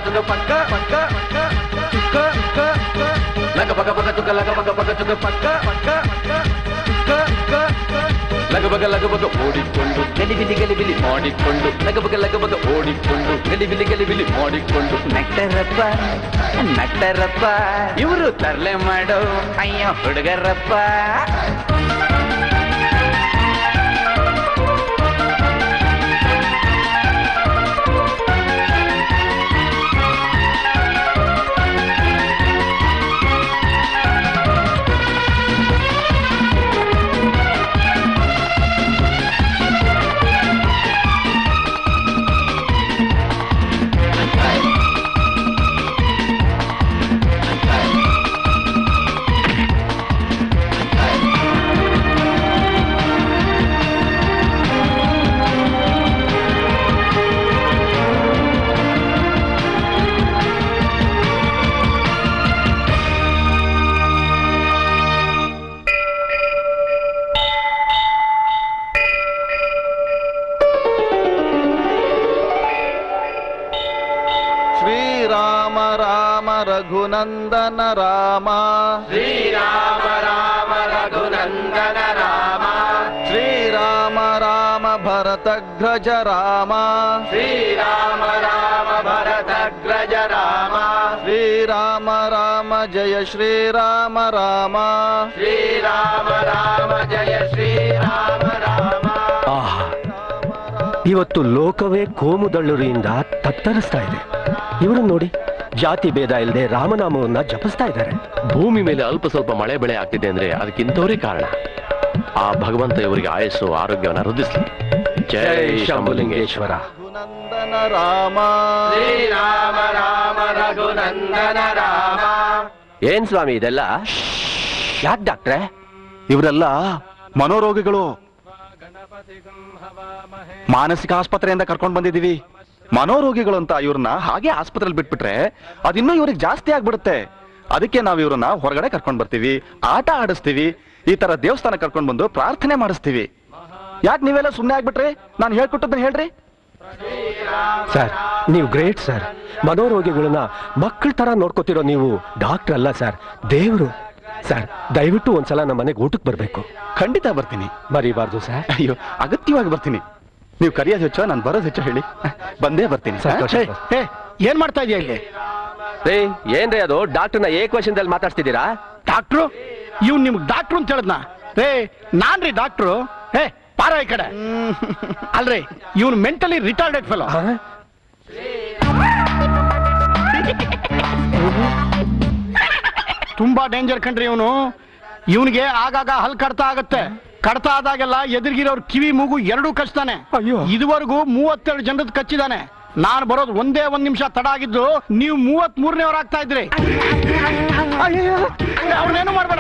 ಚುಕ್ಕ ಪಕ್ಕ ಪಕ್ಕ ಚುಕ್ಕ ಲಗ ಬಗ ಬಗ ಚುಕ್ಕ ಲಗ ಬಗ ಬಗ ಚುಕ್ಕ ಪಕ್ಕ ಪಕ್ಕ ಚುಕ್ಕ ಲಗ ಬಗ ಓಡಿಕೊಂಡು ಗಲಿಬಿಲಿ ಮಾಡಿಕೊಂಡು ಲಗ ಬಗ ಓಡಿಕೊಂಡು ಗಲಿಬಿಲಿ ಮಾಡಿಕೊಂಡು ನಟ್ಟರಪ್ಪ ಇವರು ತರ್ಲೆ ಮಾಡೋ ಅಯ್ಯ ಹುಡುಗರಪ್ಪ. रघुनंदन राम श्रीराम राम रघुनंदन राम श्रीराम राम भरतग्रज राम श्रीराम राम भरतग्रज राम श्रीराम राम जय श्रीराम राम श्रीराम राम जय श्रीराम राम. ಇವತ್ತು ಲೋಕವೇ ಕೋಮುದಳ್ಳುರಿಯಿಂದ ತತ್ತರಿಸ್ತಾ ಇದೆ. ಇವರು ನೋಡಿ, ಜಾತಿ ಭೇದ ಇಲ್ಲದೆ ರಾಮನಾಮವನ್ನ ಜಪಿಸ್ತಾ ಇದ್ದಾರೆ. ಭೂಮಿ ಮೇಲೆ ಅಲ್ಪ ಸ್ವಲ್ಪ ಮಳೆ ಬೆಳೆ ಆಗ್ತಿದೆ ಅಂದ್ರೆ ಅದಕ್ಕಿಂತವರೇ ಕಾರಣ. ಆ ಭಗವಂತ ಇವರಿಗೆ ಆಯಸ್ಸು ಆರೋಗ್ಯವನ್ನ ವೃದ್ಧಿಸಲಿ. ಜೈ ಶಂಭುಲಿಂಗೇಶ್ವರ. रघुनंदन राम श्रीराम राम रघुनंदन राम. ಏನ್ ಸ್ವಾಮಿ ಇದೆಲ್ಲ? ಯಾಕೆ ಡಾಕ್ಟ್ರೆ? ಇವರೆಲ್ಲ ಮನೋರೋಗಿಗಳು. ಮಾನಸಿಕ ಆಸ್ಪತ್ರೆಯಿಂದ ಕರ್ಕೊಂಡು ಬಂದಿದೀವಿ. ಮನೋರೋಗಿಗಳು ಅಂತ ಇವ್ರನ್ನ ಹಾಗೆ ಆಸ್ಪತ್ರೆಯಲ್ಲಿ ಬಿಟ್ಬಿಟ್ರೆ ಅದಿನ್ನೂ ಇವ್ರಿಗೆ ಜಾಸ್ತಿ ಆಗ್ಬಿಡುತ್ತೆ. ಅದಕ್ಕೆ ನಾವು ಇವ್ರನ್ನ ಹೊರಗಡೆ ಕರ್ಕೊಂಡು ಬರ್ತೀವಿ, ಆಟ ಆಡಿಸ್ತೀವಿ, ಈ ತರ ದೇವಸ್ಥಾನ ಕರ್ಕೊಂಡು ಬಂದು ಪ್ರಾರ್ಥನೆ ಮಾಡಿಸ್ತೀವಿ. ಯಾಕೆ ನೀವೆಲ್ಲ ಸುಮ್ಮನೆ ಆಗ್ಬಿಟ್ರಿ? ನಾನು ಹೇಳ್ಕೊಟ್ಟದನ್ನ ಹೇಳ್ರಿ. ಸರ್, ನೀವು ಗ್ರೇಟ್ ಸರ್. ಮನೋರೋಗಿಗಳನ್ನ ಮಕ್ಕಳ ತರ ನೋಡ್ಕೋತಿರೋ ನೀವು ಡಾಕ್ಟರ್ ಅಲ್ಲ ಸರ್, ದೇವರು ಸರ್. ದಯವಿಟ್ಟು ಒಂದ್ಸಲ ನಮ್ಮ ಮನೆಗೆ ಊಟಕ್ಕೆ ಬರ್ಬೇಕು. ಖಂಡಿತ ಬರ್ತೀನಿ. ಮರಿಬಾರ್ದು ಸರ್. ಅಯ್ಯೋ, ಅಗತ್ಯವಾಗಿ ಬರ್ತೀನಿ. ನೀವು ಕರೆಯೋದು ಹೆಚ್ಚೋ, ನಾನು ಬರೋದು ಹೆಚ್ಚೋ ಹೇಳಿ, ಬಂದೇ ಬರ್ತೀನಿ. ಏನ್ ಮಾಡ್ತಾ ಇದೆಯಾ ಇಲ್ಲಿ? ಏನ್ರಿ ಅದು? ಡಾಕ್ಟರ್ನ ಏಕವಚನದಲ್ಲಿ ಮಾತಾಡ್ತಿದ್ದೀರಾ? ಡಾಕ್ಟ್ರು? ಇವ್ ನಿಮ್ಗೆ ಡಾಕ್ಟ್ರು ಅಂತ ಹೇಳದ್ನ? ನಾನ್ರಿ ಡಾಕ್ಟ್ರು. ಪಾರ ಈ ಕಡೆ. ಅಲ್ರಿ, ಇವನು ಮೆಂಟಲಿ ರಿಟಾರ್ಡೆಡ್ ಫೆಲೋ. ತುಂಬಾ ಡೇಂಜರ್ ಕಂಡ್ರಿ ಇವನು. ಇವನಿಗೆ ಆಗಾಗ ಹಲ್ ಕಡ್ತ ಆಗತ್ತೆ. ಕಡ್ತ ಆದಾಗೆಲ್ಲ ಎದುರಿಗಿರೋರ್ ಕಿವಿ ಮೂಗು ಎರಡೂ ಕಚ್ತಾನೆ. ಇದುವರೆಗೂ 32 ಜನರದ್ದು ಕಚ್ಚಿದಾನೆ. ನಾನು ಬರೋದು ಒಂದೇ ಒಂದ್ ನಿಮಿಷ ತಡ ಆಗಿದ್ದು, ನೀವು 33ನೇವ್ರು ಆಗ್ತಾ ಇದ್ರಿ. ಅವ್ರನ್ನೇನು ಮಾಡ್ಬೇಡ.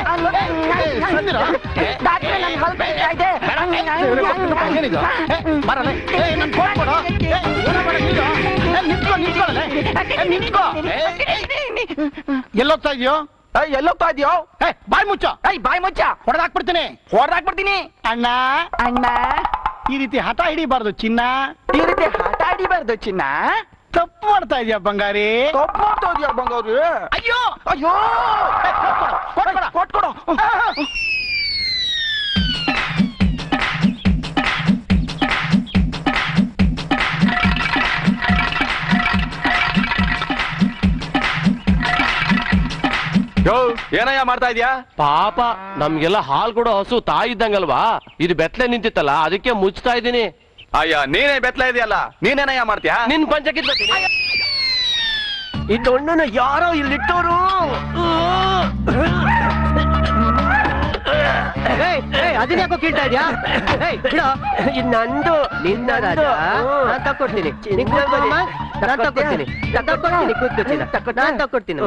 ಎಲ್ಲೋಗ್ತಾ ಇದೆಯೋ? ಎಲ್ಲೋಗ್ತಾ ಇದೆಯೋ? ಬಾಯ್ ಮುಚ್ಚ. ಬಾಯ್ ಮುಚ್ಚ. ಹೊಡೆದಾಕ್ಬಿಡ್ತೀನಿ. ಅಣ್ಣ ಅಣ್ಣ, ಈ ರೀತಿ ಹಠ ಹಿಡಿಬಾರ್ದು ಚಿನ್ನ. ಈ ರೀತಿ ಹಠ ಹಿಡಿಬಾರ್ದು ಚಿನ್ನ. ತಪ್ಪು ಮಾಡ್ತಾ ಇದೆಯಾ ಬಂಗಾರಿ? ತಪ್ಪು ಮಾಡ್ತಾ ಇದೆಯಾ ಬಂಗಾರಿ? ಅಯ್ಯೋ ಅಯ್ಯೋ, ಕೊಟ್ಕೊಡು. ಏನಯ್ಯ ಮಾಡ್ತಾ ಇದ್ಯಾ? ಪಾಪ, ನಮ್ಗೆಲ್ಲ ಹಾಲು ಕೊಡೋ ಹಸು ತಾಯಿ ಇದ್ದಂಗಲ್ವಾ? ಇದು ಬೆತ್ತಲೆ ನಿಂತಿತ್ತಲ್ಲ, ಅದಕ್ಕೆ ಮುಚ್ತಾ ಇದ್ದೀನಿ. ಅಯ್ಯ, ನೀನೇ ಬೆತ್ತಲೆ ಇದೆಯಲ್ಲ, ನೀನೇನಯ್ಯ ಮಾಡ್ತೀಯಾ? ನಿನ್ ಪಂಚಕ್ಕೆ ಈ ದೊಣ್ಣನ ಯಾರೋ ಇಲ್ಲಿಟ್ಟೋರು. ಅದನ್ಯಾಕೋ ಕೇಳ್ತಾ ಇದ್ಯಾ? ನಂದು ನಿನ್ನ ನಾನು ತಕ್ಕೊಡ್ತೀನಿ. ನಾನು ತಕ್ಕೊಡ್ತೀನಿ.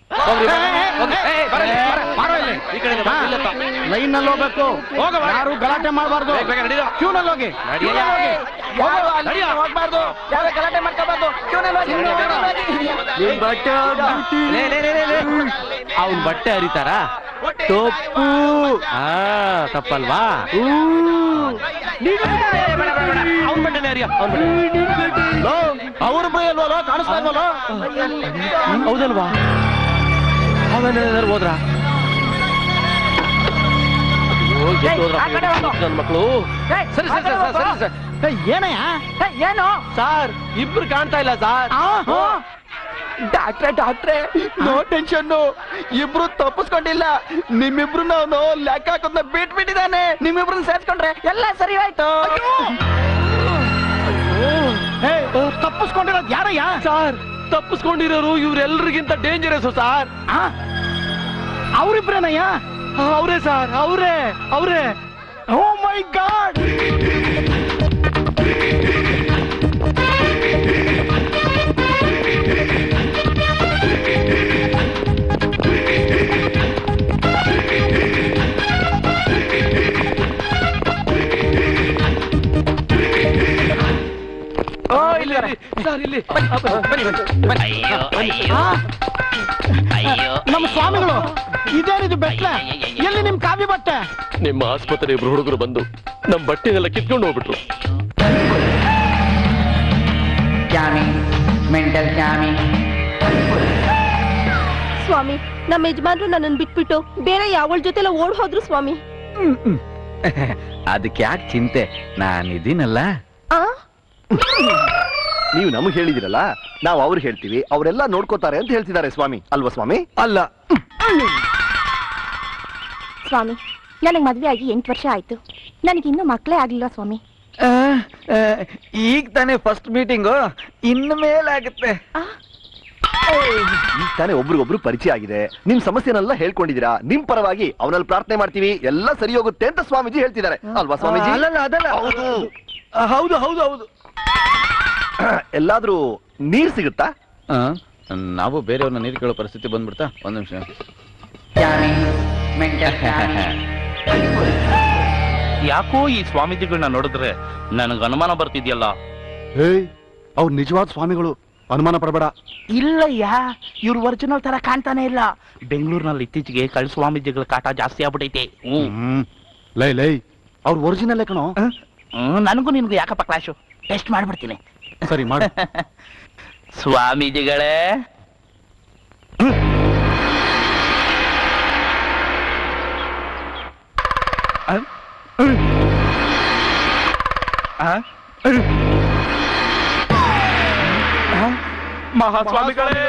ಲೈನ್ ನಲ್ಲಿ ಹೋಗ್ಬೇಕು. ಯಾರು ಗಲಾಟೆ ಮಾಡಬಾರ್ದು. ಕ್ಯೂನಲ್ಲಿ ಹೋಗಿ. ಹೋಗ್ಬಾರ್ದು, ಯಾರು ಗಲಾಟೆ ಮಾಡ್ಕೋಬಾರ್ದು. ಅವನ್ ಬಟ್ಟೆ ಹರಿತಾರ? ತಪ್ಪು. ತಪ್ಪಲ್ವಾ? ಅವನ್ ಬಟ್ಟೆನೇ ಹರಿಯ. ಅವ್ರಿಬ್ರು ಅಲ್ವಲ್ಲ ಕಾಣಿಸ್ತಾ ಇಲ್ವಲ್ಲ? ಹೌದಲ್ವಾ? ಅವೇನಾದ್ರು ಹೋದ್ರ ನನ್ನ ಮಕ್ಕಳು. ಸರಿ ಸರಿ ಸರಿ ಸರಿ ಸರ್. ಏನಯ್ಯ ಏನು ಸಾರ್ ಇಬ್ರು ಕಾಣ್ತಾ ಇಲ್ಲ ಸಾರ್. ಡಾಕ್ಟ್ರೆ ನೋ ಟೆನ್ಷನ್, ಇಬ್ರು ತಪ್ಪಿಸ್ಕೊಂಡಿಲ್ಲ. ನಿಮ್ಮಿಬ್ರು ಅವನು ಲೆಕ್ಕ ಹಾಕೋದ್ನ ಬಿಟ್ಬಿಟ್ಟಿದ್ದಾನೆ. ನಿಮ್ಮಿಬ್ರನ್ನ ಸೇರ್ಸ್ಕೊಂಡ್ರೆ ಎಲ್ಲ ಸರಿ ಹೋಯ್ತು. ತಪ್ಪಿಸ್ಕೊಂಡಿರೋದು ಯಾರಯ್ಯ? ಸಾರ್ ತಪ್ಪಿಸ್ಕೊಂಡಿರೋರು ಇವ್ರೆಲ್ರಿಗಿಂತ ಡೇಂಜರಸ್ ಸಾರ್. ಅವ್ರಿಬ್ರೇನಯ್ಯ? ಅವರೇ ಸಾರ್, ಅವರೇ ಅವರೇ. ಓ ಮೈ ಗಾಡ್! ಸರ್ ಇಲ್ಲಿ ನಮ್ಮ ಸ್ವಾಮಿಗಳು ಇದೇನಿದು ಬೆಟ್ಲೆ? ಎಲ್ಲಿ ನಿಮ್ ಕಾವಿ ಬಟ್ಟೆ? ನಿಮ್ಮ ಆಸ್ಪತ್ರೆ ಇಬ್ರು ಹುಡುಗರು ಬಂದು ನಮ್ ಬಟ್ಟೆನೆಲ್ಲ ಕಿತ್ಕೊಂಡು ಹೋಗ್ಬಿಟ್ರು. ಸ್ವಾಮಿ, ನಮ್ಮ ಯಜಮಾನ್ರು ನನ್ನನ್ನು ಬಿಟ್ಬಿಟ್ಟು ಬೇರೆ ಯಾವಳ ಜೊತೆಲ್ಲ ಓಡ್ ಹೋದ್ರು ಸ್ವಾಮಿ. ಅದಕ್ಕೆ ಯಾಕೆ ಚಿಂತೆ, ನಾನಿದ್ದೀನಲ್ಲ. ಆ ನೀವು ನಮಗೆ ಹೇಳಿದಿರಲ್ಲ, ನಾವು ಅವ್ರಿಗೆ ಹೇಳ್ತೀವಿ, ಅವರೆಲ್ಲ ನೋಡ್ಕೋತಾರೆ ಅಂತ ಹೇಳ್ತಿದ್ದಾರೆ ಸ್ವಾಮಿ. ಅಲ್ವಾ ಸ್ವಾಮಿ? ಅಲ್ಲ ಸ್ವಾಮಿ, ನನಗೆ ಮದ್ವೆ ಆಗಿ 8 ವರ್ಷ ಆಯ್ತು. ನನಗಿನ್ನೂ ಮಕ್ಕಳೇ ಆಗ್ಲಿಲ್ಲ ಸ್ವಾಮಿ. ಈಗ ತಾನೇ ಫಸ್ಟ್ ಮೀಟಿಂಗು, ಇನ್ನು ಮೇಲಾಗುತ್ತೆ. ಈಗ ತಾನೇ ಒಬ್ರಿಗೊಬ್ರು ಪರಿಚಯ ಆಗಿದೆ. ನಿಮ್ ಸಮಸ್ಯೆನೆಲ್ಲ ಹೇಳ್ಕೊಂಡಿದ್ದೀರಾ. ನಿಮ್ ಪರವಾಗಿ ಅವನಲ್ಲಿ ಪ್ರಾರ್ಥನೆ ಮಾಡ್ತೀವಿ, ಎಲ್ಲ ಸರಿ ಹೋಗುತ್ತೆ ಅಂತ ಸ್ವಾಮೀಜಿ ಹೇಳ್ತಿದ್ದಾರೆ. ಅಲ್ವಾ ಸ್ವಾಮೀಜಿ? ಅದಲ್ಲ. ಹೌದು ಹೌದು ಹೌದು. ಎಲ್ಲಾದ್ರೂ ನೀರ್ ಸಿಗುತ್ತಾ? ನಾವು ಬೇರೆಯವ್ರನ್ನ ನೀರು ಕೇಳೋ ಪರಿಸ್ಥಿತಿ ಬಂದ್ಬಿಡ್ತಾ? ಒಂದ್ ನಿಮಿಷ. ಯಾಕೋ ಈ ಸ್ವಾಮೀಜಿಗಳನ್ನ ನೋಡಿದ್ರೆ ನನಗೆ ಅನುಮಾನ ಬರ್ತಿದ್ಯಲ್ಲ. ಅವ್ರು ನಿಜವಾದ ಸ್ವಾಮಿಗಳು, ಅನುಮಾನ ಪಡಬೇಡ. ಇಲ್ಲಯ್ಯ, ಇವ್ರು ಒರಿಜಿನಲ್ ತರ ಕಾಣ್ತಾನೆ ಇಲ್ಲ. ಬೆಂಗಳೂರಿನಲ್ಲಿ ಇತ್ತೀಚೆಗೆ ಕಳ್ ಸ್ವಾಮೀಜಿಗಳ ಕಾಟ ಜಾಸ್ತಿ ಆಗ್ಬಿಟ್ಟೈತೆ. ಲೈ ಅವ್ರು ಒರಿಜಿನಲ್ ಕಣೋ. ನನಗೂ ನಿನ್ಗೂ ಯಾಕಪ್ಪ ಕ್ಲಾಶು? ಟೆಸ್ಟ್ ಮಾಡ್ಬಿಡ್ತೀನಿ. ಸರಿ ಮಾಡು. ಸ್ವಾಮೀಜಿಗಳೇ, ಮಹಾಸ್ವಾಮಿಗಳೇ,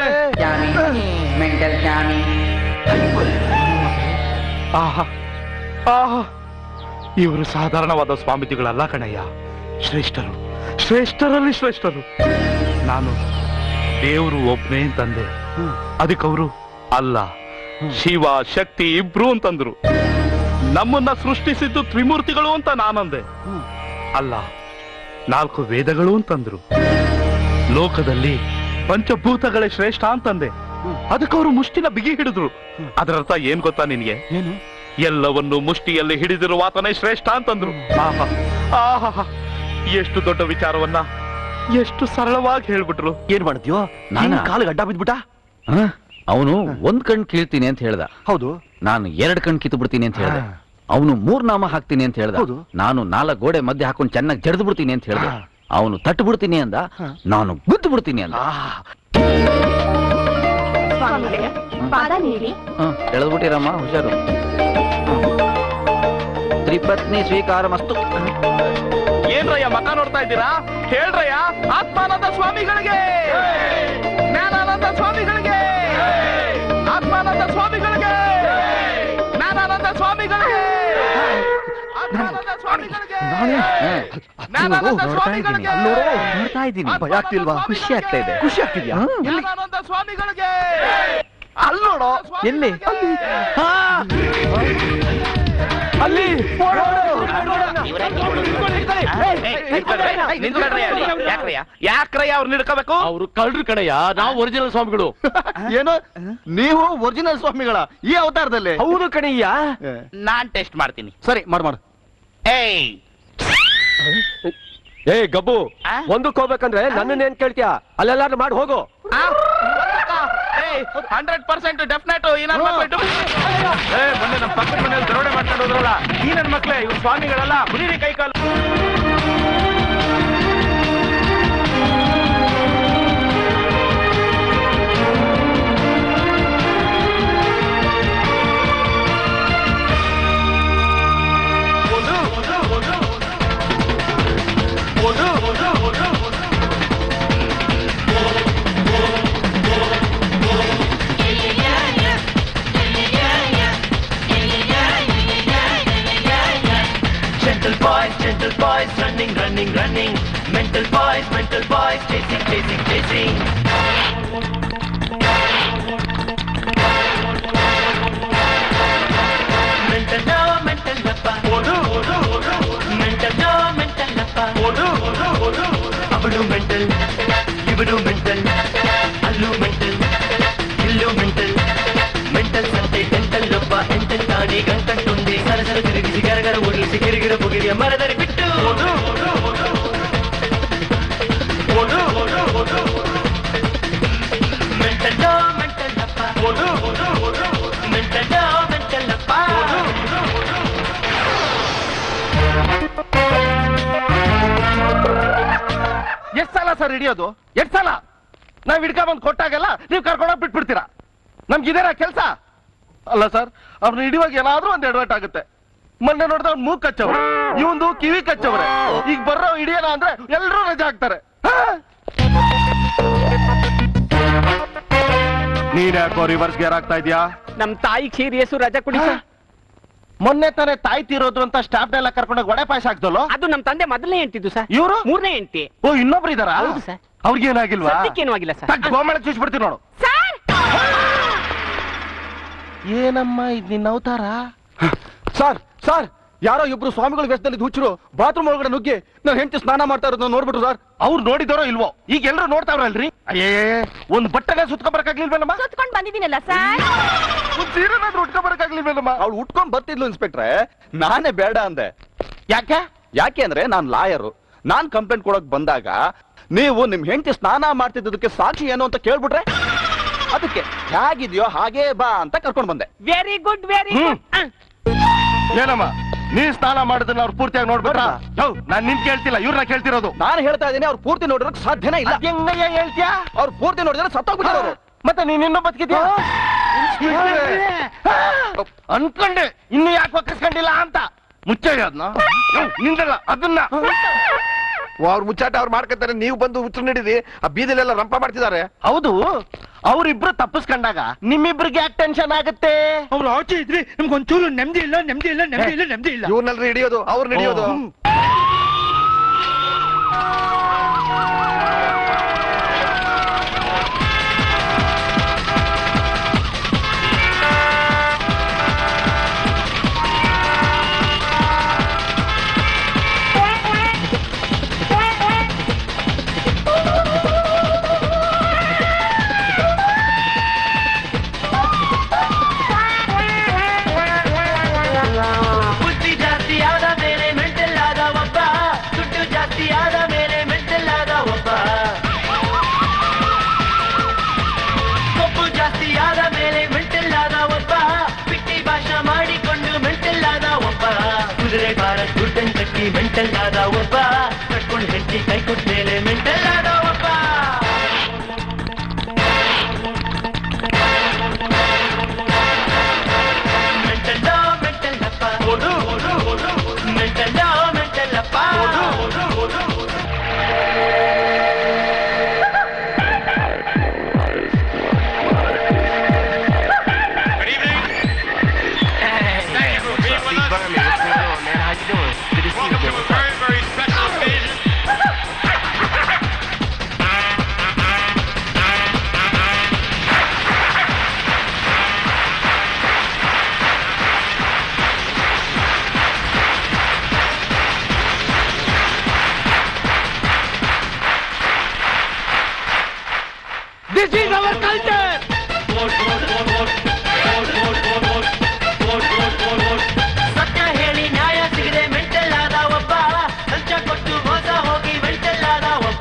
ಇವರು ಸಾಧಾರಣವಾದ ಸ್ವಾಮೀಜಿಗಳಲ್ಲ ಕಣಯ್ಯ, ಶ್ರೇಷ್ಠರು, ಶ್ರೇಷ್ಠರಲ್ಲಿ ಶ್ರೇಷ್ಠರು. ನಾನು ದೇವರು ಒಬ್ನೇ ಅಂತಂದೆ, ಅದಕ್ಕವರು ಅಲ್ಲ, ಶಿವ ಶಕ್ತಿ ಇಬ್ರು ಅಂತಂದ್ರು. ನಮ್ಮನ್ನ ಸೃಷ್ಟಿಸಿದ್ದು ತ್ರಿಮೂರ್ತಿಗಳು ಅಂತ ನಾನಂದೆ, ಅಲ್ಲ 4 ವೇದಗಳು ಅಂತಂದ್ರು. ಲೋಕದಲ್ಲಿ ಪಂಚಭೂತಗಳೇ ಶ್ರೇಷ್ಠ ಅಂತಂದೆ, ಅದಕ್ಕವರು ಮುಷ್ಟಿನ ಬಿಗಿ ಹಿಡಿದ್ರು. ಅದರರ್ಥ ಏನ್ ಗೊತ್ತಾ ನಿನ್ಗೆ? ಏನು? ಎಲ್ಲವನ್ನು ಮುಷ್ಟಿಯಲ್ಲಿ ಹಿಡಿದಿರುವ ಆತನೇ ಶ್ರೇಷ್ಠ ಅಂತಂದ್ರು. ಆಹಾ ಆಹಾ, ಎಷ್ಟು ದೊಡ್ಡ ವಿಚಾರವನ್ನ ಎಷ್ಟು ಸರಳವಾಗಿ ಹೇಳ್ಬಿಟ್ರು. ಏನ್ ಮಾಡಿದ್ಯೋ? ನಾನು ಕಾಲಿಗೆ ಅಡ್ಡ ಬಿದ್ಬಿಟ್ಟ. ಅವನು 1 ಕಣ್ ಕೀಳ್ತೀನಿ ಅಂತ ಹೇಳ್ದ. ಹೌದು. ನಾನು 2 ಕಣ್ ಕಿತ್ತು ಬಿಡ್ತೀನಿ ಅಂತ ಹೇಳ್ದೆ. ಅವನು 3 ನಾಮ ಹಾಕ್ತೀನಿ ಅಂತ ಹೇಳ್ದ. ನಾನು 4 ಗೋಡೆ ಮಧ್ಯೆ ಹಾಕೊಂಡು ಚೆನ್ನಾಗಿ ಜಡ್ದು ಬಿಡ್ತೀನಿ ಅಂತ ಹೇಳ್ದೆ. ಅವನು ತಟ್ಟು ಬಿಡ್ತೀನಿ ಅಂದ, ನಾನು ಗುದ್ದು ಬಿಡ್ತೀನಿ ಅಂದ. ಪಾದ ನೀಡಿ. ಎಳೆದ್ಬಿಟ್ಟಿರಮ್ಮ, ಹುಷಾರು. ತ್ರಿಪತ್ನಿ ಸ್ವೀಕಾರ ಮಸ್ತು. ಏನ್ರಯ್ಯ ಮಕ್ಕ ನೋಡ್ತಾ ಇದ್ದೀರಾ? ಹೇಳ್ರಯ್ಯ, ಆತ್ಮಾನಂದ ಸ್ವಾಮಿಗಳಿಗೆ, ಜ್ಞಾನಾನಂದ ಸ್ವಾಮಿಗಳಿಗೆ, ಆತ್ಮಾನಂದ ಸ್ವಾಮಿಗಳಿಗೆ, ಜ್ಞಾನಾನಂದ ಸ್ವಾಮಿಗಳಿಗೆ, ಆತ್ಮಾನಂದ ಸ್ವಾಮಿಗಳಿಗೆ, ಜ್ಞಾನಾನಂದ ಸ್ವಾಮಿಗಳಿಗೆ. ನೋಡ್ತಾ ಇದ್ದೀನಿ. ಭಯ ಆಗ್ತಿಲ್ವಾ? ಖುಷಿ ಆಗ್ತಾ ಇದೆ. ಖುಷಿ ಆಗ್ತಿದ್ಯಾ? ಜ್ಞಾನಾನಂದ ಸ್ವಾಮಿಗಳಿಗೆ. ಅಲ್ಲಿ ನೋಡೋ. ಎಲ್ಲಿ? ಅಲ್ಲಿ ಯಾಕ್ರಯ್ಯ ಅವ್ರು ನಿಡ್ಕೋಬೇಕು? ಅವ್ರು ಕಳ್ರು ಕಣಯ್ಯ, ನಾವು ಒರಿಜಿನಲ್ ಸ್ವಾಮಿಗಳು. ಏನು? ನೀವು ಒರಿಜಿನಲ್ ಸ್ವಾಮಿಗಳ ಈ ಅವತಾರದಲ್ಲಿ? ಹೌದು ಕಣಯ್ಯ. ನಾನ್ ಟೆಸ್ಟ್ ಮಾಡ್ತೀನಿ. ಸರಿ ಮಾಡು. ಏ ಗಬ್ಬು, ಒಂದಕ್ಕೆ ಹೋಗ್ಬೇಕಂದ್ರೆ ನನ್ನನ್ನೇನ್ ಕೇಳ್ತೀಯ? ಅಲ್ಲೆಲ್ಲಾರು ಮಾಡಿ ಹೋಗು. 100% ಡೆಫಿನೆಟ್. ಮೊನ್ನೆ ನಮ್ಮ ಪಕ್ಕದ ಮನೆಯಲ್ಲಿ ದರೋಡೆ ಮಾಡ್ಕೊಂಡು ಹೋದ್ರಲ್ಲ, ಈ ನನ್ನ ಮಕ್ಳೇ, ಇವ್ರು ಸ್ವಾಮಿಗಳಲ್ಲ, ಮುರಿರಿ ಕೈ ಕಾಲು. boys, gentle boys, running, running, running. Mental boys, chasing, chasing, chasing. Mental no, mental nappa. Odu, odu, odu. Mental no, mental nappa. Odu, odu, odu. Abadu mental, ibadu mental, allu mental, illu mental. Mental sante dental nappa, ental taani gantantundi. Sarasara tirigisi garagara udlisi kirigara bugiriya maradari bittu. Odu, odu, odu. Odu, odu, odu. Mental no, mental nappa. Odu, odu, odu. Mental no, mental nappa. Odu, odu, odu. ಎಷ್ಟ್ ಸಲ sir ಹಿಡಿಯೋದು? ಎಷ್ಟ್ ಸಲ ನಾವ್ ಹಿಡ್ಕೊಂಡ್ ಕೊಟ್ಟಾಗೆಲ್ಲ ನೀವು ಕರ್ಕೊಂಡೋಗಿ ಬಿಟ್ಬಿಡ್ತೀರಾ? ನಮ್ಗಿದೇನಾ ಕೆಲ್ಸ? ಅಲ್ಲ ಸರ್, ಅವ್ರನ್ನ ಹಿಡಿಯುವಾಗ ಏನಾದ್ರೂ ಒಂದ್ ಎಡವಟ್ ಆಗುತ್ತೆ. ಮೊನ್ನೆ ನೋಡಿದ್ರೆ ಅವ್ನು ಮೂಗ್ ಕಚ್ಚವ್ರೆ, ಇವಂದು ಕಿವಿ ಕಚ್ಚವ್ರೆ. ಈಗ ಬರ್ರೋ ಹಿಡಿಯೋಣ ಅಂದ್ರೆ ಎಲ್ರೂ ರಜೆ ಹಾಕ್ತಾರೆ. ನೀನ್ ಯಾಕೋ ರಿವರ್ಸ್ ಗೇರ್ ಆಗ್ತಾ ಇದೀಯಾ? ನಮ್ ತಾಯಿ ಕ್ಷೀರಿಯಸು ರಜಾ ಕುಡಿ ಸರ್. ಮೊನ್ನೆ ತಾನೇ ತಾಯಿ ತೀರೋದ್ರು ಅಂತ ಸ್ಟಾಫ್ ಎಲ್ಲ ಕರ್ಕೊಂಡೋಗಿ ವಡೆ ಪಾಯಸ ಹಾಕ್ದಲ್ಲೋ? ಅದು ನಮ್ ತಂದೆ ಮೊದಲನೇ ಹೆಂಡ್ತಿದ್ದು ಸರ್. ಇವರು ಮೂರನೇ ಹೆಂಡ್ತಿ. ಓ, ಇನ್ನೊಬ್ರು ಇದಾರಾ? ಹೌದು ಸರ್. ಅವ್ರಿಗೇನಾಗಿಲ್ವಾ? ಸದ್ಯಕ್ಕೇನು ಆಗಿಲ್ಲ ಸರ್. ಗೋಮಳಕ್ಕೆ ಚೂಸ್ಬಿಡ್ತೀವಿ ನೋಡು. ಏನಮ್ಮ ಇದ್ ನಿನ್ನ ಅವತಾರ? ಸರ್ ಸರ್, ಯಾರೋ ಇಬ್ರು ಸ್ವಾಮಿಗಳ ವೇಷದಲ್ಲಿ ಹುಚ್ಚರು ಬಾತ್ರೂಮ್ ಒಳಗಡೆ ನುಗ್ಗಿ ನಾನು ಹೆಂಡತಿ ಸ್ನಾನ ಮಾಡ್ತಾ ಇರೋದನ್ನ ನೋಡ್ಬಿಟ್ರು ಸರ್. ಅವ್ರು ನೋಡಿದಾರೋ ಇಲ್ವೋ? ಈಗ ಎಲ್ಲರೂ ನೋಡ್ತಾವ್ರಲ್ರಿ. ಅಯ್ಯೇ, ಒಂದ್ ಬಟ್ಟೆನ ಸುತ್ಕೊಂಡ್ಬರಕ್ಕಾಗ್ಲಿಲ್ವೇನಮ್ಮ? ಸುತ್ಕೊಂಡ್ ಬಂದಿದ್ದೀನಲ್ಲ ಸರ್. ಒಂದ್ ಸೀರೆನಾದ್ರೂ ಉಟ್ಕೊಂಡ್ಬರಕ್ಕಾಗ್ಲಿಲ್ವೇನಮ್ಮ? ಅವ್ಳು ಉಟ್ಕೊಂಡ್ ಬರ್ತಿದ್ಲು ಇನ್ಸ್ಪೆಕ್ಟ್ರೆ, ನಾನೇ ಬೇಡ ಅಂದೆ. ಯಾಕೆ ಅಂದ್ರೆ ನಾನ್ ಲಾಯರು. ನಾನ್ ಕಂಪ್ಲೇಂಟ್ ಕೊಡಕ್ ಬಂದಾಗ ನೀವು ನಿಮ್ ಹೆಂಡತಿ ಸ್ನಾನ ಮಾಡ್ತಿದ್ದಕ್ಕೆ ಸಾಕ್ಷಿ ಏನು ಅಂತ ಕೇಳ್ಬಿಟ್ರೆ ಅದಕ್ಕೆ ಹೇಗಿದ್ಯೋ ಹಾಗೇ ಬಾ ಅಂತ ಕರ್ಕೊಂಡ್ ಬಂದೆ. Very good, very good. ಏನಮ್ಮ, ನೀನ್ ಸ್ನಾನ ಮಾಡಿದ್ರೆ ಅವ್ರು ಪೂರ್ತಿಯಾಗಿ ನೋಡ್ಬಿಟ್ರ? ನಾನ್ ನಿನ್ ಕೇಳ್ತಿಲ್ಲ, ಇವ್ರನ್ನ ಕೇಳ್ತಿರೋದು. ನಾನು ಹೇಳ್ತಾ ಇದ್ದೀನಿ, ಅವ್ರು ಪೂರ್ತಿ ನೋಡಿರಕ್ ಸಾಧ್ಯನೇ ಇಲ್ಲ. ಹೆಂಗಯ್ಯ ಹೇಳ್ತೀಯಾ? ಅವ್ರು ಪೂರ್ತಿ ನೋಡಿದ್ರೆ ಸತ್ತೋಗ್ಬಿಟ್ಟರು. ಮತ್ತೆ ನೀನ್ ಇನ್ನೂ ಬದುಕಿದ್ಯಾ? ಅನ್ಕೊಂಡೆ ಇನ್ನು ಯಾಕೆ ಒಕ್ಕಿಸ್ಕೊಂಡಿಲ್ಲ ಅಂತ. ಮುಚ್ಚಯ್ಯ ಅದನ್ನ, ನಿಂದಲ್ಲ ಅದನ್ನ. ಅವ್ರ ಮುಚ್ಚಾಟ ಅವ್ರು ಮಾಡ್ಕೊತಾರೆ, ನೀವು ಬಂದು ಹುಚ್ಚು ನೀಡಿದಿ ಆ ಬೀದಿಲೆಲ್ಲ ರಂಪ ಮಾಡ್ತಿದ್ದಾರೆ. ಹೌದು, ಅವ್ರಿಬ್ರು ತಪ್ಪಿಸ್ಕೊಂಡಾಗ ನಿಮ್ಮಿಬ್ರಿಗೆ ಯಾಕೆ ಟೆನ್ಷನ್ ಆಗುತ್ತೆ? ಅವ್ರು ಆಚೆ ಇದ್ರಿ ನಮ್ಗೊಂಚೂರು ನೆಮ್ಮದಿ ಇಲ್ಲ, ನೆಮ್ಮದಿ ಇಲ್ಲ, ನೆಮ್ಮದಿ ಇಲ್ಲ, ನೆಮ್ಮದಿ ಇಲ್ಲ. ಇವ್ರನ್ನೆಲ್ಲರೂ ಹಿಡಿಯೋದು, ಅವ್ರನ್ನ ಹಿಡಿಯೋದು. ಮೆಂಟಲ್ ಆದ ಒಬ್ಬ, ಕಟ್ಕೊಂಡು ಹೆಂಡತಿ ಕೈ ಕೊಟ್ಟ ಮೇಲೆ ಮೆಂಟಲ್ ಆದ ಒಬ್ಬ. ಮೆಂಟಲ್ ಮೆಂಟಲ್ ಅಪ್ಪ, ಓಡು ಓಡು ಓಡು. ಮೆಂಟಲ್ ಮೆಂಟಲ್ ಅಪ್ಪ, ಓಡು ಓಡು ಓಡು. This is our culture. ಸತ್ಯ ಹೇಳಿ ನ್ಯಾಯ ಸಿಗದೆ ಮೆಂಟಲ್ ಆದ ಒಬ್ಬ, ಲಂಚ ಕೊಟ್ಟು ಮೋಸ ಹೋಗಿ ಮೆಂಟಲ್ ಆದ ಒಬ್ಬ,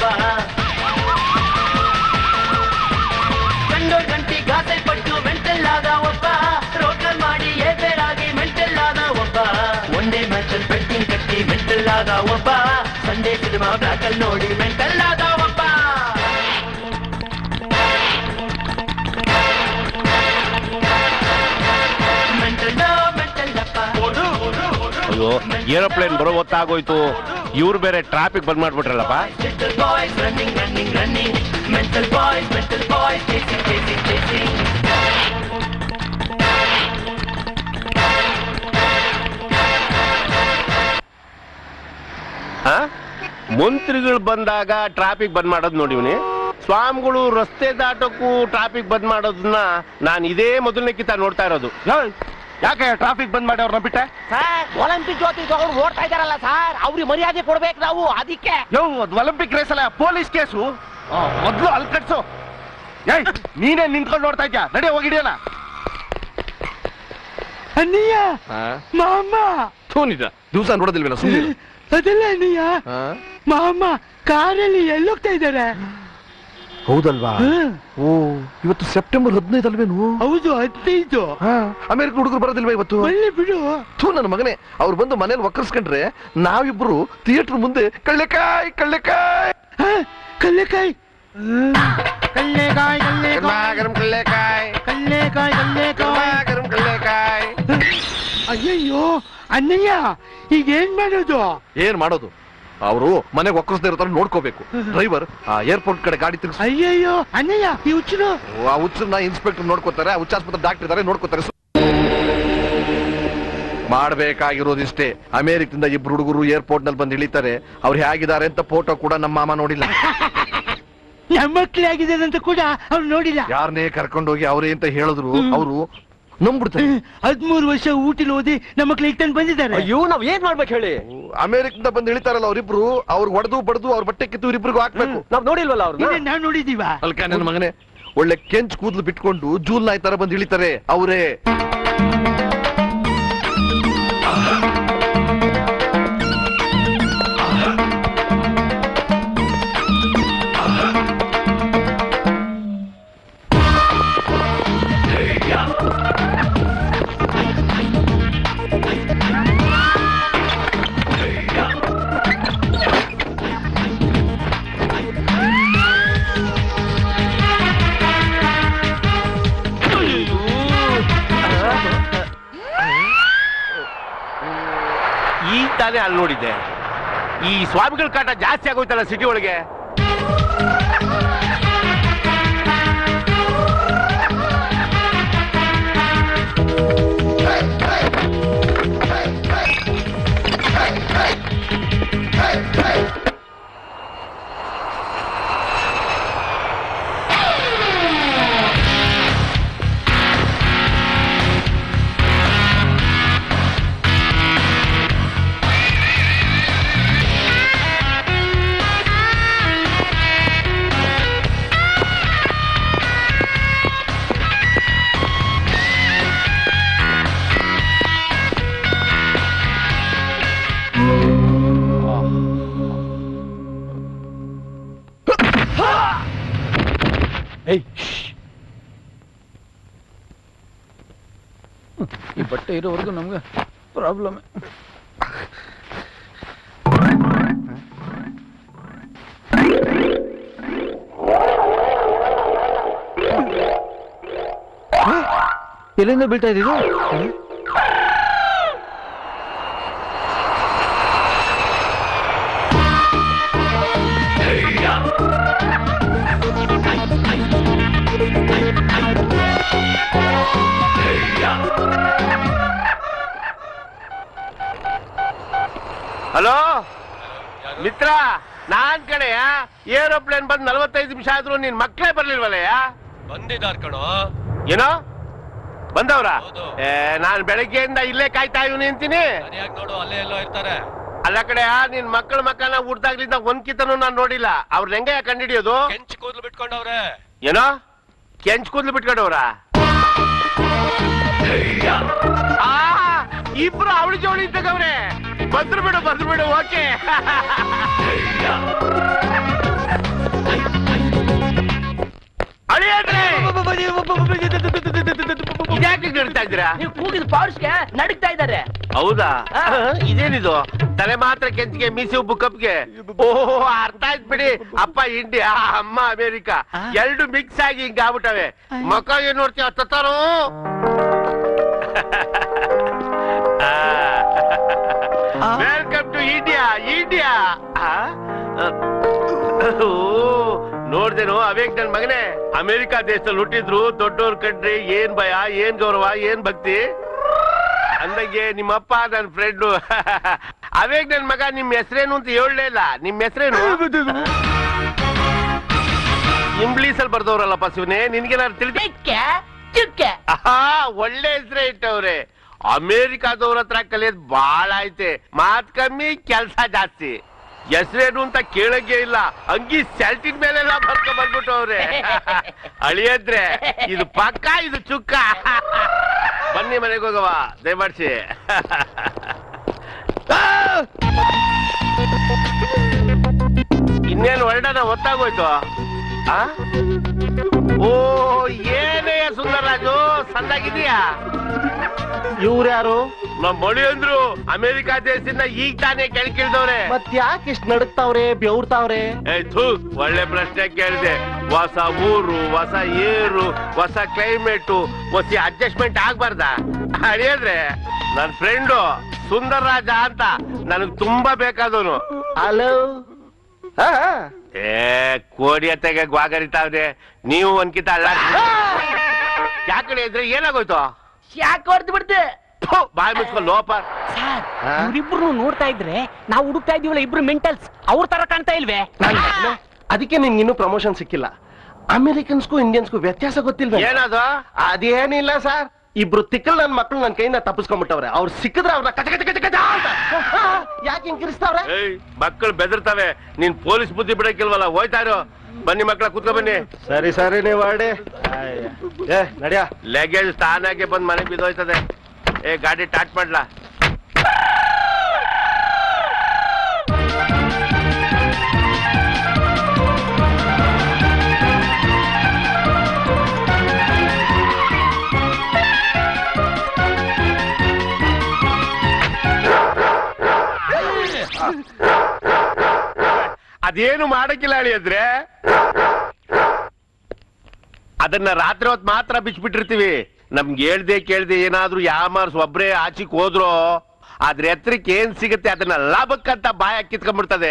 ಕಂಡೋರ್ ಗಂಟಿ ಗಾಸೆ ಪಟ್ಟು ಮೆಂಟಲ್ ಆದ ಒಬ್ಬ, ರೋಡ್ನಲ್ಲಿ ಮಾಡಿ ಏಬೇರಾಗಿ ಮೆಂಟಲ್ ಆದ ಒಬ್ಬ, ಒನ್ ಡೇ ಮ್ಯಾಚಲ್ಲಿ ಬೆಟ್ಟಿಂಗ್ ಕಟ್ಟಿ ಮೆಂಟಲ್ ಆದ ಒಬ್ಬ, ಸಂಡೇ ಸಿನಿಮಾ ಬ್ಲಾಕಲ್ಲಿ ನೋಡಿ ಮೆಂಟಲ್ ಆದ ಒಬ್ಬ. ಅಯ್ಯೋ, ಏರೋಪ್ಲೇನ್ ಬರೋ ಹೊತ್ತಾಗೋಯ್ತು. ಇವ್ರು ಬೇರೆ ಟ್ರಾಫಿಕ್ ಬಂದ್ ಮಾಡ್ಬಿಟ್ರಲ್ಲಪ್ಪ. ಮಂತ್ರಿಗಳು ಬಂದಾಗ ಟ್ರಾಫಿಕ್ ಬಂದ್ ಮಾಡೋದು ನೋಡಿವ್ನಿ. ಸ್ವಾಮಿಗಳು ರಸ್ತೆ ದಾಟಕ್ಕೂ ಟ್ರಾಫಿಕ್ ಬಂದ್ ಮಾಡೋದನ್ನ ನಾನು ಇದೇ ಮೊದಲನೇ ಕಿತ್ತ ನೋಡ್ತಾ ಇರೋದು. ಯಾಕೆ ಟ್ರಾಫಿಕ್ ಬಂದ್ ಮಾಡಿ ಅವ್ರನ್ನ ಬಿಟ್ಟೆ? ಸರ್ ಒಲಿಂಪಿಕ್ ಜ್ಯೋತಿ ತಗೊಂಡು ಓಡ್ತಾ ಇದಾರಲ್ಲ ಸರ್, ಅವ್ರಿಗೆ ಮರ್ಯಾದೆ ಕೊಡ್ಬೇಕು ನಾವು, ಅದಕ್ಕೆ. ಅದು ಒಲಿಂಪಿಕ್ ರೇಸ್ ಅಲ್ಲ, ಪೊಲೀಸ್ ಕೇಸು. ಮೊದ್ಲು ಅಲ್ಲಿ ಕಟ್ಸು. ನೀನೇ ನಿಂತ್ಕೊಂಡು ನೋಡ್ತಾ ಇದ್ಯಾ? ನಡಿ ಹೋಗಿಡಿಯೋಣ. ಅಣ್ಣಯ್ಯ ಮಾಮ ದಿವಸ ನೋಡೋದಿಲ್ವೇನೋ ಸುಮ್ಮನೆ. ಅದಲ್ಲ ಅಣ್ಣಯ್ಯ, ಮಾಮ ಕಾರಲ್ಲಿ ಎಲ್ಲೋಗ್ತಾ ಇದ್ದಾರೆ? ಹೌದಲ್ವಾ? ಓ, ಇವತ್ತು ಸೆಪ್ಟೆಂಬರ್ 15 ಅಲ್ವೇನು? ಹೌದು 15. ಅಮೆರಿಕ ಹುಡುಗರು ಬರೋದಿಲ್ವಾ ಇವತ್ತು? ಒಳ್ಳೆ ಬಿಡು. ನನ್ನ ಮಗನೇ, ಅವ್ರು ಬಂದು ಮನೇಲಿ ಒಕ್ಕರ್ಸ್ಕೊಂಡ್ರೆ ನಾವಿಬ್ರು ಥಿಯೇಟರ್ ಮುಂದೆ ಕಳ್ಳೆಕಾಯಿ ಕಳ್ಳೆಕಾಯಿ ಕಳ್ಳೆಕಾಯಿ ಕಳ್ಳೆಕಾಯಿ ಕಳ್ಳೆಕಾಯಿ ಕಳ್ಳೆಕಾಯಿ. ಅಯ್ಯಯ್ಯೋ ಅಣ್ಣಯ್ಯ, ಈಗ ಏನ್ ಮಾಡೋದು? ಏನ್ ಮಾಡೋದು? ಅವರು ಮನೆಗೆ ಒಕ್ಕರ್ಸ್ದೇ ಇರೋ ತರ ನೋಡ್ಕೋಬೇಕು. ಡ್ರೈವರ್ ಏರ್ಪೋರ್ಟ್ ಕಡೆ ಗಾಡಿ ತಿರ್ಗಿಸ್. ಅಯ್ಯಯ್ಯೋ ಅಣ್ಣಯ್ಯ, ಈ ಹುಚ್ಚರು. ಆ ಹುಚ್ಚರನ್ನ ಇನ್ಸ್ಪೆಕ್ಟರ್ ನೋಡ್ಕೋತಾರೆ, ಆ ಹುಚ್ಚಾಸ್ಪತ್ರೆ ಡಾಕ್ಟರ್ ಇದಾರೆ ನೋಡ್ಕೋತಾರೆ. ಮಾಡ್ಬೇಕಾಗಿರೋದಿಷ್ಟೇ. ಅಮೆರಿಕದಿಂದ ಇಬ್ರು ಹುಡುಗರು ಏರ್ಪೋರ್ಟ್ ನಲ್ಲಿ ಬಂದು ಇಳಿತಾರೆ. ಅವ್ರು ಹೇಗಿದ್ದಾರೆ ಅಂತ ಫೋಟೋ ಕೂಡ ನಮ್ಮ ಮಾಮ ನೋಡಿಲ್ಲ. ನಮ್ಮ ಮಕ್ಳು ಆಗಿದ್ದಾರೆ ಅಂತ ಕೂಡ ಅವ್ರು ನೋಡಿಲ್ಲ. ಯಾರನ್ನೇ ಕರ್ಕೊಂಡೋಗಿ ಅವರೇ ಅಂತ ಹೇಳಿದ್ರು ಅವರು ನಂಬಿಡ್ತಾರೆ. 13 ವರ್ಷ ಊಟಿಲ್ ಓದಿ ನಮ್ಮ ಮಕ್ಳು ಈಗ ಬಂದಿದ್ದಾರೆ. ಅಯ್ಯೋ, ನಾವ್ ಏನ್ ಮಾಡ್ಬೇಕು ಹೇಳಿ? ಅಮೆರಿಕದಿಂದ ಬಂದು ಇಳಿತಾರಲ್ಲ ಅವರಿಬ್ರು, ಅವ್ರು ಹೊಡೆದು ಬಡ್ದು ಅವ್ರ ಬಟ್ಟೆ ಕಿತ್ತು ಇವ್ರಿಬ್ರಿಗೂ ಹಾಕ್ಬೇಕು. ನಾವ್ ನೋಡಿಲ್ವಲ್ಲ ಅವ್ರನ್ನ? ನಾವ್ ನೋಡಿದೀವ. ಅಲ್ಕ ನನ್ನ ಮಗನೇ, ಒಳ್ಳೆ ಕೆಂಚ್ ಕೂದ್ಲು ಬಿಟ್ಕೊಂಡು ಜೂಲ್ ನಾಯಿ ತರ ಬಂದು ಇಳಿತಾರೆ ಅವರೇ. ತಾನೇ ಅಲ್ಲಿ ನೋಡಿದ್ದೆ. ಈ ಸ್ವಾಮಿಗಳ ಕಾಟ ಜಾಸ್ತಿ ಆಗೋಯ್ತಲ್ಲ ಸಿಟಿ ಒಳಗೆ. ಈ ಬಟ್ಟೆ ಇರೋವರೆಗೂ ನಮ್ಗೆ ಪ್ರಾಬ್ಲಮ್. ಎಲ್ಲಿಂದ ಬೀಳ್ತಾ ಇದ್ದೀವಿ? ಹಲೋ ಮಿತ್ರ, ನಾನ್ ಕಡೆಯ ಏರೋಪ್ಲೇನ್ ಬಂದ್ 45 ನಿಮಿಷ ಆದ್ರೂ ನಿನ್ ಮಕ್ಕಳೇ ಬರ್ಲಿಲ್ವಲ್ಲಯ್ಯ? ಬಂದಿದ್ದಾರ್ ಕಣೋ. ಏನೋ ಬಂದವ್ರ? ನಾನ್ ಬೆಳಗ್ಗೆಯಿಂದ ಇಲ್ಲೇ ಕಾಯ್ತಾ ಇವನಿ ಅಂತೀನಿ. ನೋಡು, ಅಲ್ಲೇ ಎಲ್ಲೋ ಇರ್ತಾರೆ. ಅಲ್ಲ ಕಡೆಯ, ನಿನ್ ಮಕ್ಕಳನ್ನ ಹುಡ್ದಾಗ್ಲಿಂದ ಒಂದ್ ಕಿತನೂ ನಾನ್ ನೋಡಿಲ್ಲ. ಅವ್ರ ಹೆಂಗ ಕಂಡಿಡಿಯೋದು? ಕೆಂಚ್ ಕೂದ್ಲು ಬಿಟ್ಕೊಂಡವ್ರೆ. ಏನೋ ಕೆಂಚ್ ಕೂದ್ಲು ಬಿಟ್ಕೊಂಡವ್ರ? ಇಬ್ರು ಅವಳಿ ಜೋಳಿ ಇದ್ದವ್ರೆ. ಬಂದ್ರು ಬಿಡು ಓಕೆ. ಇದ್ಯಾಕೆ ನಡ್ತಾ ಇದ್ದೀರಾ? ನೀವು ಕೂಗಿದ ಪೌರ್ಸ್ಗೆ ನಡುಗ್ತಾ ಇದ್ದಾರೆ. ಹೌದಾ? ಇದೇನಿದು? ತಲೆ ಮಾತ್ರ ಕೆಂಚಿಗೆ, ಮೀಸೆ ಉಬ್ಬು ಕಪ್ಗೆ. ಓಹೋ, ಅರ್ಥ ಆಯ್ತು ಬಿಡಿ. ಅಪ್ಪ ಇಂಡಿಯಾ, ಅಮ್ಮ ಅಮೇರಿಕ, ಎರಡು ಮಿಕ್ಸ್ ಆಗಿ ಹಿಂಗ ಆಗ್ಬಿಟ್ಟವೆ. ಮಕ್ಕ ಏನ್ ನೋಡ್ತೀವಿ ಹತ್ತಾರು. Welcome to India. ಇಂಡಿಯಾ ನೋಡ್ದೇನು ಅವೇಕ್ ನನ್ ಮಗನೇ? ಅಮೆರಿಕ ದೇಶದಲ್ಲಿ ಹುಟ್ಟಿದ್ರು ದೊಡ್ಡವ್ರ ಕಂಡ್ರಿ ಏನ್ ಭಯ, ಏನ್ ಗೌರವ, ಏನ್ ಭಕ್ತಿ. ಅಂದಂಗೆ ನಿಮ್ಮಪ್ಪ ನನ್ನ ಫ್ರೆಂಡು ಅವೇಗ ನನ್ ಮಗ ನಿಮ್ ಹೆಸರೇನು ಅಂತ ಹೇಳಲೇ ಇಲ್ಲ. ನಿಮ್ ಹೆಸರೇನು? ಇಂಗ್ಲೀಷಲ್ಲಿ ಬರ್ದವ್ರಲ್ಲಪ್ಪ ಶಿವನೇ, ನಿನ್ಗೇನಾದ್ರು ತಿಳಿದಕ್ಕೆ? ಒಳ್ಳೆ ಹೆಸರೇ ಇಟ್ಟವ್ರೆ. ಅಮೇರಿಕಾದವ್ರ ಹತ್ರ ಕಲಿಯೋದ್ ಬಾಳ ಐತೆ, ಮಾತ್ ಕಮ್ಮಿ ಕೆಲ್ಸ ಜಾಸ್ತಿ. ಹೆಸರೇನು ಅಂತ ಕೇಳಂಗೆ ಇಲ್ಲ, ಅಂಗಿ ಸೆಲ್ಟಿನ ಮೇಲೆಲ್ಲ ಬರ್ಕೊ ಬಂದ್ಬಿಟ್ಟವ್ರೆ. ಅಳಿಯದ್ರೆ ಇದು ಪಕ್ಕ, ಇದು ಚುಕ್ಕ. ಬನ್ನಿ ಮನೆಗೆ ಹೋಗವ, ದಯಮಾಡ್ಸಿ. ಇನ್ನೇನು ಹೊರಡನ ಹೊತ್ತಾಗೋಯ್ತು. ಓ ಏನೇ ಸುಂದರರಾಜು, ಸಂದಾಗಿದೀಯಾ? ಇವ್ರು ಯಾರು? ನಮ್ ಮಳಿ ಅಂದ್ರು ಅಮೆರಿಕಾ ದೇಶದಿಂದ ಈಗ ತಾನೇ ಕೆಳಕಿಳ್ದವ್ರೆ. ಮತ್ ಯಾಕೆ ಇಷ್ಟ ನಡುಕ್ತಾವ್ರೆ, ಬೆವ್ರ್ತಾವ್ರೆ? ಒಳ್ಳೆ ಪ್ರಶ್ನೆ ಕೇಳಿದೆ. ಹೊಸ ಊರು, ಹೊಸ ಏರು, ಹೊಸ ಕ್ಲೈಮೇಟ್, ಹೊಸ ಅಡ್ಜಸ್ಟ್ಮೆಂಟ್ ಆಗ್ಬಾರ್ದ? ಅಳಿಯದ್ರೆ ನನ್ ಫ್ರೆಂಡು ಸುಂದರ್ ರಾಜ ಅಂತ ನನಗ್ ತುಂಬಾ ಬೇಕಾದವನು. ಹಲೋ. ಕೋಡಿ ಹತ್ತೆಗೆ ಗ್ವಾಗರಿತಾವ್ರೆ. ನೀವು ಒಂದ್ಕಿತ ಅಲ್ಲ ಯಾಕಡೆ ಇದ್ರೆ ಏನಾಗೋಯ್ತು? ಯಾಕೆ ಹೊಡೆದು ಬಿಡ್ತೆ? ಬಾಯ್ ಮುಚ್ಕೊಂಡು ಲೋಪ. ಇವ್ರಿಬ್ರು ನೋಡ್ತಾ ಇದ್ರೆ ನಾವು ಹುಡುಕ್ತಾ ಇದೀವಲ್ಲ, ಇಬ್ರು ಮೆಂಟಲ್ಸ್ ಅವ್ರ ತರ ಕಾಣ್ತಾ ಇಲ್ವೇ? ಅದಕ್ಕೆ ನಿನ್ಗೆ ಇನ್ನೂ ಪ್ರಮೋಷನ್ ಸಿಕ್ಕಿಲ್ಲ. ಅಮೆರಿಕನ್ಸ್ಗೂ ಇಂಡಿಯನ್ಸ್ಗೂ ವ್ಯತ್ಯಾಸ ಗೊತ್ತಿಲ್ವೇ? ಏನದು? ಅದೇನಿಲ್ಲ ಸರ್, ಇಬ್ರು ತಿಕ್ಕಲ್ ನನ್ ಮಕ್ಳು ನನ್ ಕೈಯಿಂದ ತಪ್ಪಿಸ್ಕೊಂಡ್ಬಿಟ್ಟವ್ರೆ. ಅವ್ರು ಸಿಕ್ಕಿದ್ರೆ ಅವ್ರನ್ನ ಕಚ ಕಚ ಕಚ ಕಚ ಅಂತ ಯಾಕೆ ಹಿಂಗಿರಿಸ್ತಾವ್ರೆ? ಮಕ್ಕಳು ಬೆದರ್ತವೆ. ನೀನ್ ಪೊಲೀಸ್ ಬುದ್ಧಿ ಬಿಡಕ್ಕಿಲ್ವಲ್ಲ, ಹೋಯ್ತಾರು. ಬನ್ನಿ ಮಕ್ಕಳ ಕೂತ್ಕೊ ಬನ್ನಿ. ಸರಿ ಸರಿ ನೀವು ಆಡಿ. ನಡಿಯ. ಲಗೇಜ್ ತಾನಾಗೆ ಬಂದ್ ಮನೆಗೆ ಬಿದ್ದೋಯ್ತದೆ. ಗಾಡಿ ಟಾಟ್ ಮಾಡ್ಲಾ? ಅದೇನು ಮಾಡಕ್ಕಿಲ್ಲ ಅಳಿಯದ್ರೆ. ಅದನ್ನ ರಾತ್ರಿ ಹೊತ್ತು ಮಾತ್ರ ಬಿಚ್ಬಿಟ್ಟಿರ್ತೀವಿ. ನಮ್ಗೆ ಹೇಳ್ದೆ ಕೇಳ್ದೆ ಏನಾದ್ರು ಯಾಮಾರ್ಸ್ ಒಬ್ರೇ ಆಚಿಕ್ ಹೋದ್ರು ಅದ್ರ ಎತ್ತರಕ್ಕೆ ಏನ್ ಸಿಗುತ್ತೆ ಅದನ್ನ ಲಾಭಕ್ಕಂತ ಬಾಯ ಕಿತ್ಕೊಂಡ್ಬಿಡ್ತದೆ.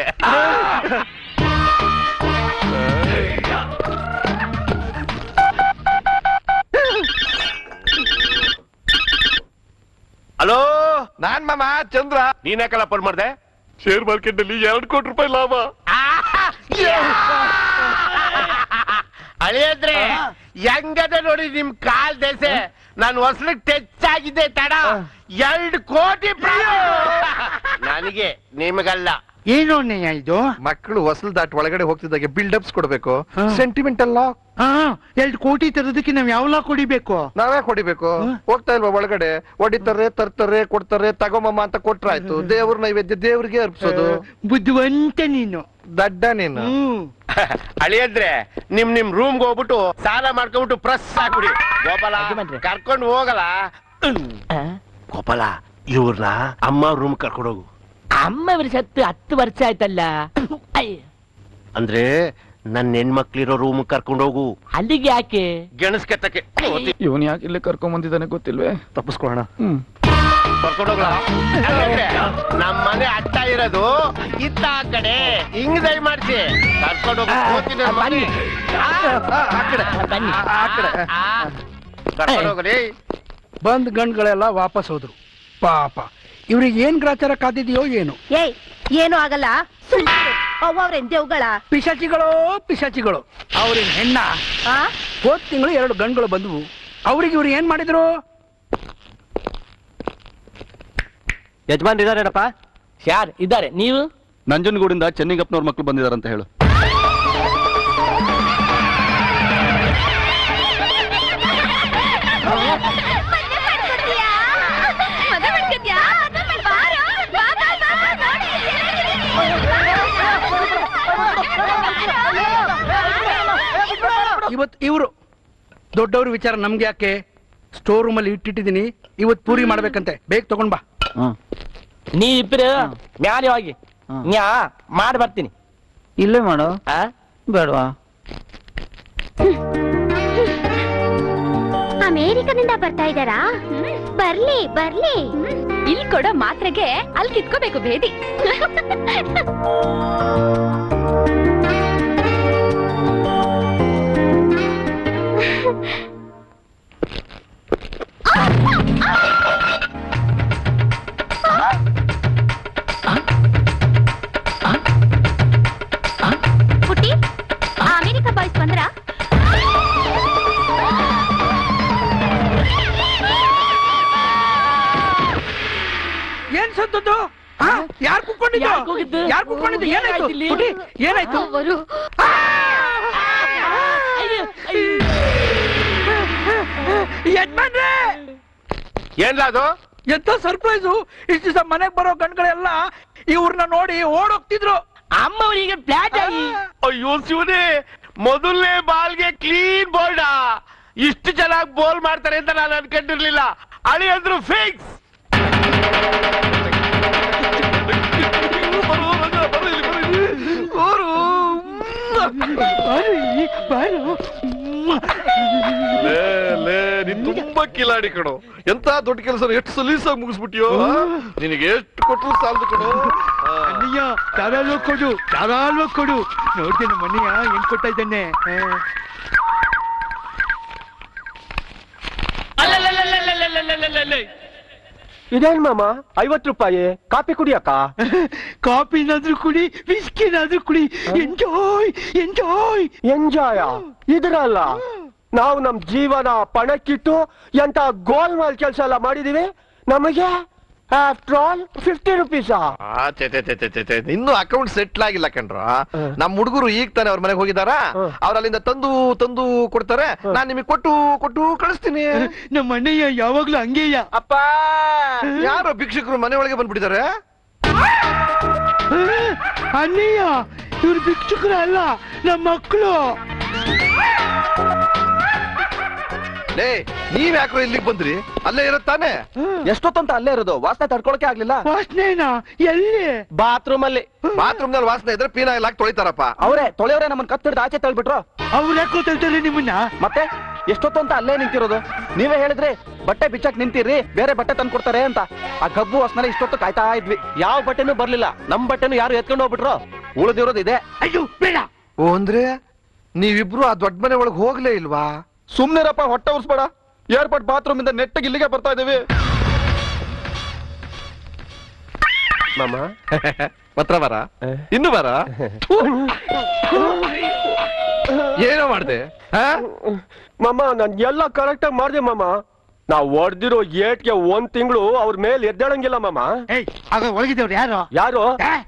ಹಲೋ, ನಾನ್ ಮಾಮ ಚಂದ್ರ. ನೀನ್ ಯಾಕಲ್ಲ ಫೋನ್ ಮಾಡ್ದೆ? ಶೇರ್ ಮಾರ್ಕೆಟ್ ಅಲ್ಲಿ 2 ಕೋಟಿ ರೂಪಾಯಿ ಲಾಭ. ಅಳಿಯದ್ರೆ ಹೆಂಗದ ನೋಡಿ ನಿಮ್ ಕಾಲ್ ದೇಸೆ. ನಾನು ಹೊಸಲಿಗೆ ಟಚ್ ಆಗಿದೆ ತಡ. 2 ಕೋಟಿ ನನಗೆ, ನಿಮಗಲ್ಲ. ಏನು ಇದು? ಮಕ್ಕಳು ಹೊಸಲ್ ದಾಟ್ ಒಳಗಡೆ ಹೋಗ್ತಿದ್ದಾಗೆ ಬಿಲ್ಡಪ್ಸ್ ಕೊಡ್ಬೇಕು. Sentimental lock. 2 ಕೋಟಿ ತರೋದಕ್ಕೆ ನಾವ್ ಯಾವ ಲಾಕ್ ಹೊಡಿಬೇಕು? ನಾವೇ ಹೊಡಿಬೇಕು. ಹೋಗ್ತಾ ಇಲ್ವಾ ಒಳಗಡೆ? ಹೊಡಿತಾರೆ, ತರ್ತಾರೆ, ಕೊಡ್ತಾರೆ. ತಗೋಮಮ್ಮ ಅಂತ ಕೊಟ್ರಾಯ್ತು. ದೇವ್ರ ನೈವೇದ್ಯ ದೇವ್ರಿಗೆ ಅರ್ಪಿಸೋದು. ಬುದ್ಧಿವಂತ ನೀನು. ದಡ್ಡ ನೀನು. ಅಳಿಯದ್ರೆ ನಿಮ್ ರೂಮ್ಗೆ ಹೋಗ್ಬಿಟ್ಟು ಸಾಲ ಮಾಡ್ಕೊಂಡ್ಬಿಟ್ಟು ಪ್ರೆಸ್ ಆಗ್ಬಿಡಿ. ಗೋಪಾಲ ಕರ್ಕೊಂಡು ಹೋಗಲ್ಲ. ಗೋಪಾಲ ಇವ್ರನ್ನ ಅಮ್ಮ ರೂಮ್ ಕರ್ಕೊಂಡೋಗು. ಅಮ್ಮ ಇವ್ರ ಸತ್ತು 10 ವರ್ಷ ಆಯ್ತಲ್ಲ. ಅಂದ್ರೆ ನನ್ನ ಹೆಣ್ಮಕ್ಳಿರೋ ರೂಮ್ ಕರ್ಕೊಂಡೋಗು. ಅಲ್ಲಿಗೆ ಯಾಕೆ? ಗೆಣಸ್ ಕೆತ್ತಕ್ಕೆ. ಇವನ್ ಯಾಕೆ ಇಲ್ಲಿ ಕರ್ಕೊಂಡ್ ಬಂದಿದ್ದಾನೆ ಗೊತ್ತಿಲ್ವೇ? ತಪ್ಪಿಸ್ಕೊಳ್ಳೋಣ. ಕರ್ಕೊಂಡೋಗ್ಲ. ನಮ್ಮ ಮನೆ ಅಡ್ಡ ಇರೋದು ಇತ್ತ ಆ ಕಡೆ. ಹಿಂಗ್ ದಯ ಮಾಡ್ಸಿ ಕರ್ಕೊಂಡೋಗ. ಕರ್ಕೊಂಡೋಗ್ರಿ. ಬಂದ್ ಗಂಡ್ಗಳೆಲ್ಲ ವಾಪಸ್ ಹೋದ್ರು. ಪಾಪ ಇವ್ರಿಗೆ ಏನ್ ಗ್ರಾಚಾರ ಕಾದಿದೆಯೋ ಏನು? ಏನು ಆಗಲ್ಲ. ಅವ್ರೆಂದೇವುಗಳ ಪಿಶಾಚಿಗಳು ಅವ್ರಿಗೆ ಹೆಣ್ಣ. ಹೋದ್ ತಿಂಗಳು 2 ಗಂಡ್ಗಳು ಬಂದ್ವು. ಅವ್ರಿಗೆ ಇವ್ರು ಏನ್ ಮಾಡಿದ್ರು? ಯಜಮಾನ್ ಇದಾರೇನಪ್ಪ? ಯಾರ್ ಇದ್ದಾರೆ? ನೀವು? ನಂಜನಗೂಡಿಂದ ಚೆನ್ನಿಗಪ್ಪನವ್ರ ಮಕ್ಳು ಬಂದಿದಾರಂತ ಹೇಳು. ಇವತ್ ಇವ್ರು ದೊಡ್ಡವ್ರ ವಿಚಾರ ನಮ್ಗೆ ಯಾಕೆ? ಸ್ಟೋರ್ ರೂಮ್ ಅಲ್ಲಿ ಇಟ್ಟಿದ್ದೀನಿ. ಇವತ್ ಪೂರಿ ಮಾಡ್ಬೇಕಂತೆ. ಬೇಗ ತಗೊಂಡ್ ಬಾ. ನೀವಿಬ್ರು ಮ್ಯಾಲೆ ಹೋಗಿ ಮಾಡಿ ಬರ್ತೀನಿ. ಇಲ್ಲೇ ಮಾಡು. ಬೇಡವಾ? ಅಮೇರಿಕದಿಂದ ಬರ್ತಾ ಇದ್ದಾರಾ? ಬರ್ಲಿ ಬರ್ಲಿ. ಇಲ್ಲಿ ಕೊಡೋ ಮಾತ್ರೆಗೆ ಅಲ್ಲಿ ಕಿತ್ಕೋಬೇಕು ಭೇದಿ. ಏನ್ ಸತ್ತದ್ದು ಯಾರು ಕುತ್ಕೊಂಡಿದ್ದು ಯಾರು ಕುತ್ಕೊಂಡಿದ್ದು ಏನಾಯ್ತು ಪುಟಿ ಏನಾಯ್ತು ಯಜಮಾನ್ರೆ ಏನ್ಲ ಅದು ಎಂತ ಸರ್ಪ್ರೈಸು ಇಷ್ಟು ದಿವಸ ಮನೆಗ್ ಬರೋ ಗಂಡ್ಗಳೆಲ್ಲ ಇವ್ರನ್ನ ನೋಡಿ ಓಡೋಗ್ತಿದ್ರು ಅಮ್ಮ ಅವರಿಗೆ ಫ್ಲಾಟ್ ಆಗಿ ಅಯ್ಯೋ ಶಿವನೇ ಮೊದಲನೇ ಬಾಲ್ಗೆ ಕ್ಲೀನ್ ಬೋಲ್ಡ ಇಷ್ಟು ಚೆನ್ನಾಗಿ ಬೋಲ್ ಮಾಡ್ತಾರೆ ಅಂತ ನಾನು ಅನ್ಕೊಂಡಿರ್ಲಿಲ್ಲ ಅಳಿ ಅಂದ್ರು ಫಿಕ್ಸ್ ನೀನ್ ತುಂಬಾ ಕಿಲಾಡಿ ಕಣೋ ಎಂತ ದೊಡ್ಡ ಕೆಲಸ ಎಷ್ಟು ಸಲೀಸಾಗಿ ಮುಗಿಸ್ಬಿಟ್ಟಿಯೋ ನಿನಗೆ ಎಷ್ಟು ಕೊಟ್ಟರು ಸಾಲದು ಕಣೋ ಅಣ್ಣಯ್ಯ ಧಾರಾಳ ಕೊಡು ನೋಡ್ತೇನೆ ಮನೆಯ ಹೆಂಗ್ ಕೊಡ್ತಾ ಇದ್ದೇನೆ ಇದೇನ್ ಮಾಮ 50 ರೂಪಾಯಿ ಕಾಫಿ ಕುಡಿಯಕ್ಕ ಕಾಫಿನಾದ್ರೂ ಕುಡಿ ಬಿಸ್ಕಿನಾದ್ರೂ ಕುಡಿ ಎಂಜಾಯ್ ಎಂಜಾಯ್ ಎಂಜಾಯ ಇದ್ರಲ್ಲ ನಾವು ನಮ್ ಜೀವನ ಪಣಕ್ಕಿಟ್ಟು ಎಂತ ಗೋಲ್ಮಾಲ್ ಕೆಲಸ ಎಲ್ಲ ಮಾಡಿದೀವಿ ನಮಗೆ ಆಫ್ಟರ್ ಆಲ್ 50 ರೂಪೀಸಾ ಇನ್ನು ಅಕೌಂಟ್ ಸೆಟ್ಲ್ ಆಗಿಲ್ಲ ಕಣ್ರ ನಮ್ ಹುಡುಗರು ಈಗ ತಾನೆ ಅವ್ರ ಮನೆಗೆ ಹೋಗಿದಾರ ಅವ್ರ ಅಲ್ಲಿಂದ ತಂದು ಕೊಡ್ತಾರೆ ನಾನ್ ನಿಮಗೆ ಕೊಟ್ಟು ಕಳಿಸ್ತೀನಿ ನಮ್ಮ ಅಣ್ಣಯ್ಯ ಯಾವಾಗ್ಲೂ ಹಂಗೇಯ ಅಪ್ಪ ಯಾರೋ ಭಿಕ್ಷಕರು ಮನೆ ಒಳಗೆ ಬಂದ್ಬಿಟ್ಟಿದ್ದಾರೆ ಅಣ್ಣಯ್ಯ ಇವ್ರು ಭಿಕ್ಷುಕರ ಅಲ್ಲ ನಮ್ಮ ಮಕ್ಕಳು ಲೇ ನೀವ್ ಯಾಕೋ ಇಲ್ಲಿಗೆ ಬಂದ್ರಿ ಅಲ್ಲೇ ಇರುತ್ತಾನೆ ಎಷ್ಟೊತ್ತಂತ ಅಲ್ಲೇ ಇರೋದು ವಾಸನೆ ತಡ್ಕೊಳಕ್ಕೆ ಆಗ್ಲಿಲ್ಲ ವಾಸನೆನಾ ಎಲ್ಲಿ ಬಾತ್ರೂಮ್ ಅಲ್ಲಿ ನಲ್ಲಿ ವಾಸನೆ ಇದ್ರೆ ಪೀನಾ ಎಲ್ಲ ತೊಳಿತಾರಪ್ಪ ಅವರೇ ತೊಳೆಯವರೇ ನಮ್ಮನ್ನ ಕತ್ತಿಡ್ದು ಆಚೆ ತಳ್ಬಿಟ್ರು ಅವ್ರು ಯಾಕೋ ತಳ್ತಾರೆ ನಿಮ್ಮನ್ನ ಮತ್ತೆ ಎಷ್ಟೊತ್ತಂತ ಅಲ್ಲೇ ನಿಂತಿರೋದು ನೀವೇ ಹೇಳಿದ್ರಿ ಬಟ್ಟೆ ಬಿಚ್ಚಕ್ ನಿಂತಿರ್ರಿ ಬೇರೆ ಬಟ್ಟೆ ತಂದು ಕೊಡ್ತಾರೆ ಅಂತ ಆ ಗಬ್ಬು ವಾಸನೆ ಇಷ್ಟೊತ್ತು ಕಾಯ್ತಾ ಇದ್ವಿ ಯಾವ ಬಟ್ಟೆನೂ ಬರ್ಲಿಲ್ಲ ನಮ್ ಬಟ್ಟೆನು ಯಾರು ಎತ್ಕೊಂಡು ಹೋಗ್ಬಿಟ್ರು ಉಳಿದಿರೋದು ಇದೆ ಅಯ್ಯೋ ಬೇಡ ಓ ಅಂದ್ರೆ ನೀವಿಬ್ರು ಆ ದೊಡ್ಡ ಮನೆ ಒಳಗೆ ಹೋಗ್ಲೇ ಇಲ್ವಾ ಸುಮ್ನಿರಪ್ಪ ಹೊಟ್ಟೆ ಉರ್ಸ್ಬೇಡ ಏರ್ಪೋರ್ಟ್ ಬಾತ್ರೂಮ್ ಇಂದ ನೆಟ್ಟಿಗೆ ಇಲ್ಲಿಗೆ ಬರ್ತಾ ಇದೀವಿ ಮಾಮ ಮಾತ್ರ ಬರ ಇನ್ನು ಬರ ಏನೋ ಮಾಡ್ದೆ ಮಾಮ ನಾನ್ ಎಲ್ಲ ಕರೆಕ್ಟ್ ಆಗಿ ಮಾಡ್ದೆ ಮಾಮ ನಾವ್ ಹೊಡ್ದಿರೋ ಏಟ್ಗೆ 1 ತಿಂಗಳು ಅವ್ರ ಮೇಲೆ ಎದ್ದೇಳಂಗಿಲ್ಲ ಮಾಮ ಆಗ ಒಳಗಿದ್ದವ್ರು ಯಾರು ಯಾರು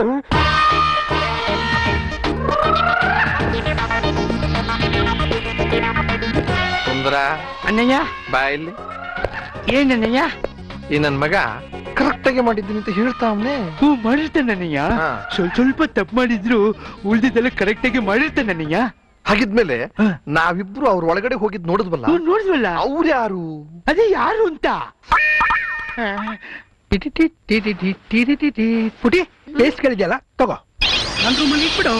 ಸುಂದರ ಅಣ್ಣಯ್ಯ ಬಾ ಇಲ್ಲಿ ಏನಣ್ಣಯ್ಯ ಈ ನನ್ ಮಗ ಕರೆಕ್ಟ್ ಆಗಿ ಮಾಡಿದ್ದೀನಿ ಅಂತ ಹೇಳ್ತಾ ಅವನೇ ಹ್ಞೂ ಮಾಡಿರ್ತಾನೆ ಅಣ್ಣಯ್ಯ ಸ್ವಲ್ಪ ತಪ್ಪು ಮಾಡಿದ್ರು ಉಳ್ದಿದ್ದೆಲ್ಲ ಕರೆಕ್ಟ್ ಆಗಿ ಮಾಡಿರ್ತಾನೆ ಅಣ್ಣಯ್ಯ ಹಾಗಿದ್ಮೇಲೆ ನಾವಿಬ್ರು ಅವ್ರ ಒಳಗಡೆ ಹೋಗಿದ್ ನೋಡಿದ್ವಲ್ಲ ನೋಡಿದ್ವಲ್ಲ ಅವ್ರು ಯಾರು ಅದೇ ಯಾರು ಅಂತ ಪುಟಿ ಟೇಸ್ಟ್ ಗಳಿದೆಯಲ್ಲ ತಗೋ ನನ್ನ ರೂಮಲ್ಲಿ ಇಟ್ಬಿಡು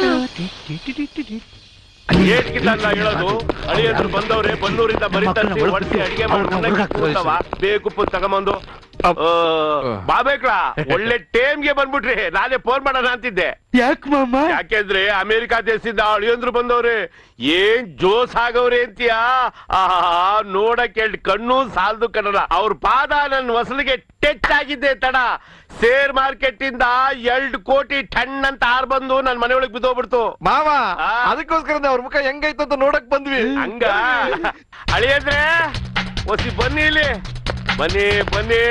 ಹೇಳೋದು ಅಳಿಯಂದ್ರು ಬಂದವ್ರೆ ಬನ್ನೂರಿಂದ ಬರೀತಾರೆ ಹೊಡಿಸಿ ಅಡಿಗೆ ಮಾಡ್ಕೊಂಡವ ಬೇಕು ತಗೊಂಬಂದು ಬಾಬೇಕ್ಲಾ ಒಳ್ಳೆ ಟೈಮ್ಗೆ ಬಂದ್ಬಿಟ್ರಿ ನಾನೇ ಫೋನ್ ಮಾಡೋಣ ಅಂತಿದ್ದೆ ಯಾಕೆ ಮಾಮ ಯಾಕೆಂದ್ರೆ ಅಮೆರಿಕಾ ದೇಶದಿಂದ ಅಳಿಯಂದ್ರು ಬಂದವ್ರೆ ಏನ್ ಜೋಸ್ ಆಗವ್ರೆ ಅಂತೀಯಾ ನೋಡಕ್ಕೆ ಕಣ್ಣು ಸಾಲದು ಕನ್ನಡ ಅವ್ರ ಪಾದ ನನ್ನ ಹೊಸಲಿಗೆ ಟಚ್ ಆಗಿದ್ದೆ ತಡ ಶೇರ್ ಮಾರ್ಕೆಟ್ ಇಂದ 2 ಕೋಟಿ ಟನ್ ಅಂತ ಬಂದು ನನ್ ಮನೆ ಒಳಗೆ ಬಿದ್ದೋಗ್ಬಿಡ್ತು ಮಾವ ಅದಕ್ಕೋಸ್ಕರ ಅವ್ರ ಮುಖ ಹೆಂಗೈತು ಅಂತ ನೋಡಕ್ ಬಂದ್ವಿ ಹಂಗ ಅಳಿಯಂದ್ರೆ ಒಸಿ ಬನ್ನಿ ಇಲ್ಲಿ ಬನ್ನಿ ಬನ್ನಿ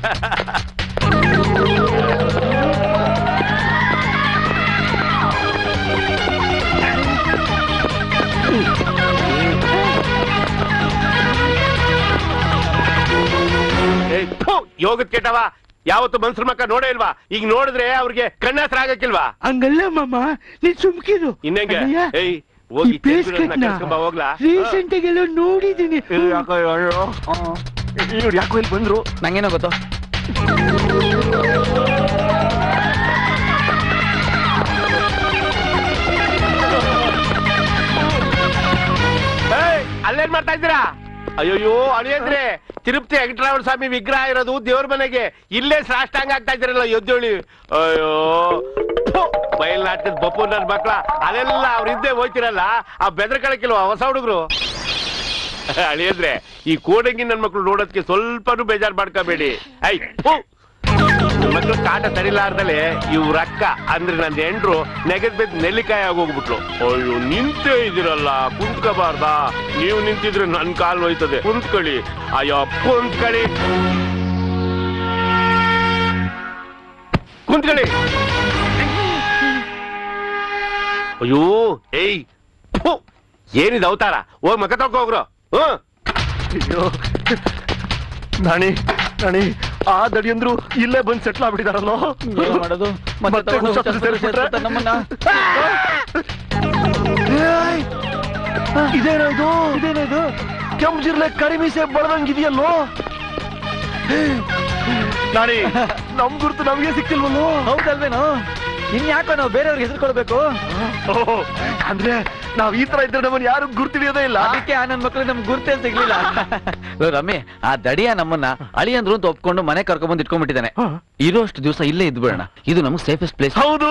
ಯೋಗದ್ ಕೆಟ್ಟವ ಯಾವತ್ತು ಮನ್ಸರ ಮಕ್ಕ ನೋಡೇ ಇಲ್ವಾ ಈಗ ನೋಡಿದ್ರೆ ಅವ್ರಿಗೆ ಕಣ್ಣಾಸರ ಆಗಕ್ಕಿಲ್ವಾ ಹಂಗಲ್ಲ ಮಾಮ ನೀನ್ ಸುಮ್ಕಿರು ಇನ್ನೆಂಗೆ ಹೋಗಿ ಹೋಗ್ಲಾ ರೀಸೆಂಟ್ ಆಗೆಲ್ಲ ನೋಡಿದೀನಿ ಇವ್ರು ಯಾಕೋ ಇಲ್ಲಿ ಬಂದ್ರು ನಂಗೇನೋ ಗೊತ್ತೋ ಅಲ್ಲೇನ್ ಮಾಡ್ತಾ ಇದ್ದೀರಾ ಅಯ್ಯೋಯ್ಯೋ ಅಳಿಯಂದ್ರೆ ತಿರುಪತಿ ವೆಂಕಟರಾಮ ಸ್ವಾಮಿ ವಿಗ್ರಹ ಇರೋದು ದೇವ್ರ ಮನೆಗೆ ಇಲ್ಲೇ ಸಾಷ್ಟಾಂಗ ಆಗ್ತಾ ಇದ್ದೀರಲ್ಲ ಎದ್ದೇಳಿ ಅಯ್ಯೋ ಬಯಲ್ನಾಟದ ಬಪ್ಪು ನನ್ ಮಕ್ಳ ಅದೆಲ್ಲ ಅವ್ರ ಹಿಂದೆ ಹೋಯ್ತಿರಲ್ಲ ಆ ಬೆದರ್ಕಳಕ್ಕಿಲ್ವ ಹೊಸ ಹುಡುಗರು ಅಳಿಯಂದ್ರೆ ಈ ಕೋಡಂಗಿ ನನ್ ಮಕ್ಳು ನೋಡೋದಕ್ಕೆ ಸ್ವಲ್ಪನೂ ಬೇಜಾರ್ ಮಾಡ್ಕೋಬೇಡಿ ಐ ಮಕ್ಳು ಕಾಟ ತಡಿಲಾರ್ದಲೆ ಇವ್ರ ಅಕ್ಕ ಅಂದ್ರೆ ನನ್ನ ಹೆಂಡ್ರು ನೆಗದ್ ಬೆದ್ ನೆಲ್ಲಿಕಾಯಿ ಆಗೋಗ್ಬಿಟ್ಲು ಅಯ್ಯೋ ನಿಂತೇ ಇದಿರಲ್ಲ ಕುಂತ್ಕೋಬಾರ್ದಾ ನೀವು ನಿಂತಿದ್ರೆ ನನ್ ಕಾಲ್ ಹೋಯ್ತದೆ ಕುಂತ್ಕೊಳ್ಳಿ ಅಯ್ಯೋ ಕುಂತ್ಕೊಳ್ಳಿ ಕುಂತ್ಕೊಳ್ಳಿ. ಅಯ್ಯೋ ಏಯ್ ಥು, ಏನಿದೆ ಅವತಾರ? ಹೋಗ್ ಮಕ ತೊಳ್ಕೊ ಹೋಗ್ರು. ನಾಣಿ ನಾಣಿ ಆ ದಡಿಯಂದ್ರು ಇಲ್ಲೇ ಬಂದು ಸೆಟ್ಲ್ ಆಗ್ಬಿಟ್ಟಿದಾರಲ್ಲೋ. ಮಾಡೋದು ಇದೇನದು ಇದೇನದು ಕೆಂಪು ಜಿರ್ಲೆ ಕಡಿಮೀಸೆ ಬಳದಂಗಿದೆಯಲ್ಲೋ. ನಾಣಿ ನಮ್ ಗುರುತು ನಮ್ಗೆ ಸಿಕ್ತಿಲ್ವಲ್ಲೋ. ಹೌದಲ್ವೇನೋ? ಇನ್ಯಾಕೋ ನಾವು ಬೇರೆಯವ್ರಿಗೆ ಹೆಸರುಕೊಳ್ಬೇಕು? ಅಂದ್ರೆ ನಾವ್ ಈ ತರ ಇದ್ರೆ ನಮ್ಮನ್ನ ಯಾರು ಗುರ್ತಿಡಿಯೋದೇ ಇಲ್ಲ. ಅದಕ್ಕೆ ಆ ನನ್ ಮಕ್ಳು ನಮ್ಗೆ ಗುರ್ತೇ ಸಿಗ್ಲಿಲ್ಲ. ರಮ್ಮಿ, ಆ ದಡಿಯ ನಮ್ಮನ್ನ ಅಳಿಯಂದ್ರು ಅಂತ ಒಪ್ಕೊಂಡು ಮನೆ ಕರ್ಕೊಂಡ್ಬಂದು ಇಟ್ಕೊಂಡ್ಬಿಟ್ಟಿದ್ದಾನೆ. ಇರೋಷ್ಟು ದಿವಸ ಇಲ್ಲೇ ಇದ್ದು ಬಿಡೋಣ, ಇದು ನಮ್ಗೆ ಸೇಫೆಸ್ಟ್ ಪ್ಲೇಸ್. ಹೌದು.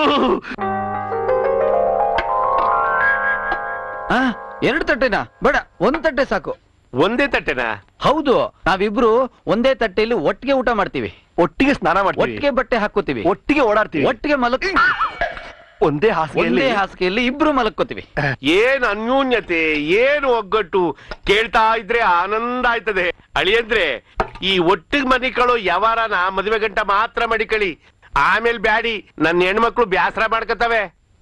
2 ತಟ್ಟೆನಾ? ಬೇಡ, 1 ತಟ್ಟೆ ಸಾಕು. ಒಂದೇ ತಟ್ಟೆನಾ? ಹೌದು, ನಾವಿಬ್ರು ಒಂದೇ ತಟ್ಟೆಯಲ್ಲಿ ಒಟ್ಟಿಗೆ ಊಟ ಮಾಡ್ತೀವಿ, ಒಟ್ಟಿಗೆ ಸ್ನಾನ ಮಾಡ್ತೀವಿ, ಒಟ್ಟಿಗೆ ಬಟ್ಟೆ ಹಾಕೋತೀವಿ, ಒಟ್ಟಿಗೆ ಓಡಾಡ್ತೀವಿ, ಒಟ್ಟಿಗೆ ಒಂದೇ ಹಾಸಿಗೆಯಲ್ಲಿ ಇಬ್ರು ಮಲಕ್ಕೋತೀವಿ. ಏನ್ ಅನ್ಯೂನ್ಯತೆ, ಏನು ಒಗ್ಗಟ್ಟು ಕೇಳ್ತಾ ಇದ್ರೆ ಆನಂದ ಆಯ್ತದೆ. ಅಳಿಯಂದ್ರೆ ಈ ಒಟ್ಟಿಗೆ ಮನಿಕಳು ಯಾವಾರನ ಮದುವೆ ಗಂಟ ಮಾತ್ರ ಮಡಿಕಳಿ, ಆಮೇಲೆ ಬ್ಯಾಡಿ. ನನ್ನ ಹೆಣ್ಮಕ್ಳು ಬ್ಯಾಸರ ಮಾಡ್ಕತವೆ.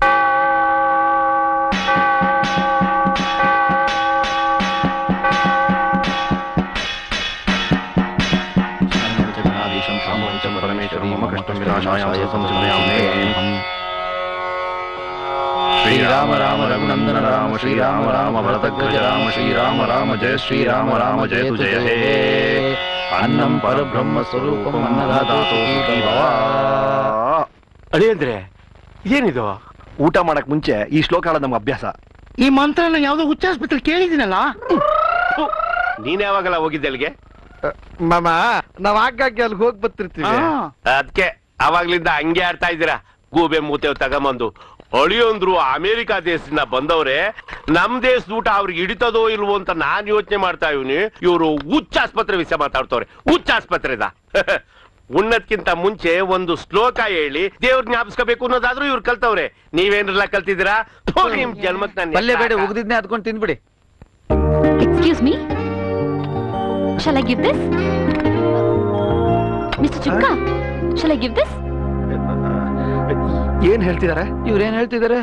ಶ್ರೀರಾಮ ರಾಮ ರಘುನಂದನ ರಾಮ ಶ್ರೀರಾಮ ರಾಮ ಭರತಗ್ರಜ ರಾಮ ಶ್ರೀರಾಮ ರಾಮ ಜಯ ಶ್ರೀರಾಮ ರಾಮ ಜಯತು ಜಯ ಹೇ. ಅನ್ನಂ ಪರಬ್ರಹ್ಮ ಸ್ವರೂಪಂ ಅನ್ನದಾತೋ ಅಳಿಯಂದ್ರೆ ಏನಿದು? ಊಟ ಮಾಡಕ್ ಮುಂಚೆ ಈ ಶ್ಲೋಕ ಹೇಳೋದು ನಮ್ಗೆ ಅಭ್ಯಾಸ. ಈ ಮಂತ್ರನ ಯಾವ್ದೋ ಹುಚ್ಚಾಸ್ಪತ್ರೆ ಕೇಳಿದಿನಲ್ಲ. ನೀನ್ ಯಾವಾಗಲ್ಲ ಹೋಗಿದ್ದೆ ಅಲ್ಲಿಗೆ? ಮಾಮ ನಾವ್ ಆಗಾಗ್ಗೆ ಅಲ್ಲಿ ಹೋಗಿ ಬರ್ತಿರ್ತೀವಿ. ಅದಕ್ಕೆ ಅವಾಗ್ಲಿಂದ ಹಂಗೆ ಆಡ್ತಾ ಇದ್ದೀರಾ. ಗೂಬೆ ಮೂತೆವ್ ತಗೊಂಬಂದು ಅಳಿಯಂದ್ರು ಅಮೆರಿಕಾ ದೇಶದಿಂದ ಬಂದವ್ರೆ. ನಮ್ ದೇಶದ ಊಟ ಅವ್ರಿಗೆ ಹಿಡಿತದೋ ಇಲ್ವೋ ಅಂತ ನಾನ್ ಯೋಚನೆ ಮಾಡ್ತಾ ಇವನಿ. ಇವರು ಹುಚ್ಚಾಸ್ಪತ್ರೆ ವಿಷಯ ಮಾತಾಡ್ತವ್ರೆ. ಹುಚ್ಚಾಸ್ಪತ್ರೆದ ಉಣ್ಣದ್ಕಿಂತ ಮುಂಚೆ ಒಂದು ಶ್ಲೋಕ ಹೇಳಿ ದೇವ್ರ ಜ್ಞಾಪಿಸ್ಕೋಬೇಕು ಅನ್ನೋದಾದ್ರೂ ಇವ್ರು ಕಲ್ತವ್ರೆ. ನೀವೇನ್ರೆಲ್ಲ ಕಲ್ತಿದ್ದೀರಾ? ನಿಮ್ ಜನ್ಮಕ್ ಪಲ್ಯ ಬೇಡ, ಉಗ್ದಿದ್ನೆ ಅದ್ಕೊಂಡು ತಿಂದ್ಬಿಡಿ. Excuse me, shall I give this? Mr. Chukka, shall I give this? ಏನ್ ಹೇಳ್ತಿದಾರೆ ಇವ್ರೇನ್ ಹೇಳ್ತಿದಾರೆ?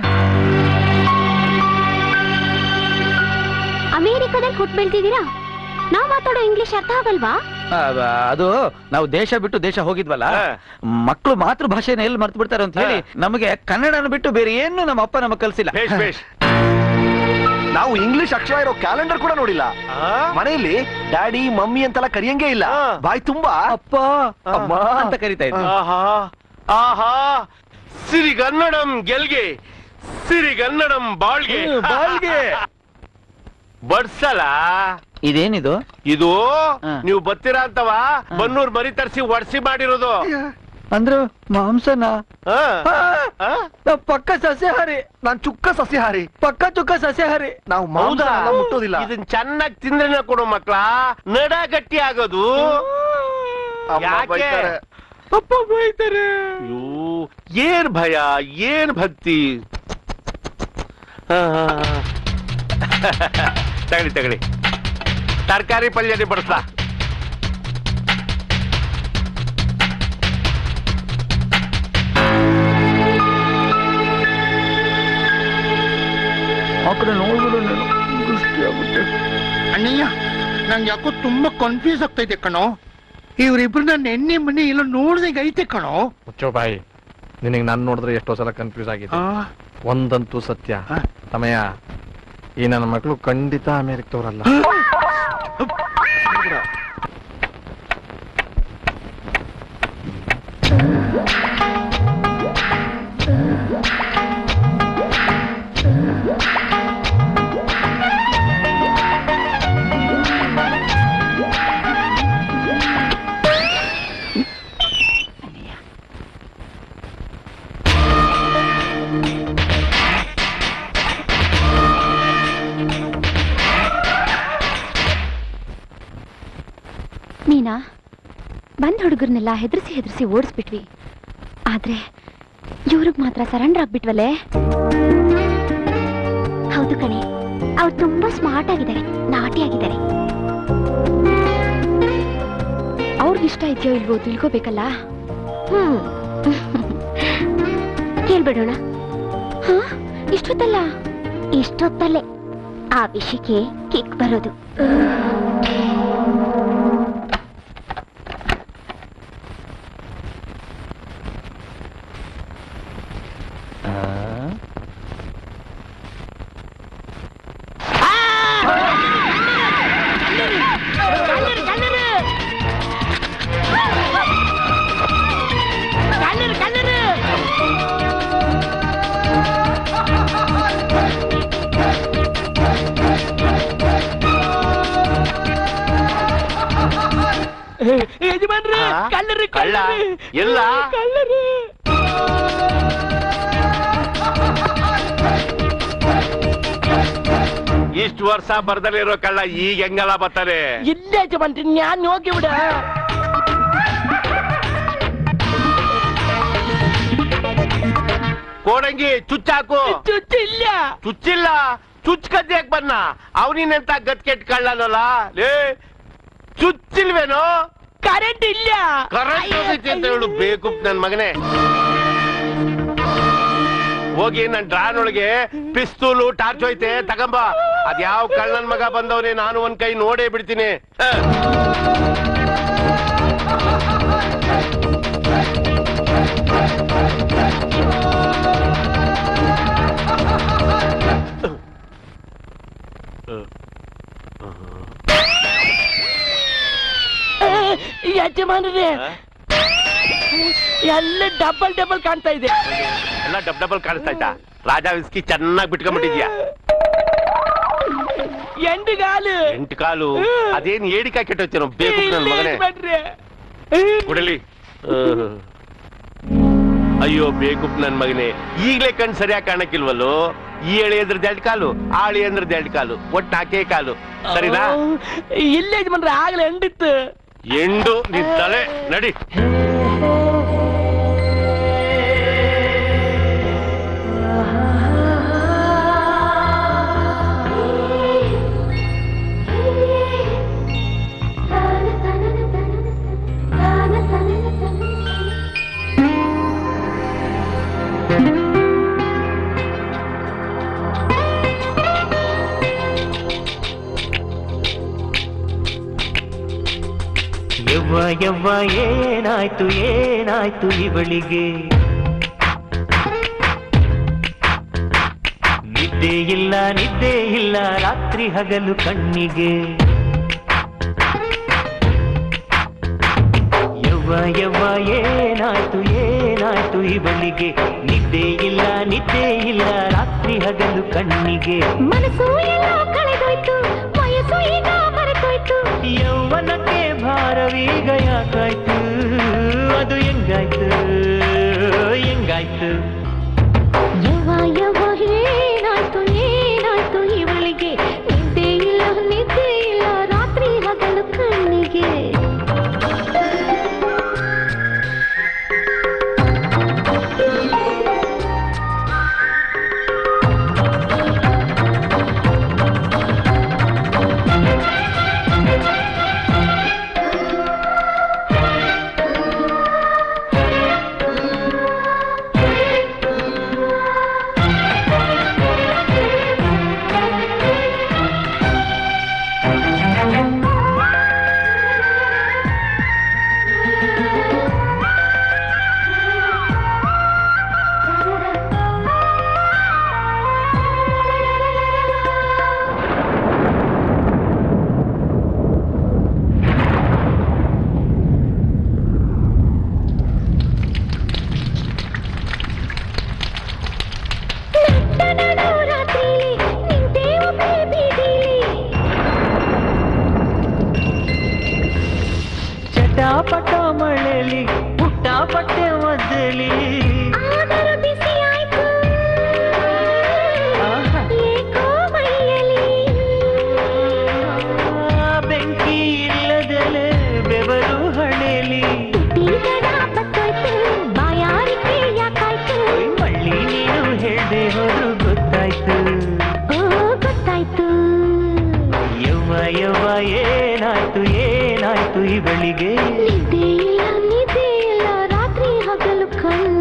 ಅಮೆರಿಕದಲ್ಲಿ ಹುಟ್ಟು ಬೆಳ್ತಿದ್ದೀರಾ? ನಾವ್ ಮಾತಾಡೋ ಇಂಗ್ಲಿಷ್ ಅರ್ಥ ಆಗಲ್ವಾ? ಅದು ನಾವು ದೇಶ ಬಿಟ್ಟು ದೇಶ ಹೋಗಿದ್ವಲ್ಲ, ಮಕ್ಕಳು ಮಾತೃ ಭಾಷೆನ ಎಲ್ಲಿ ಮರ್ತು ಬಿಡ್ತಾರೆ ಅಂತ ಹೇಳಿ ನಮಗೆ ಕನ್ನಡನ ಬಿಟ್ಟು ಬೇರೆ ಏನು ನಮ್ಮ ಅಪ್ಪ ನಮಗೆ ಕಲ್ಸಿಲ್ಲ. ನಾವು ಇಂಗ್ಲಿಷ್ ಅಕ್ಷರ ಇರೋ ಕ್ಯಾಲೆಂಡರ್ ಕೂಡ ನೋಡಿಲ್ಲ. ಮನೆಯಲ್ಲಿ ಡ್ಯಾಡಿ ಮಮ್ಮಿ ಅಂತೆಲ್ಲ ಕರಿಯಂಗೇ ಇಲ್ಲ. ಬಾಯ್ ತುಂಬಾ ಅಪ್ಪ ಅಮ್ಮ ಅಂತ ಕರಿತಾ ಇದ್ವಿ. ಆಹಾ, ಸಿರಿಗನ್ನಡಂ ಗೆಲ್ಗೆ, ಸಿರಿಗನ್ನಡಂ ಬಾಳ್ಗೆ ಬಡ್ಸಲ. ಇದೇನಿದು? ಇದು ನೀವು ಬತ್ತೀರಾ ಅಂತವಾ ಬನ್ನೂರ್ ಮರಿ ತರಿಸಿ ಒಡ್ಸಿ ಮಾಡಿರೋದು. ಅಂದ್ರೆ ಮಾಂಸನ? ಪಕ್ಕ ಸಸ್ಯಾಹಾರಿ. ನಾನ್ ಚುಕ್ಕ ಸಸ್ಯಾಹಾರಿ. ಪಕ್ಕ ಚುಕ್ಕ ಸಸ್ಯಾಹಾರಿ. ನಾವು ಮಾಂಸ ಮುಟ್ಟೋದಿಲ್ಲ. ಇದನ್ ಚೆನ್ನಾಗಿ ತಿಂದ್ರೆ ಕೊಡು ಮಕ್ಳ, ನಡ ಗಟ್ಟಿ ಆಗೋದು. ಯಾಕೆ ಅಪ್ಪ ಬೈತಾರೆ? ಏನ್ ಭಯ, ಏನ್ ಭಕ್ತಿ. ತಗಳಿ ತಗಳಿ, ತರಕಾರಿ ಪಲ್ಯನೇ ಬಡಿಸ್ಲಾ? ಆ ಕಡೆ ನೋಡಿದ್ರೆ ದೃಷ್ಟಿ ಆಗುತ್ತೆ. ಅಣ್ಣಯ್ಯ, ನಂಗೆ ಯಾಕೋ ತುಂಬಾ ಕನ್ಫ್ಯೂಸ್ ಆಗ್ತೈತೆ ಕಣೋ. ಇವ್ರಿಬ್ರು ನನ್ನ ಎಣ್ಣೆ ಮನೆ ಎಲ್ಲ ನೋಡ್ದಂಗೆ ಐತೆ ಕಣೋ. ಮುಚ್ಚೋ ಬಾಯಿ, ನಿನಗೆ ನಾನು ನೋಡಿದ್ರೆ ಎಷ್ಟೋ ಸಲ ಕನ್ಫ್ಯೂಸ್ ಆಗಿದೆ. ಒಂದಂತೂ ಸತ್ಯ ಸಮಯ, ಈ ನನ್ನ ಮಕ್ಕಳು ಖಂಡಿತ ಅಮೆರಿಕದವರಲ್ಲ. ಮೀನಾ, ಬಂದ್ ಹುಡುಗರ್ನೆಲ್ಲ ಹೆದರ್ಸಿ ಓಡಿಸ್ಬಿಟ್ವಿ. ಆದ್ರೆ ಇವ್ರಿಗೆ ಮಾತ್ರ ಸರೆಂಡರ್ ಆಗ್ಬಿಟ್ವಲ್ಲೇ. ಹೌದು ಕಣೆ, ಅವ್ರು ತುಂಬಾ ಸ್ಮಾರ್ಟ್ ಆಗಿದ್ದಾರೆ, ನಾಟಿ ಆಗಿದ್ದಾರೆ. ಅವ್ರಿಗಿಷ್ಟ ಇದೆಯೋ ಇಲ್ವೋ ತಿಳ್ಕೋಬೇಕಲ್ಲ. ಹೇಳ್ಬಿಡೋಣ. ಇಷ್ಟೊತ್ತಲ್ಲ, ಇಷ್ಟೊತ್ತಲ್ಲೇ ಆ ವಿಷಯಕ್ಕೆ ಕಿಕ್ ಬರೋದು. ಕಳ್ಳ ಎಲ್ಲ ಇಷ್ಟು ವರ್ಷ ಬರ್ದಲ್ಲಿರೋ ಕಳ್ಳ ಈಗ ಹೆಂಗಲ್ಲ ಬರ್ತಾರೆ? ಇಲ್ಲೇ ಯಜಮಾನ್ರಿ, ನಾನು ಹೋಗಿ ಬಿಡ. ಕೋಡಂಗಿ ಚುಚ್ಚಾಕು. ಚುಚ್ಚಿಲ್ಲ. ಚುಚ್ಚಿಲ್ಲ, ಚುಚ್ಕದ್ಯಾಕ್ ಬನ್ನ? ಅವನಿನೆಂತ ಗತ್ಕೆಟ್ ಕಳ್ಳನಲ್ಲ ಲೇ, ಚುಚ್ಚಿಲ್ವೇನೋ? ಕರೆಂಟ್ ಇಲ್ಲ. ಕರೆಂಟ್ ಹೋಗೈತಿ ಅಂತ ಹೇಳು ಬೇಕು ನನ್ ಮಗನೇ. ಹೋಗಿ ನನ್ ಡ್ರಾನೊಳಗೆ ಪಿಸ್ತೂಲು ಟಾರ್ಚ್ ಹೋಯ್ತೆ ತಗಂಬ. ಅದ್ಯಾವ ಕಳ್ಳನ್ ಮಗ ಬಂದವನೇ, ನಾನು ಒಂದ್ ಕೈ ನೋಡೇ ಬಿಡ್ತೀನಿ. ಯಜಮಾನ್ರೆ, ಎಲ್ಲ ಡಬಲ್ ಡಬಲ್ ಕಾಣ್ತಾ ಇದೆ. ಎಲ್ಲ ಡಬಲ್ ಕಾಣಿಸ್ತಾ ಇತ್ತಾ? ರಾಜಾ ವಿಸ್ಕಿ ಚೆನ್ನಾಗಿ ಬಿಟ್ಕೊಂಡ್ಬಿಟ್ಟಿದ್ಯಾ? 8 ಕಾಲು. 8 ಕಾಲು? ಅದೇನ್ ಏಡಿಕಾಯಿ ಕೆಟ್ಟೋಯ್ತೇನೋ ಬೇಕು ನನ್ ಮಗನೇ. ಕೊಡಲಿ. ಅಯ್ಯೋ ಬೇಕು ನನ್ ಮಗನೇ, ಈಗ್ಲೇ ಕಣ್ ಸರಿಯಾಗಿ ಕಾಣಕ್ಕಿಲ್ವಲ್ಲೋ? ಈ ಎಳೆ ಅಂದ್ರದ್ದು 2 ಕಾಲು, ಆ ಎಳೆ ಅಂದ್ರದ್ದು 2 ಕಾಲು, ಒಟ್ಟು 4 ಕಾಲು. ಸರಿನಾ? ಇಲ್ಲ ಯಜಮಾನ್ರೆ, ಆಗ್ಲೇ ಎಂಡಿತ್ತು. ಎಂಡು ನಿನ್ ತಲೆ ನಡಿ. ಯವ್ವ ಯವ್ವ ಏನಾಯ್ತು ಏನಾಯ್ತು ಇವಳಿಗೆ? ನಿದ್ದೆ ಇಲ್ಲ ನಿದ್ದೆ ಇಲ್ಲ ರಾತ್ರಿ ಹಗಲು ಕಣ್ಣಿಗೆ. ಯವ್ವ ಯವ್ವ ಏನಾಯ್ತು ಏನಾಯ್ತು ಇವಳಿಗೆ? ನಿದ್ದೆ ಇಲ್ಲ ನಿದ್ದೆ ಇಲ್ಲ ರಾತ್ರಿ ಹಗಲು ಕಣ್ಣಿಗೆ. ಮನಸ್ಸು ಎಲ್ಲ ಕಳೆದೋಯ್ತು, ವಯಸ್ಸು ಈಗ ಮರೆತೋಯ್ತು. ಯೌವನಕ್ಕೆ ಭಾರವೀಗ ಯಾಕಾಯ್ತು? ಅದು ಹೆಂಗಾಯ್ತು ಹೆಂಗಾಯ್ತು? ಯವ್ವ ಯವ್ವ ಏನಾಯ್ತು ಏನಾಯ್ತು ಇವಳಿಗೆ? ನಿದ್ದೆ ಇಲ್ಲ ನಿದ್ದೆ ಇಲ್ಲ ರಾತ್ರಿ ಹಗಲು ಕಣ್ಣಿಗೆ. ಚಟಾಪಟ ಮಳೆಲಿ ಪುಟ್ಟ ಪಟ್ಟೆ ಒದ್ದಲಿ ಬಿಸಿ ಆಯ್ತು ಏಕೋ ಮೈಯಲಿ. ಬೆಂಕಿ ಇಲ್ಲದಲೆ ಬೆವರು ಹಣೆಲಿ ಬತ್ತೋಯ್ತು ಬಾಯಾರಿಕೆ ಯಾಕಾಯ್ತು? ಮಳ್ಳಿ ನೀನು ಹೇಳ್ದೆ ಹೋದ್ರು ಗೊತ್ತಾಯ್ತು ಗೊತ್ತಾಯ್ತು. ಯವ್ವ ಯವ್ವ ಏನಾಯ್ತು ಏನಾಯ್ತು ಇವಳಿಗೆ? ನಿದ್ದೆ ಇಲ್ಲ ನಿದ್ದೆ ಇಲ್ಲ ರಾತ್ರಿ ಹಗಲು ಕಣ್ಣು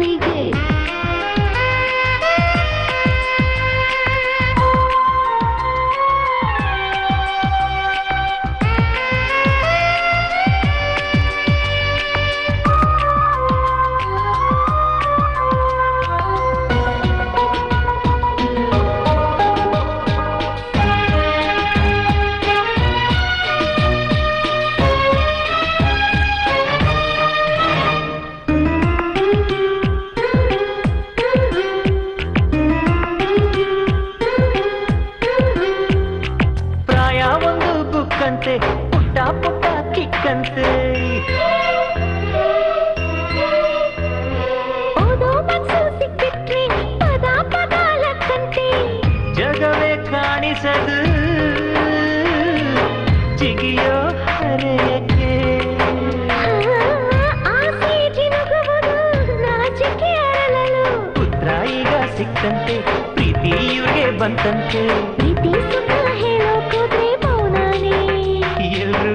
ಸಿಕ್ಕಂತೆ ಪ್ರೀತಿ ಇವ್ರಿಗೆ ಬಂತಂತೆ ಪ್ರೀತಿ ಸುಖ ಹೇಳೋಕೋದ್ರೆ ಮೌನಾನೇ ಎಲ್ರು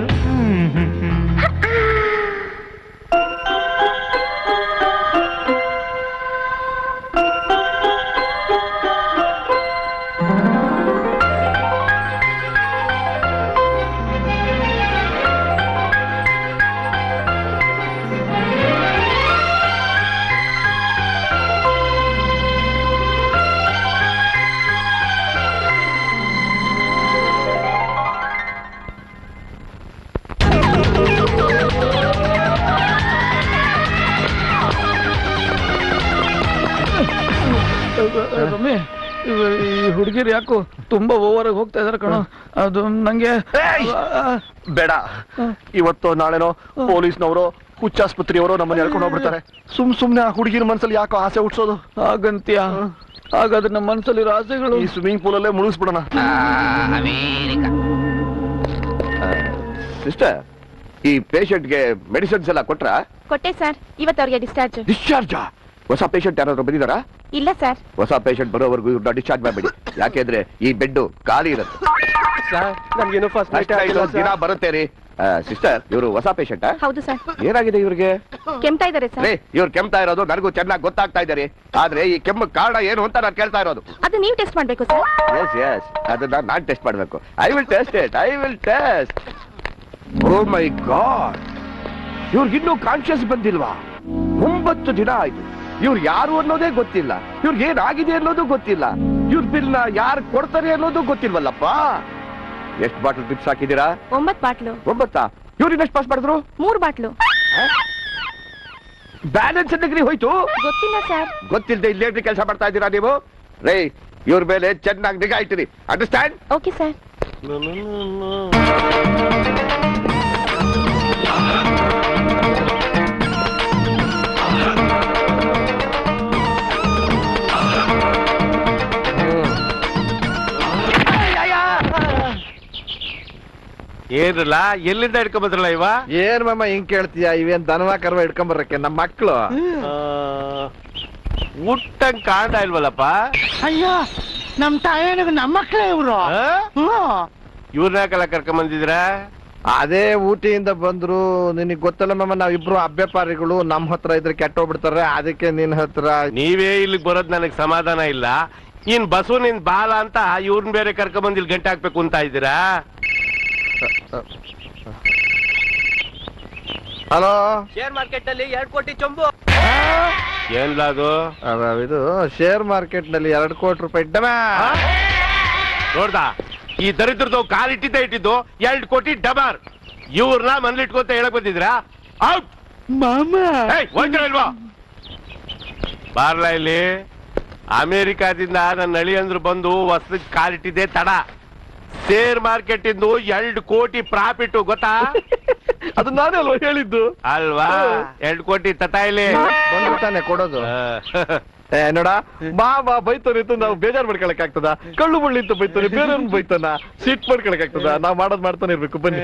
ರಮ್ಮಿ ಈ ಹುಡುಗಿರು ಯಾಕೋ ತುಂಬಾ ಓವರ್ ಆಗಿ ಹೋಗ್ತಾ ಇದಾರೆ ಕಣ. ಅದು ನಂಗೆ ಬೇಡ. ಇವತ್ತು ನಾಳೆನೋ ಪೊಲೀಸ್ನವರು ಹುಚ್ಚಾಸ್ಪತ್ರೆಯವರು ನಮ್ಮನ್ನ ಹೇಳ್ಕೊಂಡು ಹೋಗ್ಬಿಡ್ತಾರೆ. ಸುಮ್ನೆ ಆ ಹುಡುಗಿರ ಮನ್ಸಲ್ಲಿ ಯಾಕೋ ಆಸೆ ಹುಟ್ಸೋದು? ಹಾಗಂತ್ಯ? ಹಾಗಾದ್ರೆ ನಮ್ಮ ಮನಸ್ಸಲ್ಲಿರೋ ಆಸೆಗಳು ಈ ಸ್ವಿಮ್ಮಿಂಗ್ ಪೂಲ್ ಅಲ್ಲೇ ಮುಳುಗಿಸ್ಬಿಡೋಣ. ಸಿಸ್ಟರ್, ಈ ಪೇಷಂಟ್ಗೆ ಮೆಡಿಸಿನ್ಸ್ ಎಲ್ಲ ಕೊಟ್ರ? ಕೊಟ್ಟೆ ಸರ್, ಇವತ್ತು ಅವ್ರಿಗೆ ಡಿಸ್ಚಾರ್ಜ್. ಡಿಸ್ಚಾರ್ಜ್? ಹೊಸ ಪೇಷಂಟ್ ಯಾರಾದ್ರೂ ಬಂದಿದಾರಾ? ಇಲ್ಲ ಸರ್. ಹೊಸ ಪೇಷಂಟ್ ಬರೋವರೆಗೂ ಇವ್ರನ್ನ ಡಿಸ್ಚಾರ್ಜ್ ಮಾಡಬೇಡಿ. ಯಾಕೆಂದ್ರೆ ಈ ಬೆಡ್ ಖಾಲಿ ಇರುತ್ತೆ. ದಿನ ಬರುತ್ತೆ ರೀ. ಸಿಸ್ಟರ್, ಇವರು ಹೊಸ ಪೇಷಂಟ್? ಹೌದು ಸರ್. ಏನಾಗಿದೆ ಇವ್ರಿಗೆ? ಕೆಮ್ತಾ ಇದಾರೆ ಸರ್. ಇವ್ರು ಕೆಮ್ತಾ ಇರೋದು ನನಗೂ ಚೆನ್ನಾಗಿ ಗೊತ್ತಾಗ್ತಾ ಇದ್ದಾರೆ. ಆದ್ರೆ ಈ ಕೆಮ್ಮು ಕಾರಣ ಏನು ಅಂತ ನಾನು ಕೇಳ್ತಾ ಇರೋದು. ಅದು ನೀವು ಟೆಸ್ಟ್ ಮಾಡ್ಬೇಕು ಸರ್. ಎಸ್ ಅದನ್ನ ನಾನ್ ಟೆಸ್ಟ್ ಮಾಡ್ಬೇಕು. I will test. Oh my god, ಇವ್ರಿಗಿನ್ನೂ ಕಾನ್ಶಿಯಸ್ ಬಂದಿಲ್ವಾ? 9 ದಿನ ಆಯ್ತು. ಇವ್ರು ಯಾರು ಅನ್ನೋದೇ ಗೊತ್ತಿಲ್ಲ. ಇವ್ರಿಗೆ ಏನಾಗಿದೆ ಅನ್ನೋದು ಗೊತ್ತಿಲ್ಲ. ಇವ್ರ ಬಿಲ್ನ ಯಾರು ಕೊಡ್ತಾರೆ ಅನ್ನೋದು ಗೊತ್ತಿಲ್ವಲ್ಲಪ್ಪ. ಎಷ್ಟು ಬಾಟ್ಲು ಟಿಪ್ಸ್ ಹಾಕಿದೀರಾ? 9 ಬಾಟ್ಲು. 9? ಇವ್ರು ಎಷ್ಟು ಪಾಸ್ ಮಾಡಿದ್ರು? 3 ಬಾಟ್ಲು. ಬ್ಯಾಲೆನ್ಸ್ ಡಿಗ್ರಿ ಹೋಯ್ತು? ಗೊತ್ತಿಲ್ಲ ಸರ್. ಗೊತ್ತಿಲ್ಲದೆ ಇಲ್ಲೇನ್ರಿ ಕೆಲಸ ಮಾಡ್ತಾ ಇದ್ದೀರಾ ನೀವು? ರೇ, ಇವ್ರ ಮೇಲೆ ಚೆನ್ನಾಗಿ ನಿಗಾ ಇಟ್ಟಿರಿ. ಅಂಡರ್ಸ್ಟ್ಯಾಂಡ್? Okay sir. ಏನಲ್ಲ, ಎಲ್ಲಿಂದ ಹಿಡ್ಕೊಂಬದ್ರಲ್ಲ ಇವ? ಏನ್ ಮಾಮ ಹಿಂಗ್ ಕೇಳ್ತೀಯ? ಇವೇನ್ ದನವ ಕರ್ವ ಹಿಡ್ಕೊಂಬರಕ್ಕೆ ನಮ್ಮ ಮಕ್ಳು ಮುಟ್ಟಂಗ್ ಕಾಣ್ತಾ ಇಲ್ವಲ್ಲಪ್ಪ? ಅಯ್ಯ, ನಮ್ ತಾಯನಿಗೆ ನಮ್ಮ ಮಕ್ಳೇ ಇವ್ರು. ಇವ್ರನ್ನೆಲ್ಲ ಕರ್ಕೊಂಡ್ ಬಂದಿದ್ರ? ಅದೇ ಊಟಿಯಿಂದ ಬಂದ್ರು. ನಿನಗ್ ಗೊತ್ತಲ್ಲ ಮಾಮ, ನಾವಿಬ್ರು ಅಭ್ಯಪಾರಿಗಳು. ನಮ್ ಹತ್ರ ಇದ್ರೆ ಕೆಟ್ಟೋಗ್ಬಿಡ್ತಾರೆ. ಅದಕ್ಕೆ ನಿನ್ ಹತ್ರ. ನೀವೇ ಇಲ್ಲಿಗೆ ಬರೋದ್ ನನಗ್ ಸಮಾಧಾನ ಇಲ್ಲ. ಇನ್ ಬಸು ನಿನ್ ಬಾಲ ಅಂತ ಇವ್ರನ್ ಬೇರೆ ಕರ್ಕೊಂಡ್ ಬಂದ್ ಇಲ್ಲಿ ಗಂಟೆ ಹಾಕ್ಬೇಕು ಅಂತ ಇದ್ದೀರಾ? ಹಲೋ, ಶೇರ್ ಮಾರ್ಕೆಟ್ ನಲ್ಲಿ 2 ಕೋಟಿ ಚೊಂಬು. ಏನ್ಲ ಅದು? ಇದು ಶೇರ್ ಮಾರ್ಕೆಟ್ ನಲ್ಲಿ 2 ಕೋಟಿ ರೂಪಾಯಿ ಡಮ. ನೋಡ್ದ, ಈ ದರಿದ್ರದ್ದು ಕಾಲಿಟ್ಟಿದ್ದ ಇಟ್ಟಿದ್ದು 2 ಕೋಟಿ ಡಬರ್. ಇವ್ರನ್ನ ಮನ್ಲಿಟ್ಕೊಂತ ಹೇಳಕ್ ಬಂದಿದ್ರಾ? ಔಟ್ ಮಾಮ. ಇಲ್ವಾ? ಬಾರ್ಲಾ ಇಲ್ಲಿ. ಅಮೆರಿಕಾದಿಂದ ನನ್ನ ಅಳಿಯಂದ್ರು ಬಂದು ಹೊಸ ಕಾಲಿಟ್ಟಿದ್ದೆ ತಡ. ಶೇರ್ ಮಾರ್ಕೆಟ್ ಇಂದು 2 ಕೋಟಿ ಪ್ರಾಫಿಟ್, ಗೊತ್ತಾ? ಅದು ನಾನೇ ಅಲ್ವಾ ಹೇಳಿದ್ದು? ಅಲ್ವಾ? 2 ಕೋಟಿ ತತಾ ಇಲ್ಲಿ ಬಂದ್ಬಿಡ್ತಾನೆ ಕೊಡೋದು. ನೋಡ, ಬಾ ಬೈತಾನೆ ಅಂತ ನಾವು ಬೇಜಾರ್ ಮಾಡ್ಕೊಳಕ್ ಆಗ್ತದ? ಕಳ್ಳು ಮುಳ್ಳಿ ಅಂತ ಬೈತಾನೆ, ಬೇರೆಯವ್ರನ್ನ ಬೈತಾನ, ಸಿಟ್ ಮಾಡ್ಕೊಳಕ್ ಆಗ್ತದ? ನಾವ್ ಮಾಡೋದ್ ಮಾಡ್ತಾನೆ ಇರ್ಬೇಕು. ಬನ್ನಿ.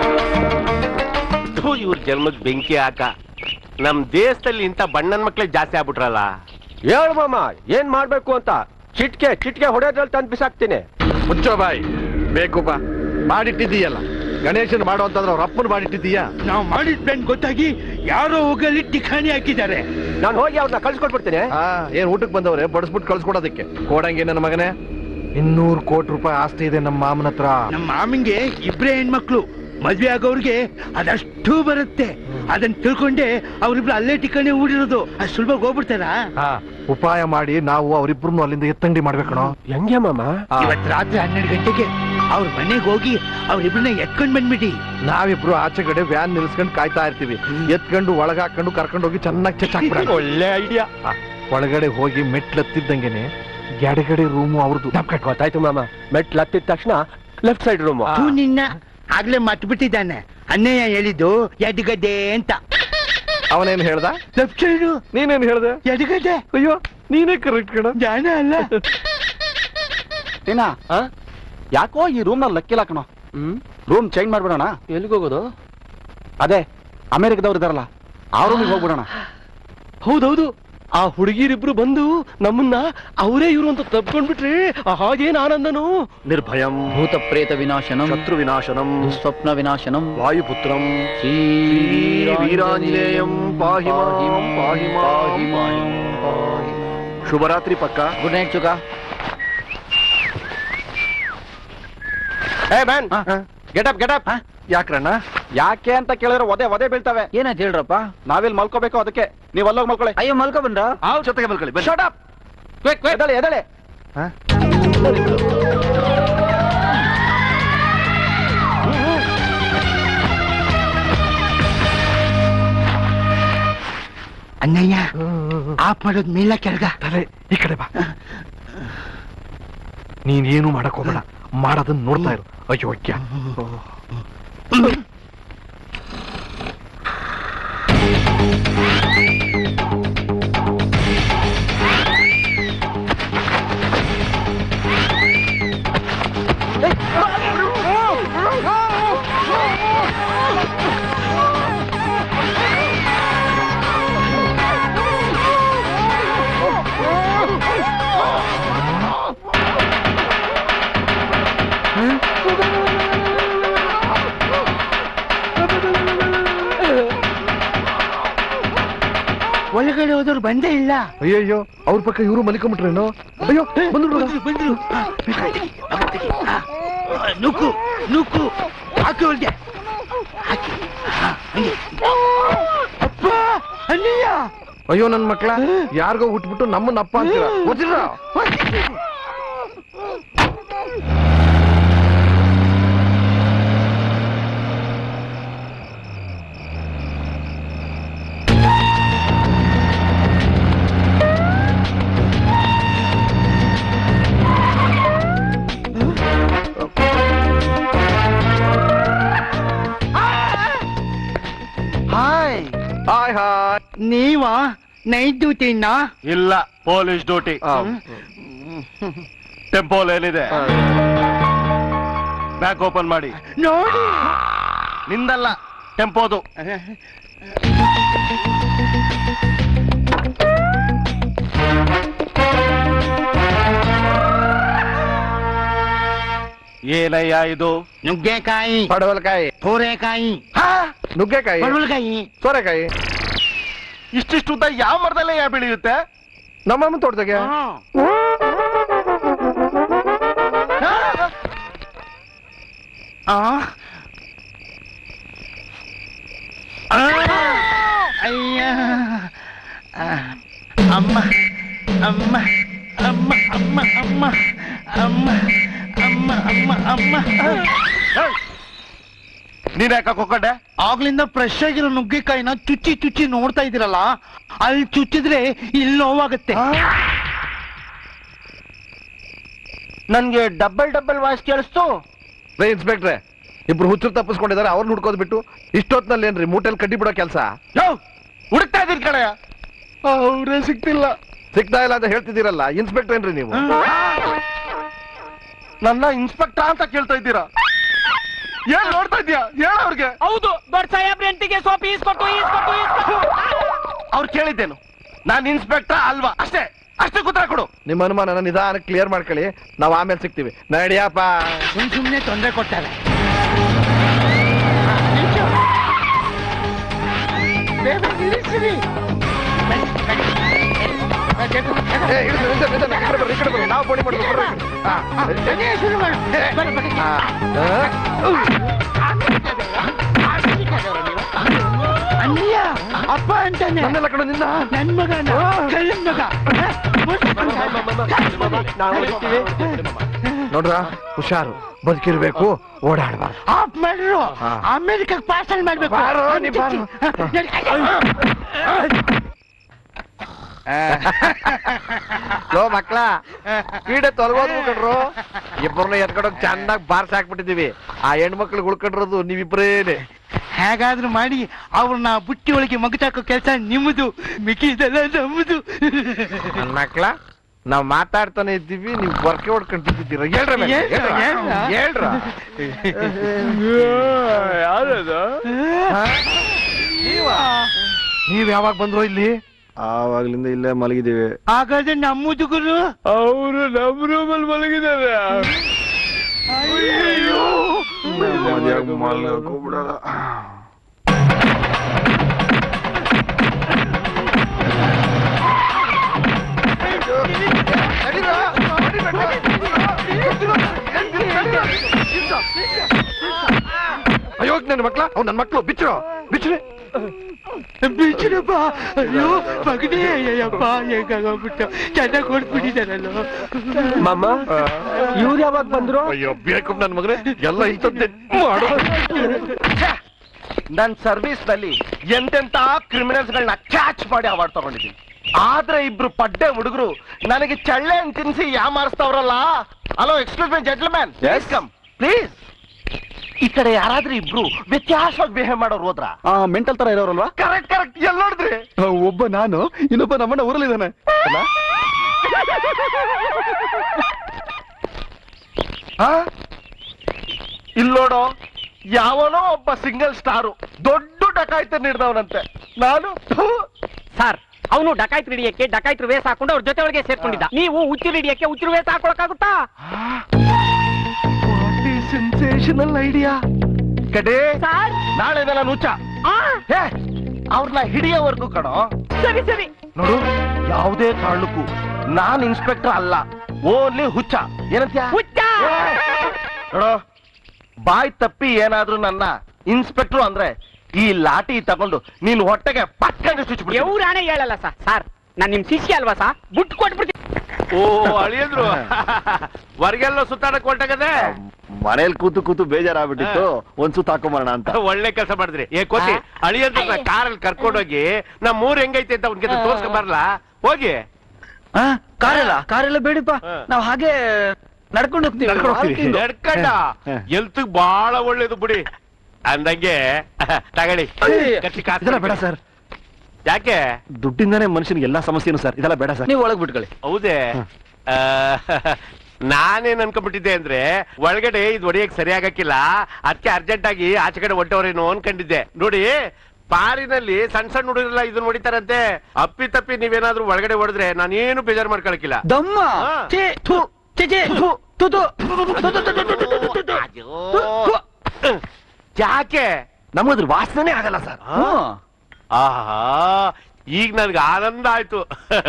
ಇವ್ರ ಜನ್ಮದ್ ಬೆಂಕಿ ಹಾಕ. ನಮ್ ದೇಶದಲ್ಲಿ ಇಂತ ಬಣ್ಣನ್ ಮಕ್ಳೇ ಜಾಸ್ತಿ ಆಗ್ಬಿಟ್ರಲ್ಲ. ಹೇಳು ಮಾಮ, ಏನ್ ಮಾಡ್ಬೇಕು ಅಂತ? ಚಿಟ್ಕೆ ಹೊಡೆಯೋದ್ರಲ್ಲಿ ತಂದು ಬಿಸಾಕ್ತೀನಿ. ಮುಚ್ಚೋ ಬಾಯ್. ಬೇಕುಪ್ಪ, ಮಾಡಿಟ್ಟಿದ್ದೀಯಲ್ಲ. ಗಣೇಶನ್ ಮಾಡೋ ಅಂತಂದ್ರೆ ಅವ್ರ ಅಪ್ಪನ ಮಾಡಿಟ್ಟಿದ್ದೀಯಾ? ನಾವು ಮಾಡಿದ ಪ್ಲಾನ್ ಗೊತ್ತಾಗಿ ಯಾರೋ ಹೋಗಲಿ ಠಿಕಾಣಿ ಹಾಕಿದ್ದಾರೆ. ನಾನು ಹೋಗಿ ಅವ್ರನ್ನ ಕಳ್ಸ್ಕೊಟ್ಬಿಡ್ತೀನಿ. ಏನ್ ಊಟಕ್ಕೆ ಬಂದವ್ರೆ ಬಡಿಸ್ಬಿಟ್ಟು ಕಳ್ಸ್ಕೊಡೋದಕ್ಕೆ? ಕೊಡಂಗೆ ನನ್ನ ಮಗನೇ. 200 ಕೋಟಿ ರೂಪಾಯಿ ಆಸ್ತಿ ಇದೆ ನಮ್ಮ ಮಾಮನ ಹತ್ರ. ನಮ್ಮ ಮಾಮಂಗೆ 2 ಹೆಣ್ಮಕ್ಳು. ಮದ್ವೆ ಆಗೋರ್ಗೆ ಅದಷ್ಟು ಬರುತ್ತೆ. ಅದನ್ನ ತಿಳ್ಕೊಂಡೆ ಅವ್ರಿಬ್ರು ಅಲ್ಲೇ ಠಿಕಾಣಿ ಊಡಿರೋದು. ಅಷ್ಟು ಸುಲಭ ಹೋಗ್ಬಿಡ್ತಾರಾ? ಉಪಾಯ ಮಾಡಿ ನಾವು ಅವ್ರಿಬ್ರು ಅಲ್ಲಿಂದ ಎತ್ತಂಗಡಿ ಮಾಡ್ಬೇಕಣ. ಹೆಂಗೆ ಮಾಮ? ಇವತ್ತು ರಾತ್ರಿ 12 ಗಂಟೆಗೆ ಅವ್ರ ಮನೆಗೆ ಹೋಗಿ ಅವ್ರಿಬ್ರನ್ನ ಎತ್ಕೊಂಡ್ ಬಂದ್ಬಿಡಿ. ನಾವಿಬ್ರು ಆಚೆ ಕಡೆ ವ್ಯಾನ್ ನಿಲ್ಸ್ಕೊಂಡು ಕಾಯ್ತಾ ಇರ್ತೀವಿ. ಎತ್ಕೊಂಡು ಒಳಗ ಹಾಕೊಂಡು ಕರ್ಕೊಂಡು ಹೋಗಿ ಚೆನ್ನಾಗಿ ಚೆಚ್ಚಾಕ್ಬಿಡ. ಒಳ್ಳೆ ಐಡಿಯಾ. ಒಳಗಡೆ ಹೋಗಿ ಮೆಟ್ಲತ್ತಿದ್ದಂಗೆನೆ ಎಡಗಡೆ ರೂಮು ಅವ್ರದ್ದು. ಗೊತ್ತಾಯ್ತು ಮಾಮ. ಮೆಟ್ಲು ಹತ್ತಿದ ತಕ್ಷಣ ಲೆಫ್ಟ್ ಸೈಡ್ ರೂಮ್. ನಿನ್ನ ಆಗ್ಲೇ ಮತ್ ಬಿಟ್ಟಿದ್ದಾನೆ. ಅನ್ಯಾಯ ಹೇಳಿದ್ದು ಎಡಗಡೆ ಅಂತ. ಅವನೇನ್ ಹೇಳ್ದ? Left side. ನೀನೇನ್ ಹೇಳ್ದೆ? ಎಡಗಡೆ. ಅಯ್ಯೋ, ನೀನೇ ಕರೆಕ್ಟ್ ಕಣ. ಜಾನ ಅಲ್ಲ. ಏನ ಯಾಕೋ ಈ ರೂಮ್ ನಲ್ಲಿ ಲಕ್ಕಿಲ್ಲ ಕಣೋ. ರೂಮ್ ಚೇಂಜ್ ಮಾಡ್ಬಿಡೋಣ. ಎಲ್ಲಿಗೆ ಹೋಗೋದು? ಅದೇ ಅಮೆರಿಕದವ್ರು ಇದಾರಲ್ಲ, ಆ ರೂಮಿಗೆ ಹೋಗ್ಬಿಡೋಣ. ಹೌದೌದು, ಆ ಹುಡುಗಿರಿಬ್ರು ಬಂದು ನಮ್ಮನ್ನ ಅವರೇ ಇವರು ಅಂತ ತಪ್ಕೊಂಡ್ಬಿಟ್ರೆ ಹಾಗೇನ್ ಆನಂದನು. ನಿರ್ಭಯಂ ಭೂತ ಪ್ರೇತ ವಿನಾಶನಂ ಶತ್ರು ವಿನಾಶನಂ ಸ್ವಪ್ನ ವಿನಾಶನಂ ವಾಯುಪುತ್ರಂ ಶ್ರೀ ವೀರಾಂಜನೇಯಂ ಪಾಹಿ ಮಾಂ ಪಾಹಿ ಮಾಂ. ಶುಭರಾತ್ರಿ ಪಕ್ಕ. ಗುಡ್ ನೈಟ್ ಚುಕ. Hey man getup getup. ಯಾಕ್ರಣ್ಣ? ಯಾಕೆ ಅಂತ ಕೇಳಿದ್ರೆ ಒದೆ ಬೀಳ್ತವೆ. ಏನಾಯ್ತು ಹೇಳ್ರಪ್ಪ? ನಾವಿಲ್ಲಿ ಮಲ್ಕೋಬೇಕು, ಅದಕ್ಕೆ ನೀವ್ ಅಲ್ಲೋಗಿ ಮಲ್ಕೊಳ್ಳಿ. ಅಯ್ಯೋ ಮಲ್ಕೊ ಬಂದ್ರ ಜೊತೆಗೆ ಮಲ್ಕೊಳ್ಳಿ. Shut up. ಎದಳೆ ಎದಳೆ. ಅಣ್ಣಯ್ಯ ಆಫ್ ಮಾಡೋದ್ ಮೇಲ ಕೆಳಗ. ಈ ಕಡೆ ಬಾ. ನೀನೇನು ಮಾಡಕ್ ಹೋಗ್ಬೇಡ, ಮಾಡೋದನ್ನ ನೋಡ್ತಾ ಇರು. ಅಯೋಗ್ಯ. ಒಳಗಡೆ ಹೋದವ್ರು ಬಂದೇ ಇಲ್ಲ. ಅಯ್ಯಯ್ಯೋ, ಅವ್ರ ಪಕ್ಕ ಇವರು ಮಲಿಕೊಂಬಿಟ್ರೇನು? ಅಯ್ಯೋ ಬಂದ್ರು ಬಂದ್ರು. ನುಕ್ಕು ನುಕ್ಕು ಹಾಕಿ ಒಳಗೆ ಹಾಕಿ. ಅಪ್ಪ ಅಣ್ಣಯ್ಯ. ಅಯ್ಯೋ ನನ್ ಮಕ್ಳ, ಯಾರಿಗೋ ಹುಟ್ಬಿಟ್ಟು ನಮ್ಮನ್ನ ಅಪ್ಪ ಅಂತೀರಾ? ಗೊತ್ತಿಲ್ಲ. Hi hi hi. ನೀವಾ ನೈಟ್ ಡ್ಯೂಟಿನ? ಇಲ್ಲ, ಪೊಲೀಸ್ ಡ್ಯೂಟಿ. ಟೆಂಪೋಲ್ ಏನಿದೆ ಬ್ಯಾಗ್ ಓಪನ್ ಮಾಡಿ ನೋಡಿ. ನಿಂದಲ್ಲ, ಟೆಂಪೋದು. ಏನಯ್ಯ ಇದು? ನುಗ್ಗೆಕಾಯಿ, ಪಡವಲಕಾಯಿ, ಸೋರೆಕಾಯಿ, ನುಗ್ಗೆಕಾಯಿ, ಪಡವಲಕಾಯಿ, ಸೋರೆಕಾಯಿ. ಇಷ್ಟಿಷ್ಟು ಉದ್ದ ಯಾವ ಮರದಲ್ಲೇ ಬೆಳೆಯುತ್ತೆ? ನಮ್ಮಮ್ಮ ತೋಟದಾಗೆ. ಅಯ್ಯ ಅಮ್ಮ ಅಮ್ಮ ಅಮ್ಮ ಅಮ್ಮ ಅಮ್ಮ ಅಮ್ಮ ಅಮ್ಮ ಅಮ್ಮ ಅಮ್ಮ. ನೀನ್ ಯಾಕೆ ಹಾಕೊಂಡೆ? ಆಗ್ಲಿಂದ ಫ್ರೆಶ್ ಆಗಿರೋ ನುಗ್ಗೆಕಾಯಿನ ಚುಚ್ಚಿ ಚುಚ್ಚಿ ನೋಡ್ತಾ ಇದೀರಲ್ಲ, ಅಲ್ಲಿ ಚುಚ್ಚಿದ್ರೆ ಇಲ್ಲಿ ನೋವಾಗುತ್ತೆ. ನನ್ಗೆ ಡಬಲ್ ವಾಯ್ಸ್ ಕೇಳಿಸ್ತು. ರೇ ಇನ್ಸ್ಪೆಕ್ಟ್ರೆ, ಇಬ್ರು ಹುಚ್ಚರು ತಪ್ಪಿಸ್ಕೊಂಡಿದ್ದಾರೆ, ಅವ್ರನ್ನ ಹುಡ್ಕೋದ್ ಬಿಟ್ಟು ಇಷ್ಟೊತ್ನಲ್ಲಿ ಏನ್ರಿ ಮೂಟೆಲ್ ಕಡ್ಡಿ ಬಿಡೋ ಕೆಲಸ? ಹುಡುಕ್ತಾ ಇದೀರಿ ಕಡೆ, ಅವ್ರೇ ಸಿಗ್ತಿಲ್ಲ. ಸಿಗ್ತಾ ಇಲ್ಲ ಅಂತ ಹೇಳ್ತಿದ್ದೀರಲ್ಲ, ಇನ್ಸ್ಪೆಕ್ಟರ್ ಏನ್ರಿ ನೀವು? ನನ್ನ ಇನ್ಸ್ಪೆಕ್ಟರ್ ಅಂತ ಕೇಳ್ತಾ ಇದ್ದೀರಾ? ಏನ್ ನೋಡ್ತಾ ಇದ್ಯಾ? ಹೇಳ ಅವ್ರಿಗೆ. ಹೌದು, ದೊಡ್ಡ ಸಾಹೇಬ್ರ ಎಂಟಿಗೆ ಸೋಪ್ ಈಸ್ಕೊಟ್ಟು ಈಸ್ಕೊಟ್ಟು ಈಸ್ಕೊಟ್ಟು. ಅವ್ರು ಕೇಳಿದ್ದೇನು, ನಾನ್ ಇನ್ಸ್ಪೆಕ್ಟರ್ ಅಲ್ವಾ? ಅಷ್ಟೇ ಅಷ್ಟೇ ಉತ್ತರ ಕೊಡು. ನಿಮ್ಮ ಅನುಮಾನ ನಿಧಾನ ಕ್ಲಿಯರ್ ಮಾಡ್ಕೊಳ್ಳಿ, ನಾವ್ ಆಮೇಲೆ ಸಿಗ್ತೀವಿ. ನಡಿಯಪ್ಪ. ಸುಮ್ನೆ ತೊಂದರೆ ಕೊಡ್ತಾರೆ. ನಾವು ಬೋಡಿ ಮಾಡ್ಬೇಕು. ಅಣ್ಣಯ್ಯ ಅಪ್ಪ ಅಂತಾನೆ. ನನ್ನೆಲ್ಲ ಕಡೆ ನಿನ್ನ ನನ್ ಮಗನ ಕಳ್ಳನ್ ಮಗ. ನೋಡ್ರ, ಹುಷಾರು, ಬದುಕಿರ್ಬೇಕು, ಓಡಾಡ್ಬಾರ್ದು. ಆಫ್ ಮಾಡ್ರು, ಅಮೆರಿಕಕ್ಕೆ ಪಾರ್ಸಲ್ ಮಾಡ್ಬೇಕು. ಲೋ ಮಕ್ಳ, ಪೀಡೆ ತೊಲಗೋದು ಕಣ್ರು. ಇಬ್ಬರನ್ನ ಎತ್ಕೊಂಡೋಗಿ ಚೆನ್ನಾಗಿ ಬಾರ್ಸ್ ಹಾಕ್ಬಿಟ್ಟಿದೀವಿ. ಆ ಹೆಣ್ಮಕ್ಳಿಗೆ ಉಳ್ಕೊಂಡಿರೋದು ನೀವಿಬ್ರೇನೆ. ಹೇಗಾದ್ರೂ ಮಾಡಿ ಅವ್ರನ್ನ ಬುಟ್ಟಿ ಒಳಗೆ ಮಗಚಾಕೋ ಕೆಲಸ ನಿಮ್ಮದು, ಮಿಕ್ಕಿದೆಲ್ಲ ನಮ್ಮದು. ನನ್ ಮಕ್ಳ, ನಾವ್ ಮಾತಾಡ್ತಾನೆ ಇದ್ದೀವಿ, ನೀವು ಬರ್ಕೆ ಹೊಡ್ಕೊಂಡಿದ್ದೀರ. ಹೇಳ್ರ ಯಾವ್ದು? ನೀವ್ ಯಾವಾಗ ಬಂದ್ರು ಇಲ್ಲಿ? ಆವಾಗ್ಲಿಂದ ಇಲ್ಲೇ ಮಲಗಿದೀವಿ. ಹಾಗಾದ್ರೆ ನಮ್ಮ ಮುದುಕರು ಅವರು ನಮ್ಮ ರೂಮಲ್ಲಿ ಮಲಗಿದ್ದಾರೆ. ಮಲಗೋಗ್ಬಿಡಲ್ಲ. ಅಯ್ಯೋ ನನ್ನ ಮಕ್ಳ ಅವ್ ನನ್ನ ಮಕ್ಳು ಬಿಚ್ಚರು ಬಿಚ್ಚರೆ ಬಿಚ್ಚರಪ್ಪ. ಅಯ್ಯೋ ಮಗನೇ ಅಯ್ಯಪ್ಪ ಹೇಗಾಗೋಗ್ಬಿಟ್ಟು ಚೆನ್ನಾಗಿ ಕೊಡ್ಬಿಟ್ಟಿದಾರಲ್ಲ. ಮಾಮ ಇವ್ರು ಯಾವಾಗ ಬಂದ್ರು? ಅಯ್ಯೋ ಬೇಕು ನನ್ನ ಮಗನೇ ಎಲ್ಲ ಇಂಥದ್ದೇ ಮಾಡೋ. ನನ್ನ ಸರ್ವಿಸ್ ನಲ್ಲಿ ಎಂತೆಂತ ಕ್ರಿಮಿನಲ್ಸ್ ಗಳನ್ನ ಕ್ಯಾಚ್ ಮಾಡಿ ಅವಾರ್ಡ್ ತಗೊಂಡಿದ್ದೀನಿ. ಆದ್ರೆ ಇಬ್ರು ಪಡ್ಡೆ ಹುಡುಗರು ನನಗೆ ಚಳ್ಳೆ ಅಂತ ತಿನ್ಸಿ ಯಾಮಾರಿಸ್ತಾವ್ರಲ್ಲ. Hello excuse my gentleman, please come please. ಈ ಕಡೆ ಯಾರಾದ್ರೂ ಇಬ್ರು ವ್ಯತ್ಯಾಸವಾಗಿ ಬಿಹೇವ್ ಮಾಡೋರು ಹೋದ್ರ? ಮೆಂಟಲ್ ತರ ಇರೋರಲ್ವಾ? Correct correct. ಎಲ್ಲಿ ನೋಡಿದ್ರಿ? ಒಬ್ಬ ನಾನು, ಇನ್ನೊಬ್ಬ ನಮ್ಮಣ್ಣ ಊರಲ್ಲಿದ್ದಾನೆ. ಇಲ್ಲಿ ನೋಡೋ, ಯಾವನೋ ಒಬ್ಬ ಸಿಂಗಲ್ ಸ್ಟಾರು ದೊಡ್ಡ ಡಕಾಯ್ತ ಹಿಡ್ದವನಂತೆ. ನಾನು ಸರ್ ಅವನು ಡಕಾಯ್ತು ಹಿಡಿಯಕ್ಕೆ ಡಕಾಯ್ತು ವೇಸ್ ಹಾಕೊಂಡು ಅವ್ರ ಜೊತೆ ಒಳಗೆ ಸೇರ್ಕೊಂಡಿದ್ದ. ನೀವು ಹುಚ್ಚು ಹಿಡಿಯಕ್ಕೆ ಹುಚ್ಚು ವೇಸ್ ಹಾಕೊಳಕ್ಕಾಗುತ್ತಾ? ಸೆನ್ಸೇಷನಲ್ ಐಡಿಯಾ ಕಡೆ. ನಾಳೆ ನಾನು ಹುಚ್ಚ ಅವ್ರನ್ನ ಹಿಡಿಯೋವರೆಗೂ ಕಣೋ. ಸರಿ ಸರಿ ನೋಡು, ಯಾವುದೇ ಕಾರಣಕ್ಕೂ ನಾನ್ ಇನ್ಸ್ಪೆಕ್ಟರ್ ಅಲ್ಲ, ಓನ್ಲಿ ಹುಚ್ಚ. ಏನಂತ್ಯ? ಹುಚ್ಚ. ನೋಡು, ಬಾಯ್ ತಪ್ಪಿ ಏನಾದ್ರೂ ನನ್ನ ಇನ್ಸ್ಪೆಕ್ಟರ್ ಅಂದ್ರೆ ಈ ಲಾಠಿ ತಗೊಂಡು ನೀನ್ ಹೊಟ್ಟೆಗೆ ಪಕ್ಕಂಡು ಚುಚ್ಚಿಬಿಡ್ತೀನಿ. ಎವ್ರಾಣೆ ಹೇಳಲ್ಲ ಸರ್ ನಾನ್ ನಿಮ್ ಶಿಷ್ಯ ಅಲ್ವಾ ಸಾ? ಬುಟ್ ಕೊಟ್ಬಿಡ್ತೀನಿ. ಓ ಅಳಿಯಂದ್ರು ಹೊರಗೆಲ್ಲ ಸುತ್ತಾಡಕ್ ಹೊರಟಾಗದೆ. ಮನೇಲಿ ಕೂತು ಕೂತು ಬೇಜಾರಾಗ್ಬಿಟ್ಟಿತ್ತು, ಒಂದ್ ಸುತ್ತ ಹಾಕೊಂಬರೋಣ ಅಂತ. ಒಳ್ಳೆ ಕೆಲಸ ಮಾಡಿದ್ರಿ. ಕೋತಿ ಅಳಿಯಂದ್ರ ಕಾರಲ್ಲಿ ಕರ್ಕೊಂಡೋಗಿ ನಮ್ ಊರ್ ಹೆಂಗೈತೆ ಅಂತ ಅವ್ನಿಗೆ ತೋರ್ಸ್ಕೊಂಡ್ ಬರಲ್ಲ. ಹೋಗಿ. ಕಾರೆಲ್ಲ ಬೇಡಿಪ್ಪ, ನಾವ್ ಹಾಗೆ ನಡ್ಕೊಂಡು ಹೋಗ್ತೀವಿ. ನಡ್ಕೊಂಡ ಎಲ್ತಿಗ್ ಬಹಳ ಒಳ್ಳೇದು ಬಿಡಿ. ಅಂದಂಗೆ ತಗೊಳ್ಳಿ. ಇದೆಲ್ಲ ಬೇಡ ಸರ್. ಯಾಕೆ? ದುಡ್ಡಿಂದಾನೇ ಮನುಷ್ಯನಿಗೆ ಎಲ್ಲಾ ಸಮಸ್ಯೆನು ಸರ್. ಇದೆಲ್ಲ ಬೇಡ ಸರ್. ನೀವು ಒಳಗ್ ಬಿಟ್ಕೊಳ್ಳಿ. ಹೌದೇ? ನಾನೇನ್ ಅನ್ಕೊಂಡ್ಬಿಟ್ಟಿದ್ದೆ ಅಂದ್ರೆ ಒಳಗಡೆ ಇದು ಹೊಡಿಯಕ್ ಸರಿ ಆಗಕ್ಕಿಲ್ಲ, ಅದಕ್ಕೆ ಅರ್ಜೆಂಟ್ ಆಗಿ ಆಚೆ ಕಡೆ ಹೊಟ್ಟವ್ರೇನೋ ಅನ್ಕೊಂಡಿದ್ದೆ. ನೋಡಿ ಪಾರಿನಲ್ಲಿ ಸಣ್ಣ ಸಣ್ಣ ಹುಡುಗರೆಲ್ಲ ಇದನ್ನ ಹೊಡಿತಾರಂತೆ. ಅಪ್ಪಿ ತಪ್ಪಿ ನೀವೇನಾದ್ರೂ ಒಳಗಡೆ ಹೊಡೆದ್ರೆ ನಾನೇನು ಬೇಜಾರು ಮಾಡ್ಕೊಳಕಿಲ್ಲ. ದಮ್ಮ ಯಾಕೆ? ನಮ್ಮದ್ರ ವಾಸನೆ ಆಗಲ್ಲ ಸರ್. ಆಹಾ, ಈಗ ನನ್ಗೆ ಆನಂದ ಆಯ್ತು.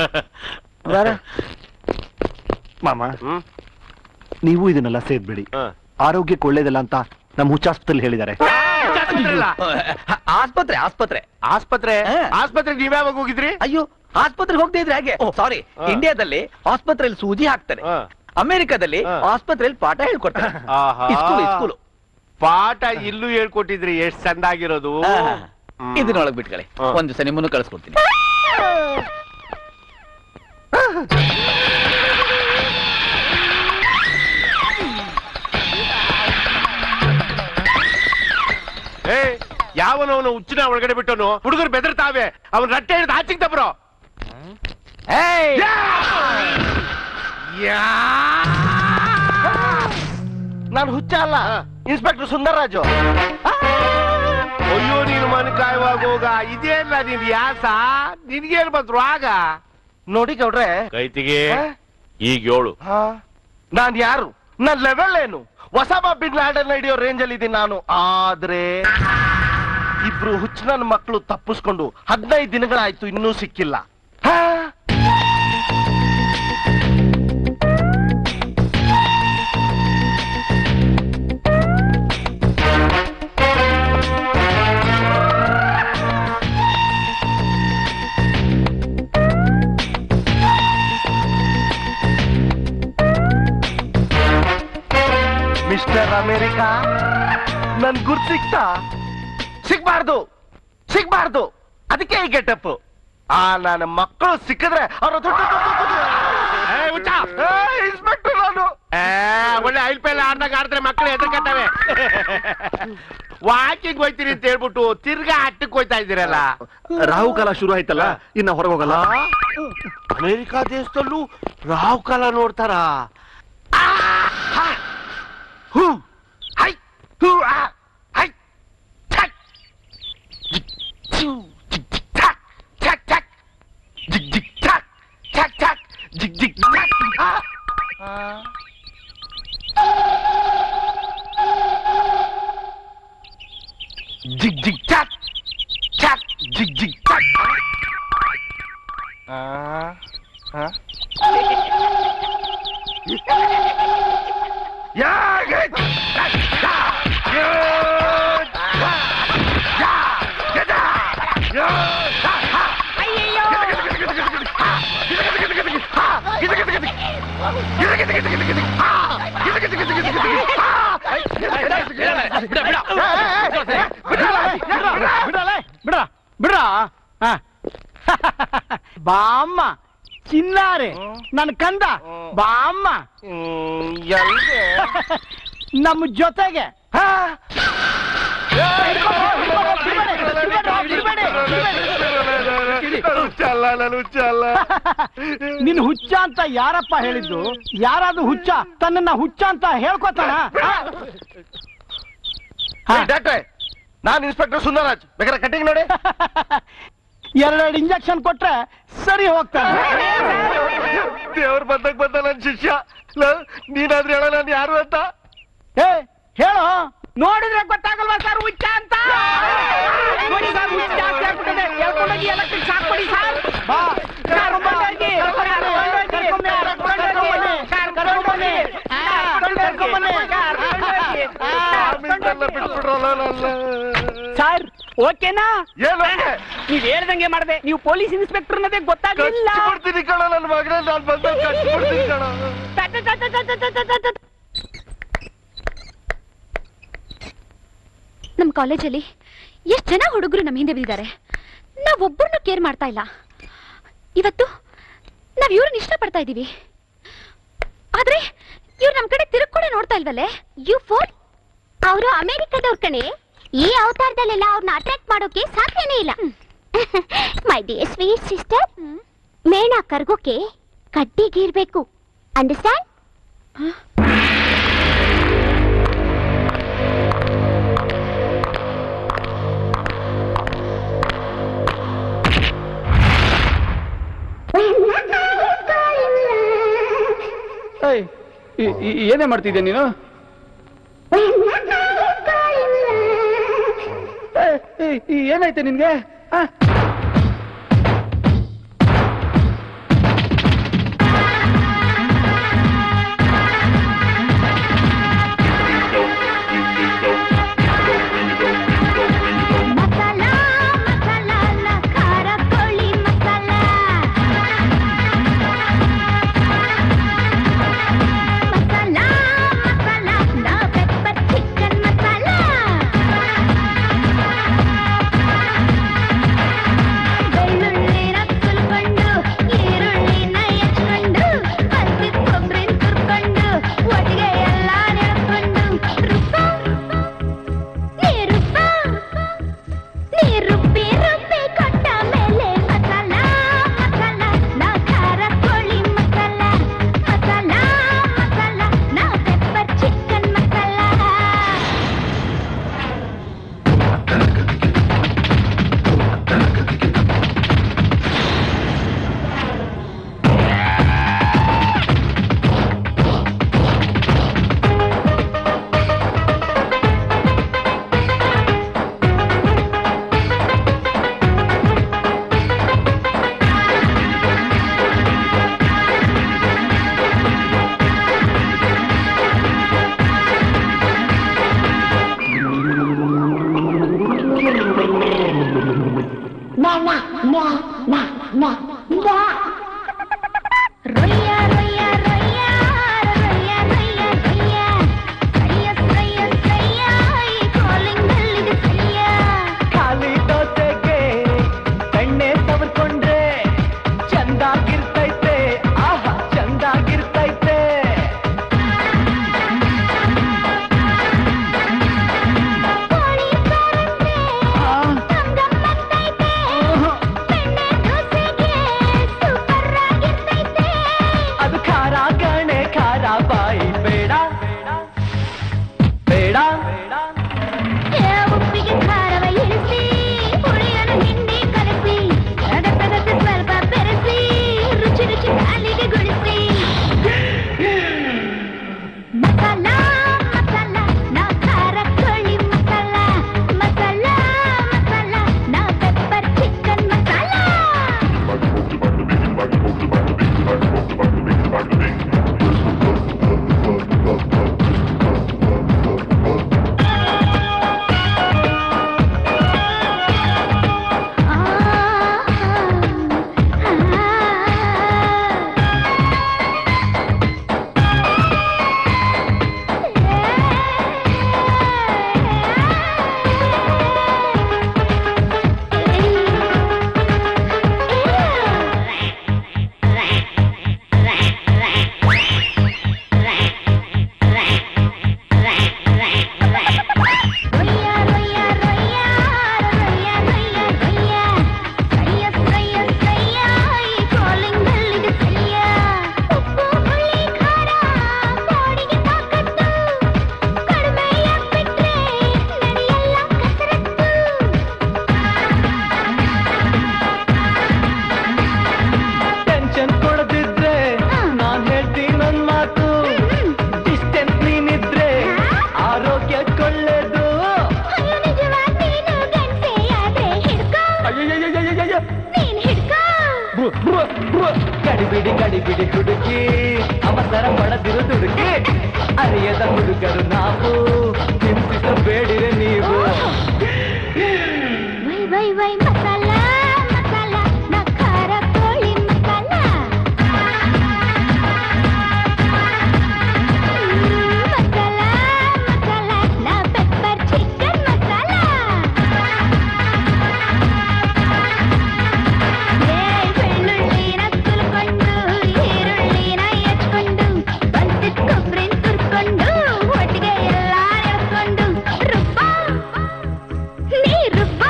ಮಾಮ, ನೀವು ಇದನ್ನೆಲ್ಲ ಸೇರ್ಬೇಡಿ, ಆರೋಗ್ಯಕ್ಕೆ ಒಳ್ಳೇದಲ್ಲ ಅಂತ ನಮ್ಮ ಹುಚ್ಚಾಸ್ಪತ್ರೆಯಲ್ಲಿ ಹೇಳಿದ್ದಾರೆ. ಆಸ್ಪತ್ರೆ ಆಸ್ಪತ್ರೆ ಆಸ್ಪತ್ರೆ ಆಸ್ಪತ್ರೆ ನೀವ್ಯಾವಾಗ ಹೋಗಿದ್ರಿ? ಅಯ್ಯೋ, ಆಸ್ಪತ್ರೆಗೆ ಹೋಗ್ತಾ ಇದ್ರೆ ಹಾಗೆ. ಸಾರಿ, ಇಂಡಿಯಾದಲ್ಲಿ ಆಸ್ಪತ್ರೆಯಲ್ಲಿ ಸೂಜಿ ಹಾಕ್ತಾರೆ, ಅಮೆರಿಕದಲ್ಲಿ ಆಸ್ಪತ್ರೆಯಲ್ಲಿ ಪಾಠ ಹೇಳ್ಕೊಡ್ತಾರೆ. ಸ್ಕೂಲು ಪಾಠ ಇಲ್ಲೂ ಹೇಳ್ಕೊಟ್ಟಿದ್ರಿ, ಎಷ್ಟ್ ಚಂದಾಗಿರೋದು. ಇದನ್ನೊಳಗ್ ಬಿಟ್ಕೊಳ್ಳಿ, ಒಂದ್ ದಿವಸ ನಿಮ್ಮನ್ನು ಕಳಿಸ್ಕೊಡ್ತೀನಿ. ಯಾವನವನು ಹುಚ್ಚಿನ ಒಳಗಡೆ ಬಿಟ್ಟವನು ಹುಡುಗರು ಬೆದರ್ತಾವೆ. ಅವನ್ ರಟ್ಟೆ ಹಿಡಿದು ಆಚಿಗೆ ತಬ್ರೋ. ನಾನು ಹುಚ್ಚ ಅಲ್ಲ, ಇನ್ಸ್ಪೆಕ್ಟರ್ ಸುಂದರರಾಜು. ಅಯ್ಯೋ ನೀನು ಮನ ಕಾಯುವಾಗ ಇದೇಲ್ಲ ನೀನ್ ಯಾಸ, ನಿನ್ಗೇನ್ ಬಂದ್ರು ಆಗ? ನೋಡಿ ಗೌಡ್ರೆ, ಕೈತಿಗೆ ಈಗ ಏಳು. ನಾನ್ ಯಾರು, ನನ್ ಲೆವೆಲ್ ಏನು? ಒಸಾಮಾ ಬಿನ್ ಲಾಡೆನ್ ಹಿಡಿಯೋ ರೇಂಜ್ ಅಲ್ಲಿ ಇದ್ದೀನಿ ನಾನು. ಆದ್ರೆ ಇಬ್ರು ಹುಚ್ಚ ನನ್ನ ಮಕ್ಕಳು ತಪ್ಪಿಸ್ಕೊಂಡು 15 ದಿನಗಳಾಯ್ತು, ಇನ್ನೂ ಸಿಕ್ಕಿಲ್ಲ. ಮಿಸ್ಟರ್ ಅಮೆರಿಕಾ, ನನ್ ಗುರ್ತು ಸಿಕ್ತಾ? ಸಿಗ್ಬಾರ್ದು, ಅದಕ್ಕೆ ಈ ಗೆಟಪ್. ನನ್ನ ಮಕ್ಕಳು ಸಿಕ್ಕಿದ್ರೆ ಅವ್ರ ಇನ್ಸ್ಪೆಕ್ಟರ್ ನಾನು. ಒಳ್ಳೆ ಐಲ್ ಪೈಲ್ ಆಡ್ದಾಗ ಆಡಿದ್ರೆ ಮಕ್ಕಳು ಹೆದರ್ಕತ್ತವೆ. ವಾಕಿಂಗ್ ಹೋಯ್ತೀನಿ ಅಂತ ಹೇಳ್ಬಿಟ್ಟು ತಿರ್ಗಾ ಅಟ್ಟಕ್ಕೆ ಹೋಯ್ತಾ ಇದ್ದೀರಲ್ಲ. ರಾಹುಕಾಲ ಶುರು ಆಯ್ತಲ್ಲ, ಇನ್ನ ಹೊರಗೆ ಹೋಗಲ್ಲ. ಅಮೆರಿಕಾ ದೇಶದಲ್ಲೂ ರಾಹುಕಾಲ ನೋಡ್ತಾರ? ಬಿಡ್ರ ಬಾಮ್ಮ ಚಿನ್ನಾರೆ ನನ್ ಕಂದ ಬಾಮ್ಮ ನಮ್ಮ ಜೊತೆಗೆ ನಿನ್ ಹುಚ್ಚ ಅಂತ ಯಾರಪ್ಪ ಹೇಳಿದ್ದು? ಯಾರಾದ್ರೂ ಹುಚ್ಚ ತನ್ನ ಹುಚ್ಚ ಅಂತ ಹೇಳ್ಕೊತಾನ? ಡಾಕ್ಟ್ರೆ, ನಾನ್ ಇನ್ಸ್ಪೆಕ್ಟರ್ ಸುಂದರರಾಜ್. ಬೇಕಾದ್ರೆ ಕಟ್ಟಿಂಗ್ ನೋಡಿ. ಎರಡೆರಡು ಇಂಜೆಕ್ಷನ್ ಕೊಟ್ರೆ ಸರಿ ಹೋಗ್ತಾನೆ. ದೇವ್ರ ಬಂದಾಗ ಬಂದ ನನ್ ಶಿಷ್ಯ. ನೀನಾದ್ರೂ ಹೇಳ ನಾನು ಯಾರು ಅಂತ. ಹೇಳು. ನೋಡಿದ್ರೆ ಗೊತ್ತಾಗಲ್ವಾ ಸರ್ ಹುಚ್ಚ ಅಂತ? ನೋಡಿ ಸರ್, ಹುಚ್ಚ ಜಾಸ್ತಿ ಆಗ್ಬಿಟ್ಟಿದೆ. ಹೇಳ್ಕೊಂಡೋಗಿ ಎಲೆಕ್ಟ್ರಿಕ್ ಶಾಕ್ ಕೊಡಿ ಸರ್. ಸರ್ ಓಕೆನಾ? ನೀವ್ ಹೇಳ್ದಂಗೆ ಮಾಡ್ದೆ. ನೀವು ಪೊಲೀಸ್ ಇನ್ಸ್ಪೆಕ್ಟರ್ ಅನ್ನೋದೇ ಗೊತ್ತಾಗಲಿಲ್ಲ. ಕಣ ನನ್ನ ಮಗನ ನಾನು ಬಂದ ಕಟ್ಬಿಡ್ತೀನಿ ಕಣ. ನಮ್ ಕಾಲೇಜಲ್ಲಿ ಎಷ್ಟ್ ಜನ ಹುಡುಗರು ನಮ್ ಹಿಂದೆ ಬಿದ್ದಿದ್ದಾರೆ. ನಾವೊಬ್ಬರನ್ನು ಕೇರ್ ಮಾಡ್ತಾ ಇಲ್ಲ. ಇವತ್ತು ನಾವ್ ಇವ್ರನ್ನ ಇಷ್ಟಪಡ್ತಾ ಇದೀವಿ, ಆದ್ರೆ ಇವ್ರು ನಮ್ ಕಡೆ ತಿರುಗ್ಕೊಂಡೆ ನೋಡ್ತಾ ಇಲ್ವಲ್ಲೇ? ಯು ಫೋರ್ ಅವರು ಅಮೆರಿಕದವ್ರ ಕಣೆ. ಈ ಅವತಾರದಲ್ಲೆಲ್ಲ ಅವ್ರನ್ನ ಅಟ್ರಾಕ್ಟ್ ಮಾಡೋಕೆ ಸಾಧ್ಯನೇ ಇಲ್ಲ. ಮೈ ಡಿಯರ್ ಸ್ವೀಟ್ ಸಿಸ್ಟರ್, ಮೇಣ ಕರ್ಗೋಕೆ ಕಡ್ಡಿಗಿರ್ಬೇಕು. ಅಂಡರ್ಸ್ಟ್ಯಾಂಡ್? ಏನೇ ಮಾಡ್ತಿದ್ದೆ ನೀನು? ಏನಾಯ್ತೆ ನಿನ್ಗೆ? ಗಡಿಬಿಡಿ ಹುಡುಕಿ ಅವಸರ ಪಡೆದಿರು ದುಡುಕಿ ಅರಿಯದ ಹುಡುಗರು ನಾವು ಹಿಂಸಿಸಬೇಡಿರೆ ನೀವು ವೈ ವೈ ಮಸಾಲ ಮಸಾಲ ನಾ ಖಾರ ಕೋಳಿ ಮಸಾಲ ಮಸಾಲ ಮಸಾಲ ನಾ ಪೆಪ್ಪರ್ ಚಿಕನ್ ಮಸಾಲ ಬೆಳ್ಳುಳ್ಳಿನ ತುರ್ಕೊಂಡು ಈರುಳ್ಳಿನ ಹೆಚ್ಕೊಂಡು ಬಂದಿದ್ದ ಕೊಬ್ಬರಿನ ತುರ್ಕೊಂಡು ಒಟ್ಟಿಗೆ ಎಲ್ಲ ಎಳ್ಕೊಂಡು ರುಬ್ಬ ನೀ ರುಬ್ಬ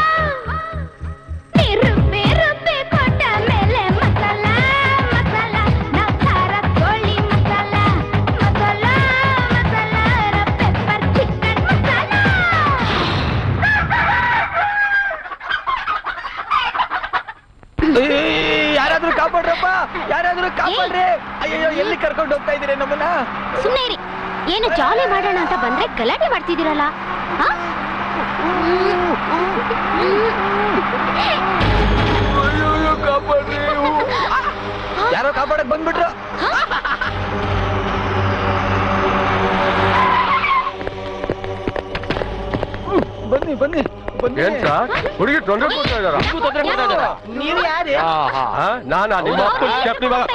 ರುಬ್ಬಿ ಕೊಟ್ಟ ಮೇಲೆ ಮಸಾಲ ಮಸಾಲ ನಾ ಖಾರ ಕೋಳಿ ಮಸಾಲ ಮಸಾಲ ಮಸಾಲ ಪೆಪ್ಪರ್ ಚಿಕನ್ ಮಸಾಲ ಯಾರಾದ್ರೂ ಕಾಪಾಡ್ರಪ್ಪ ಯಾರಾದ್ರೂ ಕಾಪಾಡ್ರಿ ಅಯ್ಯೋ ಎಲ್ಲಿ ಕರ್ಕೊಂಡು ಹೋಗ್ತಾ ಇದೀರಿ ನಮ್ಮನ್ನ ಸುಮ್ಮನೆ ಇರಿ ಏನು ಜಾಲಿ ಮಾಡೋಣ ಅಂತ ಬಂದ್ರೆ ಗಲಾಟೆ ಮಾಡ್ತಿದ್ದೀರಲ್ಲ ಕಾಪಾಡ್ರಿ ಯಾರೋ ಕಾಪಾಡಕ್ ಬಂದ್ಬಿಟ್ರು ಬನ್ನಿ ಬನ್ನಿ ಏನ್ ಸರ್ ಹುಡುಗಿ ತೊಂದರೆ ಕೊಡ್ತಾ ಇದಾರ ನೀವು ಯಾರು ನಾನಾ ನಿಮ್ಮ ಅಪ್ಪನ ಸ್ಟೆಪ್ನಿ ಮಗ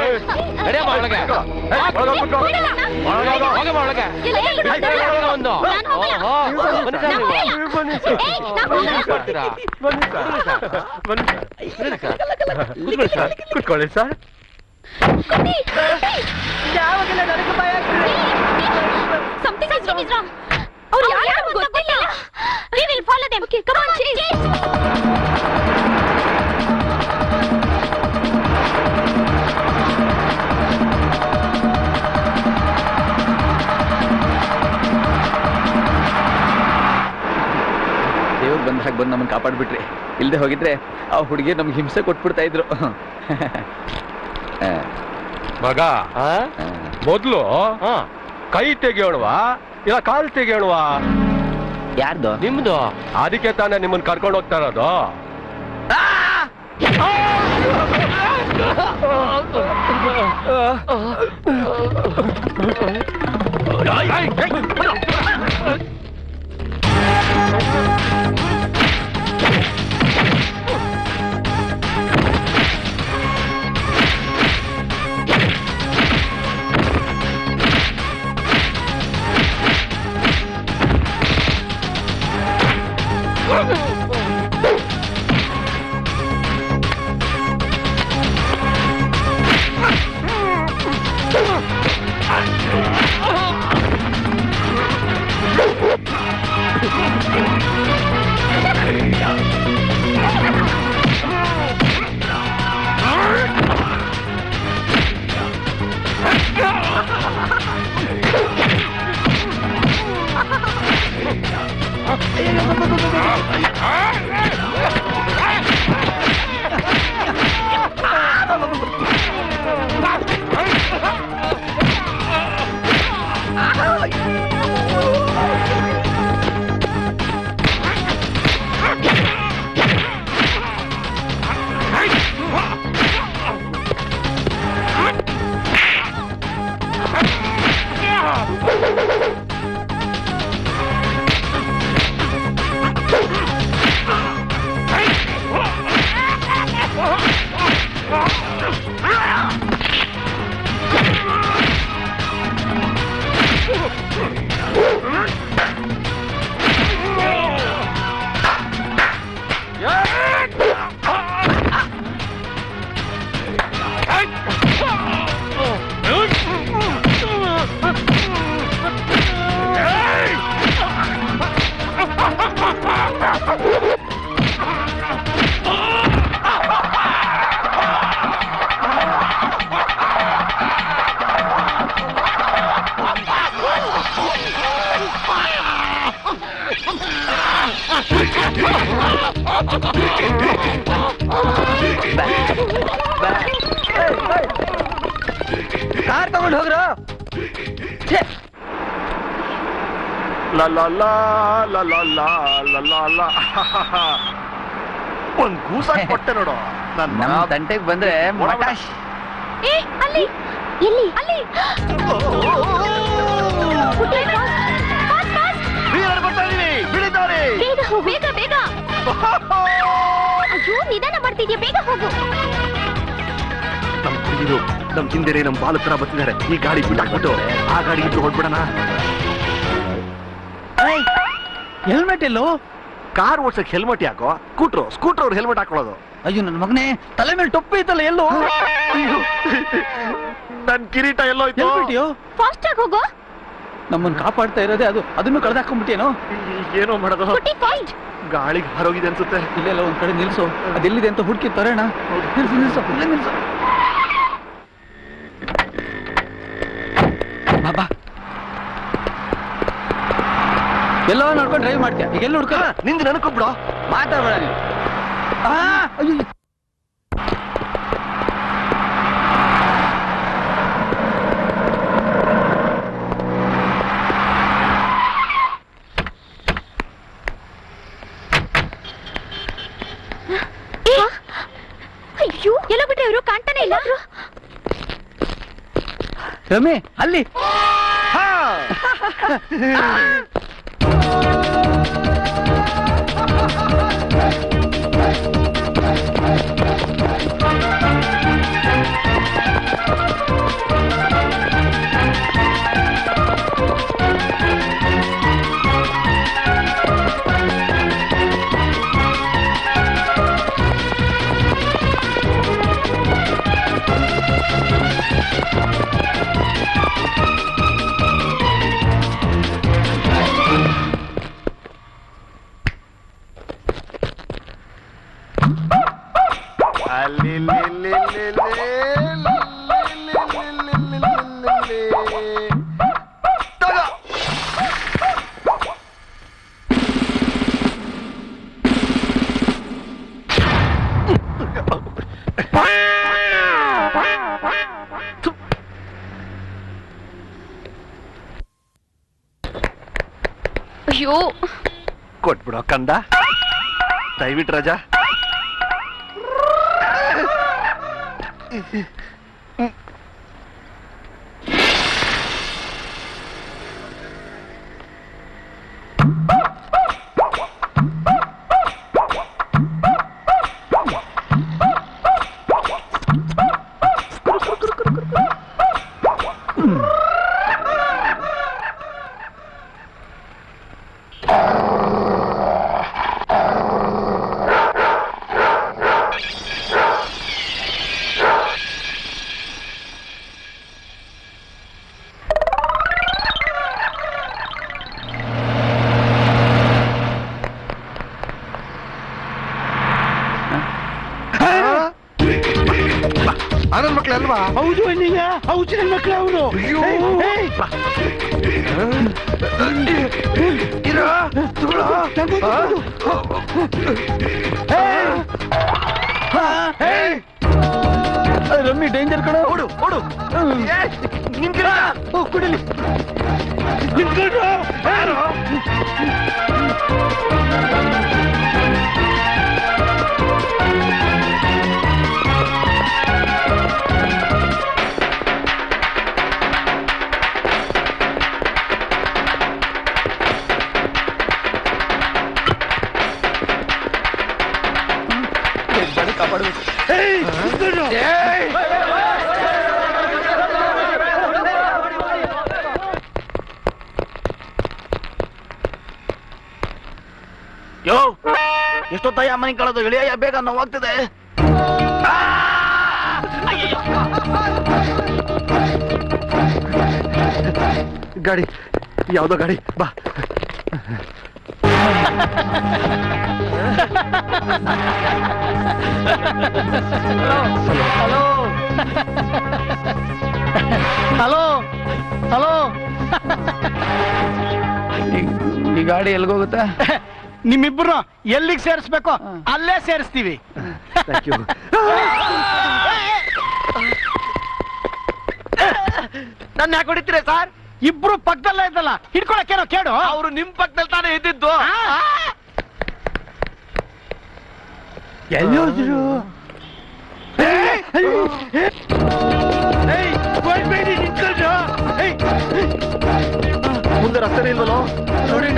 ಕುತ್ಕೊಳ್ಳಿ ಸರ್ ಯಾವಾಗೆಲ್ಲ ನನಗೆ ಭಯ ಅವ್ರು ಯಾರು ಗೊತ್ತಿಲ್ಲ we will follow them okay come on chase ದೇವ್ರು ಬಂದ ಹಾಗೆ ಬಂದು ನಮ್ಮನ್ನು ಕಾಪಾಡ್ಬಿಟ್ರಿ ಇಲ್ಲದೆ ಹೋಗಿದ್ರೆ ಆ ಹುಡುಗಿ ನಮ್ಗೆ ಹಿಂಸೆ ಕೊಟ್ಬಿಡ್ತಾ ಇದ್ರು ಮಗ ಮೊದ್ಲು ಕೈ ತೆಗೆಯೋಣವಾ ಇಲ್ಲ ಕಾಲ್ ತೆಗೆಯೋಣವಾ ಯಾರ್ದು ನಿಮ್ದು ಅದಕ್ಕೆ ತಾನೇ ನಿಮ್ಮನ್ನ ಕರ್ಕೊಂಡು ಹೋಗ್ತಾ ಇರೋದು ಕಾರ್ ತಗೊಂಡು ಹೋಗ್ರು ಒಂದ್ ಗೂಸ ಕೊಟ್ಟೆ ನೋಡು ನಮ್ಮ ತಂಟೆಗೆ ಬಂದ್ರೆ ಮಟಾಶ್. ಏ ಅಲ್ಲಿ ಎಲ್ಲಿ ಅಲ್ಲಿ ಬೇಗ ಹೋಗು ಬೇಗ ಬೇಗ. ಅಯ್ಯೋ ನಿಧಾನ ಮಾಡ್ತಿದ್ಯಾ, ಬೇಗ ಹೋಗು. ನಮ್ ಕುಡಿದು ನಮ್ ಹಿಂದೆ ನಮ್ ಬಾಲಕರ ಬರ್ತಿದ್ದಾರೆ. ಈ ಗಾಡಿ ಬಿಟ್ಟಾಕ್ಬಿಟ್ಟು ಆ ಗಾಡಿ ಇಟ್ಟು ಹೊಡ್ಬಿಡೋಣ. ಹೆಲ್ಮೆಟ್ ಎಲ್ಲೋ? ಕಾರ್ ಓಡ್ಸಕ್ ಹೆಲ್ಮೆಟ್ ಯಾಕೋ? ಸ್ಕೂಟರ್ ಅವ್ರು ಹೆಲ್ಮೆಟ್ ಹಾಕೊಳ್ಳೋದು. ಅಯ್ಯೋ ನನ್ನ ಮಗನೇ, ತಲೆ ಮೇಲೆ ಟೊಪ್ಪಿ ಇತ್ತಲ್ಲ ಎಲ್ಲೋ? ನನ್ ಕಿರೀಟ ಎಲ್ಲೋ ಇತ್ತು. ಫಾಸ್ಟ್ ಆಗಿ ಹೋಗು. ನಮ್ಮನ್ನ ಕಾಪಾಡ್ತಾ ಇರೋದೇ ಅದು, ಅದನ್ನು ಕಳೆದಾಕೊಂಡ್ಬಿಟ್ಟೇನೋ? ಏನೋ ಮಾಡೋದು, ಗಾಳಿಗೆ ಹಾರೋಗಿದೆ ಅನ್ಸುತ್ತೆ. ಇಲ್ಲೆಲ್ಲ ಒಂದ್ ಕಡೆ ನಿಲ್ಸು, ಅದೆಲ್ಲಿದೆ ಅಂತ ಹುಡುಕಿ ತರೋಣ. ನಿಲ್ಸು ಇಲ್ಲೇ ನಿಲ್ಸು. ಬಾಬಾ ಎಲ್ಲೋ ನೋಡ್ಕೊಂಡು ಡ್ರೈವ್ ಮಾಡ್ತೀಯ, ಈಗ ಎಲ್ಲಿ ಹುಡ್ಕ? ನಿಂದು ನನಕೊಬ್ಬಿಡೋ, ಮಾತಾಡ್ಬೇಡ ನೀನು. ಅಯ್ಯೋ ಅಯ್ಯೋ ಎಲ್ಲ ಬಿಟ್ರೆ ಇವರು ಕಾಣ್ತಾನೆ ಇಲ್ಲ. ರಮೆ ಅಲ್ಲಿ ಅಯ್ಯೋ ಕೊಟ್ಬಿಡೋ ಕಂದ, ದಯವಿಟ್ಟು ರಾಜಾ. ನನ್ನ ಮಕ್ಳು ಅಲ್ವಾ? ಹೌದು ಅಣ್ಣಯ್ಯ, ಹೌದು ನನ್ನ ಮಕ್ಳು ಅವರು. ರಮ್ಮಿ ಡೇಂಜರ್ ಕಡೆ ಓಡು ಓಡು. ಕುಡಿಲಿ ಕಾಪಾಡಬೇಕು. ಯೋ ಎಷ್ಟೊತ್ತಾಯ ಮನೆ ಕಳೆದು ಇಳಿಯ ಬೇಗ ನೋವಾಗ್ತದೆ. ಗಾಡಿ ಯಾವ್ದೋ ಗಾಡಿ ಬಾ. ಹಲೋ ಹಲೋ ಹಲೋ ಈ ಗಾಡಿ ಎಲ್ಗೋಗುತ್ತೆ? ನಿಮ್ಮಿಬ್ರು ಎಲ್ಲಿಗೆ ಸೇರಿಸ್ಬೇಕು ಅಲ್ಲೇ ಸೇರಿಸ್ತೀವಿ. ನನ್ನ ಯಾಕೆ ಹೊಡಿತೀರ ಸರ್? ಇಬ್ರು ಪಕ್ಕದಲ್ಲೇ ಇದ್ದಲ್ಲ, ಹಿಡ್ಕೊಳಕ್ಕೇನೋ ಕೇಳು. ಅವರು ನಿಮ್ ಪಕ್ಕದಲ್ಲಿ ತಾನೇ ಇದ್ದಿದ್ದು. ಎಲ್ಲಿ ಹೋದ್ರು? ಮುಂದೆ ರಸ್ತೆ ಇಲ್ವಲ್ಲೋ ನೋಡಿ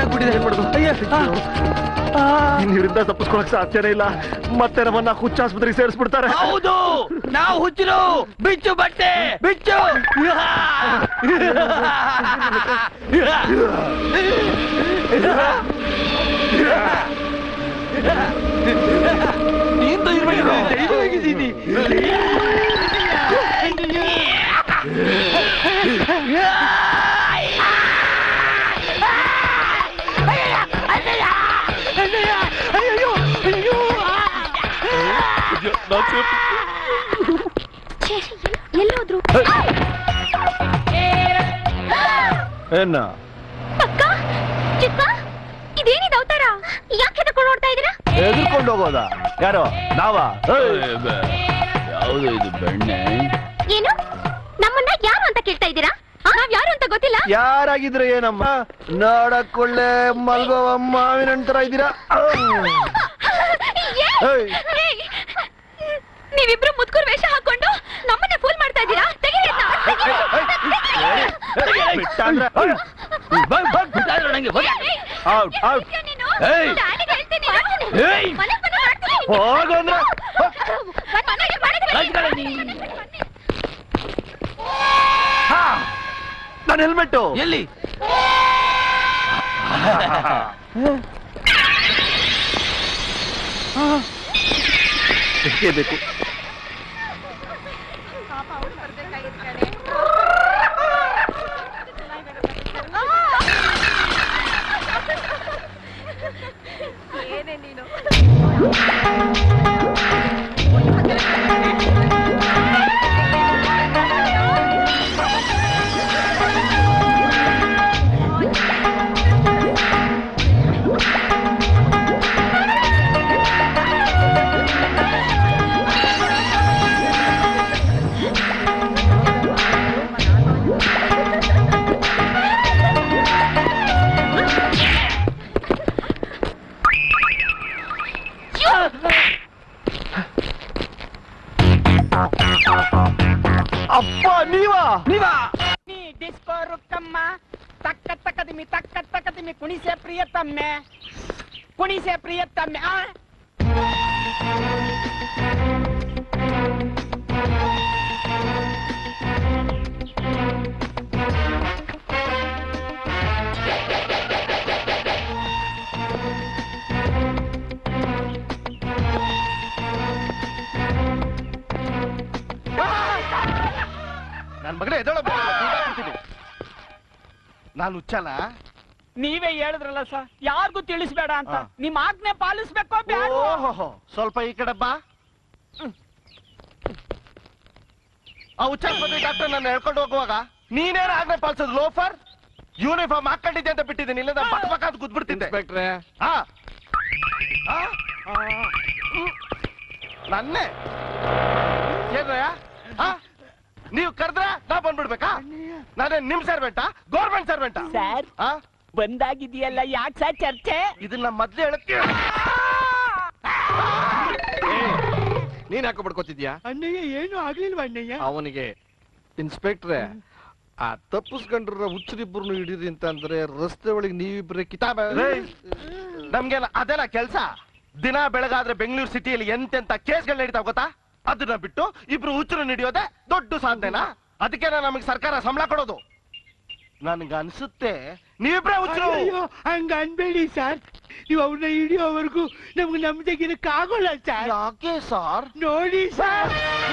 ಇವರಿಂದ ತಪ್ಪಿಸ್ಕೊಳಕ್ ಸಾಧ್ಯನೇ ಇಲ್ಲ. ಮತ್ತೆ ನಮ್ಮನ್ನ ಹುಚ್ಚ ಆಸ್ಪತ್ರೆಗೆ ಸೇರಿಸ್ಬಿಡ್ತಾರೆ. ಹೌದು, ನಾವು ಹುಚ್ಚರು. ಬಿಚ್ಚು ಬಟ್ಟೆ ಬಿಚ್ಚು. ಎಲ್ಲೋದ್ರು? ಏನ ಅಕ್ಕ, ಚಿಕ್ಕ, ಇದೇನಿದು ಅವತಾರ? ಯಾಕೆ ನಡ್ಕೊಂಡು ಓಡ್ತಾ ಇದೀರಾ? ಎದುರ್ಕೊಂಡು ಹೋಗೋದಾ? ಯಾರೋ ನಾವಾ? ಯಾವುದು ಇದು ಬೆಣ್ಣೆ? ಏನು ನಮ್ಮನ್ನ ಯಾರು ಅಂತ ಕೇಳ್ತಾ ಇದ್ದೀರಾ? ನಾವ್ ಯಾರು ಅಂತ ಗೊತ್ತಿಲ್ಲ. ಯಾರಾಗಿದ್ರೆ ಏನಮ್ಮ, ನೋಡಕೊಳ್ಳೆ ಮಲ್ಗೋ ಮಾವಿನ ತರ ಇದ್ದೀರಾ. ನೀವಿಬ್ರು ಮುದ್ಕೂರ್ ವೇಷ ಹಾಕೊಂಡು ನಮ್ಮನ್ನ ಫೂಲ್ ಮಾಡ್ತಾ ಇದ್ದೀರಾ? ತೆಗೀರಿ ನನ್ನ ಹೆಲ್ಮೆಟ್ಟು ಎಲ್ಲಿ? ಬೇಕು. ಏನೇ ನೀನು ಅಪ್ಪ ನೀವಾ? ಡಿಸ್ಕೋ ರುಕ್ಕಮ್ಮ ತಕ್ಕ ತಕ್ಕದಿಮಿ ಕುಣಿಸೆ ಪ್ರಿಯತಮ್ಮೆ ನನ್ ಮಗನೇ ಎದೊಳ ನಾನು ಹುಚ್ಚಲ್ಲ. ನೀವೇ ಹೇಳಿದ್ರಲ್ಲ ಸರ್, ಯಾರಿಗೂ ತಿಳಿಸ್ಬೇಡ ಅಂತ. ನಿಮ್ ಆಜ್ಞೆ ಪಾಲಿಸ್ಬೇಕೋ ಬೇಡ? ಸ್ವಲ್ಪ ಈ ಕಡೆ ಬಾ. ಆ ಹುಚ್ಚಾಸ್ಪತ್ರೆ ಡಾಕ್ಟರ್ ನನ್ನ ಹೇಳ್ಕೊಂಡು ಹೋಗುವಾಗ ನೀನೇನು ಆಜ್ಞೆ ಪಾಲಿಸೋದು? ಲೋಫರ್ ಯೂನಿಫಾರ್ಮ್ ಹಾಕೊಂಡಿದ್ದೆ ಅಂತ ಬಿಟ್ಟಿದ್ದೀನಿ, ಇಲ್ಲ ಪಕ್ಕ ಅಂತ ಕೂತ್ಬಿಡ್ತಿದ್ದೆ. ನನ್ನೇ ಏನ್ರಯ್ಯ? ನೀವು ಕರೆದ್ರೆ ನಾ ಬಂದ್ಬಿಡ್ಬೇಕಾ? ನಾನೇ ನಿಮ್ ಸರ್ವೆಂಟಾ ಗೌರ್ಮೆಂಟ್ ಸರ್ವೆಂಟಾ? ಸರ್ ಬಂದಾಗಿದೆಯಲ್ಲ, ಯಾಕೆ ಸರ್ ಚರ್ಚೆ? ಇದನ್ನ ಮೊದ್ಲೇ ಹೇಳಕ್ಕೆ ನೀನ್ ಯಾಕೆ ಬಡ್ಕೋತಿದ್ಯಾ? ಅಣ್ಣಯ್ಯ ಏನು ಆಗ್ಲಿಲ್ವ ಅಣ್ಣಯ್ಯ? ಅವನಿಗೆ ಇನ್ಸ್ಪೆಕ್ಟ್ರೆ ಆ ತಪ್ಪಿಸ್ಕೊಂಡ್ರ ಹುಚ್ಚರಿಬ್ಬರನ್ನು ಹಿಡೀರಿ ಅಂತ ಅಂದ್ರೆ ರಸ್ತೆ ಒಳಗೆ ನೀವಿಬ್ರೆ ಕಿತಾಬ. ನಮ್ಗೆಲ್ಲ ಅದೆಲ್ಲ ಕೆಲ್ಸ. ದಿನ ಬೆಳಗಾದ್ರೆ ಬೆಂಗಳೂರು ಸಿಟಿಯಲ್ಲಿ ಎಂತೆಂತ ಕೇಸ್ಗಳು ನಡೀತಾವ ಗೊತ್ತಾ? ಅದನ್ನ ಬಿಟ್ಟು ಇಬ್ರು ಹುಚ್ಚರು ಹಿಡಿಯೋದೆ ದೊಡ್ಡ ಸಾಧನೆನಾ? ಅದಕ್ಕೆ ನಮಗೆ ಸರ್ಕಾರ ಸಂಬಳ ಕೊಡೋದು. ನನ್ಗ ಅನ್ಸುತ್ತೆ ನೀವಿಬ್ರೆ ಹುಚ್ಚರು. ಹಂಗ ಅನ್ಬೇಡಿ ಸರ್, ನೀವು ಅವ್ರನ್ನ ಹಿಡಿಯೋವರೆಗೂ ನಮ್ಗೆ ನಮ್ದಗಿರಕ್ಕಾಗೋಲ್ಲ ಸರ್. ಯಾಕೆ ಸರ್? ನೋಡಿ ಸರ್,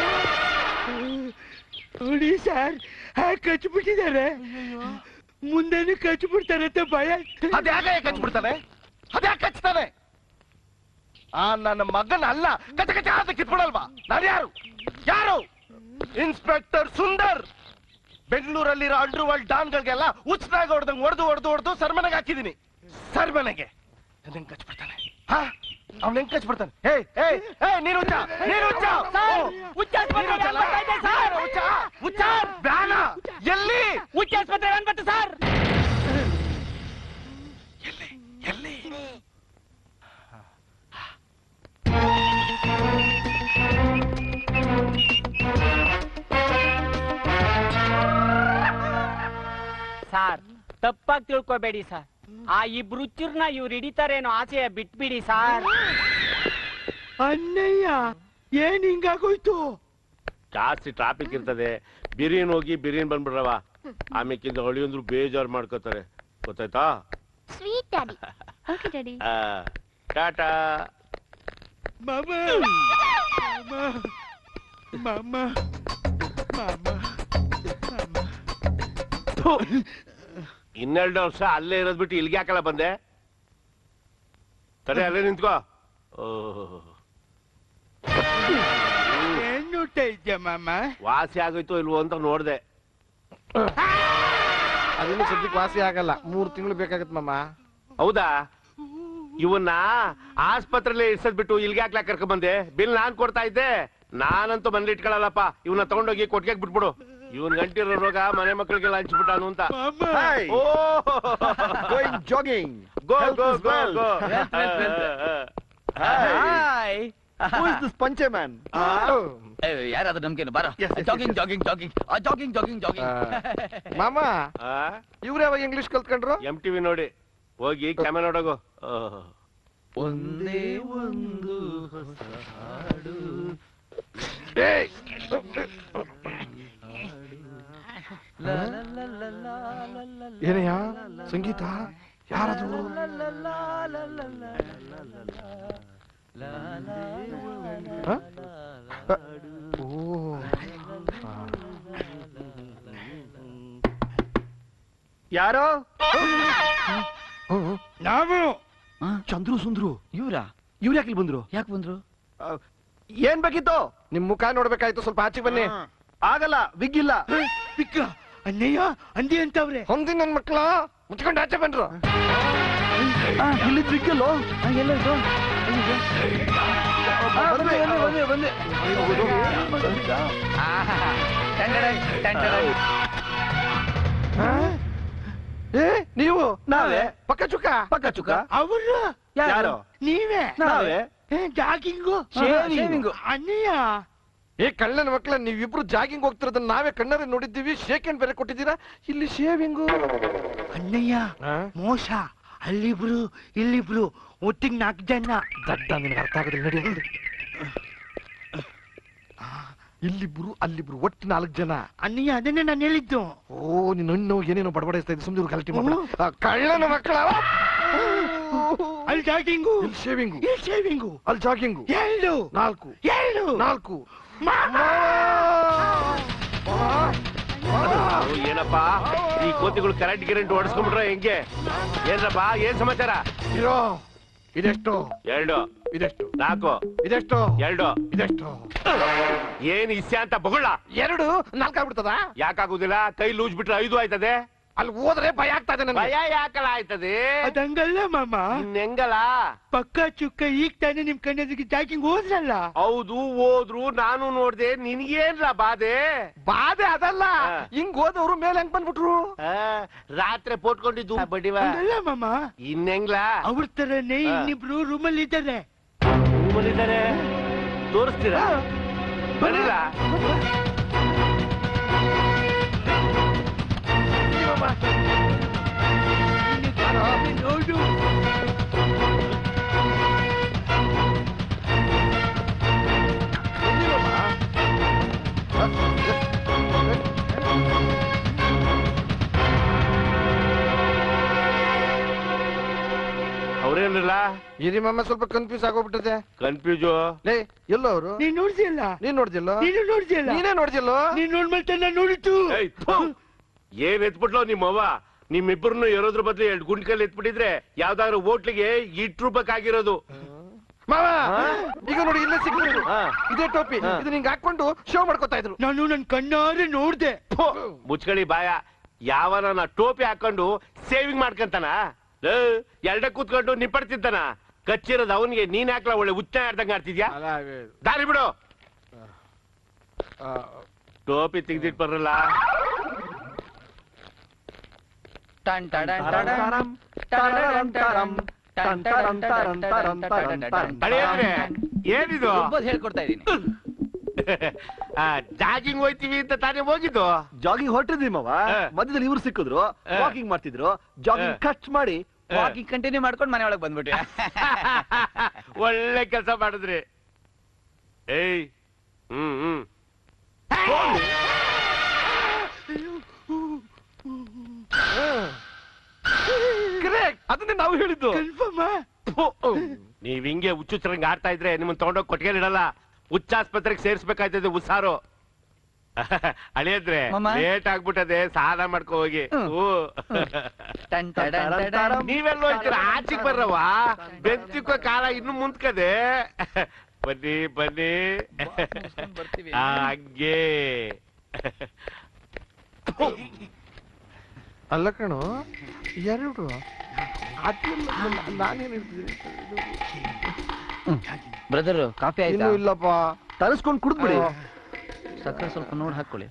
ಕಚ್ಬಿಟ್ಟಿದ್ದಾರೆ. ಮುಂದೆನೂ ಕಚ್ಬಿಡ್ತಾರೆ ಅಂತ ಭಯ. ಅದ್ಯಾಕೆ ಕಚ್ಬಿಡ್ತಾನೆ? ಅದ್ಯಾಕೆ ಕಚ್ತಾನೆ? ನನ್ನ ಮಗನ ಅಲ್ಲ ಕಚ ಕಚ ಅಂತ ಕಿತ್ಬಿಡಲ್ವಾ? ನಾನು ಯಾರು? ಇನ್ಸ್ಪೆಕ್ಟರ್ ಸುಂದರ್. ಬೆಂಗಳೂರಲ್ಲಿರೋ ಅಂಡರ್ ವರ್ಲ್ಡ್ ಡಾನ್ಗಳಿಗೆಲ್ಲ ಹುಚ್ಚನಾಗ ಹೊಡೆದು ಸರ್ಮನೆಗೆ ಹಾಕಿದೀನಿ. ಸರ್ಮನೆಗೆ ಹೆಂಗ್ ಕಚ್ಬಿಡ್ತಾನೆ? ಅವ್ನ ಹೆಂಗ್ ಕಚ್ಬಿಡ್ತಾನೆ? ನೀನು ಎಲ್ಲಿ? ಹುಚ್ಚಾಸ್ಪತ್ರೆ ಅನ್ಬತ್ತು ಸರ್. ಎಲ್ಲಿ? ತಪ್ಪಾಗಿ ತಿಳ್ಕೊಬೇಡಿ ಸರ್. ಆ ಇಬ್ರು ಹುಚ್ಚರ್ನ ಇವ್ರು ಹಿಡಿತಾರೇನೋ ಆಸೆಯ ಬಿಟ್ಬಿಡಿ ಸರ್. ಅಣ್ಣಯ್ಯ ಏನ್ ಹಿಂಗಾಗೋಯ್ತು? ಜಾಸ್ತಿ ಟ್ರಾಫಿಕ್ ಇರ್ತದೆ. ಬಿರಿಯಾನಿ ಹೋಗಿ ಬಿರಿಯಾನಿ ಬಂದ್ಬಿಡ್ರವ. ಆಮೇಕಿಂದ ಹೊಳಿಯಂದ್ರು ಬೇಜಾರು ಮಾಡ್ಕೋತಾರೆ, ಗೊತ್ತಾಯ್ತಾ? Sweet daddy. Okay daddy. Tata. ಮಾಮಾ ಮಾಮಾ ಮಾಮಾ ಇನ್ನೆರಡು ವರ್ಷ ಅಲ್ಲೇ ಇರೋದ್ ಬಿಟ್ಟು ಇಲ್ಲಿಗೆ ಯಾಕಲ್ಲ ಬಂದೆ? ಸರಿ ಅಲ್ಲೇ ನಿಂತ್ಕೋ. ಏನು ಊಟ ಇದ್ಯಾ ಮಾಮ? ವಾಸಿ ಆಗೋಯ್ತು ಇಲ್ವೋ ಅಂತ ನೋಡ್ದೆ. ಅದಿನ್ನು ಸದ್ಯಕ್ಕೆ ವಾಸಿ ಆಗಲ್ಲ, 3 ತಿಂಗಳು ಬೇಕಾಗತ್ತೆ ಮಾಮ. ಹೌದಾ? ಇವನ್ನ ಆಸ್ಪತ್ರೆಯಲ್ಲಿ ಇರ್ಸದ್ ಬಿಟ್ಟು ಇಲ್ಲಿಗೆ ಯಾಕೆ ಕರ್ಕೊಂಡ್ ಬಂದೆ? ಬಿಲ್ ನಾನ್ ಕೊಡ್ತಾ ಇದ್ದೆ. ನಾನಂತೂ ಮನೇಲಿ ಇಟ್ಕೊಳ್ಳಲ್ಲಪ್ಪ. ಇವನ್ನ ತಗೊಂಡೋಗಿ ಕೊಟ್ಟಿಗೆ ಬಿಟ್ಬಿಡು. ಇವನ್ ಗಂಟಿರೋ ರೋಗ ಮನೆ ಮಕ್ಕಳಿಗೆಲ್ಲ ಹಂಚ್ಬಿಟ್ಟಾನು ಅಂತ. Jogging. Go go go go. ಪಂಚೆ ಮ್ಯಾನ್ ಯಾರಾದ್ರೂ ನಮ್ಗೇನು ಬಾರ. Jogging jogging jogging jogging jogging jogging. ಮಾಮ ಇವ್ರು ಯಾವಾಗ ಇಂಗ್ಲಿಷ್ ಕಲ್ತ್ಕೊಂಡ್ರು? MTV ನೋಡಿ ಹೋಗಿ ಕ್ಯಾಮರಾ ನೋಡೋಗು. ಒಂದೇ ಒಂದು ಹೊಸ ಹಾಡು. ಏನಯ್ಯ ಸಂಗೀತ? ಯಾರದು? ಯಾರೋ? ನಾವು ಚಂದ್ರು ಸುಂದ್ರು. ಇವ್ರ ಇವ್ರು ಯಾಕೆ ಬಂದ್ರು? ಯಾಕೆ ಬಂದ್ರು? ಏನ್ ಬೇಕಿತ್ತು? ನಿಮ್ ಮುಖ ನೋಡ್ಬೇಕಾಯ್ತು, ಸ್ವಲ್ಪ ಆಚೆಗೆ ಬನ್ನಿ. ಆಗಲ್ಲ, ವಿಗ್ ಇಲ್ಲ. ಬಿಕ್ಕ ಅಣ್ಣಯ್ಯ ಅಂದಿ ಅಂತವ್ರೆ. ಹೊಂದಿ ನನ್ ಮಕ್ಳ ಮುಚ್ಕೊಂಡು ಆಚೆ ಬಂದ್ರು. ಇಲ್ಲಿದ್ ವಿಗ್ಗಲ್ಲೋ? ಎಲ್ಲಾಯ್ತು? ಬಂದೆ. ಏ ನೀವು? ನಾವೇ. ಪಕ್ಕ ಚುಕ್ಕ ಅವರು ಯಾರು? ನೀವೇ? ನಾವೇ. Jogging shaving. ಅಣ್ಣಯ್ಯ ಏ ಕಳ್ಳನ ಮಕ್ಳ, ನೀವಿಬ್ರು ಜಾಗಿಂಗ್ ಹೋಗ್ತಿರೋದನ್ನ ನಾವೇ ಕಣ್ಣಾರೆ ನೋಡಿದ್ದೀವಿ. ಶೇಕ್ ಹ್ಯಾಂಡ್ ಬೇರೆ ಕೊಟ್ಟಿದ್ದೀರಾ, ಇಲ್ಲಿ ಶೇವಿಂಗು. ಅಣ್ಣಯ್ಯ ಮೋಸ. ಅಲ್ಲಿಬ್ರು ಇಲ್ಲಿಬ್ರು ಒಟ್ಟಿಗೆ 4 ಜನ. ದಡ್ಡ, ನಿನಗೆ ಅರ್ಥ ಆಗೋದಿಲ್ಲ, ನಡಿ. ಇಲ್ಲಿಬ್ರು ಅಲ್ಲಿಬ್ರು ಒಟ್ಟು 4 ಜನ. ಅಣ್ಣಯ್ಯ ಅದನ್ನೇ ನಾನು ಹೇಳಿದ್ದು. ಓ ನೀನು ಇನ್ನೂ ಏನೇನೋ ಬಡಬಡಿಸ್ತಾ ಇದ್ದೆ, ಸುಮ್ಮನೆ ಗಲಾಟೆ ಮಾಡ. ಕಳ್ಳನ ಮಕ್ಕಳ, ಅಲ್ಲಿ ಜಾಗಿಂಗು, ಇಲ್ಲಿ ಶೇವಿಂಗು, ಇಲ್ಲಿ ಶೇವಿಂಗು, ಅಲ್ಲಿ ಜಾಗಿಂಗು. 4 ಏನಪ್ಪಾ ಈ ಕೋತಿಗಳು ಕರೆಂಟ್ ಓಡಿಸ್ಕೊಂಡ್ಬಿಟ್ರ ಹೆಂಗೆ? ಏನ್ರಪ್ಪ, ಏನ್ ಸಮಾಚಾರ? ಇರೋ ಇದೆಷ್ಟು? 2. ಇದೆಷ್ಟು? 4. ಇದೆಷ್ಟು? 2. ಇದೆಷ್ಟು? ಏನ್ ಇಸ್ಯ ಅಂತ ಬಗೊಳ್ಳ? 2 4 ಆಗ್ಬಿಡ್ತದ? ಯಾಕಾಗುದಿಲ್ಲ? ಕೈ ಲೂಜ್ ಬಿಟ್ರೆ 5 ಆಯ್ತದೆ. ಅಲ್ಲಿ ಹೋದ್ರೆ ಭಯ ಆಗ್ತಾ ಇದೆ ನನಗೆ. ಭಯ ಯಾಕಲ್ಲ ಆಯ್ತದೆ? ಅದಂಗಲ್ಲ ಮಾಮ, ಹೆಂಗಲ್ಲ? ಪಕ್ಕ ಚುಕ್ಕ ಈಗ ತಾನೇ ನಿಮ್ ಕಣ್ಣೆದಿಗೆ ಜಾಗಿಂಗ್ ಹೋದ್ರಲ್ಲ. ಹೌದು ಹೋದ್ರು, ನಾನು ನೋಡ್ದೆ. ನಿನ್ಗೇನ್ರ ಬಾಧೆ? ಬಾಧೆ ಅದಲ್ಲ, ಹಿಂಗ್ ಹೋದವ್ರು ಮೇಲೆ ಹೆಂಗ್ ಬಂದ್ಬಿಟ್ರು? ರಾತ್ರಿ ಪೋಟ್ಕೊಂಡಿದ್ದು ಬಡ್ಡಿವ. ಅಲ್ಲ ಮಾಮ, ಇನ್ನೆಂಗ್ಲ? ಅವ್ರ ತರನೇ ಇನ್ನಿಬ್ರು ರೂಮಲ್ಲಿ ಇದ್ದಾರೆ. ರೂಮಲ್ಲಿದ್ದಾರೆ? ತೋರಿಸ್ತೀರಾ? ಬರಲ್ಲ. ನೋಡು. ಅವ್ರೇನಿಲ್ಲ. ಇರಿ ಮಾಮ, ಸ್ವಲ್ಪ ಕನ್ಫ್ಯೂಸ್ ಆಗೋಗ್ಬಿಟ್ಟದೆ. ಕನ್ಫ್ಯೂಸು? ಲೇ ಎಲ್ಲೋ ಅವರು? ನೀನ್ ನೋಡ್ದಿಲ್ಲ? ನೀನ್ ನೋಡ್ದಿಲ್ಲ? ನೀನು ನೋಡ್ದಿಲ್ಲ? ನೀನೇ ನೋಡ್ದಿಲ್ಲೋ? ನೀನ್ ನೋಡ್ಮೇಲೆ ನಾನು ನೋಡಿತು. ಏನ್ ಎತ್ಬಿಟ್ಲೋ ನಿಮ್ಮವ್ವ? ನಿಮ್ಮಿಬ್ಬರನ್ನು ಇರೋದ್ರ ಬದ್ಲು 2 ಗುಂಡ್ಕಲ್ಲಿ ಎತ್ಬಿಟ್ಟಿದ್ರೆ ಯಾವ್ದಾದ್ರು ಹೋಟ್ಲಿಗೆ ಇಟ್ರೂಪಕ್ಕಾಗಿರೋದು. ಮಾವ ಈಗ ನೋಡಿ, ಇಲ್ಲೇ ಸಿಕ್ಕಿದ್ರು. ಇದೇ ಟೋಪಿ, ಇದು ನಿಂಗೆ ಹಾಕೊಂಡು ಶೋ ಮಾಡ್ಕೊತಾ ಇದ್ರು. ನಾನು ನನ್ ಕಣ್ಣಾರೆ ನೋಡ್ದೆ. ಮುಚ್ಕಳಿ ಬಾಯ. ಯಾವನ ಟೋಪಿ ಹಾಕೊಂಡು ಸೇವಿಂಗ್ ಮಾಡ್ಕಂತಾನ? 2 ಕೂತ್ಕೊಂಡು ನಿಪ್ಪಡ್ತಿದ್ದಾನ? ಕಚ್ಚಿರೋದು ಅವನಿಗೆ, ನೀನ್ ಹಾಕ್ಲ ಒಳ್ಳೆ ಹುಚ್ಚ ಆಡ್ದಂಗ ಆಡ್ತಿದ್ಯಾ? ದಾರಿ ಬಿಡು. ಟೋಪಿ ತೆಗ್ದಿಟ್ ಬರಲ್ಲ. ಏನಿದು? ಹೇಳ್ಕೊಡ್ತಾ ಇದೀನಿ. ಜಾಗಿಂಗ್ ಹೋಯ್ತೀವಿ ಅಂತ ತಾನೇ ಹೋಗಿದ್ದು. ಜಾಗಿಂಗ್ ಹೊರಟಿದ್ವಿ ಮಾವ, ಮಧ್ಯದಲ್ಲಿ ಇವ್ರು ಸಿಕ್ಕಿದ್ರು, ವಾಕಿಂಗ್ ಮಾಡ್ತಿದ್ರು, ಜಾಗಿಂಗ್ ಕಟ್ ಮಾಡಿ ವಾಕಿಂಗ್ ಕಂಟಿನ್ಯೂ ಮಾಡ್ಕೊಂಡು ಮನೆ ಒಳಗೆ ಬಂದ್ಬಿಟ್ವಿ. ಒಳ್ಳೆ ಕೆಲಸ ಮಾಡಿದ್ರಿ. ಏಯ್ ಅದನ್ನೇ ನಾವು ಹೇಳಿದ್ದು. ನೀವ್ ಹಿಂಗೆ ಹುಚ್ಚುಚ್ಚರಂಗ್ ಆಡ್ತಾ ಇದ್ರೆ ನಿಮ್ಮನ್ನ ತಗೊಂಡೋಗಿ ಕೊಟ್ಟಿಗೆ ಇಡಲ್ಲ, ಹುಚ್ಚಾಸ್ಪತ್ರೆಗೆ ಸೇರ್ಸ್ಬೇಕಾಯ್ತದೆ ಹುಷಾರು. ಅಳಿಯದ್ರೆ ಲೇಟ್ ಆಗ್ಬಿಟ್ಟದೆ, ಸಾಲ ಮಾಡ್ಕೊ ಹೋಗಿ. ನೀವೆಲ್ಲ ಹೋಗ್ತೀರ, ಆಚೆಗೆ ಬರ್ರವ, ಬೆಂಚಿಕ್ಕೋ ಕಾಲ ಇನ್ನು ಮುಂದ್ಕದೆ. ಬನ್ನಿ ಬನ್ನಿ, ಹಂಗೆ. ಅಲ್ಲ ಕಣೋ, ಎರಡು ನಾನೇನ್ ಹೇಳ್ತಿದ್ದೀನಿ ಬ್ರದರ್, ಕಾಫಿ ಆಯ್ತಾ? ಇಲ್ಲಪ್ಪ, ತರಿಸ್ಕೊಂಡು ಕುಡಿದ್ಬಿಡಿ. ಸಕ್ಕರೆ ಸ್ವಲ್ಪ ನೋಡಿ ಹಾಕೊಳ್ಳಿ.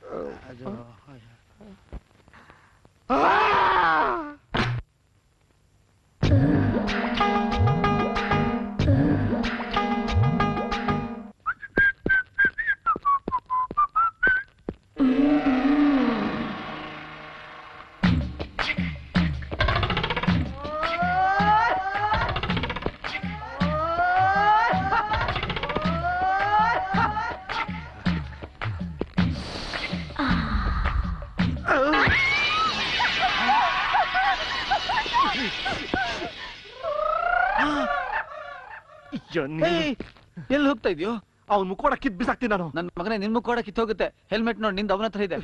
ಎಲ್ಲಿ ಹೋಗ್ತಾ ಇದೆಯೋ? ಅವ್ನ ಮುಕ್ಕೋಡ ಕಿತ್ ಬಿಸಾಕ್ತೀನಿ ನಾನು. ನನ್ನ ಮಗನೇ, ನಿನ್ ಮುಕ್ಕೋಡ ಕಿತ್ ಹೋಗುತ್ತೆ. ಹೆಲ್ಮೆಟ್ ನೋಡಿ, ನಿಂದ ಅವನ ಹತ್ರ ಇದೆ.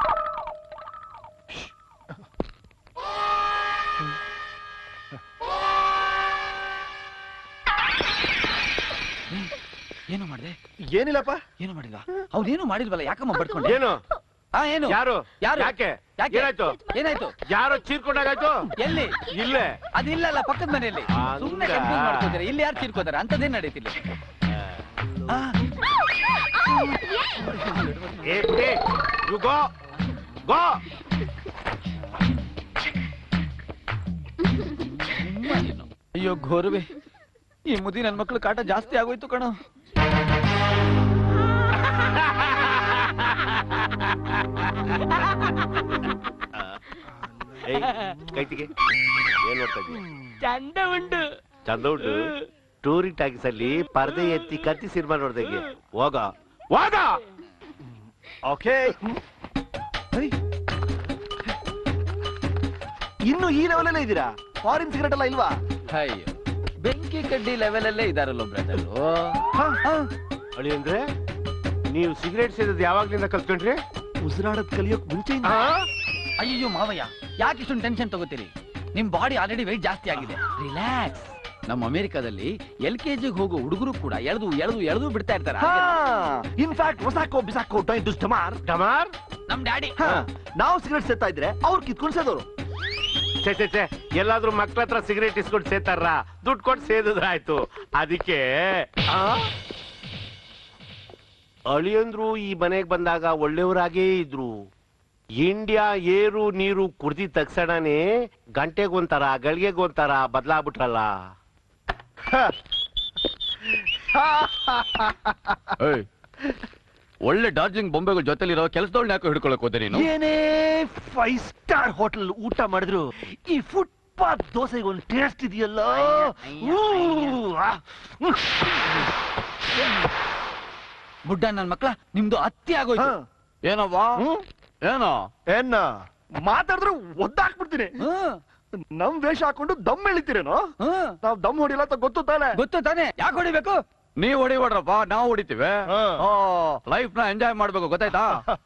ಏನು ಮಾಡಿದೆ? ಏನಿಲ್ಲಪ್ಪ. ಏನು ಮಾಡಿಲ್ವಾ? ಅವ್ನೇನು ಮಾಡಿಲ್ವಲ್ಲ, ಯಾಕಮ್ಮ ಬಡ್ಕೊಂಡೆ? ಏನು ಏನು? ಯಾರು ಯಾರು? ಯಾಕೆ ಯಾಕೆ? ಏನಾಯ್ತು? ಏನಾಯ್ತು? ಯಾರೋ ಚೀರ್ಕೊಂಡಾಗಾಯ್ತು? ಎಲ್ಲಿ? ಇಲ್ಲೇ. ಅದಿಲ್ಲಲ್ಲ, ಪಕ್ಕದ ಮನೆಯಲ್ಲಿ. ಸುಮ್ಮನೆ ಕನ್ಫ್ಯೂಸ್ ಮಾಡ್ಕೋತಾರೆ. ಇಲ್ಲಿ ಯಾರು ಚೀರ್ಕೋತಾರೆ? ಅಂತದೇನ್ ನಡೀತಿಲ್ಲ. ಅಯ್ಯೋ ಘೋರವೇ, ಈ ಮುದಿ ನನ್ ಮಕ್ಳು ಕಾಟ ಜಾಸ್ತಿ ಆಗೋಯ್ತು ಕಣೋ. ಕೈತಿಗೆ ಏನ್ ನೋಡ್ತಾ ಇದ್ದೀವಿ? ಚಂದ ಉಂಟು. ಚಂದ ಉಂಟು. ಟೂರಿಂಗ್ ಟಾಕೀಸ್ ಅಲ್ಲಿ ಪರದೆ ಎತ್ತಿ ಕತ್ತಿ ಸಿನಿಮಾ ನೋಡ್ದಂಗೆ. ಹೋಗ ಹೋಗ. ಓಕೆ, ಇನ್ನು ಈ ಲೆವೆಲ್ ಅಲ್ಲೇ ಇದ್ದೀರಾ? ಫಾರಿನ್ ಸಿಗರೇಟ್ ಎಲ್ಲ ಇಲ್ವಾ? ಅಯ್ಯೋ, ಬೆಂಕಿ ಕಡ್ಡಿ ಲೆವೆಲ್ ಅಲ್ಲೇ ಇದಾರಲ್ಲ ಬ್ರದರ್. ಅಳಿ ಅಂದ್ರೆ ನೀವು ಸಿಗರೇಟ್ ಸೇದೋದು ಯಾವಾಗ್ಲಿಂದ ಕಲ್ತ್ಕೊಂಡ್ರಿ? ಉಸಿರಾಡೋದ್ ಕಲಿಯೋಕ್ ಮುಂಚೆಯಿಂದ. ಅಯ್ಯೋ ಮಾವಯ್ಯ, ಯಾಕೆ ಇಷ್ಟೊಂದು ಟೆನ್ಷನ್ ತಗೋತೀರಿ? ನಿಮ್ ಬಾಡಿ ಆಲ್ರೆಡಿ ವೆಯ್ಟ್ ಜಾಸ್ತಿ ಆಗಿದೆ. ರಿಲ್ಯಾಕ್ಸ್. ನಮ್ಮ ಅಮೆರಿಕಾದಲ್ಲಿ LKG ಹೋಗೋ ಹುಡುಗರು ಕೂಡ ಎಳೆದು ಎಳೆದು ಎಳೆದು ಬಿಡ್ತಾ ಇರ್ತಾರೆ. ಇನ್ಫ್ಯಾಕ್ಟ್ ಹೊಸಾಕೋ ಬಿಸಾಕೋ ಡಮಾರ್ ಡಮಾರ್ ನಮ್ ಡ್ಯಾಡಿ. ನಾವು ಸಿಗರೇಟ್ ಸೇತಾ ಇದ್ರೆ ಅವ್ರು ಕಿತ್ಕೊಂಡು ಸೇದೋರು. ಚೆ ಎಲ್ಲಾದ್ರೂ ಮಕ್ಳ ಹತ್ರ ಸಿಗರೇಟ್ ಇಸ್ಕೊಂಡು ಸೇತಾರ, ದುಡ್ಡು ಕೊಟ್ಟು ಸೇದಿದ್ರಾಯ್ತು. ಅದಕ್ಕೆ ಅಳಿಯಂದ್ರು ಈ ಮನೆಗೆ ಬಂದಾಗ ಒಳ್ಳೆಯವರಾಗೇ ಇದ್ರು. ಇಂಡಿಯಾ ಏರು ನೀರು ಕುಡ್ದಿದ ತಕ್ಷಣನೇ ಗಂಟೆಗೊಂತಾರ ಗಳಿಗೆಗೊಂತಾರ ಬದಲಾಗ್ಬಿಟ್ರಲ್ಲ. ಒಳ್ಳೆ ಡಾರ್ಜಿಲಿಂಗ್ ಬೊಂಬೆಗಳ ಜೊತೆಲಿರೋ ಕೆಲಸದೊಳ್ ಯಾಕೆ ಹಿಡ್ಕೊಳಕ್ ಹೋದೆ ನೀನು? ಏನೇ 5 ಸ್ಟಾರ್ ಹೋಟೆಲ್ ಊಟ ಮಾಡಿದ್ರು ಈ ಫುಟ್ಪಾತ್ ದೋಸೆಗೆ ಒಂದು ಟೇಸ್ಟ್ ಇದೆಯಲ್ಲ. ಬುಡ್ಡ ನನ್ ಮಕ್ಳ, ನಿಮ್ದು ಅತ್ತಿ ಆಗೋಯ್ತು. ಏನವ್ವಾ? ಏನೋ ಏನ ಮಾತಾಡಿದ್ರು ಒದ್ದಾಕ್ಬಿಡ್ತೀನಿ. ನಮ್ ವೇಷ ಹಾಕೊಂಡು ದಮ್ ಎಳಿತೀರೇನೋ? ನಾವ್ ದಮ್ ಹೊಡಿಲ್ಲ ಅಂತ ಗೊತ್ತು ತಾನೆ? ಗೊತ್ತು ತಾನೆ. ಯಾಕೆ ಹೊಡಿಬೇಕು? ನೀವ್ ಹೊಡಿಬೇಡ್ರಪ್ಪ, ನಾವು ಹೊಡಿತೀವಿ. ಲೈಫ್ ನ ಎಂಜಾಯ್ ಮಾಡ್ಬೇಕು, ಗೊತ್ತಾಯ್ತಾ?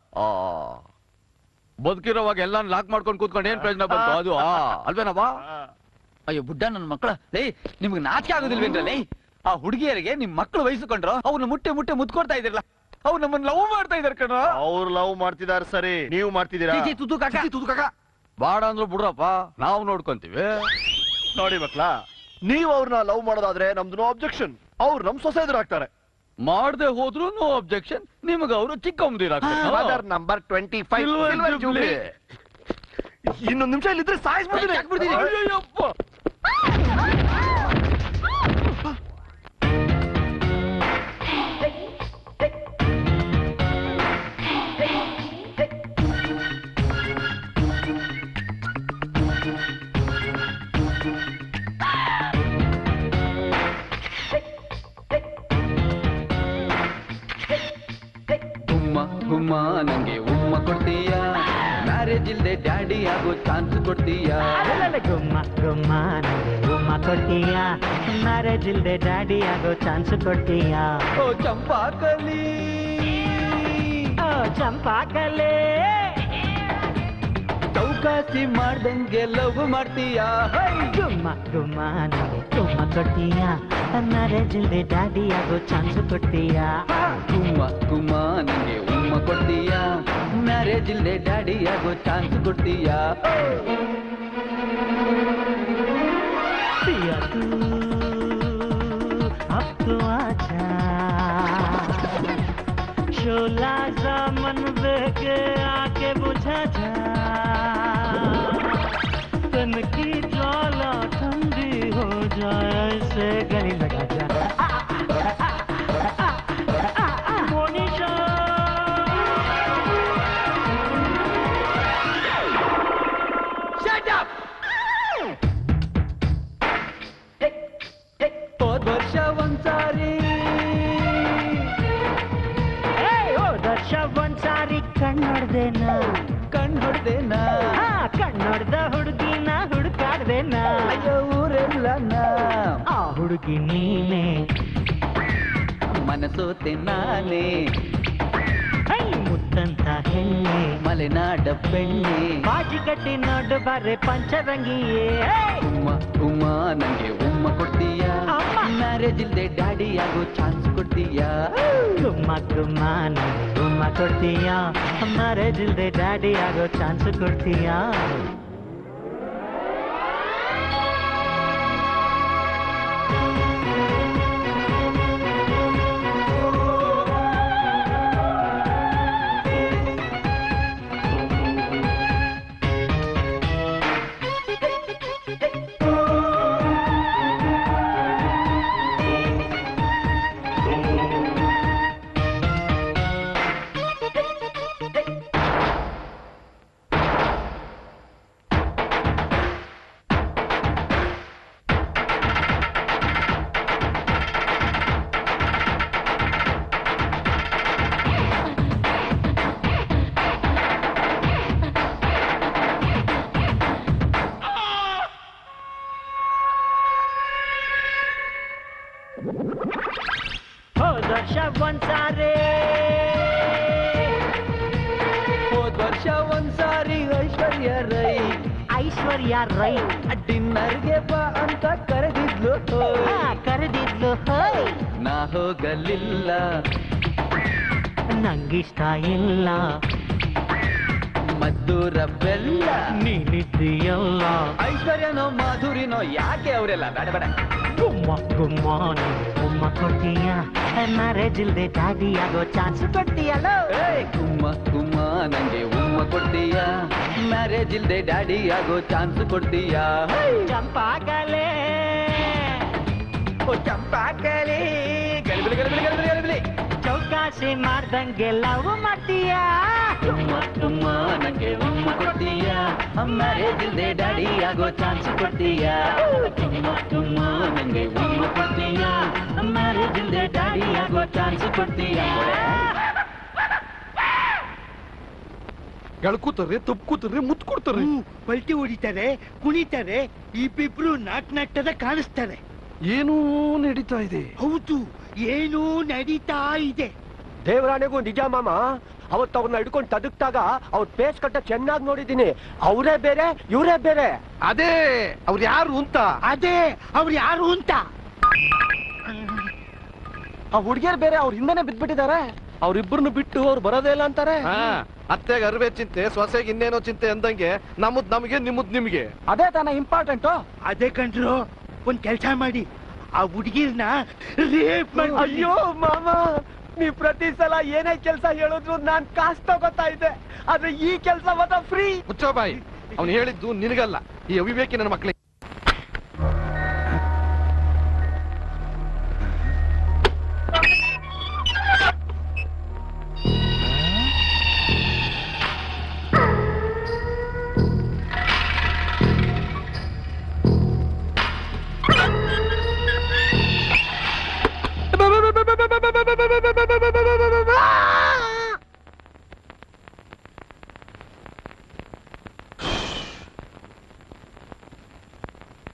ಬದುಕಿರೋವಾಗ ಎಲ್ಲ ಲಾಕ್ ಮಾಡ್ಕೊಂಡು ಕೂತ್ಕೊಂಡು ಏನ್ ಪ್ರಯೋಜನ ಬಂತು? ಅದು ಅಲ್ವೇನಪ್ಪ? ಅಯ್ಯೋ ಬುಡ್ಡ ನನ್ ಮಕ್ಳ, ಲೇ ನಿಮ್ಗೆ ನಾಚಿಕೆ ಆಗೋದಿಲ್ವೇನ್ರಲ್ಲೇ? ಆ ಹುಡುಗಿಯರಿಗೆ ನಿಮ್ ಮಕ್ಳು ವಹಿಸ್ಕೊಂಡ್ರು, ಅವ್ರನ್ನ ಮುಟ್ಟೆ ಮುಟ್ಟೆ ಮುತ್ಕೊಡ್ತಾ ಇದಿರಲ್ಲ, ಅವ್ರು ನಮ್ಮನ್ನ ಲವ್ ಮಾಡ್ತಾ ಇದಾರೆ ಕಣ. ಅವ್ರು ಲವ್ ಮಾಡ್ತಿದಾರ ಸರಿ, ನೀವು ಮಾಡ್ತಿದ್ದೀರಾ? ತುತು ಕಾಕ ಬಾಡ ಅಂದ್ರು ಬಿಡ್ರಪ್ಪ, ನಾವು ನೋಡ್ಕೊಂತೀವಿ. ನೋಡಿ ಮಕ್ಳ, ನೀವು ಅವ್ರನ್ನ ಲವ್ ಮಾಡೋದಾದ್ರೆ ನಮ್ದು ನೋ ಅಬ್ಜೆಕ್ಷನ್. ಅವ್ರು ನಮ್ ಸೊಸೆ ಎದುರಾಗ್ತಾರೆ. ಮಾಡದೆ ಹೋದ್ರು ನೋ ಅಬ್ಜೆಕ್ಷನ್. ನಿಮ್ಗೆ ಅವರು ಚಿಕ್ಕಮ್ಮದಿರಾಗ್ತಾರೆ. ನಂಬರ್ 25 ಇನ್ನೊಂದು ನಿಮಿಷ ಇಲ್ಲಿದ್ರೆ ಸಾಯಿಸ್ಬಿಡ್ತೀನಿ. ಉಮ್ಮ ಕೊಡ್ತೀಯಾ ಮ್ಯಾರೇಜ್ ಇಲ್ದೆ ಡ್ಯಾಡಿ ಆಗೋ ಚಾನ್ಸ್ ಕೊಡ್ತೀಯಾ ಗುಮ್ಮ ಗುಮ್ಮ ನನಗೆ ಗುಮ್ಮ ಕೊಡ್ತೀಯಾ ಮ್ಯಾರೇಜ್ ಇಲ್ದೆ ಡ್ಯಾಡಿ ಆಗೋ ಚಾನ್ಸ್ ಕೊಡ್ತೀಯಾ ಓ ಚಂಪಾಕಲಿ ಓ ಚಂಪಾಕಲೆ ಚೌಕಾಸಿ ಮಾಡ್ದಂಗೆ ಲವ್ ಮಾಡ್ತೀಯಾ ಗುಮ್ಮ ಗುಮ್ಮ ನನಗೆ ಗುಮ್ಮ ಕೊಡ್ತೀಯಾ ಮ್ಯಾರೇಜ್ ಇಲ್ದೆ ಡ್ಯಾಡಿ ಆಗೋ ಚಾನ್ಸ್ ಕೊಡ್ತೀಯಾ ಗುಮ್ಮ ಗುಮ್ಮ ನಂಗೆ ಉಮ್ಮ ಕೊಡ್ತೀಯಾ ಮ್ಯಾರೇಜ್ ಇಲ್ದೆ ಡ್ಯಾಡಿ ಆಗೋ ಚಾನ್ಸ್ ಕೊಡ್ತೀಯಾ पिया तू अब तो आजा शोला सा मन बेके आके बुझा जा तन की ज्वाला ठंडी हो जाए ऐसे गली लगा जा मोनिशा Shut up! ಹೋದ ವರ್ಷ ಒಂದ್ಸಾರಿ ವರ್ಷ ಒಂದ್ಸಾರಿ ಕಣ್ಣೊಡ್ದೇನಾ ಕಣ್ಣೊಡ್ದೇನಾ ಕಣ್ಣೊಡ್ದ ಹುಡುಗಿನ ಹುಡುಕಾಡ್ದೇನಾ ಅಯ್ಯೋ ಊರೆಲ್ಲ ಆ ಹುಡುಗಿ ನೀನೆ ಮನಸೋತೆ ನಾನೇ ಮುತ್ತಂತ ಹೆಣ್ಣೆ ಮಲೆನಾಡ ಬೆಣ್ಣೆ ಬಾಜಿ ಕಟ್ಟಿ ನೋಡು ಬಾರೆ ಪಂಚರಂಗಿಯೇ ಉಮ್ಮ ಉಮ್ಮ ನಂಗೆ ಉಮ್ಮ ಕೊಡ್ತೀಯಾ ಮ್ಯಾರೇಜ್ ಇಲ್ದೆ ಡ್ಯಾಡಿ ಆಗೋ ಚಾನ್ಸ್ ಕೊಡ್ತೀಯಾ ಗುಮ್ಮ ಗುಮ್ಮ ನಂಗೆ ಗುಮ್ಮ ಕೊಡ್ತೀಯಾ ಮ್ಯಾರೇಜ್ ಇಲ್ದೆ ಡ್ಯಾಡಿ ಆಗೋ ಚಾನ್ಸ್ ಕೊಡ್ತೀಯಾ ಹೋದ ವರ್ಷ ಒಂದ್ಸಾರಿ ಐಶ್ವರ್ಯ ರೈ ಐಶ್ವರ್ಯ ರೈ ಡಿನ್ನರ್ಗೆ ಬಾ ಅಂತ ಕರೆದಿದ್ಲು ಕರೆದಿದ್ಲು ನಾ ಹೋಗಲಿಲ್ಲ ನಂಗಿಷ್ಟ ಇಲ್ಲ ಮದ್ದೂರ ಬೆಲ್ಲ ನೀನಿದ್ದೀಯಲ್ಲ ಐಶ್ವರ್ಯನೋ ಮಾಧುರಿನೋ ಯಾಕೆ ಅವರೆಲ್ಲ ಬೇಡ ಬೇಡ ಗುಮ್ಮ ಗುಮ್ಮ ಗುಮ್ಮ ಕೊಡ್ತೀಯಾ ಮ್ಯಾರೇಜ್ ಇಲ್ದೆ ಡ್ಯಾಡಿ ಆಗೋ ಚಾನ್ಸ್ ಕೊಡ್ತೀಯಲ್ಲ ಗುಮ್ಮ ಗುಮ್ಮ ನಂಗೆ ಉಮ್ಮ ಕೊಡ್ತೀಯಾ ಮ್ಯಾರೇಜ್ ಇಲ್ದೆ ಡ್ಯಾಡಿ ಆಗೋ ಚಾನ್ಸ್ ಕೊಡ್ತೀಯಾ ಚಂಪಾಕಲೆ ಓ ಚಂಪಾಕಲಿ ಗಲಿಬಿಲಿ ಗಲಿಬಿಲಿ ಗಲಿಬಿಲಿ ಗಲಿಬಿಲಿ ಚೌಕಾಸಿ ಮಾಡ್ದಂಗೆ ಲವ್ ಮಾಡ್ತೀಯಾ ಗುಮ್ಮ ಗುಮ್ಮ ನಂಗೆ ಉಮ್ಮ ಕೊಡ್ತೀಯಾ ಮ್ಯಾರೇಜ್ ಇಲ್ದೆ ಡ್ಯಾಡಿ ಆಗೋ ಚಾನ್ಸ್ ಕೊಡ್ತೀಯಾ ಗುಮ್ಮ ಗುಮ್ಮ ನಂಗೆ ಉಮ್ಮ ಕೊಡ್ತೀಯಾ ಮ್ಯಾರೇಜ್ ಇಲ್ದೆ ಡ್ಯಾಡಿ ಆಗೋ ಚಾನ್ಸ್ ಕೊಡ್ತೀಯಾ ಎಳ್ಕೂತಾರೆ ತಪ್ಕೂತಾರೆ ಮುತ್ತು ಕೊಡ್ತಾರೆ ಪಲ್ಟಿ ಹೊಡಿತಾರೆ ಕುಣಿತಾರೆ ಇಬ್ಬಿಬ್ರು ನಾಟ್ನಟ್ಟದ ಕಾಣಿಸ್ತಾರೆ ಏನೂ ನಡೀತಾ ಇದೆ ಹೌದು ಏನೂ ನಡೀತಾ ಇದೆ ದೇವರಾಣೆಗೂ ನಿಜ ಮಾಮ ಅವತ್ತು ಅವ್ರನ್ನ ಹಿಡ್ಕೊಂಡು ತದಕ್ತಾಗ ಅವ್ರ ಪೇಸ್ ಕಟ್ಟ ಚೆನ್ನಾಗಿ ನೋಡಿದೀನಿ ಅವರೇ ಬೇರೆ ಇವರೇ ಬೇರೆ ಅದೇ ಅವ್ರು ಯಾರು ಅಂತ ಅದೇ ಅವ್ರು ಯಾರು ಅಂತ ಆ ಹುಡುಗಿಯರು ಬೇರೆ ಅವ್ರ ಹಿಂದೆನೆ ಬಿದ್ದ್ಬಿಟ್ಟಿದ್ದಾರೆ ಅವ್ರಿಬ್ಬರನ್ನು ಬಿಟ್ಟು ಅವ್ರು ಬರೋದೇ ಇಲ್ಲ ಅಂತಾರೆ ಅತ್ತೆಗೆ ಅರ್ವೆ ಚಿಂತೆ ಸೊಸೆಗೆ ಇನ್ನೇನೋ ಚಿಂತೆ ಅಂದಂಗೆ ನಮ್ಮದ್ ನಮಗೆ ನಿಮ್ಮದ್ ನಿಮ್ಗೆ ಅದೇ ತಾನೇ ಇಂಪಾರ್ಟೆಂಟು ಅದೇ ಕಂಡ್ರು ಒಂದ್ ಕೆಲ್ಸ ಮಾಡಿ ಆ ಹುಡುಗಿರ್ನ ರೇಪ್ ಮಾಡಿ ಅಯ್ಯೋ ಮಾಮ ನೀವ್ ಪ್ರತಿ ಸಲ ಏನೇ ಕೆಲಸ ಹೇಳಿದ್ರು ನಾನ್ ಕಾಸು ತಗೋತಾ ಇದ್ದೆ ಆದ್ರೆ ಈ ಕೆಲಸ ಮಾತ್ರ ಫ್ರೀ ಮುಚ್ಚೋ ಬಾಯಿ ಅವ್ನು ಹೇಳಿದ್ದು ನಿನಗಲ್ಲ ಈ ಅವಿವೇಕಿ ನನ್ನ ಮಕ್ಕಳಿಗೆ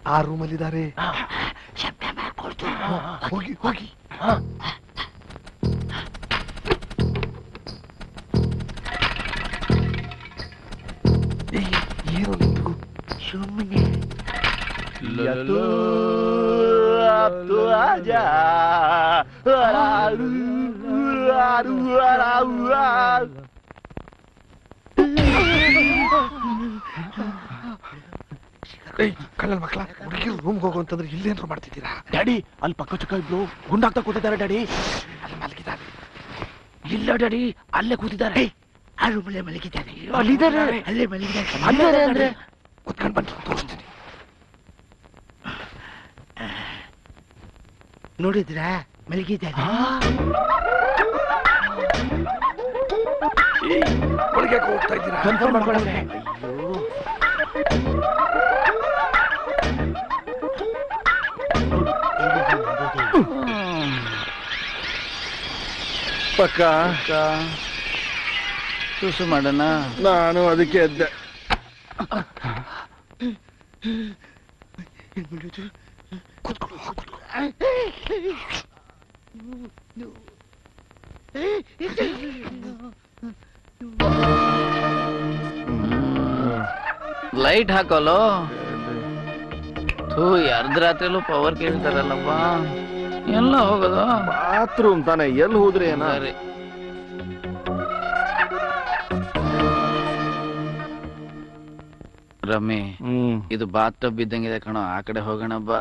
ಆ ರೂಮಲ್ಲಿದ್ದಾರೆ. ಹೋಗಿ ಹೋಗಿ. ಏನು ನಿಂತು ಸುಮ್ಮನೆ ಕಳ್ಳನ ಮಕ್ಕಳ ಹುಡುಗಿರು ರೂಮ್ಗೆ ಹೋಗು ಅಂತಂದ್ರೆ ಇಲ್ಲೇನ್ರು ಮಾಡ್ತಿದ್ದೀರಾ? ಡ್ಯಾಡಿ ಅಲ್ಲಿ ಪಕ್ಕ ಚಕ್ಕ ಇಬ್ರು ಗುಂಡಾಗ್ತಾ ಕೂತಿದ್ದಾರೆ ಡ್ಯಾಡಿ. ಅಲ್ಲಿ ಮಲಗಿದ್ದಾರೆ. ಇಲ್ಲ ಡ್ಯಾಡಿ ಅಲ್ಲೇ ಕೂತಿದ್ದಾರೆ. ಆ ರೂಮಲ್ಲೇ ಮಲಗಿದ್ದಾರೆ. ಅಲ್ಲಿದ್ದಾರೆ. ಅಲ್ಲೇ ಮಲಗಿದ್ದಾರೆ. ಅಲ್ಲಿದ್ದಾರೆ ಅಂದ್ರೆ ಕುತ್ಕೊಂಡು ಬಂದು ತೋರಿಸ್ತೀನಿ. ನೋಡಿದ್ರಾ ಮಲಗಿದ್ದಾರೆ. ಒಳಗೆ ಹೋಗ್ತಾ ಇದ್ದೀರಾ? ಕನ್ಫರ್ಮ್ ಮಾಡ್ಕೊಳ್ಳಿ. ಪಕ್ಕ ಚೂಸು ಮಾಡೋಣ. ನಾನು ಅದಕ್ಕೆ ಎದ್ದೆ. ಲೈಟ್ ಹಾಕೋಲು ಅರ್ಧರಾತ್ರಿಲೂ ಪವರ್ ಕೇಳ್ತಾರಲ್ಲಪ್ಪ, ಎಲ್ಲ ಹೋಗೋದು? ಬಾತ್ರೂಮ್ ತಾನೆ, ಎಲ್ಲಿ ಹೋದ್ರಿ ಏನ? ರಮ್ಮಿ, ಇದು ಬಾತ್ ಟಬ್ ಇದ್ದಂಗಿದೆ ಕಣೋ, ಆ ಕಡೆ ಹೋಗೋಣ ಬಾ.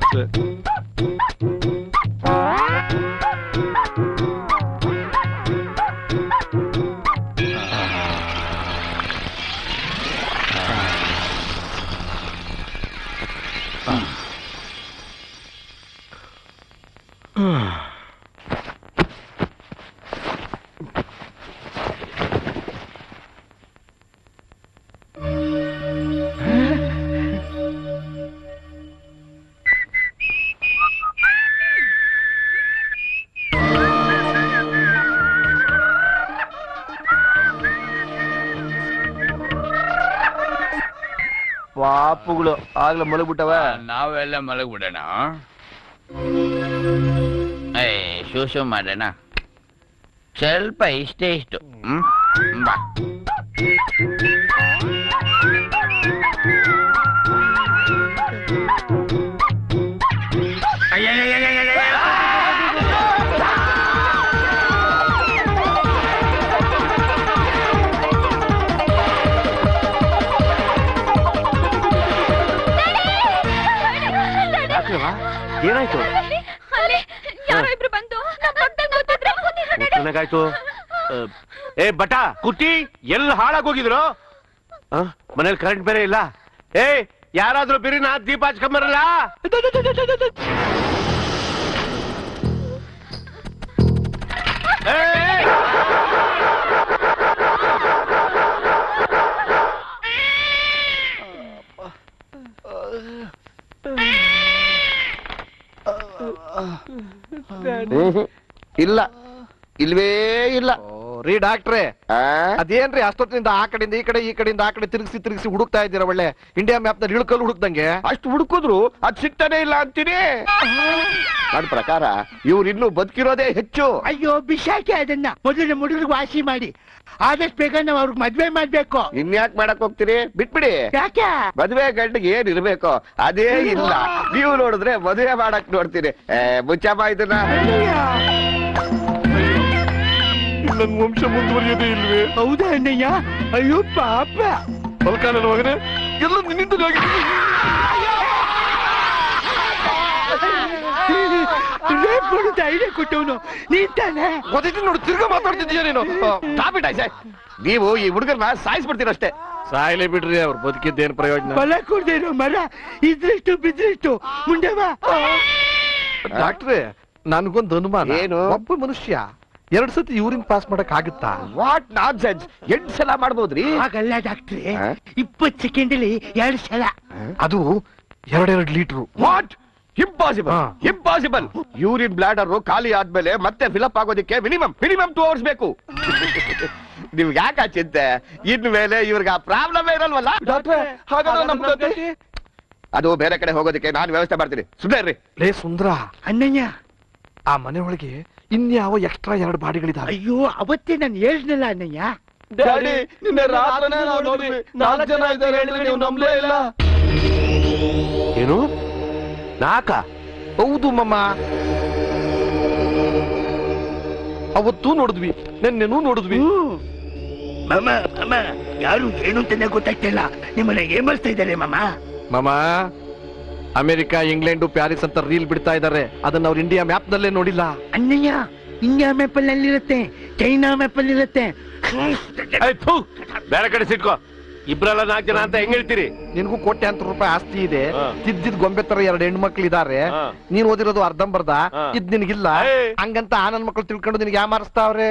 ಪಾಪುಗಳು ಆಗ್ಲೇ ಮಲಗ್ಬಿಟ್ಟವ. ನಾವೆಲ್ಲ ಮಲಗ್ಬಿಡೋಣ. ಶೋ ಮಾಡೋಣ ಸ್ವಲ್ಪ, ಇಷ್ಟೇ ಇಷ್ಟು. ಬಾ. ಏನಾಯ್ತು? ಯಾರೋ ಇಬ್ರು ಬಂದು ಏನಾಗಾಯ್ತು? ಏ ಬಟ ಕುಟ್ಟಿ, ಎಲ್ಲಿ ಹಾಳಾಗೋಗಿದ್ರು? ಮನೇಲಿ ಕರೆಂಟ್ ಬೇರೆ ಇಲ್ಲ. ಏ ಯಾರಾದ್ರೂ ಬಿರಿನ ದೀಪ ಹಚ್ಕೊಂಬರಲ್ಲ? ಇಲ್ಲ, ಇಲ್ವೇ ಇಲ್ಲ. ರೀ ಡಾಕ್ಟ್ರೆ, ಅದೇನ್ರಿ ಅಷ್ಟೊತ್ತಿನಿಂದ ಆ ಕಡೆಯಿಂದ ಈ ಕಡೆ, ಈ ಕಡೆಯಿಂದ ಆ ಕಡೆ ತಿರುಗಿಸಿ ಹುಡುಕ್ತಾ ಇದ್ದೀರಾ? ಒಳ್ಳೆ ಇಂಡಿಯಾ ಮ್ಯಾಪ್ ನಲ್ಲಿ ಇಳ್ಕಲ್ ಹುಡುಕ್ದಂಗೆ. ಅಷ್ಟು ಹುಡುಕಿದ್ರು ಅದ್ ಸಿಗ್ತಾನೆ ಇಲ್ಲ ಅಂತೀನಿ. ನನ್ ಪ್ರಕಾರ ಇವ್ರು ಇನ್ನೂ ಬದುಕಿರೋದೇ ಹೆಚ್ಚು. ಅಯ್ಯೋ ಬಿಸಾಕಿ ಅದನ್ನ. ಮೊದಲು ನಮ್ಮ ಹುಡುಗರಿಗೆ ವಾಸಿ ಮಾಡಿ, ಆದಷ್ಟು ಬೇಗ ನಾವು ಅವ್ರಿಗೆ ಮದ್ವೆ ಮಾಡ್ಬೇಕು. ಇನ್ಯಾಕ್ ಮಾಡಕ್ ಹೋಗ್ತೀರಿ? ಬಿಟ್ಬಿಡಿ. ಯಾಕೆ? ಮದ್ವೆ ಗಂಡಿಗೆ ಏನ್ ಇರ್ಬೇಕು ಅದೇ ಇಲ್ಲ. ನೀವು ನೋಡಿದ್ರೆ ಮದುವೆ ಮಾಡಕ್ ನೋಡ್ತೀರಿ. ಮುಚ್ಚಮ್ಮ ಇದನ್ನ. ನನ್ ವಂಶ ಮುಂದುವರಿಯೋದೇ ಇಲ್ವೇ? ಹೌದಾ ಅಣ್ಣಯ್ಯ? ಅಯ್ಯೋ ಪಾಪ. ಬಲ್ಕಾನಲ್ಲ ಮಗನೇ, ಎಲ್ಲ ನಿನ್ನಿಂದ ಐಡಿಯಾ ಕೊಟ್ಟವನು ನೀನ್ ತಾನೆ. ನೋಡಿ ತಿರ್ಗಾ ಮಾತಾಡ್ತಿದ್ದೀಯ ನೀನು. ನೀವು ಈ ಹುಡುಗರ್ನ ಸಾಯಿಸ್ಬಿಡ್ತೀರಷ್ಟೇ. ಸಾಯ್ಲೇ ಬಿಡ್ರಿ, ಅವ್ರು ಬದುಕಿದ್ದೇನು ಪ್ರಯೋಜನ? ಫಲ ಕೊಡ್ದೇನೋ ಮರ ಇದ್ರಿಷ್ಟು ಬಿದ್ರಿಷ್ಟು ಮುಂದೆ ಬಾ. ಡಾಕ್ಟ್ರೆ, ನನ್ಗೊಂದು ಅನುಮಾನ. ಏನು? ಒಬ್ಬ ಮನುಷ್ಯ 2 ಸತಿ ಯೂರಿನ್ ಪಾಸ್ ಮಾಡಕ್ ಆಗುತ್ತಾ? What nonsense! 8 ಸಲ ಮಾಡ್ಬೋದ್ರಿ? ಹಾಗಲ್ಲ ಡಾಕ್ಟ್ರೆ, 20 ಸೆಕೆಂಡ್ ಅಲ್ಲಿ 2 ಸಲ. ಅದು 2 litre. What? Impossible, impossible. Urine bladder ಖಾಲಿ ಆದ್ಮೇಲೆ ಮತ್ತೆ ಫಿಲಪ್ ಆಗೋದಕ್ಕೆ ಮಿನಿಮಮ್ 2 ಅವರ್ಸ್ ಬೇಕು. ನಿಮ್ಗೆ ಯಾಕೆ ಚಿಂತೆ? ಇನ್ಮೇಲೆ ಇವ್ರಿಗೆ ಆ ಪ್ರಾಬ್ಲಮ್ ಇರಲ್ವಲ್ಲ? ಡಾಕ್ಟ್ರೆ, ಹಾಗಾದ್ರೆ ನಮ್ ಅದು ಬೇರೆ ಕಡೆ ಹೋಗೋದಕ್ಕೆ ನಾನು ವ್ಯವಸ್ಥೆ ಮಾಡ್ತೀನಿ. ಸುಮ್ಮನೆ ಇರ್ರಿ. ಲೇ ಸುಂದ್ರ ಅಣ್ಣಯ್ಯ, ಆ ಮನೆ ಒಳಗೆ ಇನ್ಯಾವ ಎಕ್ಸ್ಟ್ರಾ 2 ಬಾಡಿಗಳಿದಾವೆ. ಅಯ್ಯೋ ಅವತ್ತೇ ನಾನು ಹೇಳಿದ್ನಲ್ಲ ಅಣ್ಣಯ್ಯ. ಡ್ಯಾಡಿ ನಿನ್ನೆ ರಾತ್ರಿನೇ ನಾವು ನೋಡಿದ್ವಿ 4 ಜನ ಇದ್ದಾರೆ ಹೇಳಿದ್ರೆ ನೀವು ನಂಬಲೇ ಇಲ್ಲ. ಏನು 4? ಹೌದು ಮಮ್ಮ, ಅವತ್ತು ನೋಡಿದ್ವಿ, ನಿನ್ನೆನೂ ನೋಡಿದ್ವಿ. ಮಾಮ ಮಾಮ ಯಾರು ಏನು ಅಂತಾನೆ ಗೊತ್ತಾಗ್ತಿಲ್ಲ. ನಿಮ್ಮನ್ನ ಏನ್ ಮಾಡ್ತಾ ಇದ್ದಾರೆ ಮಾಮ? ಮಾಮ, ಅಮೆರಿಕ, ಇಂಗ್ಲೆಂಡ್, ಪ್ಯಾರಿಸ್ ಅಂತ ರೀಲ್ ಬಿಡ್ತಾ ಇದ್ದಾರೆ. ಅದನ್ನ ಅವ್ರು ಇಂಡಿಯಾ ಮ್ಯಾಪ್ ನಲ್ಲೇ ನೋಡಿಲ್ಲ. ಅಣ್ಣಯ್ಯ, ಇಂಡಿಯಾ ಮ್ಯಾಪ್ ಅಲ್ಲಿ ಇರುತ್ತೆ, ಚೈನಾ ಮ್ಯಾಪ್ ಅಲ್ಲಿ ಇರುತ್ತೆ. ಬೇರೆ ಕಡೆ ಸಿಟ್ಕೋ. ಇಬ್ರಲ್ಲ 4 ಜನ ಅಂತ ಹೆಂಗ್ ಹೇಳ್ತೀರಿ? ನಿನ್ಗೂ ಕೋಟ್ಯಾಂತರ ರೂಪಾಯಿ ಆಸ್ತಿ ಇದೆ, ತಿದ್ದಿದ್ ಗೊಂಬೆ ತರ 2 ಹೆಣ್ಮಕ್ಳು ಇದಾರೆ. ನೀನ್ ಓದಿರೋದು ಅರ್ಧಂಬರ್ಧ, ಇದ್ ನಿನಗಿಲ್ಲ. ಹಂಗಂತ ಆ ನನ್ ಮಕ್ಳು ತಿಳ್ಕೊಂಡು ನಿನ್ಗೆ ಯಾಮಾರಿಸ್ತಾವ್ರೆ.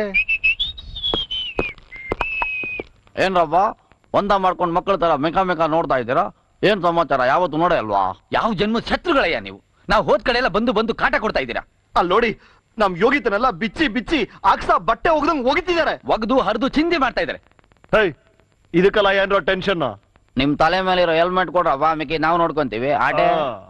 ಏನ್ರಪ್ಪ ಒಂದ ಮಾಡ್ಕೊಂಡ್ ಮಕ್ಕಳ ತರ ಮೆಕ ನೋಡ್ತಾ ಇದ್ದೀರಾ? ಏನ್ ಸಮಾಚಾರ? ಯಾವತ್ತು ನೋಡೇ ಅಲ್ವಾ? ಯಾವ ಜನ್ಮ ಶತ್ರುಗಳಯ್ಯ ನೀವು. ನಾವು ಹೋದ್ ಕಡೆ ಎಲ್ಲ ಬಂದು ಕಾಟ ಕೊಡ್ತಾ ಇದ್ದೀರಾ. ಅಲ್ಲಿ ನೋಡಿ, ನಮ್ ಯೋಗಿತನೆಲ್ಲ ಬಿಚ್ಚಿ ಅಕ್ಸ ಬಟ್ಟೆ ಒಗ್ದಂಗ್ ಹೋಗಿತ್ತಿದ್ದಾರೆ. ಒಗ್ದು ಹರಿದು ಚಿಂದಿ ಮಾಡ್ತಾ ಇದ್ದಾರೆ. ಇದಕ್ಕೆಲ್ಲ ಏನ್ರೋ ಟೆನ್ಷನ್? ನಿಮ್ ತಲೆ ಮೇಲೆ ಇರೋ ಹೆಲ್ಮೆಟ್ ಕೊಡ್ರಪ್ಪ, ಮಿಕ್ಕಿ ನಾವು ನೋಡ್ಕೊಂತೀವಿ. ಆಟೆ.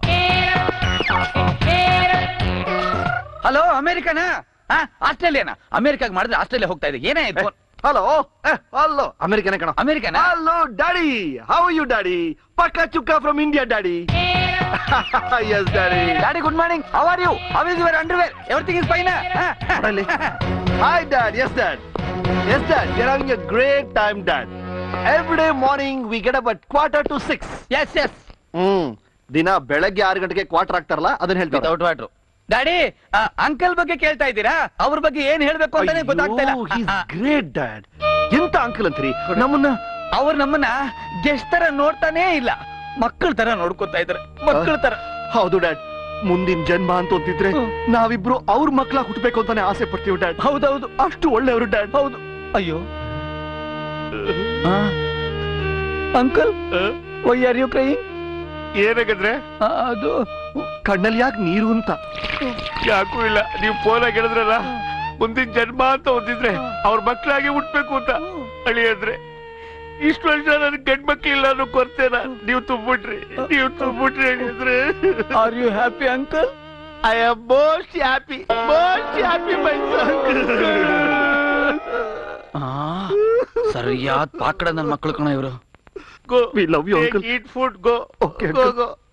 ಹಲೋ, ಅಮೆರಿಕನಾ? ಆಸ್ಟ್ರೇಲಿಯಾನಾ? ಅಮೆರಿಕಾಗ್ ಮಾಡಿದ್ರೆ ಆಸ್ಟ್ರೇಲಿಯಾ ಹೋಗ್ತಾ ಇದೆ. ಏನೇ ಆಯ್ತು? ಹಲೋ ಹಲೋ, ಅಮೆರಿಕನೇ ಕಣ. ಅಮೆರಿಕನಾ? Hello daddy, how you daddy? ಪಕ್ಕಾ ಚುಕ್ಕಾ from India daddy. Yes daddy. Daddy good morning. How are you? How is your underwear? Everything is fine? Hi dad. Yes dad. Yes dad. We are having a great time dad. Every day morning we get up at 5:45. Yes. ದಿನ ಬೆಳಗ್ಗೆ 6 ಗಂಟೆಗೆ quarter ಆಗ್ತಾರಲ್ಲ, ಅದನ್ನ ಹೇಳ್ತಾರೆ. Without water. Daddy, uncle ಬಗ್ಗೆ ಕೇಳ್ತಾ ಇದ್ದೀರಾ? ಅವ್ರ ಬಗ್ಗೆ ಏನ್ ಹೇಳ್ಬೇಕು ಅಂತಾನೆ ಗೊತ್ತಾಗ್ತಾ ಇಲ್ಲ. Great dad. ಎಂತ ಅಂಕಲ್ ಅಂತೀರಿ? ನಮ್ಮನ್ನ ಗೆಸ್ಟ್ ತರ ನೋಡ್ತಾನೇ ಇಲ್ಲ, ಮಕ್ಕಳ ತರ ನೋಡ್ಕೊತಾ ಇದಾರೆ. ಮಕ್ಕಳ ತರ. ಹೌದು ಡ್ಯಾಡ್. ಮುಂದಿನ ಜನ್ಮ ಅಂತ ಅಂತಿದ್ರೆ ನಾವಿಬ್ರು ಅವ್ರ ಮಕ್ಕಳ ಹುಟ್ಟಬೇಕು ಅಂತಾನೆ ಆಸೆ ಪಡ್ತೀವಿ ಡ್ಯಾಡ್. ಹೌದೌದು, ಅಷ್ಟು ಒಳ್ಳೆಯವರು ಡ್ಯಾಡ್. ಹೌದು. ಅಯ್ಯೋ uncle, why are you crying? ಏನಾಗಂದ್ರೆ ಅದು ಕಣ್ಣಲ್ಲಿ ಯಾಕೆ ನೀರು ಅಂತ. ಯಾಕೂ ಇಲ್ಲ. ನೀವು ಫೋನ್ ಆಗಿ ಹೇಳಿದ್ರಲ್ಲ, ಮುಂದಿನ ಜನ್ಮ ಅಂತ ಓದಿದ್ರೆ ಅವ್ರ ಮಕ್ಕಳಾಗಿ ಹುಟ್ಬೇಕು ಅಂತ ಅಳಿಯಂದ್ರೆ, ಇಷ್ಟು ವರ್ಷ ನನ್ ಗಂಡ್ ಮಕ್ಳಿಲ್ಲ ಅನ್ನೋ ಕೊರತೆನ ನೀವು ತುಂಬಿಟ್ರಿ ಹೇಳಿದ್ರೆ. Are you happy uncle? I am most happy my ಸರಿಯಾದ ಪಾಕಡ ನನ್ನ ಮಕ್ಕಳು ಕಣ ಇವರು. Go. We love you, uncle. Eat food. Go. Okay, go.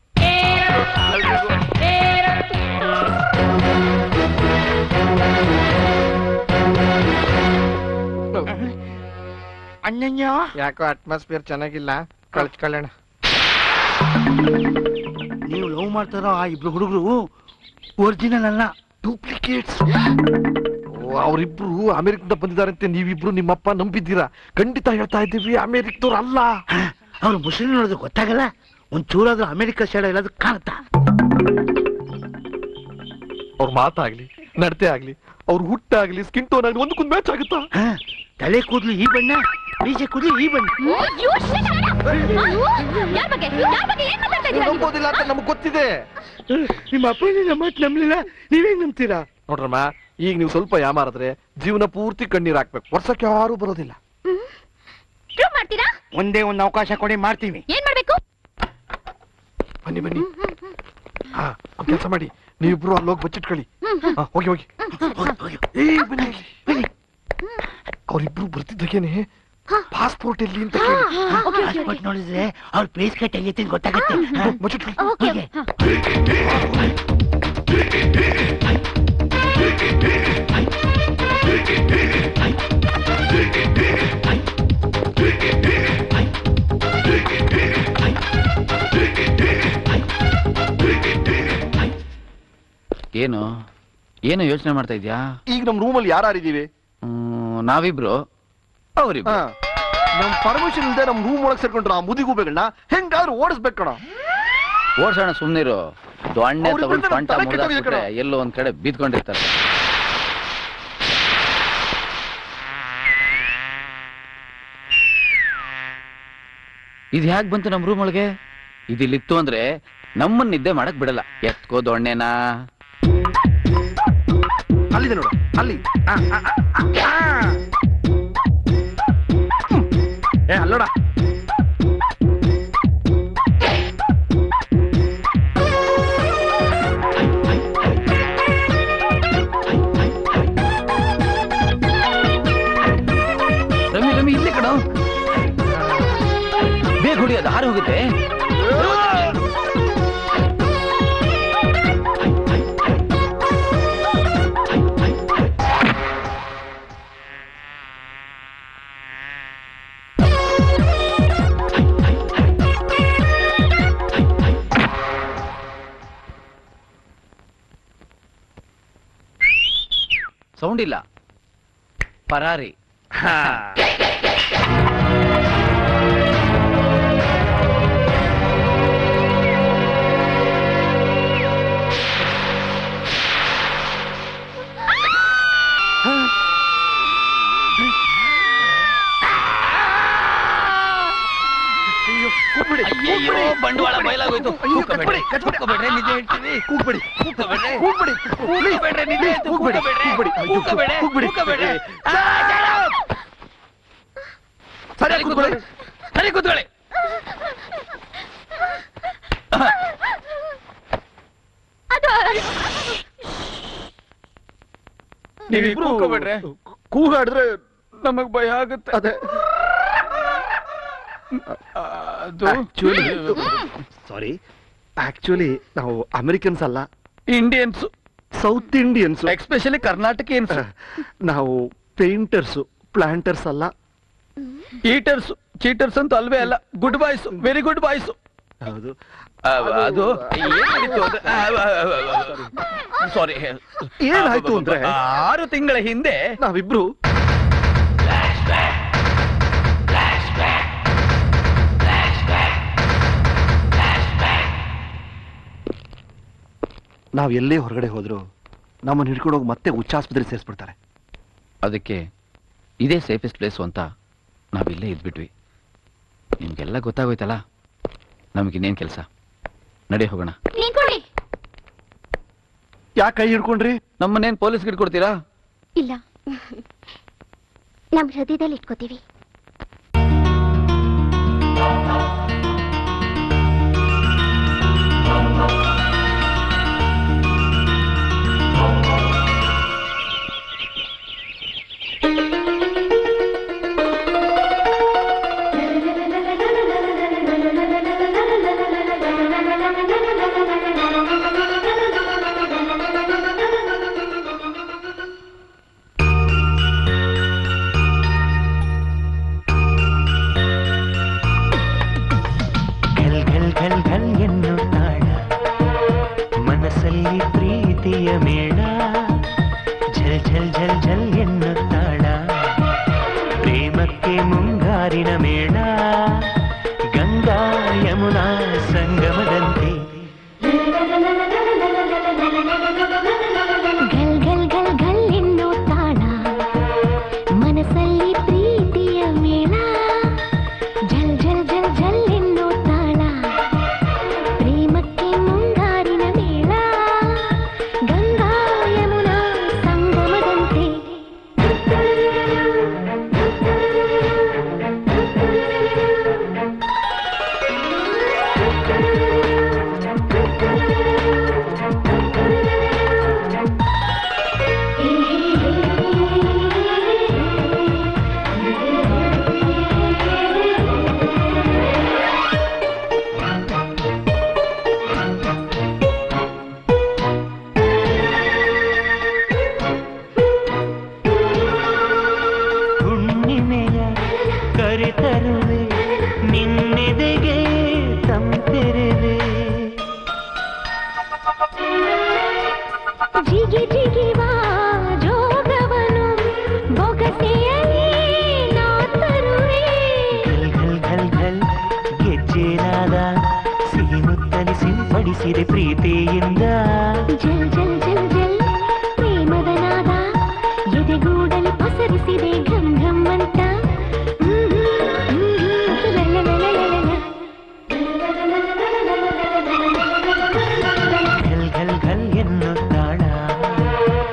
ಅಣ್ಣಯ್ಯ, ಯಾಕೋ ಅಟ್ಮಾಸ್ಫಿಯರ್ ಚೆನ್ನಾಗಿಲ್ಲ, ಕಳ್ಸ್ಕೊಳ್ಳೋಣ. ನೀವು ಲವ್ ಮಾಡ್ತಾರೋ ಆ 2 ಹುಡುಗರು ಒರಿಜಿನಲ್ ಅಲ್ಲ, ಡೂಪ್ಲಿಕೇಟ್ಸ್. ಅವರಿಬ್ರು ಅಮೆರಿಕದಿಂದ ಬಂದಿದ್ದಾರಂತೆ. ನೀವಿಬ್ರು ನಿಮ್ಮಪ್ಪ ನಂಬಿದ್ದೀರಾ? ಖಂಡಿತ ಹೇಳ್ತಾ ಇದ್ದೀವಿ, ಅಮೆರಿಕದವ್ರು ಅಲ್ಲ. ಅವ್ರು ಮುಸ್ಲಿಂ ನೋಡೋದು ಗೊತ್ತಾಗಲ್ಲ. ಒಂಚೂರಾದ್ರೂ ಅಮೆರಿಕ ಸೈಡ್ ಎಲ್ಲಾದ್ರೂ ಕಾಣುತ್ತಾ? ಅವ್ರ ಮಾತಾಗ್ಲಿ, ನಡತೆ ಆಗ್ಲಿ, ಅವ್ರ ಹುಟ್ಟಾಗ್ಲಿ, ಸ್ಕಿನ್ ಟೋನ್ ಆಗ್ಲಿ ಒಂದಕ್ಕೊಂದು ಮ್ಯಾಚ್ ಆಗುತ್ತಾ? ತಲೆ ಕೂದಲು ಈ ಬಣ್ಣ, ಬೀಜ ಕೂದಲು ಈ ಬಣ್ಣ. ನಂಬೋದಿಲ್ಲ ಅಂತ ನಮ್ಗೆ ಗೊತ್ತಿದೆ. ನಿಮ್ಮ ಅಪ್ಪ ನಮ್ಮ ಮಾತು ನಂಬಲಿಲ್ಲ, ನೀವೇನ್ ನಂಬ್ತೀರಾ? ನೋಡ್ರಮ್ಮ, ಈಗ ನೀವು ಸ್ವಲ್ಪ ಯಾಮಾರಿದ್ರೆ ಜೀವನ ಪೂರ್ತಿ ಕಣ್ಣೀರ್ ಹಾಕ್ಬೇಕು. ವರ್ಷಕ್ಕೆ ಯಾರು ಬರೋದಿಲ್ಲ. ಒಂದೇ ಒಂದು ಅವಕಾಶ ಕೊಡಿ, ಮಾಡ್ತೀವಿ. ಏನ್ ಮಾಡ್ಬೇಕು? ಬನ್ನಿ. ಕೆಲಸ ಮಾಡಿ, ನೀವಿಬ್ರು ಅಲ್ಲೋಗಿ ಬಚ್ಚಿಟ್ಕೊಳ್ಳಿ. ಹೋಗಿ. ಬನ್ನಿ. ಅವ್ರಿಬ್ರು ಬರ್ತಿದ್ದಾಗೇನೆ ಪಾಸ್ಪೋರ್ಟ್ ಎಲ್ಲಿ ಅಂತ ಕೇಳಿ. ಪಾಸ್ಪೋರ್ಟ್ ನೋಡಿದ್ರೆ ಅವ್ರ ಪ್ಲೇಸ್ ಕಟ್ ಆಗೈತೆ ಗೊತ್ತಾಗತ್ತೆ. ಬಚ್ಚಿಟ್ಕೊಳ್ಳಿ. ಏನು ಯೋಚನೆ ಮಾಡ್ತಾ ಇದ್ಯಾ? ಈಗ ನಮ್ ರೂಮಲ್ಲಿ ಯಾರಿದೀವಿ? ನಾವಿಬ್ರು, ಅವರಿಬ್ರು. ನಮ್ ಪರ್ಮಿಷನ್ ಇಲ್ಲದೆ ನಮ್ ರೂಮ್ ಒಳಗೆ ಸೇರ್ಕೊಂಡ್ರ ಆ ಮುದಿಗೂಬೆಗಳನ್ನ ಹೆಂಗಾದ್ರೂ ಓಡಿಸ್ಬೇಕು ಕಣ. ಓಡ್ಸೋಣ, ಸುಮ್ನಿರು. ದೊಣ್ಣೆ ತಗೊಂಡು ಪಂಟ ಮುರಿದಾಕ್ಬಿಟ್ರೆ ಎಲ್ಲೋ ಒಂದ್ ಕಡೆ ಬಿದ್ಕೊಂಡಿರ್ತಾರೆ. ಇದು ಹ್ಯಾಕ್ ಬಂತು ನಮ್ ರೂಮ್ ಒಳಗೆ? ಇದಿಲ್ಲಿತ್ತು ಅಂದ್ರೆ ನಮ್ಮನ್ನ ನಿದ್ದೆ ಮಾಡಕ್ ಬಿಡಲ್ಲ. ಎತ್ಕೋ ದೊಣ್ಣೆನಾ. ಅಲ್ಲಿದೆ ನೋಡು, ಅಲ್ಲಿ. ಅಲ್ಲೋಡ. ಬೇಗ ಹೊಡಿಯೋದು ಹಾರು ಹೋಗುತ್ತೆ. ಸೌಂಡ್ ಇಲ್ಲ, ಪರಾರಿ. ಅಯ್ಯಯ್ಯೋ, ಬಂಡವಾಳ ಬಯಲಾಗೋಯ್ತು. ಕೂಗ್ಬೇಡ್ರಿ, ನಿಜ ಹೇಳ್ತೀವಿ. ಕೂಗ್ಬೇಡಿ, ನಿಜ ಹೇಳ್ತೀವಿ. ಸರಿ ಕೂತ್ಕೊಳ್ಳಿ, ಸರಿ ಕೂತ್ಕೊಳ್ಳಿ. ನೀವಿಬ್ರು ಕೂಗಬೇಡ್ರೆ, ಕೂಗಾಡಿದ್ರೆ ನಮಗ್ ಭಯ ಆಗುತ್ತೆ. ಅದೇ ಸಾರಿ, ಆಕ್ಚುಲಿ ನಾವು ಅಮೆರಿಕನ್ಸ್ ಅಲ್ಲ, Indians, south Indians, especially Karnatakians. ನಾವು ಪೇಂಟರ್ಸ್, ಪ್ಲಾಂಟರ್ಸ್ ಅಲ್ಲ, ಈಟರ್ಸ್, ಚೀಟರ್ಸ್ ಅಂತ ಅಲ್ವೇ ಅಲ್ಲ. Good boys, very good boys. ಹೌದು. ಅದು ಸಾರಿ, ಏನಾಯ್ತು ಅಂದ್ರೆ 6 ತಿಂಗಳ ಹಿಂದೆ ನಾವಿಬ್ರು ನಾವ್ ಎಲ್ಲೇ ಹೊರಗಡೆ ಹೋದ್ರು ನಮ್ಮನ್ನು ಹಿಡ್ಕೊಂಡು ಹೋಗಿ ಮತ್ತೆ ಹುಚ್ಚಾಸ್ಪತ್ರೆ ಸೇರಿಸ್ಬಿಡ್ತಾರೆ. ಅದಕ್ಕೆ ಇದೇ ಸೇಫೆಸ್ಟ್ ಪ್ಲೇಸು ಅಂತ ನಾವಿಲ್ಲೇ ಇದ್ಬಿಟ್ವಿ. ನಿಮ್ಗೆಲ್ಲ ಗೊತ್ತಾಗೋಯ್ತಲ್ಲ, ನಮಗಿನ್ನೇನ್ ಕೆಲಸ. ನಡಿ ಹೋಗೋಣ. ಯಾಕೆ ಕೈ ಹಿಡ್ಕೊಂಡ್ರಿ? ನಮ್ಮನ್ನೇನ್ ಪೊಲೀಸ್ಗೆ ಹಿಡ್ಕೊಡ್ತೀರಾ? ಇಲ್ಲ, ನಮ್ ಹೃದಯದಲ್ಲಿ ಇಟ್ಕೋತೀವಿ. ಮನಸ್ಸಲ್ಲಿ ಪ್ರೀತಿಯ ಮೇಳ, ಝಲ್ ಝಲ್ ಝಲ್ ಝಲ್ ಎನ್ನುತ್ತಾಳ. ಪ್ರೇಮಕ್ಕೆ ಮುಂಗಾರಿನ ಮೇಳ, ಗಂಗಾ ಯಮುನಾ ಸಂಗಮದಂತೆ. ಘಲ್ ಘಲ್ ಘಲ್ ಘಲ್ ಎನ್ನೋ ತಾಳ, ಮನಸ್ಸಲ್ಲಿ ಪ್ರೀತಿಯ ಮೇಳ, ಝಲ್ ಝಲ್ ಝಲ್ ಝಲ್ ಎನ್ನೋ ತಾಳ. ಪ್ರೇಮಕ್ಕೆ ಮುಂಗಾರಿನ ಮೇಳ, ಗಂಗಾ ಯಮುನಾ ಸಂಗಮದಂತೆ. ಹುಣ್ಣಿಮೆಯ ಕರೆತರುವೆ, ನಿನ್ನೆದೆಗೆ ತಂಪೆರೆವೆ. ಜಿಗಿ ಜಿಗಿವಾ ಜೋಗವನು ಬೊಗಸೆಯಲ್ಲಿ ನಾ ತರುವೆ. ಘಲ್ ಘಲ್ ಘಲ್ ಘಲ್ ಗೆಜ್ಜೆನಾದ, ಸಿಹಿ ಮುತ್ತಲಿ ಸಿಂಪಡಿಸಿದೆ ಪ್ರೀತಿಯಿಂದ. ಜಲ್ ಜಲ್ ಜಲ್ ಜಲ್ ಪ್ರೇಮದ ನಾದ, ಎದೆಗೂಡಲಿ ಪಸರಿಸಿದೆ ಘಮ್ ಘಮ್ ಅಂತ. ಘಲ್ ಘಲ್ ಘಲ್ ಎನ್ನುತ್ತಾಳ,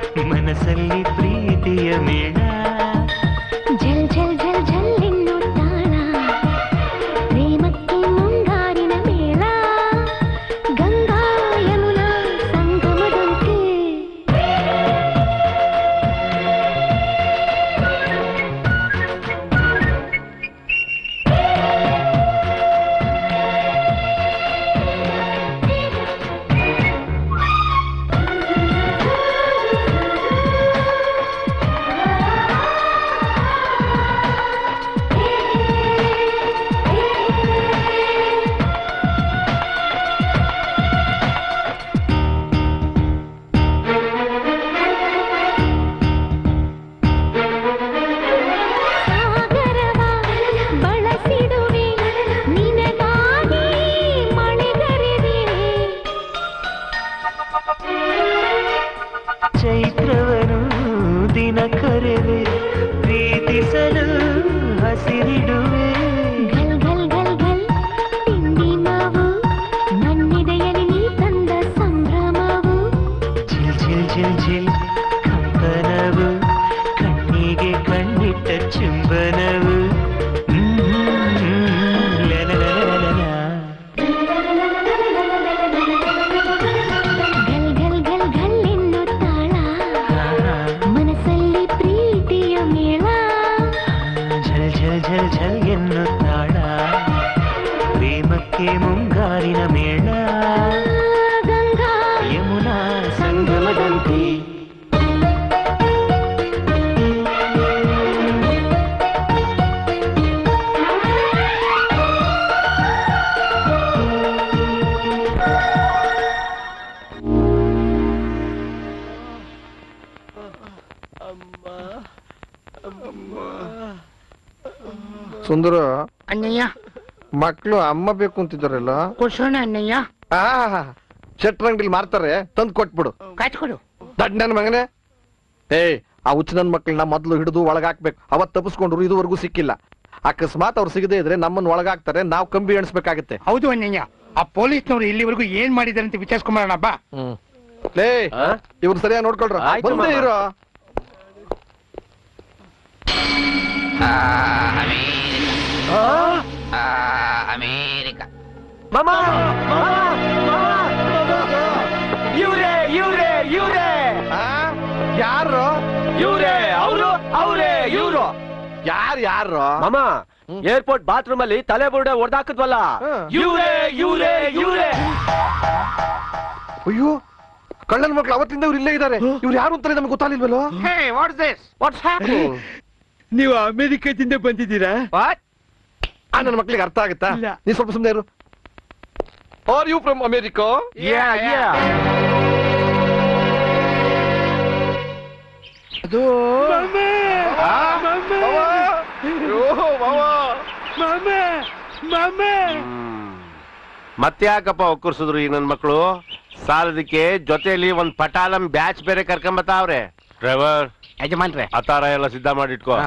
ಯಾಕೆ ಮುಂಗಾರಿನ ಮೇಳ ಗಂಗಾ ಯಮುನಾ ಸಂಗಮದಂತೆ ಸುಂದರ ಅಣ್ಣಯ್ಯ ಮಕ್ಳು ಅಮ್ಮ ಬೇಕು ಅಂತಿದ್ದಾರಲ್ಲ ಕುಸೋಣ ಅಣ್ಣಯ್ಯ ಶೆಟ್ರಂಗಡಿಲಿ ಮಾರ್ತಾರೆ ತಂದು ಕೊಟ್ಬಿಡು ಕಾಚ್ಕೊಡು ದಡ್ಡ ನನ್ ಮಗನೇ ಆ ಹುಚ್ಚ ನನ್ ಮಕ್ಳನ್ನ ಮೊದ್ಲು ಹಿಡಿದು ಒಳಗಾಕ್ಬೇಕು ಅವತ್ ತಪ್ಪಿಸ್ಕೊಂಡ್ರು ಇದುವರೆಗೂ ಸಿಕ್ಕಿಲ್ಲ ಅಕಸ್ಮಾತ್ ಅವ್ರು ಸಿಗದೆ ಇದ್ರೆ ನಮ್ಮನ್ನ ಒಳಗಾಕ್ತಾರೆ ನಾವು ಕಂಬಿ ಎಣಿಸ್ಬೇಕಾಗತ್ತೆ ಹೌದು ಅಣ್ಣಯ್ಯ ಆ ಪೊಲೀಸ್ನವ್ರು ಇಲ್ಲಿವರೆಗೂ ಏನ್ ಮಾಡಿದಾರೆ ಅಂತ ವಿಚಾರಿಸ್ಕೊಂಬರೋಣ ಬಾ ಲೇ ಇವ್ರು ಸರಿಯಾಗಿ ನೋಡ್ಕೊಳ್ರ ಬಂದೇ ಇರೋ ಅಮೇರಿಕಾ ಇವ್ರೇ ಇವ್ರೇ ಇವ್ರೇ ಯಾರು ಇವ್ರೇ ಅವರು ಅವರೇ ಇವ್ರು ಯಾರು ಮಾಮ ಏರ್ಪೋರ್ಟ್ ಬಾತ್ರೂಮ್ ಅಲ್ಲಿ ತಲೆ ಬುರುಡೆ ಹೊಡೆದಾಕದ್ವಲ್ಲ ಇವ್ರೇ ಇವ್ರೇ ಇವ್ರೇ ಅಯ್ಯೋ ಕಳ್ಳನ ಮಕ್ಳು ಅವತ್ತಿಂದ ಇವ್ರು ಇಲ್ಲೇ ಇದ್ದಾರೆ ಇವ್ರು ಯಾರು ಅಂತಾರೆ ನಮ್ಗೆ ಗೊತ್ತಾಗ್ಲಿಲ್ವಲ್ಲೋ ನೀವು ಅಮೆರಿಕದಿಂದ ಬಂದಿದ್ದೀರಾ ನನ್ನ ಮಕ್ಳಿಗೆ ಅರ್ಥ ಆಗುತ್ತಾ ನೀ ಸ್ವಲ್ಪ ಸುಮ್ಮನೆ ಇರು ಆರ್ ಯು ಫ್ರಮ್ ಅಮೆರಿಕಾ ಅದು ಮತ್ತೆ ಯಾಕಪ್ಪ ಒಕ್ಕರ್ಸಿದ್ರು ಈ ನನ್ ಮಕ್ಳು ಸಾಲದಕ್ಕೆ ಜೊತೆಲಿ ಒಂದ್ ಪಟಾಲಂ ಬ್ಯಾಚ್ ಬೇರೆ ಕರ್ಕೊಂಬತ್ತಾವ್ರೆ ಡ್ರೈವರ್ ಯಜಮಾನ್ರೆ ಅತಾರ ಎಲ್ಲ ಸಿದ್ಧ ಮಾಡಿಟ್ಕೋ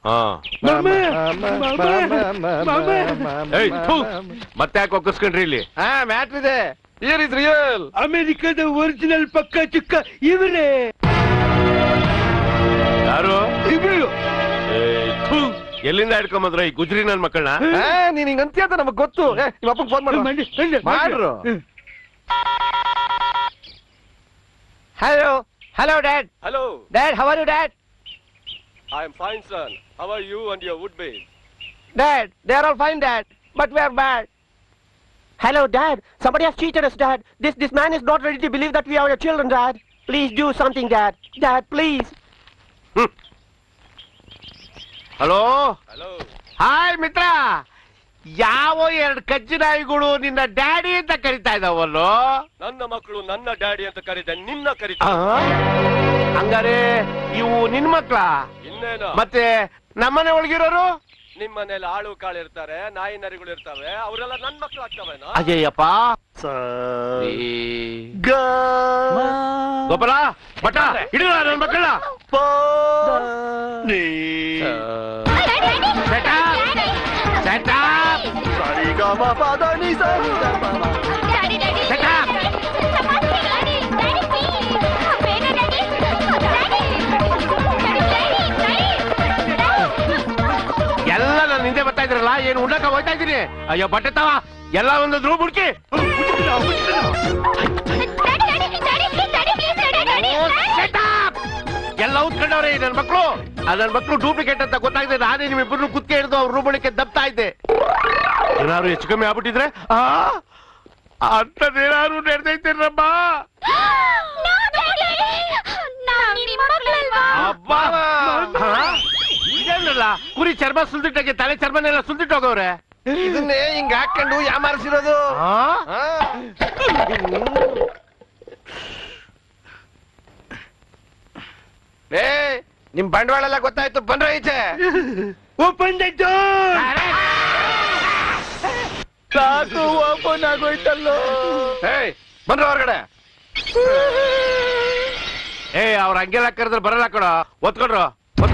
ಮತ್ತೆ ಯಾಕೆ ಒಕ್ಕರ್ಸ್ಕೊಂಡ್ರಿ ಇಲ್ಲಿ ಮ್ಯಾಟ್ರ್ ಇದೆ ರಿಯಲ್ ಅಮೆರಿಕದ ಒರಿಜಿನಲ್ ಪಕ್ಕ ಚುಕ್ಕ ಇವರೇ ಯಾರು ಎಲ್ಲಿಂದ ಹಿಡ್ಕೊಂಬಂದ್ರ ಈ ಗುಜ್ರಿ ನನ್ ಮಕ್ಕಳನ್ನ ನೀನ್ ಹಿಂಗ ಅಂತ್ಯ ಅಂತ ನಮಗ್ ಗೊತ್ತು ನಿಮ್ಮ ಅಪ್ಪಗೆ ಫೋನ್ ಮಾಡ್ರು hello hello dad hello dad how are you dad I am fine son how are you and your wood base dad they are all fine dad but we are bad Hello, Dad. Somebody has cheated us, Dad. This man is not ready to believe that we are your children, Dad. Please do something, Dad. Dad, please. Hello hi ಮಿತ್ರ ಯಾವ ಎರಡು ಕಜ್ಜಿ ನಾಯಿಗಳು ನಿನ್ನ daddy ಅಂತ ಕರಿತಾ ಇದಾವಲ್ಲೋ ನನ್ನ ಮಕ್ಕಳು ನನ್ನ ಡ್ಯಾಡಿ ಅಂತ ಕರೀತಾರೆ ನಿನ್ನ ಕರೀತಾ ಹಂಗಾರೆ ಇವು ನಿನ್ ಮಕ್ಳ ಇನ್ನೇನು ಮತ್ತೆ ನಮ್ಮನೆ ಒಳಗಿರೋರು ನಿಮ್ಮ ಮನೇಲಿ ಆಳು ಕಾಳು ಇರ್ತಾರೆ ನಾಯಿ ನರಿಗಳು ಇರ್ತಾವೆ ಅವರೆಲ್ಲ ನನ್ ಮಕ್ಳು ಆಗ್ತಾವೇನೋ ಅಜಯಪ್ಪ ಗೋಪಾಲ ಬಟ ಹಿಡಿದ ನನ್ನ ಮಕ್ಕಳ ಎಲ್ಲ ನನ್ನ ಹಿಂದೆ ಬರ್ತಾ ಇದ್ರಲ್ಲ ಏನು ಉಣ್ಣಕ ಹೋಗ್ತಾ ಇದ್ದೀನಿ ಅಯ್ಯೋ ಬಟ್ಟೆ ತಾವ ಎಲ್ಲ ಒಂದೊಂದು ರೂಮ್ ಹುಡುಕಿ ಎಲ್ಲ ಉತ್ಕೊಂಡವ್ರೆ ನನ್ನ ಮಕ್ಕಳು ನನ್ನ ಮಕ್ಕಳು ಡೂಪ್ಲಿಕೇಟ್ ಅಂತ ಗೊತ್ತಾಗಿದೆ ನಾನೇ ನಿಮ್ಮಿಬ್ಬರು ಕುತ್ಕೆ ಹಿಡಿದು ಅವ್ರ ರೂಮ್ ಒಳಗೆ ದಬ್ತಾ ಇದ್ದೆ ಏನಾದ್ರು ಹೆಚ್ಚು ಕಮ್ಮಿ ಆಗ್ಬಿಟ್ಟಿದ್ರೆ ಅಂತದೇನಾದ್ರು ನಡೆದೈತೇನಮ್ಮ ಇದೇನಲ್ಲ ಕುರಿ ಚರ್ಮ ಸುಲ್ದಿಟ್ಟಾಗೆ ತಲೆ ಚರ್ಮನೆಲ್ಲ ಸುಲ್ದಿಟ್ಟು ಹೋಗವ್ರೆ ಇದನ್ನೇ ಹಿಂಗ ಹಾಕೊಂಡು ಯಾಮಾರಿಸಿರೋದು ನಿಮ್ ಬಂಡವಾಳ ಎಲ್ಲ ಗೊತ್ತಾಯ್ತು ಬಂದ್ರ ಈಚೆ ಓಪನ್ ದ ಡೋರ್ ಸಾಕು ಓಪನ್ ಆಗೋಯ್ತಲ್ಲೋ ಬಂದ್ರ ಹೊರಗಡೆ ಅವ್ರ ಹಂಗೆಲ್ಲ ಕರೆದ್ರೆ ಬರಲ್ಲ ಕಡ ಒತ್ಕೊಂಡ್ರು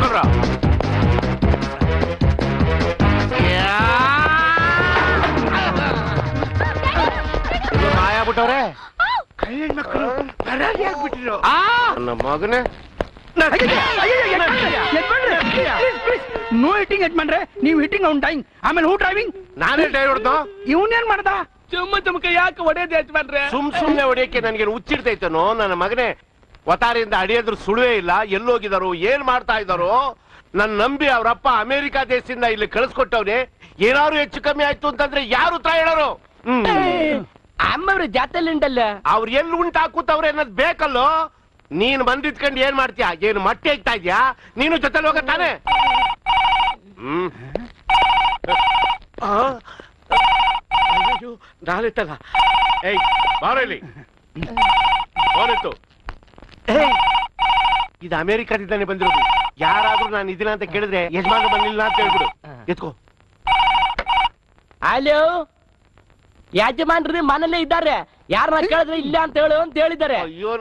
ಮಾಯ ಬಿಟ್ಟವ್ರೆ ಕಲ್ಯಾಣ ಮಕ್ಕಳು ಪರಾರಿ ಆಗ್ಬಿಟ್ಟಿರೋ ನನ್ನ ಮಗನೇ ನೋ ಹಿಟ್ಟಿಂಗ್ ಯಜಮಾನ್ರೆ ನೀವು ಹಿಟ್ಟಿಂಗ್ ಅವ್ನ್ ಟೈಮ್ ಆಮೇಲೆ ಹೂ ಡ್ರೈವಿಂಗ್ ನಾನೇ ಡ್ರೈವ್ ಹೊಡ್ದು ಇವನೇನ್ ಮಾಡ್ದ ಚುಮ್ಮಕ ಯಾಕೆ ಹೊಡೆಯೋದು ಯಜಮಾನ್ರೆ ಸುಮ್ನೆ ಹೊಡಿಯಕ್ಕೆ ನನ್ಗೆ ಹುಚ್ಚಿಡ್ತೈತನೋ ನನ್ನ ಮಗನೇ ವತಾರಿಯಿಂದ ಅಡಿಯೋದ್ರ ಸುಳುವೇ ಇಲ್ಲ ಎಲ್ಲೋಗಿದಾರೋ ಏನ್ ಮಾಡ್ತಾ ಇದ್ದಾರೋ ನನ್ ನಂಬಿ ಅವ್ರಪ್ಪ ಅಮೆರಿಕಾ ದೇಶದಿಂದ ಇಲ್ಲಿ ಕಳಿಸ್ಕೊಟ್ಟವ್ನೆ ಏನಾದ್ರು ಹೆಚ್ಚು ಕಮ್ಮಿ ಆಯ್ತು ಅಂತಂದ್ರೆ ಯಾರು ಉತ್ತರ ಹೇಳೋರು? ಅಮ್ಮವ್ರ ಜಾತಲ್ಲಿ ಉಂಟಲ್ಲ, ಅವ್ರು ಎಲ್ಲಿ ಉಂಟಾಕೂತವ್ರೆ ಅನ್ನೋದು ಬೇಕಲ್ಲೋ. ನೀನ್ ಬಂದಿದ್ಕೊಂಡು ಏನ್ ಮಾಡ್ತೀಯ? ಏನು ಮಟ್ಟಿ ಹಾಕ್ತಾ ಇದ್ಯಾ? ನೀನು ಜೊತೆಲಿ ಹೋಗ ತಾನೆ. ನಾನಿತ್ತಲ್ಲ. ಏಯ್ ಬಾರೋ ಇಲ್ಲಿ. ಫೋನಿತ್ತು. ಇದು ಅಮೆರಿಕದಿಂದಾನೆ ಬಂದಿರೋದು. ಯಾರಾದ್ರೂ ನಾನು ಇದೀನ ಅಂತ ಕೇಳಿದ್ರೆ ಯಜಮಾನ ಬಂದಿಲ್ಲ ಅಂತ ಹೇಳ್ಬಿಡು. ಎತ್ಕೋ. ಹಲೋ, ಯಜಮಾನ್ರಿ ಮನೇಲೆ ಇದ್ದಾರೆ, ಯಾರನ್ನ ಕೇಳಿದ್ರೆ ಇಲ್ಲ ಅಂತ ಹೇಳು ಅಂತ ಹೇಳಿದ್ದಾರೆ. ಅಯ್ಯೋ,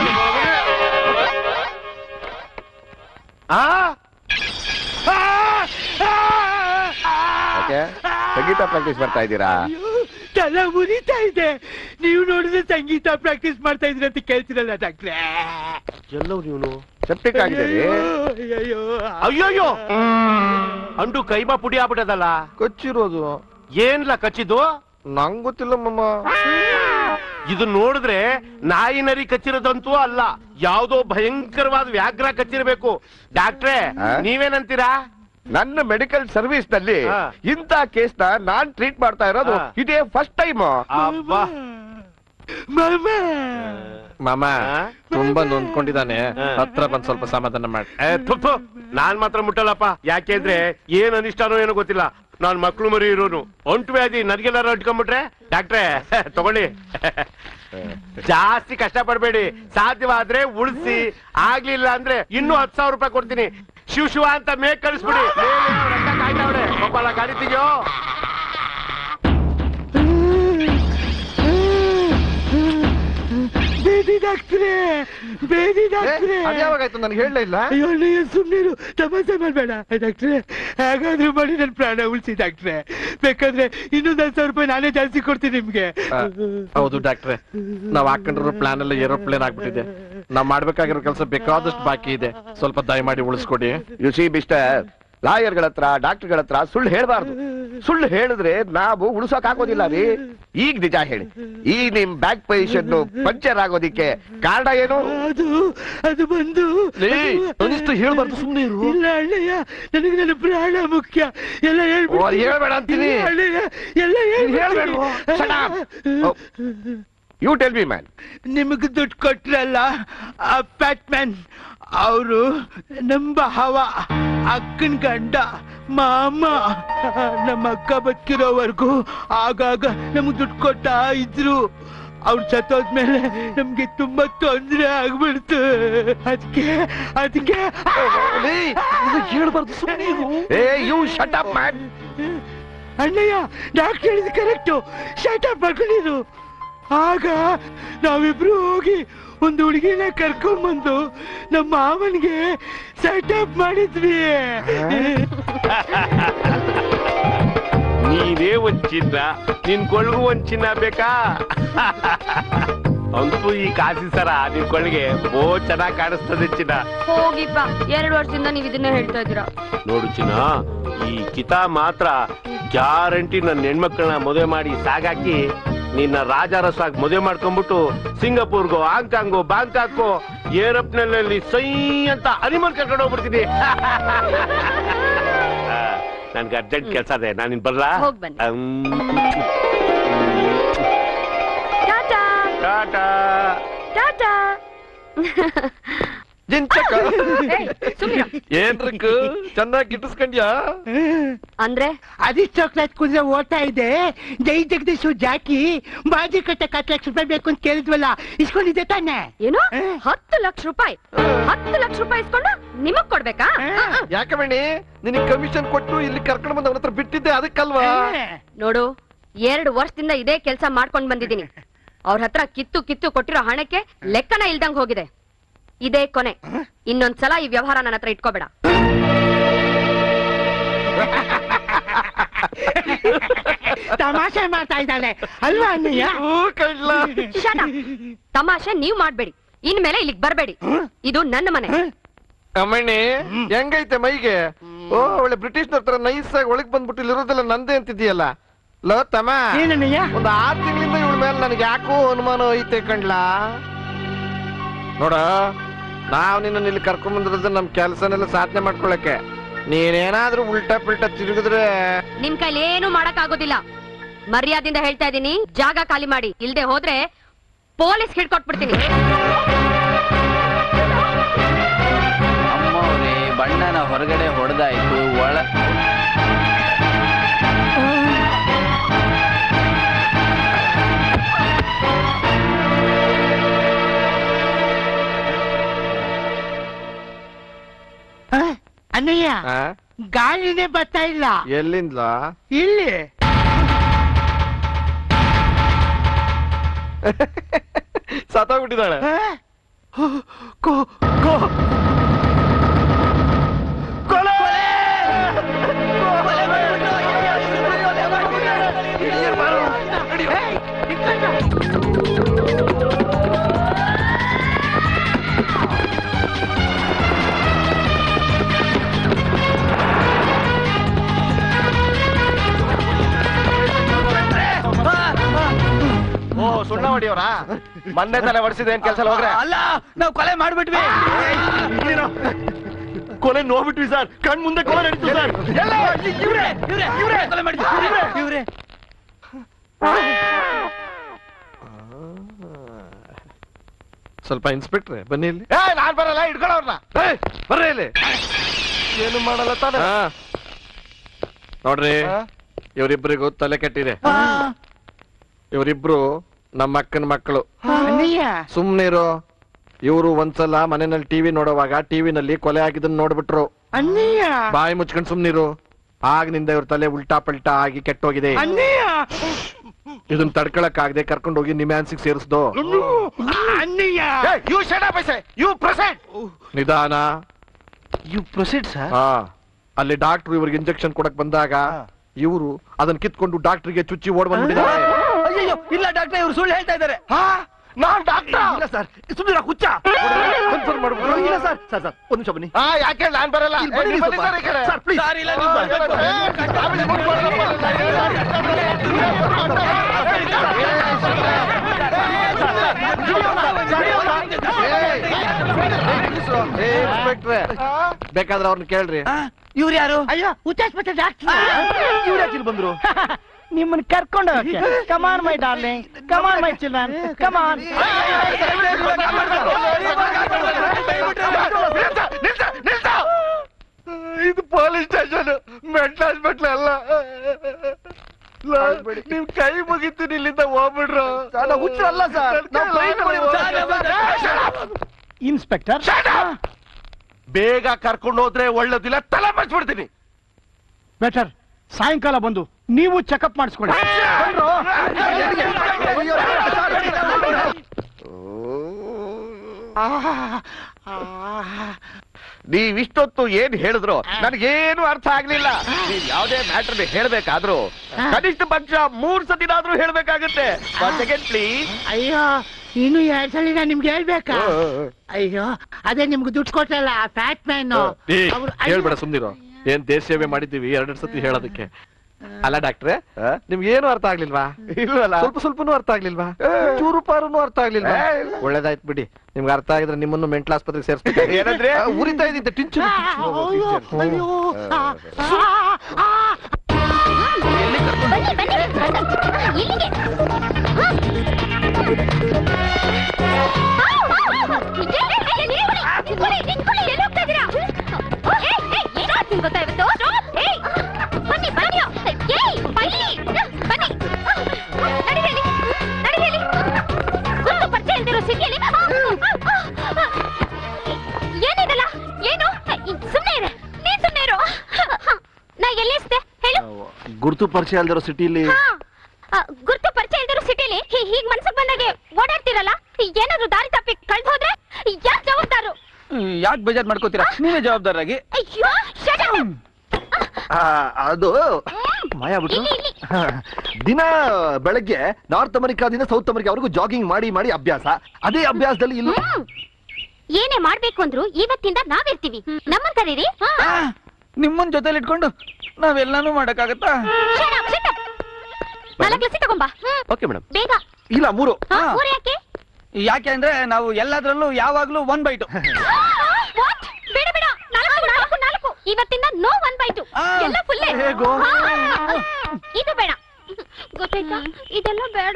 ಸಂಗೀತ ಪ್ರಾಕ್ಟೀಸ್ ಮಾಡ್ತಾ ಇದ್ದೀರಾ? ತಲೆ ಮುರಿತಾ ಇದೆ. ನೀವು ನೋಡಿದ್ರೆ ಸಂಗೀತ ಪ್ರಾಕ್ಟೀಸ್ ಮಾಡ್ತಾ ಇದ್ರಿ ಅಂತ ಕೇಳ್ತಿರಲ್ಲ ಡಾಕ್ಟ್ರೆ. ಎಲ್ಲವ್ ನೀನು ಸೆಪ್ಟಿಕ್ ಆಗಿದ್ದೀರಿ? ಅಯ್ಯೋಯ್ಯೋ, ಅಂಡು ಕೈಮಾ ಪುಡಿ ಆಗ್ಬಿಟ್ಟದಲ್ಲ. ಕಚ್ಚಿರೋದು ಏನ್ಲ ಕಚ್ಚಿದ್ದು? ನಂಗ್ ಗೊತ್ತಿಲ್ಲ ಮಮ್ಮ. ಇದು ನೋಡಿದ್ರೆ ನಾಯಿ ನರಿ ಕಚ್ಚಿರೋದಂತೂ ಅಲ್ಲ, ಯಾವ್ದೋ ಭಯಂಕರವಾದ ವ್ಯಾಘ್ರ ಕಚ್ಚಿರ್ಬೇಕು. ಡಾಕ್ಟ್ರೆ ನೀವೇನಂತೀರಾ? ನನ್ನ ಮೆಡಿಕಲ್ ಸರ್ವಿಸ್ ನಲ್ಲಿ ಇಂಥ ಕೇಸ್ ನಾನ್ ಟ್ರೀಟ್ ಮಾಡ್ತಾ ಇರೋದು ಇದೇ ಫಸ್ಟ್ ಟೈಮ್. ಮಾಮ ತುಂಬಾ ನೊಂದ್ಕೊಂಡಿದ್ದಾನೆ, ಹತ್ರ ಬಂದ್ ಸ್ವಲ್ಪ ಸಮಾಧಾನ ಮಾಡಿ. ನಾನ್ ಮಾತ್ರ ಮುಟ್ಟಲ್ಲಪ್ಪ. ಯಾಕೆಂದ್ರೆ ಏನ್ ಅನಿಷ್ಟಾನೋ ಏನೋ ಗೊತ್ತಿಲ್ಲ. ನಾನ್ ಮಕ್ಳು ಮರಿ ಇರೋನು. ಒಂಟು ವ್ಯಾಧಿ ನನ್ಗೆಲ್ಲಾರು ಅಂಟ್ಕೊಂಡ್ಬಿಟ್ರೆ ಡಾಕ್ಟ್ರೆ ತಗೊಳ್ಳಿ. ಜಾಸ್ತಿ ಕಷ್ಟ ಪಡ್ಬೇಡಿ, ಸಾಧ್ಯವಾದ್ರೆ ಉಳಿಸಿ, ಆಗ್ಲಿಲ್ಲ ಅಂದ್ರೆ ಇನ್ನೂ 10,000 ರೂಪಾಯಿ ಕೊಡ್ತೀನಿ. ಶಿವ ಅಂತ ಮೇಕ್ ಕಳಿಸ್ಬಿಡಿ. ಒಬ್ಬಲ್ಲ ಗಾಡಿ ತೆಗಿಯೋ. ಬೇದಿ ಡಾಕ್ಟ್ರೇ, ಬೇದಿ ಡಾಕ್ಟ್ರೇ. ಅದ್ಯಾವಾಗಾಯ್ತು ನನ್ಗೆ ಹೇಳಲೇ ಇಲ್ಲ. ಅಯ್ಯೋ ಸುಮ್ಮನೆ ತಮಾಷೆ ಮಾಡ್ಬೇಡ ಡಾಕ್ಟ್ರೆ. ಹೇಗಾದ್ರೂ ಮಾಡಿ ನನ್ನ ಪ್ರಾಣ ಉಳಿಸಿ ಡಾಕ್ಟ್ರೆ. ಬೇಕಾದ್ರೆ ಇನ್ನೊಂದು 10,000 ರೂಪಾಯಿ ನಾನೇ ಜಾಸ್ತಿ ಕೊಡ್ತೀನಿ ನಿಮ್ಗೆ. ಹೌದು ಡಾಕ್ಟ್ರೆ, ನಾವ್ ಹಾಕೊಂಡಿರೋ ಪ್ಲಾನ್ ಎಲ್ಲ ಏರೋಪ್ಲೇನ್ ಆಗ್ಬಿಟ್ಟಿದೆ. ನಾವ್ ಮಾಡ್ಬೇಕಾಗಿರೋ ಕೆಲಸ ಬೇಕಾದಷ್ಟು ಬಾಕಿ ಇದೆ. ಸ್ವಲ್ಪ ದಯಮಾಡಿ ಉಳಿಸ್ಕೊಡಿ. ಯು ಸಿ ಮಿಸ್ಟರ್, ಲಾಯರ್ಗಳ ಹತ್ರ ಡಾಕ್ಟರ್ಗಳ ಹತ್ರ ಸುಳ್ಳು ಹೇಳ್ಬಾರ್ದು. ಸುಳ್ಳು ಹೇಳಿದ್ರೆ ನಾವು ಉಳಿಸೋಕ್ ಆಗೋದಿಲ್ಲ ರೀ. ಈಗ ನಿಜ ಹೇಳಿ, ಈ ನಿಮ್ ಬ್ಯಾಕ್ ಪೊಸಿಷನ್ ಪಂಚರ್ ಆಗೋದಿಕ್ಕೆ ಕಾರಣ ಏನು? ಅದು ಬಂದು ಹೇಳ್ಬಾರ್ದು, ಸುಮ್ಮನೆ ಇರು. ಇಲ್ಲ ಅಣ್ಣಯ್ಯ, ನನಗೆ ನನ್ನ ಪ್ರಾಣ ಮುಖ್ಯ. ಎಲ್ಲ ಹೇಳ್ಬೇಡ ಅಂತೀನಿ. ಎಲ್ಲ ಹೇಳ್ಬೇಡ. You tell me man. ನಿಮಗೆ ದುಡ್ಡು ಕೊಟ್ರಲ್ಲ ಪ್ಯಾಟ್ಮ್ಯಾನ್, ಅವರು ನಮ್ಮ ಹವ ಅಕ್ಕನ ಗಂಡ ಮಾಮ. ನಮ್ಮ ಅಕ್ಕ ಬದುಕಿರೋವರೆಗೂ ಆಗಾಗ ನಮ್ಗೆ ದುಡ್ಡು ಕೊಡ್ತಾ ಇದ್ರು. ಅವ್ರು ಸತ್ತೋದ್ಮೇಲೆ ನಮ್ಗೆ ತುಂಬಾ ತೊಂದ್ರೆ ಆಗ್ಬಿಡ್ತು. ಅದಕ್ಕೆ ಹೇಳ್ಬಾರ್ದು, ಸುಮ್ಮನೆ ಅಣ್ಣಯ್ಯ, ಡಾಕ್ಟರ್ ಹೇಳಿದ ಕರೆಕ್ಟು. ಶಟ್ ಅಪ್ ಮಾಡ್ಕೊಂಡಿರು. ಆಗ ನಾವಿಬ್ರು ಹೋಗಿ ಒಂದು ಹುಡುಗಿನ ಕರ್ಕೊಂಡ್ಬಂದು ನಮ್ಮ ಮಾವನ್ಗೆ ಸೆಟಪ್ ಮಾಡಿದ್ವಿ. ನೀನೇ ಒಂದ್ ಚಿನ್ನ, ನಿನ್ ಕೊಳ್ಗೂ ಒಂದ್ ಚಿನ್ನ ಬೇಕಾ? ಅಂತೂ ಈ ಕಾಸಿ ಸರ ನಿನ್ ಕೊಳ್ಗೆ ಚೆನ್ನಾಗ್ ಕಾಣಿಸ್ತದೆ ಚಿನ್ನ. ಹೋಗಿಪ್ಪ, 2 ವರ್ಷದಿಂದ ನೀವ್ ಇದನ್ನೇ ಹೇಳ್ತಾ ಇದ್ದೀರಾ. ನೋಡು ಚಿನ್ನ, ಈ ಕಿತ ಮಾತ್ರ ಗ್ಯಾರಂಟಿ ನನ್ನ ಹೆಣ್ಮಕ್ಳನ್ನ ಮದುವೆ ಮಾಡಿ ಸಾಗಾಕಿ ನಿನ್ನ ರಾಜಾರಸಾಗಿ ಮದುವೆ ಮಾಡ್ಕೊಂಡ್ಬಿಟ್ಟು ಸಿಂಗಾಪುರ್ಗೋ ಹಾಂಗ್ಕಾಂಗೋ ಬ್ಯಾಂಕಾಕೋ ಏರೋಪ್ಲೇನಲ್ಲಿ ಸೈ ಅಂತ ಹನಿಮೂನ್ ಕರ್ಕೊಂಡು ಹೋಗ್ಬಿಡ್ತೀನಿ. ನನ್ಗೆ ಅರ್ಜೆಂಟ್ ಕೆಲಸ ಇದೆ, ನಾನು ಇನ್ ಬರ್ಲಾ? ಟಾಟಾ ಟಾಟಾ. ಏನ್ರಕ್ ಚೆನ್ನಾಗಿ ಗಿಟ್ಟಿಸ್ಕೊಂಡ್ಯಾ? ಅಂದ್ರೆ ಅದಿ ಚಾಕ್ಲೇಟ್ ಕುದ್ರೆ ಓಡ್ತಾ ಇದೆ. ಜೈ ಜಗದೀಶು ಜಾಕಿ ಬಾಜಿ ಕಟ್ಟ 10 ಲಕ್ಷ ರೂಪಾಯಿ ಬೇಕು ಅಂತ ಕೇಳಿದ್ವಲ್ಲ, ಇಸ್ಕೊಂಡಿದ್ದೆ ತಾನೆ? ಏನು 10 ಲಕ್ಷ ರೂಪಾಯಿ? 10 ಲಕ್ಷ ರೂಪಾಯಿ ಇಸ್ಕೊಂಡು ನಿಮಗ್ ಕೊಡ್ಬೇಕಾ? ಯಾಕೆ ಬಣ್ಣಿ, ನಿನಗೆ ಕಮಿಷನ್ ಕೊಟ್ಟು ಇಲ್ಲಿ ಕರ್ಕೊಂಡು ಬಂದ ಅವ್ರ ಹತ್ರ ಬಿಟ್ಟಿದ್ದೆ ಅದಕ್ಕಲ್ವಾ? ನೋಡು, 2 ವರ್ಷದಿಂದ ಇದೇ ಕೆಲಸ ಮಾಡ್ಕೊಂಡ್ ಬಂದಿದ್ದೀನಿ. ಅವ್ರ ಹತ್ರ ಕಿತ್ತು ಕೊಟ್ಟಿರೋ ಹಣಕ್ಕೆ ಲೆಕ್ಕನ ಇಲ್ದಂಗ್ ಹೋಗಿದೆ. ಇದೇ ಕೊನೆ. ಇನ್ನೊಂದ್ಸಲ ಈ ವ್ಯವಹಾರ ನನ್ನ ಹತ್ರ ಇಟ್ಕೋಬೇಡ. ತಮಾಷೆ ಮಾಡ್ತಾ ಇದ್ದಾಳೆ ಅಲ್ವಾ ಅಣ್ಣಯ್ಯ? ತಮಾಷೆ ನೀವ್ ಮಾಡ್ಬೇಡಿ. ಇನ್ಮೇಲೆ ಇಲ್ಲಿಗೆ ಬರ್ಬೇಡಿ. ಇದು ನನ್ನ ಮನೆ. ಅಮ್ಮಣ್ಣಿ ಹೆಂಗೈತೆ ಮೈಗೆ? ಓ, ಒಳ್ಳೆ ಬ್ರಿಟಿಷ್ ತರ ನೈಸ್ ಆಗಿ ಒಳಗ್ ಬಂದ್ಬಿಟ್ಟು ಇಲ್ಲಿರೋದೆಲ್ಲ ನಂದೇ ಅಂತಿದೀಯಲ್ಲ. ಲೋ ತಮ್ಮ, ಒಂದು 6 ತಿಂಗಳಿಂದ ಇವಳ ಮೇಲೆ ನನಗೆ ಯಾಕೋ ಅನುಮಾನ ಐತೆ ಕಣ್ಲಾ. ನೋಡ, ನಾವ್ ನಿನ್ನ ಇಲ್ಲಿ ಕರ್ಕೊಂಡ್ ಬಂದಿರೋದು ನಮ್ ಕೆಲ್ಸನೆಲ್ಲ ಸಾಧನೆ ಮಾಡ್ಕೊಳಕ್ಕೆ. ನೀನೇನಾದ್ರೂ ಉಲ್ಟಾ ಪಿಲ್ಟಾ ತಿರುಗಿದ್ರೆ ನಿಮ್ ಕೈಲಿ ಏನು ಮಾಡಕ್ ಆಗೋದಿಲ್ಲ. ಮರ್ಯಾದಿಂದ ಹೇಳ್ತಾ ಇದೀನಿ, ಜಾಗ ಖಾಲಿ ಮಾಡಿ. ಇಲ್ದೆ ಹೋದ್ರೆ ಪೊಲೀಸ್ ಹಿಡ್ಕೊಟ್ಬಿಡ್ತೀನಿ. ಅಮ್ಮವ್ರೆ ಬಣ್ಣನ ಹೊರಗಡೆ ಹೊಡೆದಾಯ್ತು, ಒಳ ಅಣ್ಣಯ್ಯ ಗಾಳಿನೇ ಬರ್ತಾ ಇಲ್ಲ. ಎಲ್ಲಿಂದ? ಇಲ್ಲಿ ಸತ್ತೋಗ್ಬಿಟ್ಟಿದ್ದಾಳೆ. ಓ ಸುಣ್ಣ ಹೊಡಿಯೋರಾ? ಮೊನ್ನೆ ತಲೆ ಹೊಡಿಸಿದ್ರೆ ಏನ್ ಕೆಲಸ ಹೋಗ್ರೆ? ಅಲ್ಲ, ನಾವು ಕೊಲೆ ಮಾಡ್ಬಿಟ್ವಿ. ಕೊಲೆ ನೋಡ್ಬಿಟ್ವಿ ಸರ್, ಕಣ್ ಮುಂದೆ ಕೊಲೆ ನಡೀತು ಸರ್. ಕೊಲೆ ಮಾಡಿದ್ವಿ ಇವ್ರೆ. ಸ್ವಲ್ಪ ಇನ್ಸ್ಪೆಕ್ಟ್ರೆ ಬನ್ನಿ ಇಲ್ಲಿ. ನಾನ್ ಬರಲ್ಲ, ಇಟ್ಕೊಳ್ಳೋರ್ನ. ಬರ್ರಿ ಇಲ್ಲಿ. ಏನು ಮಾಡಲ್ಲ ತಾನೆ. ನೋಡ್ರಿ, ಇವರಿಬ್ಬರಿಗೂ ತಲೆ ಕೆಟ್ಟಿದೆ. ಇವರಿಬ್ರು ನಮ್ಮ ಅಕ್ಕನ ಮಕ್ಕಳು. ಸುಮ್ನಿರು. ಇವರು ಒಂದ್ಸಲ ಮನೆಯಲ್ಲಿ ಟಿವಿ ನೋಡುವಾಗ ಟಿವಿನಲ್ಲಿ ಕೊಲೆ ಆಗಿದ್ದನ್ನ ನೋಡ್ಬಿಟ್ರು. ಬಾಯಿ ಮುಚ್ಕೊಂಡ್ ಸುಮ್ನಿರು. ಆಗ್ನಿಂದ ಇವ್ರ ತಲೆ ಉಲ್ಟಾ ಪಲ್ಟಾ ಆಗಿ ಕೆಟ್ಟೋಗಿದೆ. ಇದನ್ನ ತಡ್ಕೊಳಕ್ ಆಗದೆ ಕರ್ಕೊಂಡು ಹೋಗಿ ನಿಮ್ಯಾನ್ಸಿಗೆ ಸೇರಿಸ್ದು. ನಿಧಾನ. ಅಲ್ಲಿ ಡಾಕ್ಟರ್ ಇವ್ರಿಗೆ ಇಂಜೆಕ್ಷನ್ ಕೊಡಕ್ ಬಂದಾಗ ಇವರು ಅದನ್ನ ಕಿತ್ಕೊಂಡು ಡಾಕ್ಟರ್ಗೆ ಚುಚ್ಚಿ ಓಡ್ ಬಂದ್ಬಿಟ್ಟಿದ್ದಾರೆ. ಅಯ್ಯೋ ಇಲ್ಲ ಡಾಕ್ಟರ್, ಇವ್ರು ಸುಳ್ಳು ಹೇಳ್ತಾ ಇದ್ದಾರೆ. ನಾನ್ ಡಾಕ್ಟರ್ ಇಲ್ಲ ಸರ್, ಸುಮ್ಮನೆ ಹುಚ್ಚ. ಕನ್ಫರ್ಮ್ ಮಾಡ್ಬಿಟ್ಟು. ಇಲ್ಲ ಸರ್, ಸರ್ ಸರ್ ಒಂದ್ ನಿಮಿಷ ಬನ್ನಿ. ಯಾಕೆ ನಾನ್ ಬರಲ್ಲ. Sir please. ಇನ್ಸ್ಪೆಕ್ಟ್ರೆ, ಬೇಕಾದ್ರೆ ಅವ್ರನ್ನ ಕೇಳ್ರಿ. ಇವ್ರು ಯಾರು? ಅಯ್ಯೋ ಹುಚ್ಚಾಸ್ಪತ್ರೆ ಡಾಕ್ಟರ್. ಇವ್ರು ಯಾಕೆ ಬಂದ್ರು? ನಿಮ್ಮನ್ನ ಕರ್ಕೊಂಡು ಕಮಾನ್ my darling, come on my children, ಕಮಾನ್. ಇದು ಪೊಲೀಸ್ ಸ್ಟೇಷನ್, ಮೆಂಟಲ್ ಹಾಸ್ಪಿಟ್ಲ್ ಅಲ್ಲ. ನಿಮ್ ಕೈ ಮುಗಿತೀನಿ, ಇಲ್ಲಿಂದ ಹೋಗ್ಬಿಡ್ರು. ಹುಚ್ಚರಲ್ಲ ಸರ್. ಇನ್ಸ್ಪೆಕ್ಟರ್, ಬೇಗ ಕರ್ಕೊಂಡು ಹೋದ್ರೆ ಒಳ್ಳೇದಿಲ್ಲ, ತಲೆ ಮರ್ಚ್ಬಿಡ್ತೀನಿ. ಬೆಟರ್ ಸಾಯಂಕಾಲ ಬಂದು ನೀವು ಚೆಕಪ್ ಮಾಡಿಸ್ಕೊಳ್ಳಿ. ನೀವಿಷ್ಟೊತ್ತು ಏನ್ ಹೇಳಿದ್ರು ನನಗೇನು ಅರ್ಥ ಆಗ್ಲಿಲ್ಲ. ನೀವ್ ಯಾವ್ದೇ ಮ್ಯಾಟರ್ ಹೇಳ್ಬೇಕಾದ್ರೂ ಕನಿಷ್ಠ ಪಕ್ಷ 3 ಸತಿನಾದ್ರೂ ಹೇಳ್ಬೇಕಾಗುತ್ತೆ. Second please. ಅಯ್ಯೋ ಇನ್ನು 2 ಸಲ ನಿಮ್ಗೆ ಹೇಳ್ಬೇಕಾ? ಅಯ್ಯೋ ಅದೇ ನಿಮ್ಗೆ ದುಡ್ಡು ಕೊಟ್ಟಲ್ಲ ಫ್ಯಾಟ್ ಮ್ಯಾನ್. ಹೇಳ್ಬೇಡ, ಸುಮ್ನಿರೋ. ಏನ್ ದೇಶ ಸೇವೆ ಮಾಡಿದ್ದೀವಿ 2 ಸತಿ ಹೇಳೋದಕ್ಕೆ. ಅಲ್ಲ ಡಾಕ್ಟ್ರೆ, ನಿಮ್ಗೆ ಏನು ಅರ್ಥ ಆಗ್ಲಿಲ್ವಾ? ಇಲ್ವಲ್ಲ. ಸ್ವಲ್ಪನೂ ಅರ್ಥ ಆಗ್ಲಿಲ್ವಾ? ಚೂರು ಪಾರುನು ಅರ್ಥ ಆಗ್ಲಿಲ್ವಾ? ಒಳ್ಳೇದಾಯ್ತು ಬಿಡಿ. ನಿಮ್ಗೆ ಅರ್ಥ ಆಗಿದ್ರೆ ನಿಮ್ಮನ್ನು ಮೆಂಟಲ್ ಆಸ್ಪತ್ರೆಗೆ ಸೇರಿಸ್ಬೇಕು. ಏನಂದ್ರೆ ಉರಿತಾ ಇದ್ದಿದ್ದೆ ಟಿಂಚು. ಏನಿದಲ್ಲ? ಏನು? ಸುಮ್ನೆ ಇರು, ನೀನ್ ಸುಮ್ನೆ ಇರು. ನಾ ಎಲ್ಲಿ ಇಸ್ದೆ ಹೇಳು? ಗುರುತು ಪರಿಚಯ ಅಲ್ದಿರೋ ಸಿಟಿಲಿ. ಗುರುತು ಪರಿಚಯ ಇಲ್ದಿರೋ ಸಿಟಿಲಿ ಹೀಗ್ ಮನ್ಸಿಗೆ ಬಂದಾಗೆ ಓಡಾಡ್ತಿರಲ್ಲ. ಏನಾದ್ರು ದಾರಿ ತಪ್ಪಿ ಕಳ್ದ್ ಹೋದ್ರೆ ಯಾಕೆ ಜವಾಬ್ದಾರು? ಯಾಕೆ ಬೇಜಾರ್ ಮಾಡ್ಕೋತೀರಾ? ನೀವೇ ಜವಾಬ್ದಾರಾಗಿ. ಅಯ್ಯೋ shut up. ಅದು ಮಾಯಾ ಬಿಟ್ಟು ದಿನ ಬೆಳಗ್ಗೆ ನಾರ್ತ್ ಅಮೆರಿಕಾದಿಂದ ಸೌತ್ ಅಮೆರಿಕಾ ಜಾಗಿಂಗ್ ಮಾಡಿ ಮಾಡಿ ಅಭ್ಯಾಸ. ಅದೇ ಅಭ್ಯಾಸದಲ್ಲಿ ಇಲ್ಲೂ ಏನೇ ಮಾಡ್ಬೇಕು ಅಂದ್ರು ಇವತ್ತಿಂದ ನಾವಿರ್ತೀವಿ. ನಮ್ಮನ್ ಕರೀರಿ. ನಿಮ್ಮನ್ ಜೊತೆಲಿ ಇಟ್ಕೊಂಡು ನಾವೆಲ್ಲಾನು ಮಾಡಕ್ಕಾಗತ್ತಾ? 4 ಲಸಿ ತಗೊಂಬಾ. Okay madam. ಬೇಗ. ಇಲ್ಲ 3. 3 ಯಾಕೆ? ಯಾಕೆ ಅಂದ್ರೆ ನಾವು ಎಲ್ಲಾದ್ರಲ್ಲೂ ಯಾವಾಗ್ಲೂ 1/2. ಬೇಡ ಬೇಡ, 4. ಇವತ್ತಿಂದ ನೋ 1/2 ಎಲ್ಲ ಫುಲ್ ಇದು ಬೇಡ ಗೊತ್ತಾಯ್ತಾ ಇದೆಲ್ಲ ಬೇಡ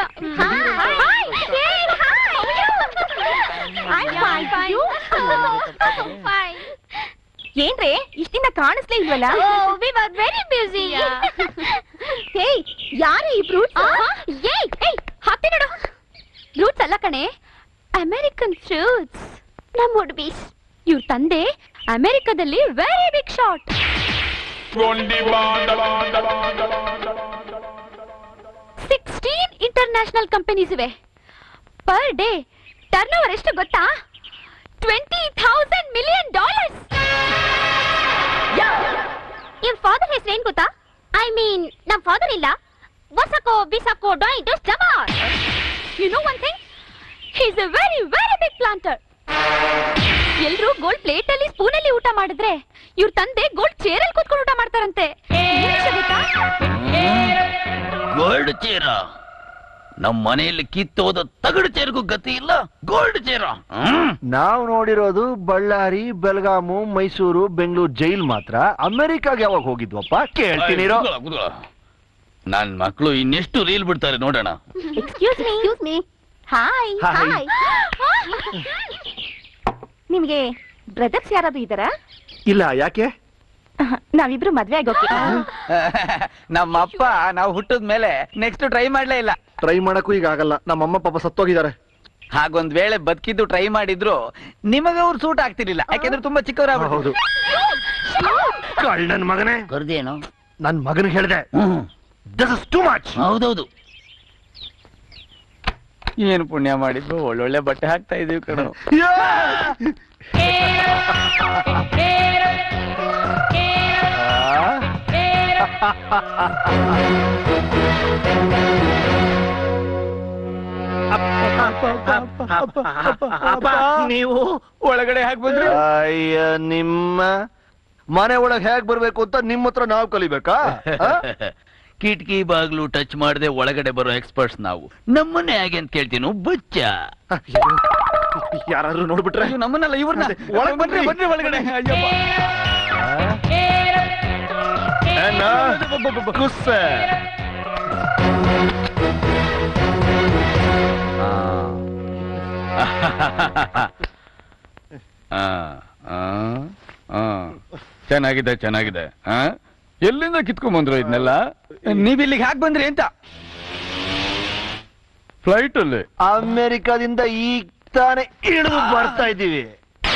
ಏನ್ರೆ ಇಷ್ಟಿಂದ ಕಾಣಿಸ್ಲೇ ಇಲ್ವಲ್ಲ we were very busy hey ಯಾರು ಈ ಫ್ರೂಟ್ಸ್ ಹಾಕ್ತಿ ನೋಡು ಫ್ರೂಟ್ಸ್ ಅಲ್ಲ ಕಣೆ ಅಮೆರಿಕನ್ ಫ್ರೂಟ್ಸ್ ನಮ್ಮ ಹುಡುಬೀಸ್ ಇವ್ರ ತಂದೆ ಅಮೆರಿಕದಲ್ಲಿ very big shot 16 international companies ಇವೆ ಪರ್ ಡೇ ಟರ್ನ್ ಓವರ್ ಎಷ್ಟು ಗೊತ್ತಾ $20,000 million. ಇವ್ರ ಫಾದರ್ ಹೆಸರು ಏನ್ ಗೊತ್ತಾ ಐ ಮೀನ್ ನಮ್ ಫಾದರ್ ಇಲ್ಲ ವಸಕೋ ಬಿಸಕೋ ಡಾಯಿಂಗ್ ಟು ಜಮಾರ್ you know one thing he is a very very big planter ಎಲ್ರು ಗೋಲ್ಡ್ ಪ್ಲೇಟ್ ಅಲ್ಲಿ ಸ್ಪೂನ್ ಅಲ್ಲಿ ಊಟ ಮಾಡಿದ್ರೆ ಇವ್ರ ತಂದೆ ಗೋಲ್ಡ್ ಚೇರ್ ಅಲ್ಲಿ ಕೂತ್ಕೊಂಡು ಊಟ ಮಾಡ್ತಾರಂತೆ ಗೋಲ್ಡ್ ಚೇರ ನಮ್ಮ ಮನೆಯಲ್ಲಿ ಕಿತ್ತೋದ ತಗಡು ಚೇರ್ಗೂ ಗತಿ ಇಲ್ಲ ಗೋಲ್ಡ್ ಚೇರ ನಾವು ನೋಡಿರೋದು ಬಳ್ಳಾರಿ ಬೆಳಗಾಮು ಮೈಸೂರು ಬೆಂಗಳೂರು ಜೈಲ್ ಮಾತ್ರ ಅಮೆರಿಕಾಗೆ ಯಾವಾಗ ಹೋಗಿದ್ವಪ್ಪ ಕೇಳ್ತೀನಿ ನನ್ ಮಕ್ಕಳು ಇನ್ನೆಷ್ಟು ರೀಲ್ ಬಿಡ್ತಾರೆ ನೋಡೋಣ ಎಕ್ಸ್ಕ್ಯೂಸ್ ಮೀ ಹಾಯ್ ಹಾಯ್ ನಿಮ್ಗೆ ಬ್ರದರ್ಸ್ ಯಾರಾದ್ರೂ ಇದ್ದಾರಾ ಇಲ್ಲ ಯಾಕೆ ನಾವಿಬ್ರು ಮದ್ವೆ ಆಗೋಕೆ ನಮ್ಮಪ್ಪ ನಾವು ಹುಟ್ಟದ ಮೇಲೆ ನೆಕ್ಸ್ಟ್ ಟ್ರೈ ಮಾಡ್ಲೇ ಇಲ್ಲ ಟ್ರೈ ಮಾಡಕ್ಕೂ ಈಗ ಆಗಲ್ಲ ನಮ್ಮಮ್ಮ ಪಾಪ ಸತ್ತೋಗಿದ್ದಾರೆ ಹಾಗೊಂದ್ ವೇಳೆ ಬದುಕಿದ್ದು ಟ್ರೈ ಮಾಡಿದ್ರು ನಿಮಗೆ ಅವ್ರು ಸೂಟ್ ಆಗ್ತಿರ್ಲಿಲ್ಲ ಯಾಕೆಂದ್ರೆ ತುಂಬಾ ಚಿಕ್ಕವರಾಗ್ಬಿಟ್ಟು ನನ್ ಮಗನೇ ಕರ್ದೇನು ನನ್ ಮಗನಿಗೆ ಹೇಳಿದೆ ದಿಸ್ ಇಸ್ ಟು ಮಚ್ ಹೌದೌದು ಏನು ಪುಣ್ಯ ಮಾಡಿದ್ದು ಒಳ್ಳೊಳ್ಳೆ ಬಟ್ಟೆ ಹಾಕ್ತಾ ಇದೀವಿ ಕಣೋ ನೀವು ಒಳಗಡೆ ಹಾಕಿ ಬಂದ್ರಿ ಅಯ್ಯ ನಿಮ್ಮ ಮನೆ ಒಳಗೆ ಹೇಗ್ ಬರ್ಬೇಕು ಅಂತ ನಿಮ್ಮ ಹತ್ರ ನಾವು ಕಲಿಬೇಕಾ ಕಿಟಕಿ ಬಾಗ್ಲು ಟಚ್ ಮಾಡದೆ ಒಳಗಡೆ ಬರೋ ಎಕ್ಸ್ಪರ್ಟ್ಸ್ ನಾವು ನಮ್ಮನ್ನೇ ಹೇಗೆ ಅಂತ ಕೇಳ್ತೀನು ಬಚ್ಚ ಯಾರಾದ್ರೂ ನೋಡ್ಬಿಟ್ರೆ ನಮ್ಮನ್ನೆಲ್ಲ ಇವ್ರನ್ನ ಒಳಗೆ ಬನ್ರಿ ಬನ್ರಿ ಒಳಗಡೆ ಚೆನ್ನಾಗಿದೆ ಚೆನ್ನಾಗಿದೆ ಎಲ್ಲಿಂದ ಕಿತ್ಕೊಂಡ್ ಬಂದ್ರು ಇದನ್ನೆಲ್ಲ ನೀವ್ ಇಲ್ಲಿಗೆ ಹಾಕ್ ಬಂದ್ರಿ ಅಂತ ಫ್ಲೈಟ್ ಅಲ್ಲಿ ಅಮೆರಿಕಾದಿಂದ ಈಗ ತಾನೇ ಇಳಿದು ಬರ್ತಾ ಇದ್ದೀವಿ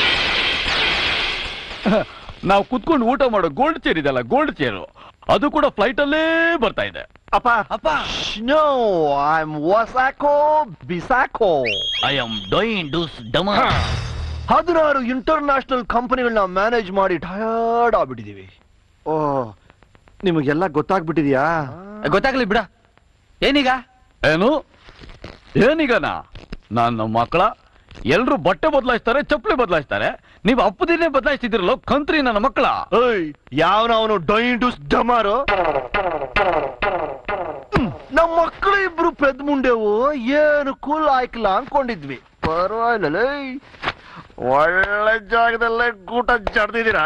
ನಾವು ಕುತ್ಕೊಂಡು ಊಟ ಮಾಡೋ ಗೋಲ್ಡ್ ಚೇರ್ ಇದೆಲ್ಲ ಗೋಲ್ಡ್ ಚೇರು ಅದು ಕೂಡ ಫ್ಲೈಟ್ ಅಲ್ಲೇ ಬರ್ತಾ ಇದೆ ಅಪ್ಪ ಅಪ್ಪ ನೋ ಐ ಆಮ್ ವಸಾಕೋ ಬಿಸಾಕೋ ಐ ಆಮ್ ಡೋಯಿಂಗ್ ಡೂಸ್ ಡಮ 16 ಇಂಟರ್ನ್ಯಾಷನಲ್ ಕಂಪನಿಗಳನ್ನ ಮ್ಯಾನೇಜ್ ಮಾಡಿ ಟಯರ್ಡ್ ಆಗ್ಬಿಟ್ಟಿದೀವಿ ಓ ನಿಮಗೆಲ್ಲ ಗೊತ್ತಾಗ್ಬಿಟ್ಟಿದ್ಯಾ ಗೊತ್ತಾಗ್ಲಿ ಬಿಡ ಏನೀಗ ಏನು ಏನೀಗನಾ ನನ್ನ ಮಕ್ಕಳ ಎಲ್ರು ಬಟ್ಟೆ ಬದಲಾಯಿಸ್ತಾರೆ ಚಪ್ಪಲಿ ಬದಲಾಯಿಸ್ತಾರೆ ನೀವು ಅಪ್ಪದಿನೇ ಬದಲಾಯಿಸ್ತಿದ್ರಲ್ಲ ಕಂತ್ರಿ ನನ್ನ ಮಕ್ಕಳ ಯಾವನವನು ಡೊಯಿಂಗ್ ಡೂಸ್ ಡಮಾರು ನಮ್ಮ ಮಕ್ಕಳು ಇಬ್ರು ಪೆದ್ ಮುಂಡೆವು ಏನು ಕೂಲ್ ಆಯ್ಕಲ್ಲ ಅನ್ಕೊಂಡಿದ್ವಿ ಪರವಾಗಿಲ್ಲ ಒಳ್ಳೆ ಜಾಗದಲ್ಲೇ ಗೂಟ ಜಡ್ದಿದ್ದೀರಾ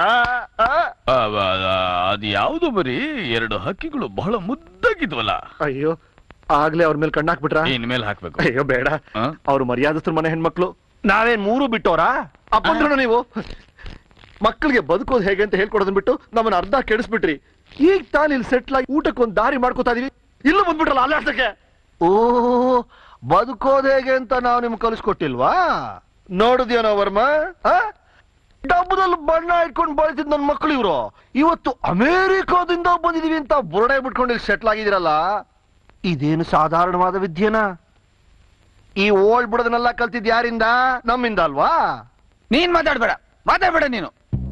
ಅದು ಯಾವ್ದು ಬರೀ 2 ಹಕ್ಕಿಗಳು ಬಹಳ ಮುದ್ದಾಗಿದ್ವಲ್ಲ ಅಯ್ಯೋ ಆಗ್ಲೇ ಅವ್ರ ಮೇಲೆ ಕಣ್ಣಾಕ್ಬಿಟ್ರ ಇನ್ಮೇಲೆ ಹಾಕ್ಬೇಕು ಅಯ್ಯೋ ಬೇಡ ಅವ್ರು ಮರ್ಯಾದಸ್ಥರ ಮನೆ ಹೆಣ್ಮಕ್ಳು ನಾವೇನ್ 3 ಬಿಟ್ಟೋರಾ ಅಪ್ಪಂದ್ರು ನೀವು ಮಕ್ಕಳಿಗೆ ಬದುಕೋದು ಹೇಗೆ ಅಂತ ಹೇಳ್ಕೊಡೋದನ್ ಬಿಟ್ಟು ನಮ್ಮನ್ನ ಅರ್ಧ ಕೆಡಿಸ್ಬಿಟ್ರಿ ಈಗ ತಾನು ಇಲ್ಲಿ ಸೆಟ್ಲ್ ಆಗಿ ಊಟಕ್ಕೊಂದು ದಾರಿ ಮಾಡ್ಕೋತಾ ಇದೀವಿ ಇಲ್ಲೂ ಬಂದ್ಬಿಟ್ರಲ್ಲ ಅಲ್ಲಾಡ್ಸಕ್ಕೆ ಓ ಬದುಕೋದು ಹೇಗೆ ಅಂತ ನಾವು ನಿಮ್ಗೆ ಕಲಿಸ್ಕೊಟ್ಟಿಲ್ವಾ ನೋಡಿದ್ಯಾನೋ ವರ್ಮ ಡಬ್ಬದಲ್ಲಿ ಬಣ್ಣ ಇಟ್ಕೊಂಡು ಬಳಸಿದ್ ನನ್ನ ಮಕ್ಕಳು ಇವ್ರು ಇವತ್ತು ಅಮೇರಿಕಾದಿಂದ ಬಂದಿದೀವಿ ಅಂತ ಬುರಡೆ ಬಿಟ್ಕೊಂಡು ಇಲ್ಲಿ ಸೆಟ್ಲ್ ಆಗಿದಿರಲ್ಲ ಇದೇನು ಸಾಧಾರಣವಾದ ವಿದ್ಯೆನಾ ಈ ಓಲ್ಡ್ ಬಿಡೋದನ್ನೆಲ್ಲ ಕಲ್ತಿದ್ ಯಾರಿಂದ ನಮ್ಮಿಂದ ಅಲ್ವಾ ನೀನ್ ಮಾತಾಡ್ಬೇಡ ನೀನು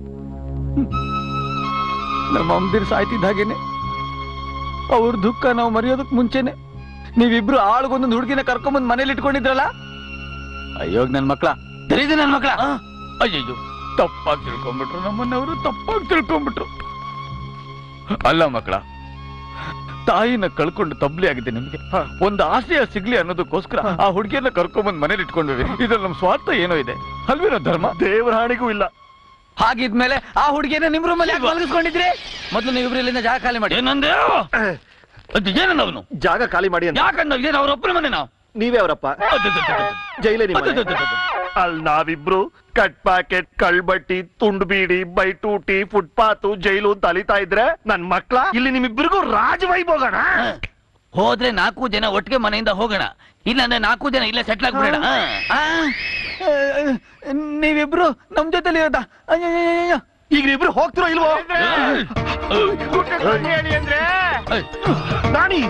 ನಮ್ಮ ಅಮ್ಮದಿರ್ ಸಾಯ್ತಿದ್ದ ಹಾಗೇನೆ ಅವ್ರ ದುಃಖ ನಾವು ಮರೆಯೋದಕ್ ಮುಂಚೆನೆ ನೀವಿಬ್ರು ಆಳ್ಗೊಂದೊಂದು ಹುಡುಗಿನ ಕರ್ಕೊಂಬಂದ್ ಮನೇಲಿ ಇಟ್ಕೊಂಡಿದ್ರಲ್ಲ ಅಯ್ಯೋಗ್ ನನ್ ಮಕ್ಳ ತೆರೀದು ನನ್ ಮಕ್ಳ ಅಯ್ಯಯ್ಯೋ ತಪ್ಪಾಗಿ ತಿಳ್ಕೊಂಡ್ಬಿಟ್ರು ನಮ್ಮನ್ನವರು ತಪ್ಪಾಗಿ ತಿಳ್ಕೊಂಡ್ಬಿಟ್ರು ಅಲ್ಲ ಮಕ್ಕಳ ತಾಯಿನ ಕಳ್ಕೊಂಡು ತಬ್ಲಿ ಆಗಿದೆ ನಿಮ್ಗೆ ಒಂದು ಆಶ್ರಯ ಸಿಗ್ಲಿ ಅನ್ನೋದಕ್ಕೋಸ್ಕರ ಆ ಹುಡುಗಿಯನ್ನ ಕರ್ಕೊಂಬಂದ್ ಮನೇಲಿ ಇಟ್ಕೊಂಡ್ವಿ ಇದ್ರಲ್ಲಿ ನಮ್ ಸ್ವಾರ್ಥ ಏನೋ ಇದೆ ಅಲ್ವೇನೋ ಧರ್ಮ ದೇವರ ಹಾಣಿಗೂ ಇಲ್ಲ ಹಾಗಿದ್ಮೇಲೆ ಆ ಹುಡುಗಿಯನ್ನ ನಿಮ್ ರೂಮಲ್ಲಿ ಯಾಕೆ ಮಲಗಿಸ್ಕೊಂಡಿದ್ರಿ? ಮೊದಲು ನೀವಿಬ್ರು ಇಲ್ಲಿಂದ ಜಾಗ ಖಾಲಿ ಮಾಡಿ. ಏನಂದೆ? ಏನಂದ ಅವನು? ಜಾಗ ಖಾಲಿ ಮಾಡಿ ಅಂತ. ಯಾಕಂದ? ಇದೇನು ಅವ್ರ ಒಬ್ಬನ ಮನೆ? ನಾವು ನೀವೇ ಅವರಪ್ಪ ಜೈಲೇ ಅಲ್ಲಿ ನಾವಿಬ್ರು ಕಟ್ ಪ್ಯಾಕೆಟ್ ಕಳ್ಬಟ್ಟಿ ತುಂಡು ಬೀಡಿ ಬೈಟೂಟಿ ಫುಟ್ಪಾತ್ ಜೈಲು ಅಂತ ಅಲಿತಾ ಇದ್ರೆ ನನ್ ಮಕ್ಳ ಇಲ್ಲಿ ನಿಮ್ಮಿಬ್ಬರಿಗೂ ರಾಜವೈಭೋಗೋಣ. ಹೋದ್ರೆ 4 ಜನ ಒಟ್ಟಿಗೆ ಮನೆಯಿಂದ ಹೋಗೋಣ, ಇಲ್ಲಾಂದ್ರೆ 4 ಜನ ಇಲ್ಲೇ ಸೆಟ್ಲ್ ಆಗ್ಬಿಡೋಣ. ನೀವಿಬ್ರು ನಮ್ ಜೊತೆಲಿ ಇರೋದಾ? ಈಗ ನೀವಿಬ್ರು ಹೋಗ್ತಿರೋ ಇಲ್ವೋ? ಅಂದ್ರೆ ನಾನಿ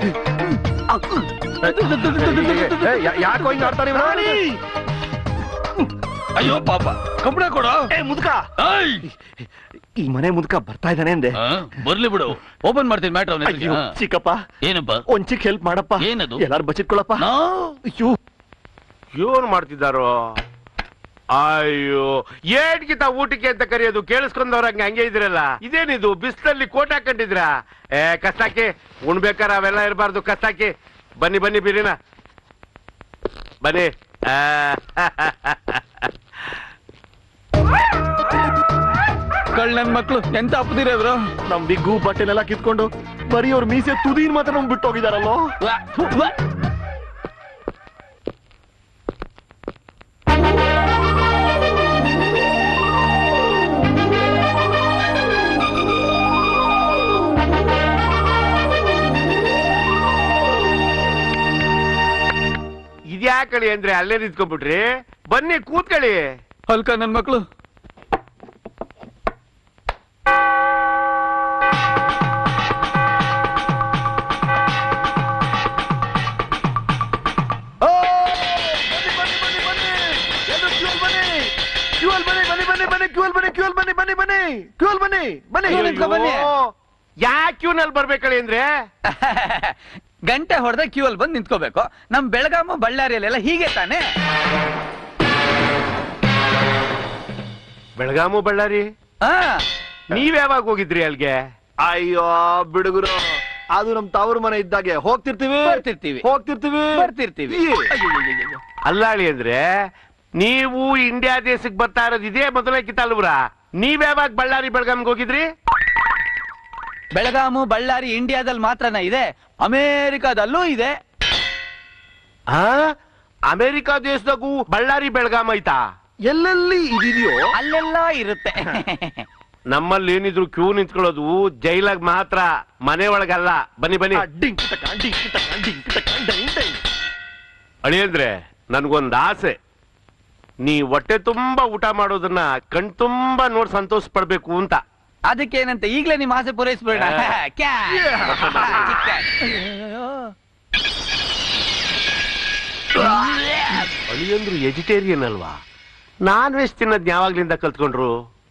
ಯಾಕೋ ಹಿಂಗ ಆಡ್ತಾನೆ? ಅಯ್ಯೋ ಪಾಪ, ಕಬ್ಬಣ ಕೊಡು. ಮುದುಕ, ಈ ಮನೆ ಮುದುಕ ಬರ್ತಾ ಇದ್ದಾನೆ ಅಂದೆ. ಬರ್ಲಿ ಬಿಡು, ಓಪನ್ ಮಾಡ್ತೀನಿ ಮ್ಯಾಟ್ರ್. ಚಿಕ್ಕಪ್ಪ ಏನಪ್ಪ? ಒಂದ್ ಚಿಕ್ಕ ಹೆಲ್ಪ್ ಮಾಡಪ್ಪ. ಏನದು? ಎಲ್ಲಾರು ಬಚ್ಚಿಟ್ಕೊಳಪ್ಪ. ಅಯ್ಯೋ ಏನ್ ಮಾಡ್ತಿದ್ದಾರೋ? ಅಯ್ಯೋ, ಏಟ್ಗಿತ ಊಟಕ್ಕೆ ಅಂತ ಕರೆಯೋದು ಕೇಳಿಸ್ಕೊಂಡವ್ರಂಗೆ ಹಂಗೆ ಇದ್ರಲ್ಲ. ಇದೇನಿದು ಬಿಸಿಲಲ್ಲಿ ಕೋಟ್ ಹಾಕೊಂಡಿದ್ರ? ಕಸ್ತಾಕಿ ಉಣ್ಬೇಕಾರ ಅವೆಲ್ಲ ಇರಬಾರ್ದು. ಕಸ್ತಾಕಿ ಬನ್ನಿ ಬನ್ನಿ ಬಿರಿನ ಬನ್ನಿ. ನನ್ ಮಕ್ಳು ಎಂತ ಅಪ್ಪದಿರ ಇವ್ರು? ನಮ್ ಬಿಗ್ಗು ಬಟ್ಟೆನೆಲ್ಲ ಕಿತ್ಕೊಂಡು ಬರೀ ಅವ್ರ ಮೀಸೆ ತುದೀನ್ ಮಾತ್ರ ನಮ್ಗೆ ಬಿಟ್ಟು ಹೋಗಿದಾರಲ್ಲೋ. ಇದ್ಯಾಕಳಿ ಅಂದ್ರೆ ಅಲ್ಲೇ ನಿಂತ್ಕೊಂಡ್ಬಿಟ್ರಿ? ಬನ್ನಿ ಕೂತ್ಕೊಳ್ಳಿ. ಅಲ್ಕ ನನ್ ಮಕ್ಳು ಯಾಕೆ ಕ್ಯೂನಲ್ಲಿ ಬರ್ಬೇಕಳಿ ಅಂದ್ರೆ ಗಂಟೆ ಹೊಡೆದ ಕ್ಯೂ ಅಲ್ಲಿ ಬಂದು ನಿಂತ್ಕೋಬೇಕು. ನಮ್ ಬೆಳಗಾಮ ಬಳ್ಳಾರಿಯಲ್ಲೆಲ್ಲ ಹೀಗೆ ತಾನೆ? ಬೆಳಗಾಮು ಬಳ್ಳಾರಿ ನೀವ್ ಯಾವಾಗ ಹೋಗಿದ್ರಿ ಅಲ್ಗೆ? ಅಯ್ಯೋ ಬಿಡುಗರು, ಅದು ನಮ್ ತವರು ಮನೆ ಇದ್ದಾಗೆ ಹೋಗ್ತಿರ್ತೀವಿ ಬರ್ತಿರ್ತೀವಿ. ಅಲ್ಲಾಳಿ ಅಂದ್ರೆ ನೀವು ಇಂಡಿಯಾ ದೇಶಕ್ಕೆ ಬರ್ತಾ ಇರೋದು ಇದೇ ಮೊದಲಕ್ಕಿಂತ ಅಲ್ವ್ರ? ನೀವ್ ಯಾವಾಗ ಬಳ್ಳಾರಿ ಬೆಳಗಾಮ್ಗೆ ಹೋಗಿದ್ರಿ? ಬೆಳಗಾಮು ಬಳ್ಳಾರಿ ಇಂಡಿಯಾದಲ್ಲಿ ಮಾತ್ರನ ಇದೆ, ಅಮೇರಿಕಾದಲ್ಲೂ ಇದೆ. ಅಮೇರಿಕಾ ದೇಶದಾಗೂ ಬಳ್ಳಾರಿ ಬೆಳಗಾಂ ಐತಾ? ಎಲ್ಲೆಲ್ಲಿ ಇದೆಯೋ ಅಲ್ಲೆಲ್ಲ ಇರುತ್ತೆ. ನಮ್ಮಲ್ಲಿ ಏನಿದ್ರು ಕ್ಯೂ ನಿಂತ್ಕೊಳ್ಳೋದು ಜೈಲಾಗ್ ಮಾತ್ರ, ಮನೆ ಒಳಗಲ್ಲ. ಬನ್ನಿ ಬನ್ನಿ. ಅಳಿಯಂದ್ರೆ ನನ್ಗೊಂದ್ ಆಸೆ, ನೀ ಹೊಟ್ಟೆ ತುಂಬಾ ಊಟ ಮಾಡೋದನ್ನ ಕಣ್ ತುಂಬಾ ನೋಡ್ ಸಂತೋಷ ಪಡ್ಬೇಕು ಅಂತ. ಅದಕ್ಕೇನಂತ ಈಗ್ಲೇ ನಿಮ್ ಆಸೆ ಪೂರೈಸ್ಬೇಡ. ಅಳಿಯಂದ್ರು ವೆಜಿಟೇರಿಯನ್ ಅಲ್ವಾ? Non veg ತಿನ್ನೋದ್ ಯಾವಾಗ್ಲಿಂದ ಕಲ್ತ್ಕೊಂಡ್ರು?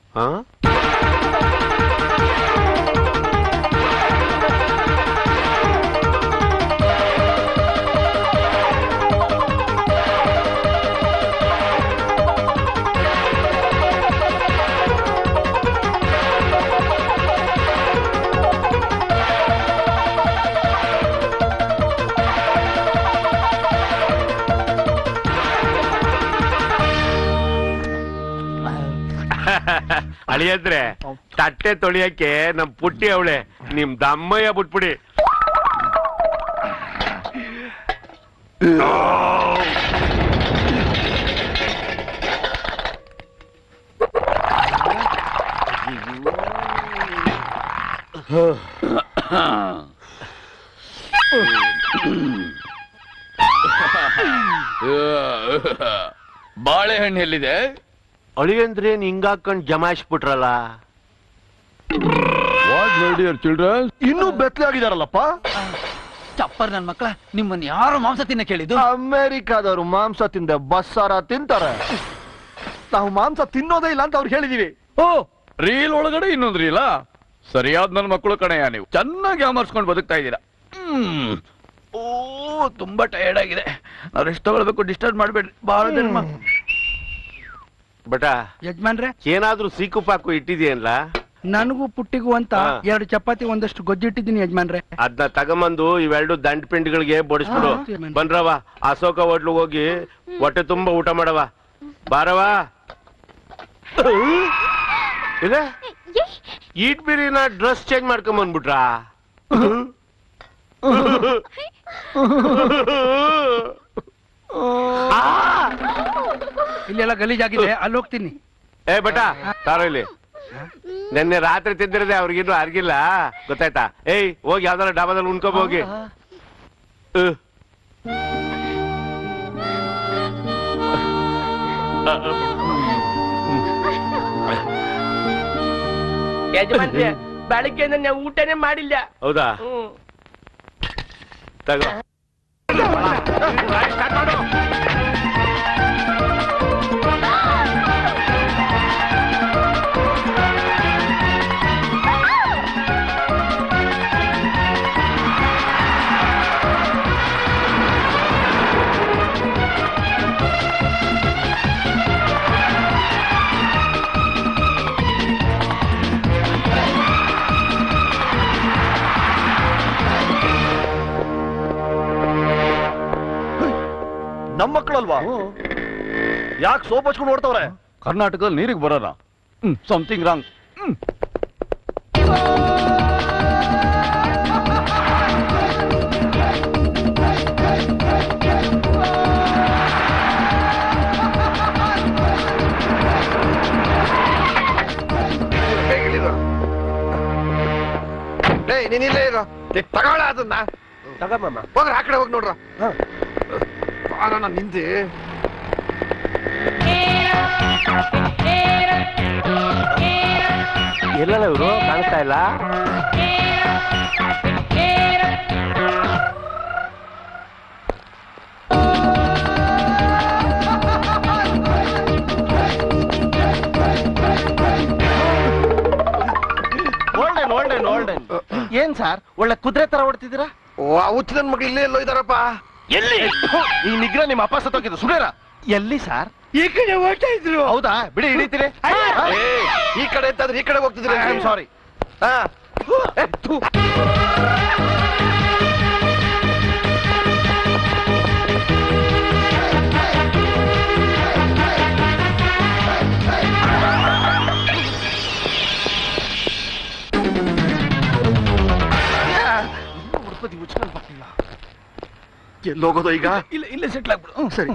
ಅಳಿಯಂದ್ರೆ ತಟ್ಟೆ ತೊಳಿಯಕ್ಕೆ ನಮ್ ಪುಟ್ಟಿ ಅವಳೆ, ನಿಮ್ ದಮ್ಮಯ್ಯ ಬಿಟ್ಬಿಡಿ. ಬಾಳೆಹಣ್ಣು ಎಲ್ಲಿದೆ? ಅಳಿಯಂದ್ರೆ ಹಿಂಗಾಕೊಂಡ್ ಜಮಾಯಿಸ್ಬಿಟ್ರಲ್ಲ. ಚಿಲ್ಡ್ರನ್ ಇನ್ನೂ ಬೆತ್ತಲೆ ಆಗಿದಾರಲ್ಲಪ್ಪ. ಚಪ್ಪರ್ ನನ್ ಮಕ್ಳ, ನಿಮ್ಮನ್ನ ಯಾರು ಮಾಂಸ ತಿನ್ನ ಕೇಳಿದ್ದು? ಅಮೆರಿಕಾದವರು ಮಾಂಸ ತಿಂದ ಬಸ್ಸಾರ ತಿಂತಾರೆ, ನಾವು ಮಾಂಸ ತಿನ್ನೋದೇ ಇಲ್ಲ ಅಂತ ಅವ್ರು ಹೇಳಿದೀವಿ. ಓ, ರೀಲ್ ಒಳಗಡೆ ಇನ್ನೊಂದು ರೀಲ? ಸರಿಯಾದ ನನ್ನ ಮಕ್ಕಳು ಕಣಯ್ಯ, ನೀವು ಚೆನ್ನಾಗಿ ಅಮರ್ಸ್ಕೊಂಡು ಬದುಕ್ತಾ ಇದ್ದೀರಾ. ಓ, ತುಂಬಾ ಟಯರ್ಡ್ ಆಗಿದೆ, ನಾವು ರೆಸ್ಟ್ ತಗೊಳ್ಬೇಕು. ಡಿಸ್ಟರ್ಬ್ ಮಾಡ್ಬೇಡ್ರಿ. ಬಹಳ ಜನ್ಮ ಬಟ ಯಜಮಾನ್ರೆ, ಏನಾದ್ರೂ ಸೀಕು ಪಾಕು ಇಟ್ಟಿದೆಯಲ್ಲ? ನನಗೂ ಪುಟ್ಟಿಗೂ ಅಂತ 2 ಚಪಾತಿ ಒಂದಷ್ಟು ಗೊಜ್ಜಿಟ್ಟಿದ್ದೀನಿ ಯಜಮಾನ್ರೆ. ಅದನ್ನ ತಗೊಂಬಂದು ಇವೆರಡು ದಂಡ ಪಿಂಡಿಗಳಿಗೆ ಬಡಿಸ್ಬಿಡು. ಬನ್ರವ, ಅಶೋಕ ಹೋಟ್ಲು ಹೋಗಿ ಹೊಟ್ಟೆ ತುಂಬಾ ಊಟ ಮಾಡವ. ಬಾರವಾ. ಇಲ್ಲ ಈಟ್ ಬಿರಿನ ಡ್ರೆಸ್ ಚೇಂಜ್ ಮಾಡ್ಕೊಂಡ್ ಬಂದ್ಬಿಟ್ರಾ? ಇಲ್ಲೆಲ್ಲ ಗಲೀಜಾಗಿದೆ, ಅಲ್ಲಿ ಹೋಗ್ತೀನಿ. ಏ ಬಟ ತಾರೋ ಇಲ್ಲಿ. ನಿನ್ನೆ ರಾತ್ರಿ ತಿಂದಿರದೆ ಅವ್ರಿಗಿನ್ನು ಅರ್ಗಿಲ್ಲ, ಗೊತ್ತಾಯ್ತಾ? ಏಯ್ ಹೋಗಿ ಯಾವ್ದಾರ ಡಾಬಾದಲ್ಲಿ ಉಣ್ಕೊಂಡ್ ಹೋಗಿ. ಯಜಮಾನ್ರೆ ಬೆಳಗ್ಗೆಯಿಂದ ನಾವು ಊಟನೇ ಮಾಡಿಲ್ಲ. ಹೌದಾ? ತಗೋ. ನಮ್ಮ ಮಕ್ಕಳಲ್ವಾ? ಯಾಕೆ ಸೋಪ್ ಹಚ್ಕೊಂಡು ಓಡ್ತವ್ರೆ? ಕರ್ನಾಟಕದಲ್ಲಿ ನೀರಿಗೆ ಬರೋಣ. Something wrong. ನೀನಿಲ್ಲೇ ಇರೋ, ತಗೊಳ ಅದನ್ನ. ತಗಮ್ಮ ಹೋಗ್ರ ಆ ಕಡೆ ಹೋಗಿ ನೋಡ್ರ. ನಿಂದೆ ಎಲ್ಲಲ್ಲ ಇವರು ಕಾಣಿಸ್ತಾ ಇಲ್ಲ. ಏನ್ ಸರ್ ಒಳ್ಳೆ ಕುದುರೆ ತರ ಹೊಡ್ತಿದ್ದೀರಾ? ಓ ಆ ಹುಚ್ಚ ನನ್ ಮಕ್ಳು ಇಲ್ಲೇ ಎಲ್ಲೋ ಇದಾರಪ್ಪ. ಎಲ್ಲಿ? ಈ ನಿಗ್ರ ನಿಮ್ಮ ಅಪ್ಪ ಸತ್ತೋಗಿದ್ದು ಸುಡೇರ. ಎಲ್ಲಿ ಸರ್? ಈ ಕಡೆ ಓಡ್ತಾ ಇದ್ರು. ಹೌದಾ? ಬಿಡಿ ಹಿಡಿತೀರಿ. ಈ ಕಡೆ ಅಂತಾದ್ರೆ ಈ ಕಡೆ ಹೋಗ್ತಿದ್ರಿ. I am sorry. ಎಲ್ಲೋಗೋದು ಈಗ? ಇಲ್ಲೇ ಸೆಟ್ಲ್ ಆಗ್ಬಿಡು. ಸರಿ.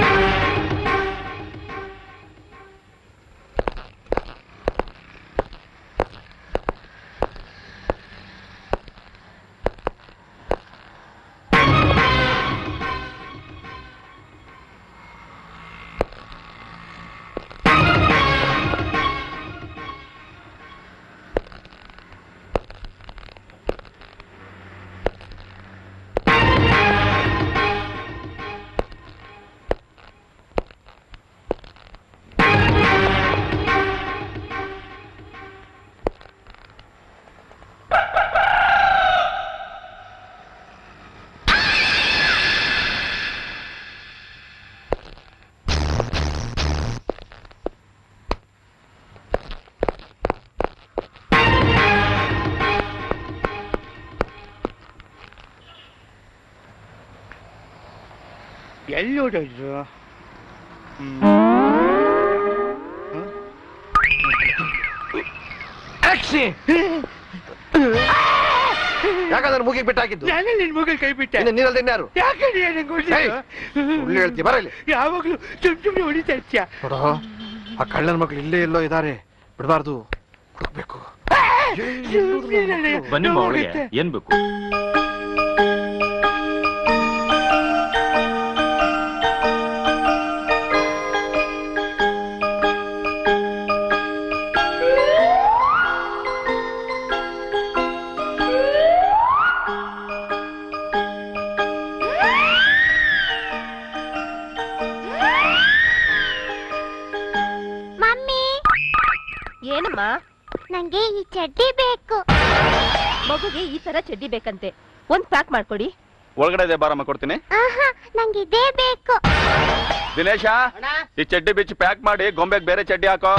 ಎಲ್ಲೋಡಿದ್ರು? ಯಾಕಂದ್ರೆ ಮೂಗಿಗೆ ಬಿಟ್ಟಾಕಿದ್ದು? ನಾನೇ ನಿನ್ ಮೂಗಿಗೆ ಕೈ ಬಿಟ್ಟೆ. ನೀರಲ್ಲಿ ಯಾರು? ಯಾಕೆ ಸುಳ್ಳು ಹೇಳ್ತಿ? ಬರಲಿ. ಯಾವಾಗ್ಲೂ ಸುಮ್ನೆ ಹೊಡಿತಾ ಇರ್ತೀಯ. ನೋಡೋ, ಆ ಕಳ್ಳನ ಮಕ್ಳು ಇಲ್ಲೇ ಎಲ್ಲೋ ಇದಾರೆ, ಬಿಡಬಾರ್ದು, ಹುಡುಕ್ಬೇಕು. ಬನ್ನಿ ಒಳಗೆ, ಏನ್ ಬೇಕು? ಏನಮ್ಮ? ನಂಗೆ ಈ ಚಡ್ಡಿ ಬೇಕು. ಮಗುಗೆ ಈ ತರ ಚಡ್ಡಿ ಬೇಕಂತೆ, ಒಂದ್ ಪ್ಯಾಕ್ ಮಾಡ್ಕೊಡಿ. ಒಳಗಡೆ ಇದೆ, ಬಾರಮ್ಮ ಕೊಡ್ತೀನಿ. ನಂಗೆ ಇದೇ ಬೇಕು. ದಿನೇಶ, ಈ ಚಡ್ಡಿ ಬಿಚ್ಚಿ ಪ್ಯಾಕ್ ಮಾಡಿ ಗೊಂಬೆಗೆ ಬೇರೆ ಚಡ್ಡಿ ಹಾಕೋ.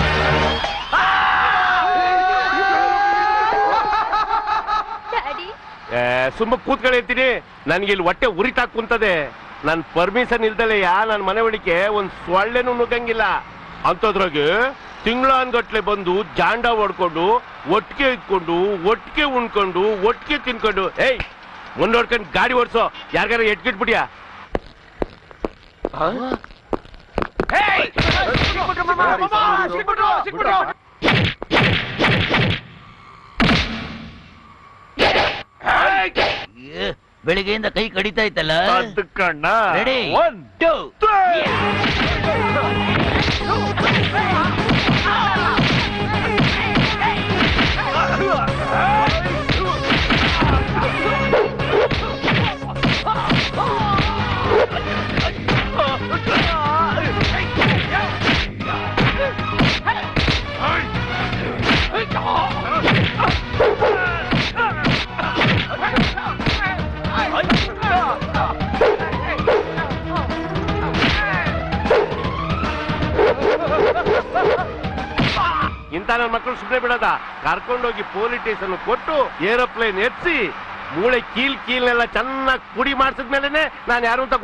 ಸುಮ್ಮ ಕೂತ್ಕೊಂಡಿರ್ತೀನಿ, ನನ್ಗೆ ಇಲ್ಲಿ ಹೊಟ್ಟೆ ಉರಿತಾ ಕುಂತದೆ. ನನ್ ಪರ್ಮಿಷನ್ ಇಲ್ದಲೆ ನನ್ ಮನೆ ಒಳಗೆ ಒಂದ್ ಸೊಳ್ಳೆನೂ ನುಗ್ಗಂಗಿಲ್ಲ. ಅಂತದ್ರಾಗ ತಿಂಗಳಾನ್ಗಟ್ಲೆ ಬಂದು ಜಾಂಡ ಹೊಡ್ಕೊಂಡು ಒಟ್ಟಿಗೆ ಇದ್ಕೊಂಡು ಒಟ್ಟಿಗೆ ಉಣ್ಕೊಂಡು ಒಟ್ಟಿಗೆ ತಿನ್ಕೊಂಡು ಏಯ್ ಮುಂದೆ ಹೊಡ್ಕೊಂಡು ಗಾಡಿ ಓಡಿಸೋ ಯಾರಿಗಾರ ಎಟ್ಕಿಟ್ಬಿಟ್ಯಾ ಬೆಳಿಗ್ಗೆಯಿಂದ ಕೈ ಕಡಿತಾ ಇತ್ತಲ್ಲ ಕಣ್ಣ ರೆಡಿ 1 2 ಇಂಥ ನನ್ನ ಮಕ್ಕಳು ಸುಮ್ಮನೆ ಬಿಡೋದ ಕರ್ಕೊಂಡೋಗಿ ಪೊಲೀಸ್ ಸ್ಟೇಷನ್ ಕೊಟ್ಟು ಏರೋಪ್ಲೇನ್ ಎತ್ಸಿ ಮೂಳೆ ಕೀಲ್ನೆಲ್ಲ ಚೆನ್ನಾಗಿ ಪುಡಿ ಮಾಡಿಸಿದ್ಮೇಲೆ ನಾನು ಯಾರು ಅಂತ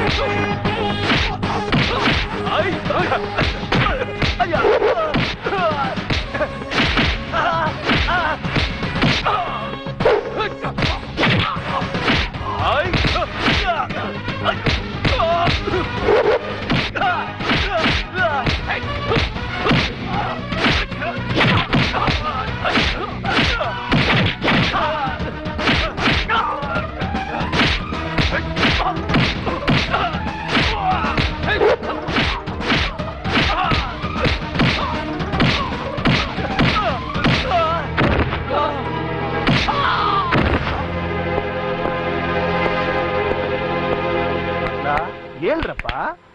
ಹೇಳ್ರಪ್ಪ.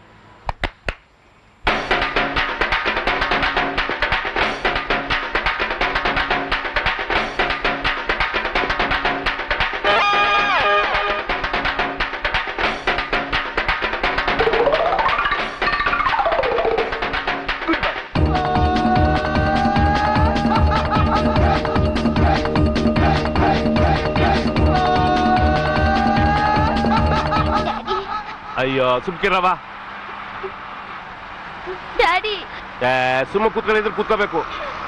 ಅಯ್ಯೋ ಸುಮ್ಕಿರವ ಡ್ಯಾಡಿ ಸುಮ್ಮ ಕೂತ್ಕೊಂಡಿದ್ರೆ ಕೂತ್ಕೋಬೇಕು.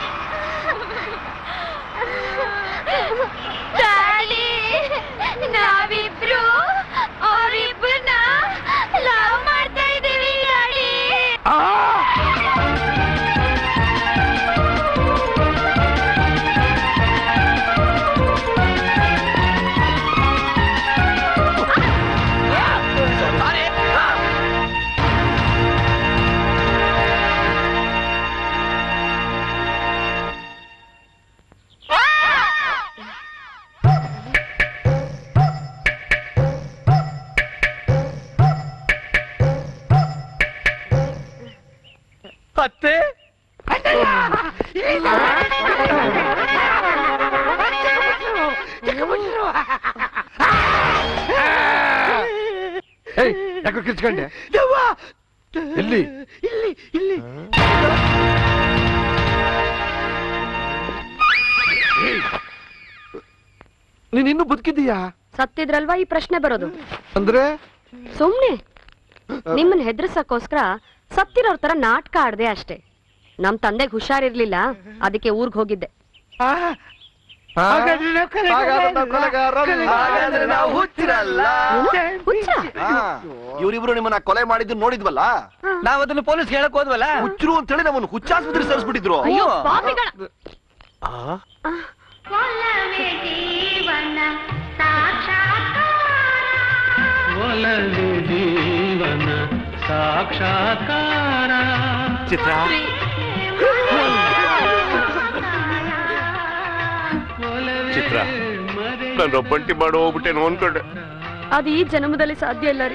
ಡ್ಯಾಡಿ ನಾವಿಬ್ರು ಅವರಿಬ್ಬರನ್ನ ಲವ್ ಮಾಡ್ತಾ ಇದೀವಿ ಡ್ಯಾಡಿ. ಅತ್ತೆ ಯಾಕೋ ಕಿರ್ಚ್ಕೊಂಡೆ ಎಲ್ಲಿ ಇಲ್ಲಿ ನೀನ್ ಇನ್ನೂ ಬದುಕಿದ್ದೀಯಾ? ಸತ್ತಿದ್ರಲ್ವಾ ಈ ಪ್ರಶ್ನೆ ಬರೋದು. ಅಂದ್ರೆ ಸುಮ್ನೆ ನಿಮ್ಮನ್ನ ಹೆದರ್ಸಕ್ಕೋಸ್ಕರ ಸತ್ತಿರೋರ್ ತರ ನಾಟಕ ಆಡ್ದೆ ಅಷ್ಟೇ. ನಮ್ ತಂದೆಗೆ ಹುಷಾರಿರ್ಲಿಲ್ಲ, ಅದಕ್ಕೆ ಊರ್ಗ್ ಹೋಗಿದ್ದೆ. ಇವರಿಬ್ರು ನಿಮ್ಮನ್ನ ಕೊಲೆ ಮಾಡಿದ್ದು ನೋಡಿದ್ವಲ್ಲ, ನಾವ್ ಅದನ್ನ ಪೊಲೀಸ್ ಹೇಳಕ್ ಹೋದ್ವಲ್ಲ, ಹುಚ್ಚರು ಅಂತ ಹೇಳಿ ನಮ್ಮನ್ನು ಹುಚ್ಚಾಸ್ಪತ್ರೆ ಸೇರಿಸ್ಬಿಟ್ಟಿದ್ರು. ಅಯ್ಯೋ ಪಾಪಿಗಳ. ಜೀವನ ಸಾಕ್ಷಾತ್ಕಾರ. ಚಿತ್ರ ಚಿತ್ರ ನಾನು ಒಬ್ಬಂಟಿ ಮಾಡೋ ಹೋಗ್ಬಿಟ್ಟೇನು ಅನ್ಕೊಂಡೆ. ಅದು ಈ ಜನ್ಮದಲ್ಲಿ ಸಾಧ್ಯ ಇಲ್ಲ ರೀ.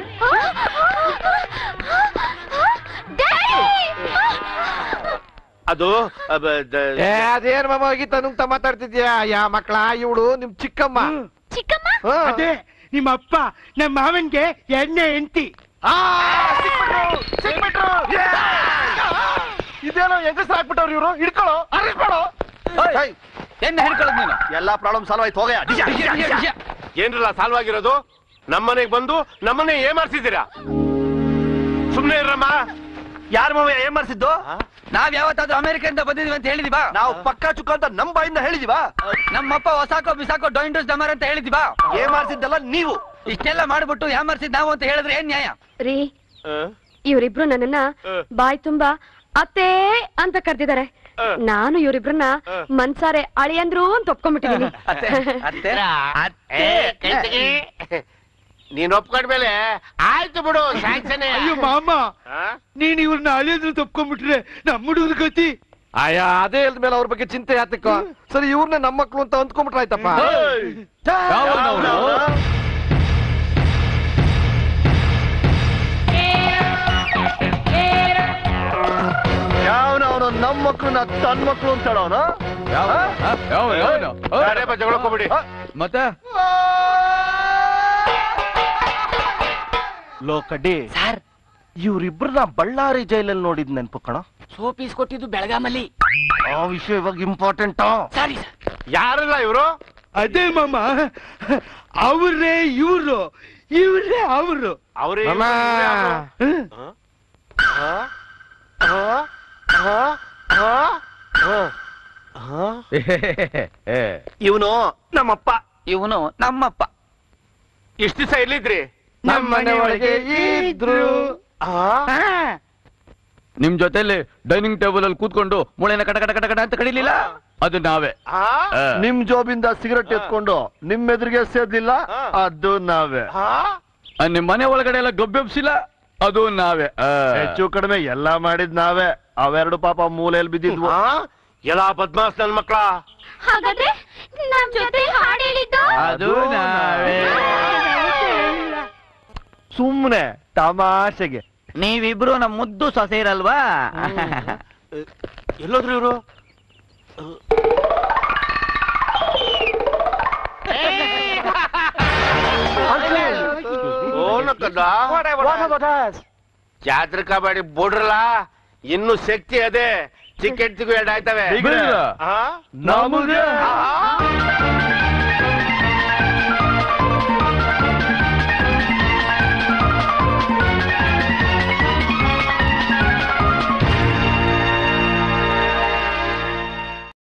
ಅದು ಅದೇನ್ ಮಾಮ ಹೋಗಿ ತನುಂಗ್ತ ಮಾತಾಡ್ತಿದ್ಯಾ? ಯಾ ಮಕ್ಳ ಇವಳು ನಿಮ್ ಚಿಕ್ಕಮ್ಮ. ಅದೇ ನಿಮ್ಮ ಅಪ್ಪ ನಮ್ಮ ಮಾವನ್ಗೆ ಎಣ್ಣೆ ಹೆಂಡತಿ. ಇದೇನೋ ಹೆಂಗಸ್ರು ಹಾಕ್ಬಿಟ್ಟವ್ರು ಇವರು. ಹಿಡ್ಕೊಳ್ಳೋ, ಅರೆಸ್ಟ್ ಮಾಡೋ. ಎಣ್ಣೆ ಹಿಡ್ಕೊಳ್ಳೋದು ನೀನು. ಎಲ್ಲಾ ಪ್ರಾಬ್ಲಮ್ ಸಾಲ್ವ್ ಆಯ್ತು. ಹೋಗಯ್ಯ. ಏನ್ರಲ್ಲ ಸಾಲ್ವ್ ಆಗಿರೋದು? ನಮ್ಮನೆಗೆ ಬಂದು ನಮ್ಮನೆ ಏಮಾರ್ಸಿದ್ದೀರಾ? ಸುಮ್ನೆ ಇರಮ್ಮ. ಯಾರ ಮಾವ ಏನ್ ಮಾಡ್ಸಿದ್ದು? ನಾವ್ ಯಾವತ್ತಾದ್ರೂ ಅಮೆರಿಕದಿಂದ ಬಂದಿದ್ವಿ ಅಂತ ಹೇಳಿದಿವಾ? ನಾವು ಪಕ್ಕಾ ಚುಕ್ಕ ಅಂತ ನಮ್ ಬಾಯಿಂದ ಹೇಳಿದಿವಾ? ನಮ್ಮಪ್ಪ ಹೊಸಾಕೋ ಬಿಸಾಕೋ ಡೊಯಿಂಡೋಸ್ ಡಮರ್ ಅಂತ ಹೇಳಿದಿವಾ? ಏನ್ ಮಾಡ್ಸಿದ್ದಲ್ಲ ನೀವು. ಇಷ್ಟೆಲ್ಲ ಮಾಡ್ಬಿಟ್ಟು ಯಾಮರ್ಸಿದ್ ನಾವು ಅಂತ ಹೇಳಿದ್ರೆ ಏನ್ ನ್ಯಾಯ? ರೀ ಇವ್ರಿಬ್ರು ನನ್ನನ್ನ ಬಾಯ್ ತುಂಬಾ ಅತ್ತೇ ಅಂತ ಕರ್ದಿದ್ದಾರೆ. ನಾನು ಇವ್ರಿಬ್ರನ್ನ ಮನ್ಸಾರೆ ಅಳಿಯಂದ್ರು ಅಂತ ಒಪ್ಕೊಂಡ್ಬಿಟ್ಟಿದೀನಿ. ನೀನ್ ಒಪ್ಕೊಂಡ್ಮೇಲೆ ಆಯ್ತು ಬಿಡು ಸ್ಯಾಂಕ್ಷನ್. ಅಯ್ಯೋ ಮಾಮ, ನೀನ್ ಇವ್ರನ್ನ ಅಳಿಯಂದ್ರು ತಪ್ಕೊಂಡ್ಬಿಟ್ರೆ ನಮ್ಮ ಹುಡುಗರ ಗತಿ. ಅಯ್ಯ ಅದೇ ಇಲ್ದ್ಮೇಲೆ ಅವ್ರ ಬಗ್ಗೆ ಚಿಂತೆ ಯಾತಕ್ಕ? ಸರಿ ಇವ್ರನ್ನ ನಮ್ಮ ಮಕ್ಳು ಅಂತ ಅಂದ್ಕೊಂಡ್ಬಿಟ್ರೆ ಆಯ್ತಪ್ಪ. ಯಾವನವನು ನಮ್ಮ ಮಕ್ಳನ್ನ ತನ್ನ ಮಕ್ಳು ಅಂತ ಹೇಳೋನು? ಜಗಳಕೋಬಿಡಿ. ಮತ್ತೆ ಲೋಕಡ್ಡಿ ಸರ್, ಇವ್ರಿಬ್ರನ್ನ ಬಳ್ಳಾರಿ ಜೈಲಲ್ಲಿ ನೋಡಿದ್ ನೆನ್ಪು ಕಣ. ಸೋಪೀಸ್ ಕೊಟ್ಟಿದ್ದು ಬೆಳಗಾಮಲ್ಲಿ. ಆ ವಿಷಯ ಇವಾಗ ಇಂಪಾರ್ಟೆಂಟ್. ಸರಿ ಯಾರಲ್ಲ ಇವರು? ಅದೇ ಮಾಮ, ಅವ್ರೇ ಇವ್ರು, ಇವ್ರೇ ಅವರು. ಅವ್ರೇ ಇವನು ನಮ್ಮಪ್ಪ, ಇವನು ನಮ್ಮಪ್ಪ. ಇಷ್ಟು ದಿವಸ ಎಲ್ಲಿದ್ರಿ? ನಮ್ಮ ಮನೆ ಒಳಗೆ ಇದ್ರು. ನಿಮ್ ಜೊತೆಲಿ ಡೈನಿಂಗ್ ಟೇಬಲ್ ಅಲ್ಲಿ ಕೂತ್ಕೊಂಡು ಮೂಳೆನ ಕಟ ಕಟ ಕಟ ಕಟ ಅಂತ ಕಡಿಲಿಲ್ಲ, ಅದು ನಾವೇ. ನಿಮ್ ಜೋಬಿಂದ ಸಿಗರೆಟ್ ಎತ್ಕೊಂಡು ನಿಮ್ ಎದುರಿಗೆ ಸೇದ್ಲಿಲ್ಲ, ಅದು ನಾವೇ. ನಿಮ್ ಮನೆ ಒಳಗಡೆ ಎಲ್ಲ ಗಬ್ಬೆಬ್ಸಿಲ್ಲ, ಅದು ನಾವೇ. ಹೆಚ್ಚು ಕಡಿಮೆ ಎಲ್ಲಾ ಮಾಡಿದ್ ನಾವೇ. ಅವೆರಡು ಪಾಪ ಮೂಲೆಯಲ್ಲಿ ಬಿದ್ದಿದ್ವು. ಎಲ್ಲ ಬದ್ಮಾಸ್ ನನ್ ಮಕ್ಳ. ಹಾಗಾದ್ರೆ ನಮ್ ಜೊತೆ ಹಾಡು ಹೇಳಿದ್ದು ಅದು ನಾವೇ. ಸುಮ್ನೆ ತಮಾಷೆಗೆ. ನೀವಿಬ್ರು ನಮ್ ಮುದ್ದು ಸೊಸೆರಲ್ವಾ? ಎಲ್ಲೋದ್ರು ಇವರು? ಜಾತ್ರೆ ಕಬಾಡಿ ಬೋಡ್ರಲ್ಲ, ಇನ್ನು ಶಕ್ತಿ ಅದೇ. ಚಿಕ್ಕ ಹೆಂಡ್ತಿಗೂ ಎರಡು ಆಯ್ತವೆ. ನಮಗೆ